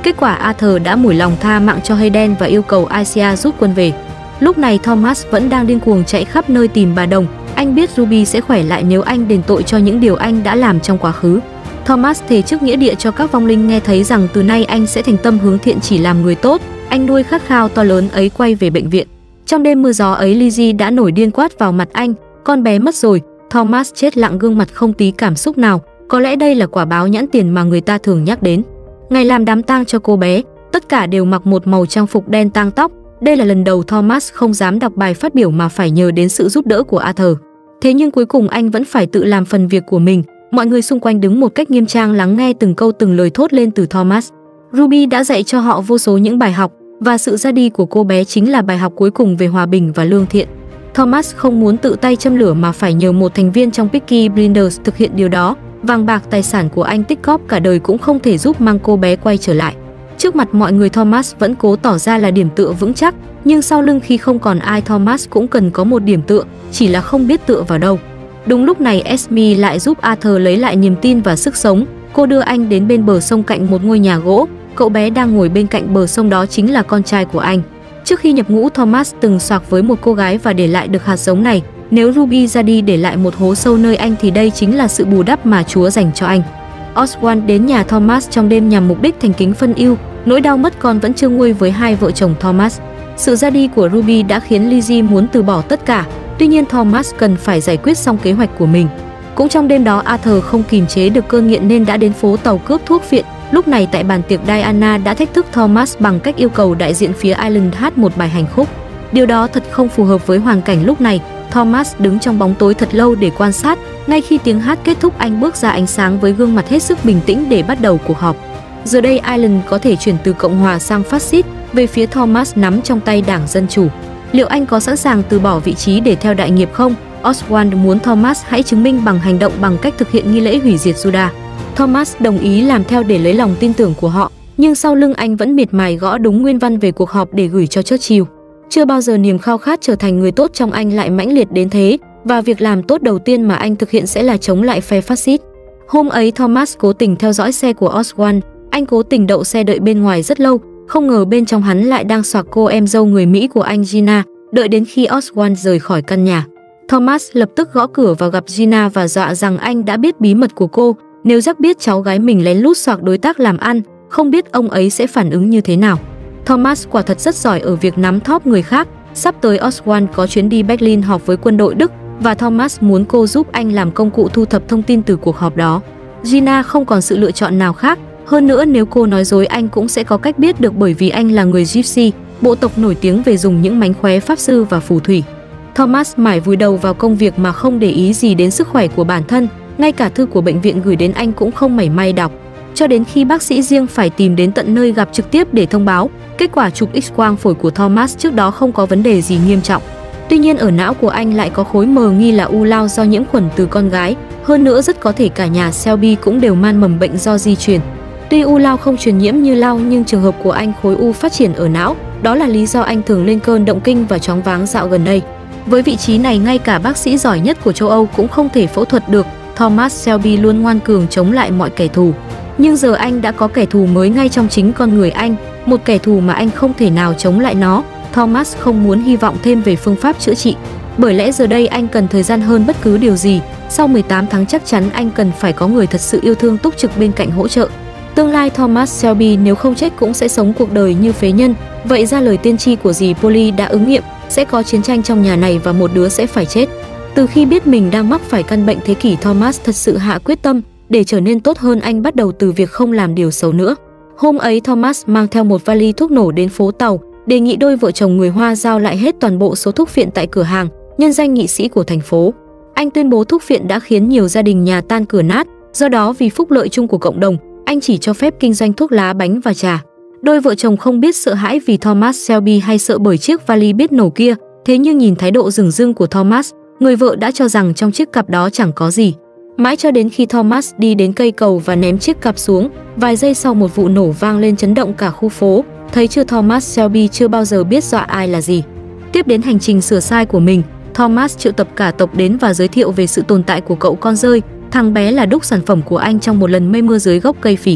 Kết quả Arthur đã mủi lòng tha mạng cho Hayden và yêu cầu Aisia rút quân về. Lúc này Thomas vẫn đang điên cuồng chạy khắp nơi tìm bà Đồng. Anh biết Ruby sẽ khỏe lại nếu anh đền tội cho những điều anh đã làm trong quá khứ. Thomas thề trước nghĩa địa cho các vong linh nghe thấy rằng từ nay anh sẽ thành tâm hướng thiện, chỉ làm người tốt. Anh nuôi khát khao to lớn ấy quay về bệnh viện. Trong đêm mưa gió ấy, Lizzie đã nổi điên quát vào mặt anh: "Con bé mất rồi." Thomas chết lặng, gương mặt không tí cảm xúc nào. Có lẽ đây là quả báo nhãn tiền mà người ta thường nhắc đến. Ngày làm đám tang cho cô bé, tất cả đều mặc một màu trang phục đen tang tóc. Đây là lần đầu Thomas không dám đọc bài phát biểu mà phải nhờ đến sự giúp đỡ của Arthur. Thế nhưng cuối cùng anh vẫn phải tự làm phần việc của mình. Mọi người xung quanh đứng một cách nghiêm trang lắng nghe từng câu từng lời thốt lên từ Thomas. Ruby đã dạy cho họ vô số những bài học, và sự ra đi của cô bé chính là bài học cuối cùng về hòa bình và lương thiện. Thomas không muốn tự tay châm lửa mà phải nhờ một thành viên trong Peaky Blinders thực hiện điều đó. Vàng bạc tài sản của anh tích góp cả đời cũng không thể giúp mang cô bé quay trở lại. Trước mặt mọi người, Thomas vẫn cố tỏ ra là điểm tựa vững chắc, nhưng sau lưng khi không còn ai, Thomas cũng cần có một điểm tựa, chỉ là không biết tựa vào đâu. Đúng lúc này, Esme lại giúp Arthur lấy lại niềm tin và sức sống. Cô đưa anh đến bên bờ sông cạnh một ngôi nhà gỗ. Cậu bé đang ngồi bên cạnh bờ sông đó chính là con trai của anh. Trước khi nhập ngũ, Thomas từng xoạc với một cô gái và để lại được hạt giống này. Nếu Ruby ra đi để lại một hố sâu nơi anh thì đây chính là sự bù đắp mà Chúa dành cho anh. Oswald đến nhà Thomas trong đêm nhằm mục đích thành kính phân ưu. Nỗi đau mất con vẫn chưa nguôi với hai vợ chồng Thomas. Sự ra đi của Ruby đã khiến Lizzie muốn từ bỏ tất cả. Tuy nhiên Thomas cần phải giải quyết xong kế hoạch của mình. Cũng trong đêm đó, Arthur không kìm chế được cơn nghiện nên đã đến phố tàu cướp thuốc viện. Lúc này tại bàn tiệc, Diana đã thách thức Thomas bằng cách yêu cầu đại diện phía Ireland hát một bài hành khúc. Điều đó thật không phù hợp với hoàn cảnh lúc này. Thomas đứng trong bóng tối thật lâu để quan sát. Ngay khi tiếng hát kết thúc, anh bước ra ánh sáng với gương mặt hết sức bình tĩnh để bắt đầu cuộc họp. Giờ đây Ireland có thể chuyển từ Cộng hòa sang phát xít. Về phía Thomas nắm trong tay Đảng Dân Chủ. Liệu anh có sẵn sàng từ bỏ vị trí để theo đại nghiệp không? Oswald muốn Thomas hãy chứng minh bằng hành động bằng cách thực hiện nghi lễ hủy diệt Judah. Thomas đồng ý làm theo để lấy lòng tin tưởng của họ, nhưng sau lưng anh vẫn miệt mài gõ đúng nguyên văn về cuộc họp để gửi cho Churchill. Chưa bao giờ niềm khao khát trở thành người tốt trong anh lại mãnh liệt đến thế, và việc làm tốt đầu tiên mà anh thực hiện sẽ là chống lại phe phát xít. Hôm ấy Thomas cố tình theo dõi xe của Oswald. Anh cố tình đậu xe đợi bên ngoài rất lâu, không ngờ bên trong hắn lại đang xoạc cô em dâu người Mỹ của anh, Gina. Đợi đến khi Oswald rời khỏi căn nhà, Thomas lập tức gõ cửa vào gặp Gina và dọa rằng anh đã biết bí mật của cô. Nếu Jack biết cháu gái mình lén lút xoạc đối tác làm ăn, không biết ông ấy sẽ phản ứng như thế nào. Thomas quả thật rất giỏi ở việc nắm thóp người khác. Sắp tới Oswald có chuyến đi Berlin họp với quân đội Đức và Thomas muốn cô giúp anh làm công cụ thu thập thông tin từ cuộc họp đó. Gina không còn sự lựa chọn nào khác. Hơn nữa, nếu cô nói dối anh cũng sẽ có cách biết được, bởi vì anh là người Gypsy, bộ tộc nổi tiếng về dùng những mánh khóe pháp sư và phù thủy. Thomas mải vùi đầu vào công việc mà không để ý gì đến sức khỏe của bản thân. Ngay cả thư của bệnh viện gửi đến anh cũng không mảy may đọc. Cho đến khi bác sĩ riêng phải tìm đến tận nơi gặp trực tiếp để thông báo, kết quả chụp X-quang phổi của Thomas trước đó không có vấn đề gì nghiêm trọng. Tuy nhiên ở não của anh lại có khối mờ nghi là u lao do nhiễm khuẩn từ con gái. Hơn nữa rất có thể cả nhà Shelby cũng đều man mầm bệnh do di truyền. Tuy u lao không truyền nhiễm như lao, nhưng trường hợp của anh khối u phát triển ở não. Đó là lý do anh thường lên cơn động kinh và choáng váng dạo gần đây. Với vị trí này, ngay cả bác sĩ giỏi nhất của châu Âu cũng không thể phẫu thuật được. Thomas Shelby luôn ngoan cường chống lại mọi kẻ thù. Nhưng giờ anh đã có kẻ thù mới ngay trong chính con người anh, một kẻ thù mà anh không thể nào chống lại nó. Thomas không muốn hy vọng thêm về phương pháp chữa trị, bởi lẽ giờ đây anh cần thời gian hơn bất cứ điều gì. Sau mười tám tháng chắc chắn anh cần phải có người thật sự yêu thương túc trực bên cạnh hỗ trợ. Tương lai Thomas Shelby nếu không chết cũng sẽ sống cuộc đời như phế nhân. Vậy ra lời tiên tri của dì Polly đã ứng nghiệm, sẽ có chiến tranh trong nhà này và một đứa sẽ phải chết. Từ khi biết mình đang mắc phải căn bệnh thế kỷ, Thomas thật sự hạ quyết tâm. Để trở nên tốt hơn, anh bắt đầu từ việc không làm điều xấu nữa. Hôm ấy Thomas mang theo một vali thuốc nổ đến phố tàu, đề nghị đôi vợ chồng người Hoa giao lại hết toàn bộ số thuốc phiện tại cửa hàng, nhân danh nghị sĩ của thành phố. Anh tuyên bố thuốc phiện đã khiến nhiều gia đình nhà tan cửa nát, do đó vì phúc lợi chung của cộng đồng, anh chỉ cho phép kinh doanh thuốc lá, bánh và trà. Đôi vợ chồng không biết sợ hãi vì Thomas Shelby hay sợ bởi chiếc vali biết nổ kia, thế nhưng nhìn thái độ dửng dưng của Thomas, người vợ đã cho rằng trong chiếc cặp đó chẳng có gì. Mãi cho đến khi Thomas đi đến cây cầu và ném chiếc cặp xuống, vài giây sau một vụ nổ vang lên chấn động cả khu phố. Thấy chưa, Thomas Shelby chưa bao giờ biết dọa ai là gì. Tiếp đến hành trình sửa sai của mình, Thomas triệu tập cả tộc đến và giới thiệu về sự tồn tại của cậu con rơi. Thằng bé là đúc sản phẩm của anh trong một lần mây mưa dưới gốc cây phỉ.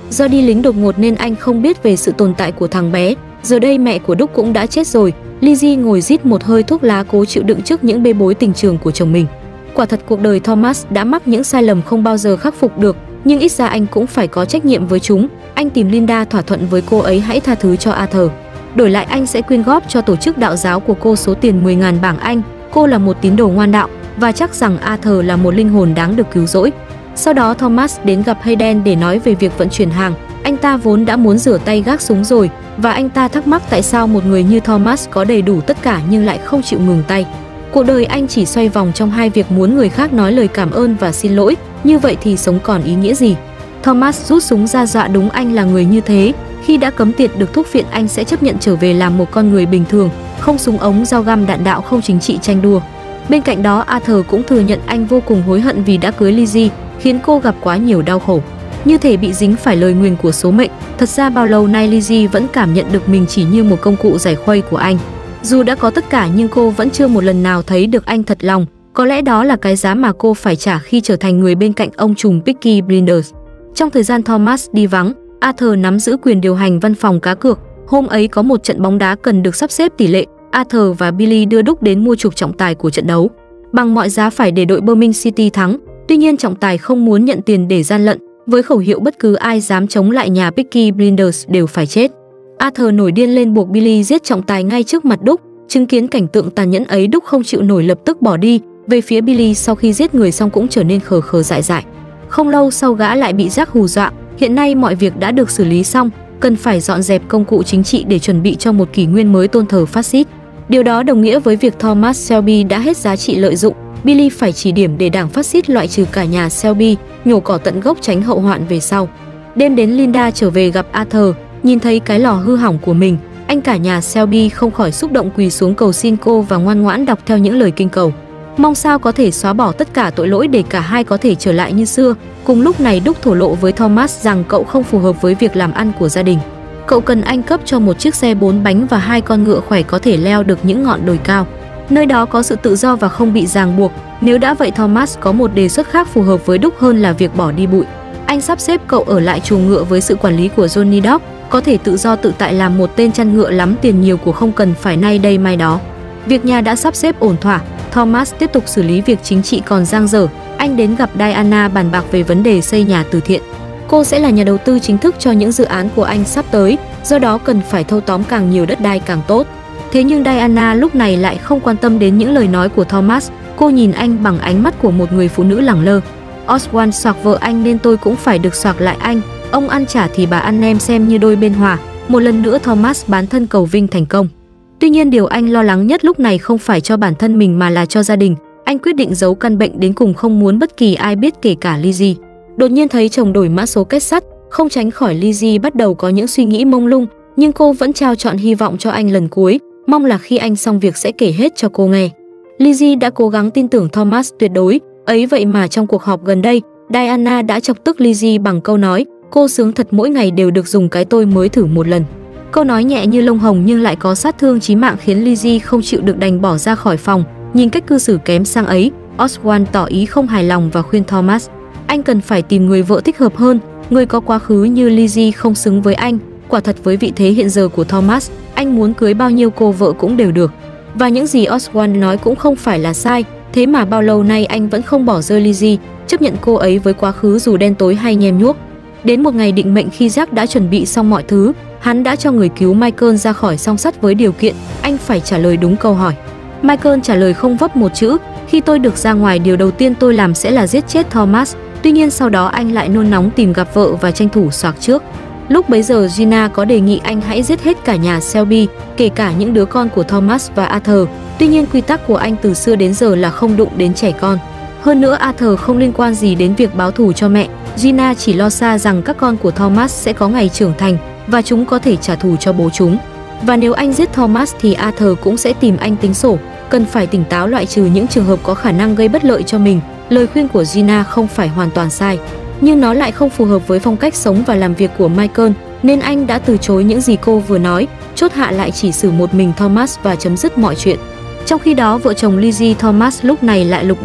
Do đi lính đột ngột nên anh không biết về sự tồn tại của thằng bé. Giờ đây mẹ của Đúc cũng đã chết rồi. Lizzie ngồi rít một hơi thuốc lá cố chịu đựng trước những bê bối tình trường của chồng mình. Quả thật cuộc đời Thomas đã mắc những sai lầm không bao giờ khắc phục được, nhưng ít ra anh cũng phải có trách nhiệm với chúng. Anh tìm Linda thỏa thuận với cô ấy hãy tha thứ cho Arthur. Đổi lại anh sẽ quyên góp cho tổ chức đạo giáo của cô số tiền mười nghìn bảng Anh. Cô là một tín đồ ngoan đạo và chắc rằng Arthur là một linh hồn đáng được cứu rỗi. Sau đó Thomas đến gặp Hayden để nói về việc vận chuyển hàng. Anh ta vốn đã muốn rửa tay gác súng rồi và anh ta thắc mắc tại sao một người như Thomas có đầy đủ tất cả nhưng lại không chịu ngừng tay. Cuộc đời anh chỉ xoay vòng trong hai việc muốn người khác nói lời cảm ơn và xin lỗi, như vậy thì sống còn ý nghĩa gì? Thomas rút súng ra dọa đúng anh là người như thế, khi đã cấm tiệt được thuốc phiện anh sẽ chấp nhận trở về làm một con người bình thường, không súng ống dao găm đạn đạo, không chính trị tranh đua. Bên cạnh đó Arthur cũng thừa nhận anh vô cùng hối hận vì đã cưới Lizzie, khiến cô gặp quá nhiều đau khổ. Như thể bị dính phải lời nguyền của số mệnh, thật ra bao lâu nay Lizzie vẫn cảm nhận được mình chỉ như một công cụ giải khuây của anh. Dù đã có tất cả nhưng cô vẫn chưa một lần nào thấy được anh thật lòng, có lẽ đó là cái giá mà cô phải trả khi trở thành người bên cạnh ông trùm Peaky Blinders. Trong thời gian Thomas đi vắng, Arthur nắm giữ quyền điều hành văn phòng cá cược. Hôm ấy có một trận bóng đá cần được sắp xếp tỷ lệ, Arthur và Billy đưa Đúc đến mua chuộc trọng tài của trận đấu. Bằng mọi giá phải để đội Birmingham City thắng, tuy nhiên trọng tài không muốn nhận tiền để gian lận, với khẩu hiệu bất cứ ai dám chống lại nhà Peaky Blinders đều phải chết. Arthur nổi điên lên buộc Billy giết trọng tài ngay trước mặt Đúc. Chứng kiến cảnh tượng tàn nhẫn ấy, Đúc không chịu nổi lập tức bỏ đi. Về phía Billy sau khi giết người xong cũng trở nên khờ khờ dại dại. Không lâu sau gã lại bị Jack hù dọa. Hiện nay mọi việc đã được xử lý xong, cần phải dọn dẹp công cụ chính trị để chuẩn bị cho một kỷ nguyên mới tôn thờ phát xít. Điều đó đồng nghĩa với việc Thomas Shelby đã hết giá trị lợi dụng. Billy phải chỉ điểm để đảng phát xít loại trừ cả nhà Shelby, nhổ cỏ tận gốc tránh hậu hoạn về sau. Đêm đến Linda trở về gặp Arthur, nhìn thấy cái lò hư hỏng của mình, anh cả nhà Shelby không khỏi xúc động quỳ xuống cầu xin cô và ngoan ngoãn đọc theo những lời kinh cầu. Mong sao có thể xóa bỏ tất cả tội lỗi để cả hai có thể trở lại như xưa. Cùng lúc này Đúc thổ lộ với Thomas rằng cậu không phù hợp với việc làm ăn của gia đình. Cậu cần anh cấp cho một chiếc xe bốn bánh và hai con ngựa khỏe có thể leo được những ngọn đồi cao. Nơi đó có sự tự do và không bị ràng buộc. Nếu đã vậy Thomas có một đề xuất khác phù hợp với Đúc hơn là việc bỏ đi bụi. Anh sắp xếp cậu ở lại chuồng ngựa với sự quản lý của Johnny Dog, có thể tự do tự tại làm một tên chăn ngựa lắm tiền nhiều của không cần phải nay đây mai đó. Việc nhà đã sắp xếp ổn thỏa, Thomas tiếp tục xử lý việc chính trị còn dang dở. Anh đến gặp Diana bàn bạc về vấn đề xây nhà từ thiện. Cô sẽ là nhà đầu tư chính thức cho những dự án của anh sắp tới, do đó cần phải thâu tóm càng nhiều đất đai càng tốt. Thế nhưng Diana lúc này lại không quan tâm đến những lời nói của Thomas. Cô nhìn anh bằng ánh mắt của một người phụ nữ lẳng lơ. Oswald xoạc vợ anh nên tôi cũng phải được xoạc lại anh. Ông ăn trả thì bà ăn nem, xem như đôi bên hòa. Một lần nữa Thomas bán thân cầu vinh thành công. Tuy nhiên điều anh lo lắng nhất lúc này không phải cho bản thân mình mà là cho gia đình. Anh quyết định giấu căn bệnh đến cùng, không muốn bất kỳ ai biết kể cả Lizzie. Đột nhiên thấy chồng đổi mã số kết sắt, không tránh khỏi Lizzie bắt đầu có những suy nghĩ mông lung, nhưng cô vẫn trao trọn hy vọng cho anh lần cuối, mong là khi anh xong việc sẽ kể hết cho cô nghe. Lizzie đã cố gắng tin tưởng Thomas tuyệt đối, ấy vậy mà trong cuộc họp gần đây, Diana đã chọc tức Lizzie bằng câu nói, cô sướng thật mỗi ngày đều được dùng cái tôi mới thử một lần. Câu nói nhẹ như lông hồng nhưng lại có sát thương chí mạng khiến Lizzie không chịu được đành bỏ ra khỏi phòng. Nhìn cách cư xử kém sang ấy, Oswald tỏ ý không hài lòng và khuyên Thomas, anh cần phải tìm người vợ thích hợp hơn, người có quá khứ như Lizzie không xứng với anh. Quả thật với vị thế hiện giờ của Thomas, anh muốn cưới bao nhiêu cô vợ cũng đều được. Và những gì Oswald nói cũng không phải là sai, thế mà bao lâu nay anh vẫn không bỏ rơi Lizzie, chấp nhận cô ấy với quá khứ dù đen tối hay nhem nhuốc. Đến một ngày định mệnh khi Jack đã chuẩn bị xong mọi thứ, hắn đã cho người cứu Michael ra khỏi song sắt với điều kiện anh phải trả lời đúng câu hỏi. Michael trả lời không vấp một chữ, khi tôi được ra ngoài điều đầu tiên tôi làm sẽ là giết chết Thomas. Tuy nhiên sau đó anh lại nôn nóng tìm gặp vợ và tranh thủ xoạc trước. Lúc bấy giờ Gina có đề nghị anh hãy giết hết cả nhà Shelby, kể cả những đứa con của Thomas và Arthur. Tuy nhiên quy tắc của anh từ xưa đến giờ là không đụng đến trẻ con. Hơn nữa Arthur không liên quan gì đến việc báo thù cho mẹ. Gina chỉ lo xa rằng các con của Thomas sẽ có ngày trưởng thành và chúng có thể trả thù cho bố chúng. Và nếu anh giết Thomas thì Arthur cũng sẽ tìm anh tính sổ, cần phải tỉnh táo loại trừ những trường hợp có khả năng gây bất lợi cho mình. Lời khuyên của Gina không phải hoàn toàn sai, nhưng nó lại không phù hợp với phong cách sống và làm việc của Michael, nên anh đã từ chối những gì cô vừa nói, chốt hạ lại chỉ xử một mình Thomas và chấm dứt mọi chuyện. Trong khi đó vợ chồng Lizzie Thomas lúc này lại lục đục,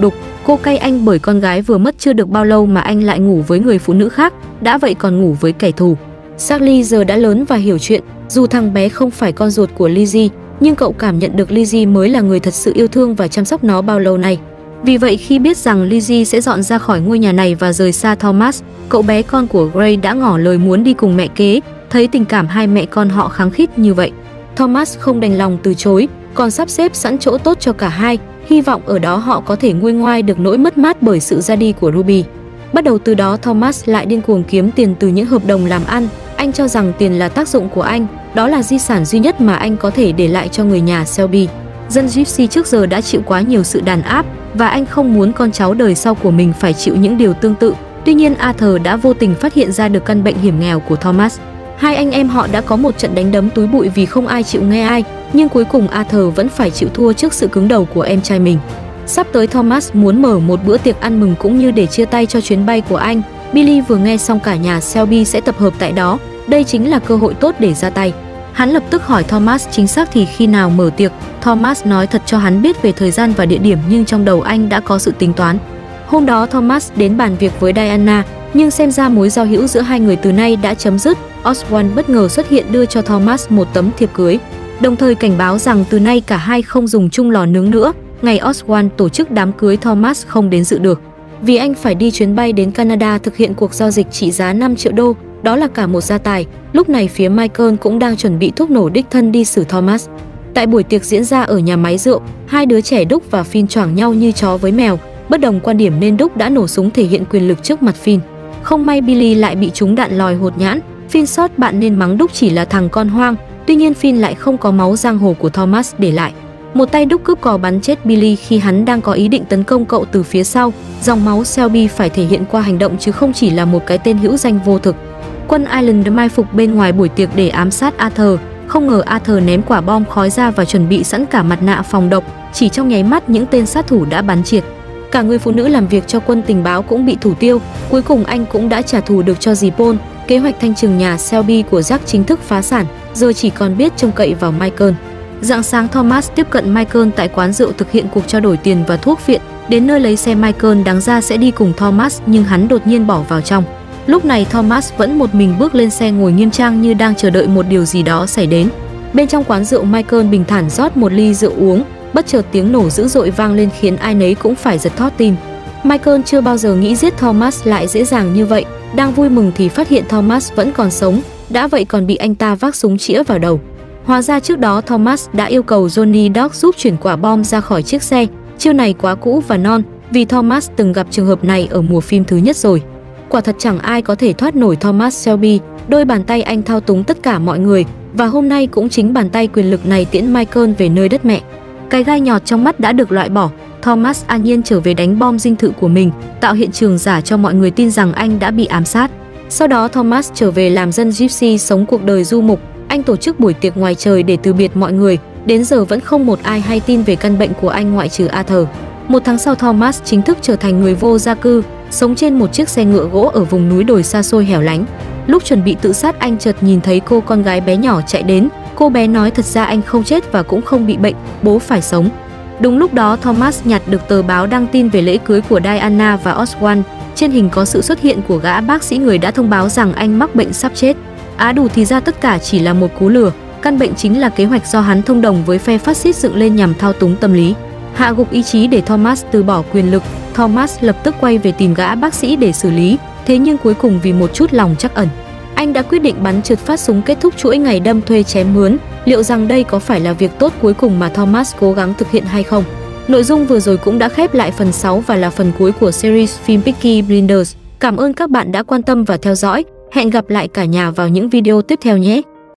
Cô cay anh bởi con gái vừa mất chưa được bao lâu mà anh lại ngủ với người phụ nữ khác, đã vậy còn ngủ với kẻ thù. Charlie giờ đã lớn và hiểu chuyện, dù thằng bé không phải con ruột của Lizzie, nhưng cậu cảm nhận được Lizzie mới là người thật sự yêu thương và chăm sóc nó bao lâu nay. Vì vậy khi biết rằng Lizzie sẽ dọn ra khỏi ngôi nhà này và rời xa Thomas, cậu bé con của Gray đã ngỏ lời muốn đi cùng mẹ kế. Thấy tình cảm hai mẹ con họ khăng khít như vậy, Thomas không đành lòng từ chối, còn sắp xếp sẵn chỗ tốt cho cả hai, hy vọng ở đó họ có thể nguôi ngoai được nỗi mất mát bởi sự ra đi của Ruby. Bắt đầu từ đó Thomas lại điên cuồng kiếm tiền từ những hợp đồng làm ăn. Anh cho rằng tiền là tác dụng của anh, đó là di sản duy nhất mà anh có thể để lại cho người nhà Shelby. Dân Gypsy trước giờ đã chịu quá nhiều sự đàn áp và anh không muốn con cháu đời sau của mình phải chịu những điều tương tự. Tuy nhiên Arthur đã vô tình phát hiện ra được căn bệnh hiểm nghèo của Thomas. Hai anh em họ đã có một trận đánh đấm túi bụi vì không ai chịu nghe ai, nhưng cuối cùng Arthur vẫn phải chịu thua trước sự cứng đầu của em trai mình. Sắp tới Thomas muốn mở một bữa tiệc ăn mừng cũng như để chia tay cho chuyến bay của anh. Billy vừa nghe xong cả nhà Shelby sẽ tập hợp tại đó, đây chính là cơ hội tốt để ra tay. Hắn lập tức hỏi Thomas chính xác thì khi nào mở tiệc. Thomas nói thật cho hắn biết về thời gian và địa điểm, nhưng trong đầu anh đã có sự tính toán. Hôm đó Thomas đến bàn việc với Diana, nhưng xem ra mối giao hữu giữa hai người từ nay đã chấm dứt. Oswald bất ngờ xuất hiện đưa cho Thomas một tấm thiệp cưới, đồng thời cảnh báo rằng từ nay cả hai không dùng chung lò nướng nữa. Ngày Oswald tổ chức đám cưới, Thomas không đến dự được vì anh phải đi chuyến bay đến Canada thực hiện cuộc giao dịch trị giá năm triệu đô, đó là cả một gia tài. Lúc này phía Michael cũng đang chuẩn bị thuốc nổ đích thân đi xử Thomas. Tại buổi tiệc diễn ra ở nhà máy rượu, hai đứa trẻ Đúc và Finn choảng nhau như chó với mèo. Bất đồng quan điểm nên Đúc đã nổ súng thể hiện quyền lực trước mặt Finn. Không may Billy lại bị trúng đạn lòi hột nhãn. Finn sót bạn nên mắng Đúc chỉ là thằng con hoang. Tuy nhiên Finn lại không có máu giang hồ của Thomas để lại. Một tay Đúc cướp cò bắn chết Billy khi hắn đang có ý định tấn công cậu từ phía sau. Dòng máu Shelby phải thể hiện qua hành động chứ không chỉ là một cái tên hữu danh vô thực. Quân Island mai phục bên ngoài buổi tiệc để ám sát Arthur. Không ngờ Arthur ném quả bom khói ra và chuẩn bị sẵn cả mặt nạ phòng độc. Chỉ trong nháy mắt những tên sát thủ đã bắn triệt. Cả người phụ nữ làm việc cho quân tình báo cũng bị thủ tiêu. Cuối cùng anh cũng đã trả thù được cho dì Paul. Kế hoạch thanh trừng nhà Shelby của Jack chính thức phá sản, giờ chỉ còn biết trông cậy vào Michael. Rạng sáng Thomas tiếp cận Michael tại quán rượu thực hiện cuộc trao đổi tiền và thuốc viện. Đến nơi lấy xe, Michael đáng ra sẽ đi cùng Thomas nhưng hắn đột nhiên bỏ vào trong. Lúc này Thomas vẫn một mình bước lên xe, ngồi nghiêm trang như đang chờ đợi một điều gì đó xảy đến. Bên trong quán rượu, Michael bình thản rót một ly rượu uống, bất chợt tiếng nổ dữ dội vang lên khiến ai nấy cũng phải giật thót tim. Michael chưa bao giờ nghĩ giết Thomas lại dễ dàng như vậy, đang vui mừng thì phát hiện Thomas vẫn còn sống, đã vậy còn bị anh ta vác súng chĩa vào đầu. Hóa ra trước đó Thomas đã yêu cầu Johnny Dog giúp chuyển quả bom ra khỏi chiếc xe. Chiêu này quá cũ và non, vì Thomas từng gặp trường hợp này ở mùa phim thứ nhất rồi. Quả thật chẳng ai có thể thoát nổi Thomas Shelby, đôi bàn tay anh thao túng tất cả mọi người, và hôm nay cũng chính bàn tay quyền lực này tiễn Michael về nơi đất mẹ. Cái gai nhọt trong mắt đã được loại bỏ, Thomas an nhiên trở về đánh bom dinh thự của mình, tạo hiện trường giả cho mọi người tin rằng anh đã bị ám sát. Sau đó Thomas trở về làm dân Gypsy sống cuộc đời du mục. Anh tổ chức buổi tiệc ngoài trời để từ biệt mọi người, đến giờ vẫn không một ai hay tin về căn bệnh của anh ngoại trừ Arthur. Một tháng sau Thomas chính thức trở thành người vô gia cư, sống trên một chiếc xe ngựa gỗ ở vùng núi đồi xa xôi hẻo lánh. Lúc chuẩn bị tự sát, anh chợt nhìn thấy cô con gái bé nhỏ chạy đến. Cô bé nói thật ra anh không chết và cũng không bị bệnh, bố phải sống. Đúng lúc đó Thomas nhặt được tờ báo đăng tin về lễ cưới của Diana và Oswald. Trên hình có sự xuất hiện của gã bác sĩ người đã thông báo rằng anh mắc bệnh sắp chết. Á đủ thì ra tất cả chỉ là một cú lừa, căn bệnh chính là kế hoạch do hắn thông đồng với phe phát xít dựng lên nhằm thao túng tâm lý. Hạ gục ý chí để Thomas từ bỏ quyền lực, Thomas lập tức quay về tìm gã bác sĩ để xử lý. Thế nhưng cuối cùng vì một chút lòng trắc ẩn, anh đã quyết định bắn trượt phát súng kết thúc chuỗi ngày đâm thuê chém mướn. Liệu rằng đây có phải là việc tốt cuối cùng mà Thomas cố gắng thực hiện hay không? Nội dung vừa rồi cũng đã khép lại phần sáu và là phần cuối của series phim Peaky Blinders. Cảm ơn các bạn đã quan tâm và theo dõi. Hẹn gặp lại cả nhà vào những video tiếp theo nhé!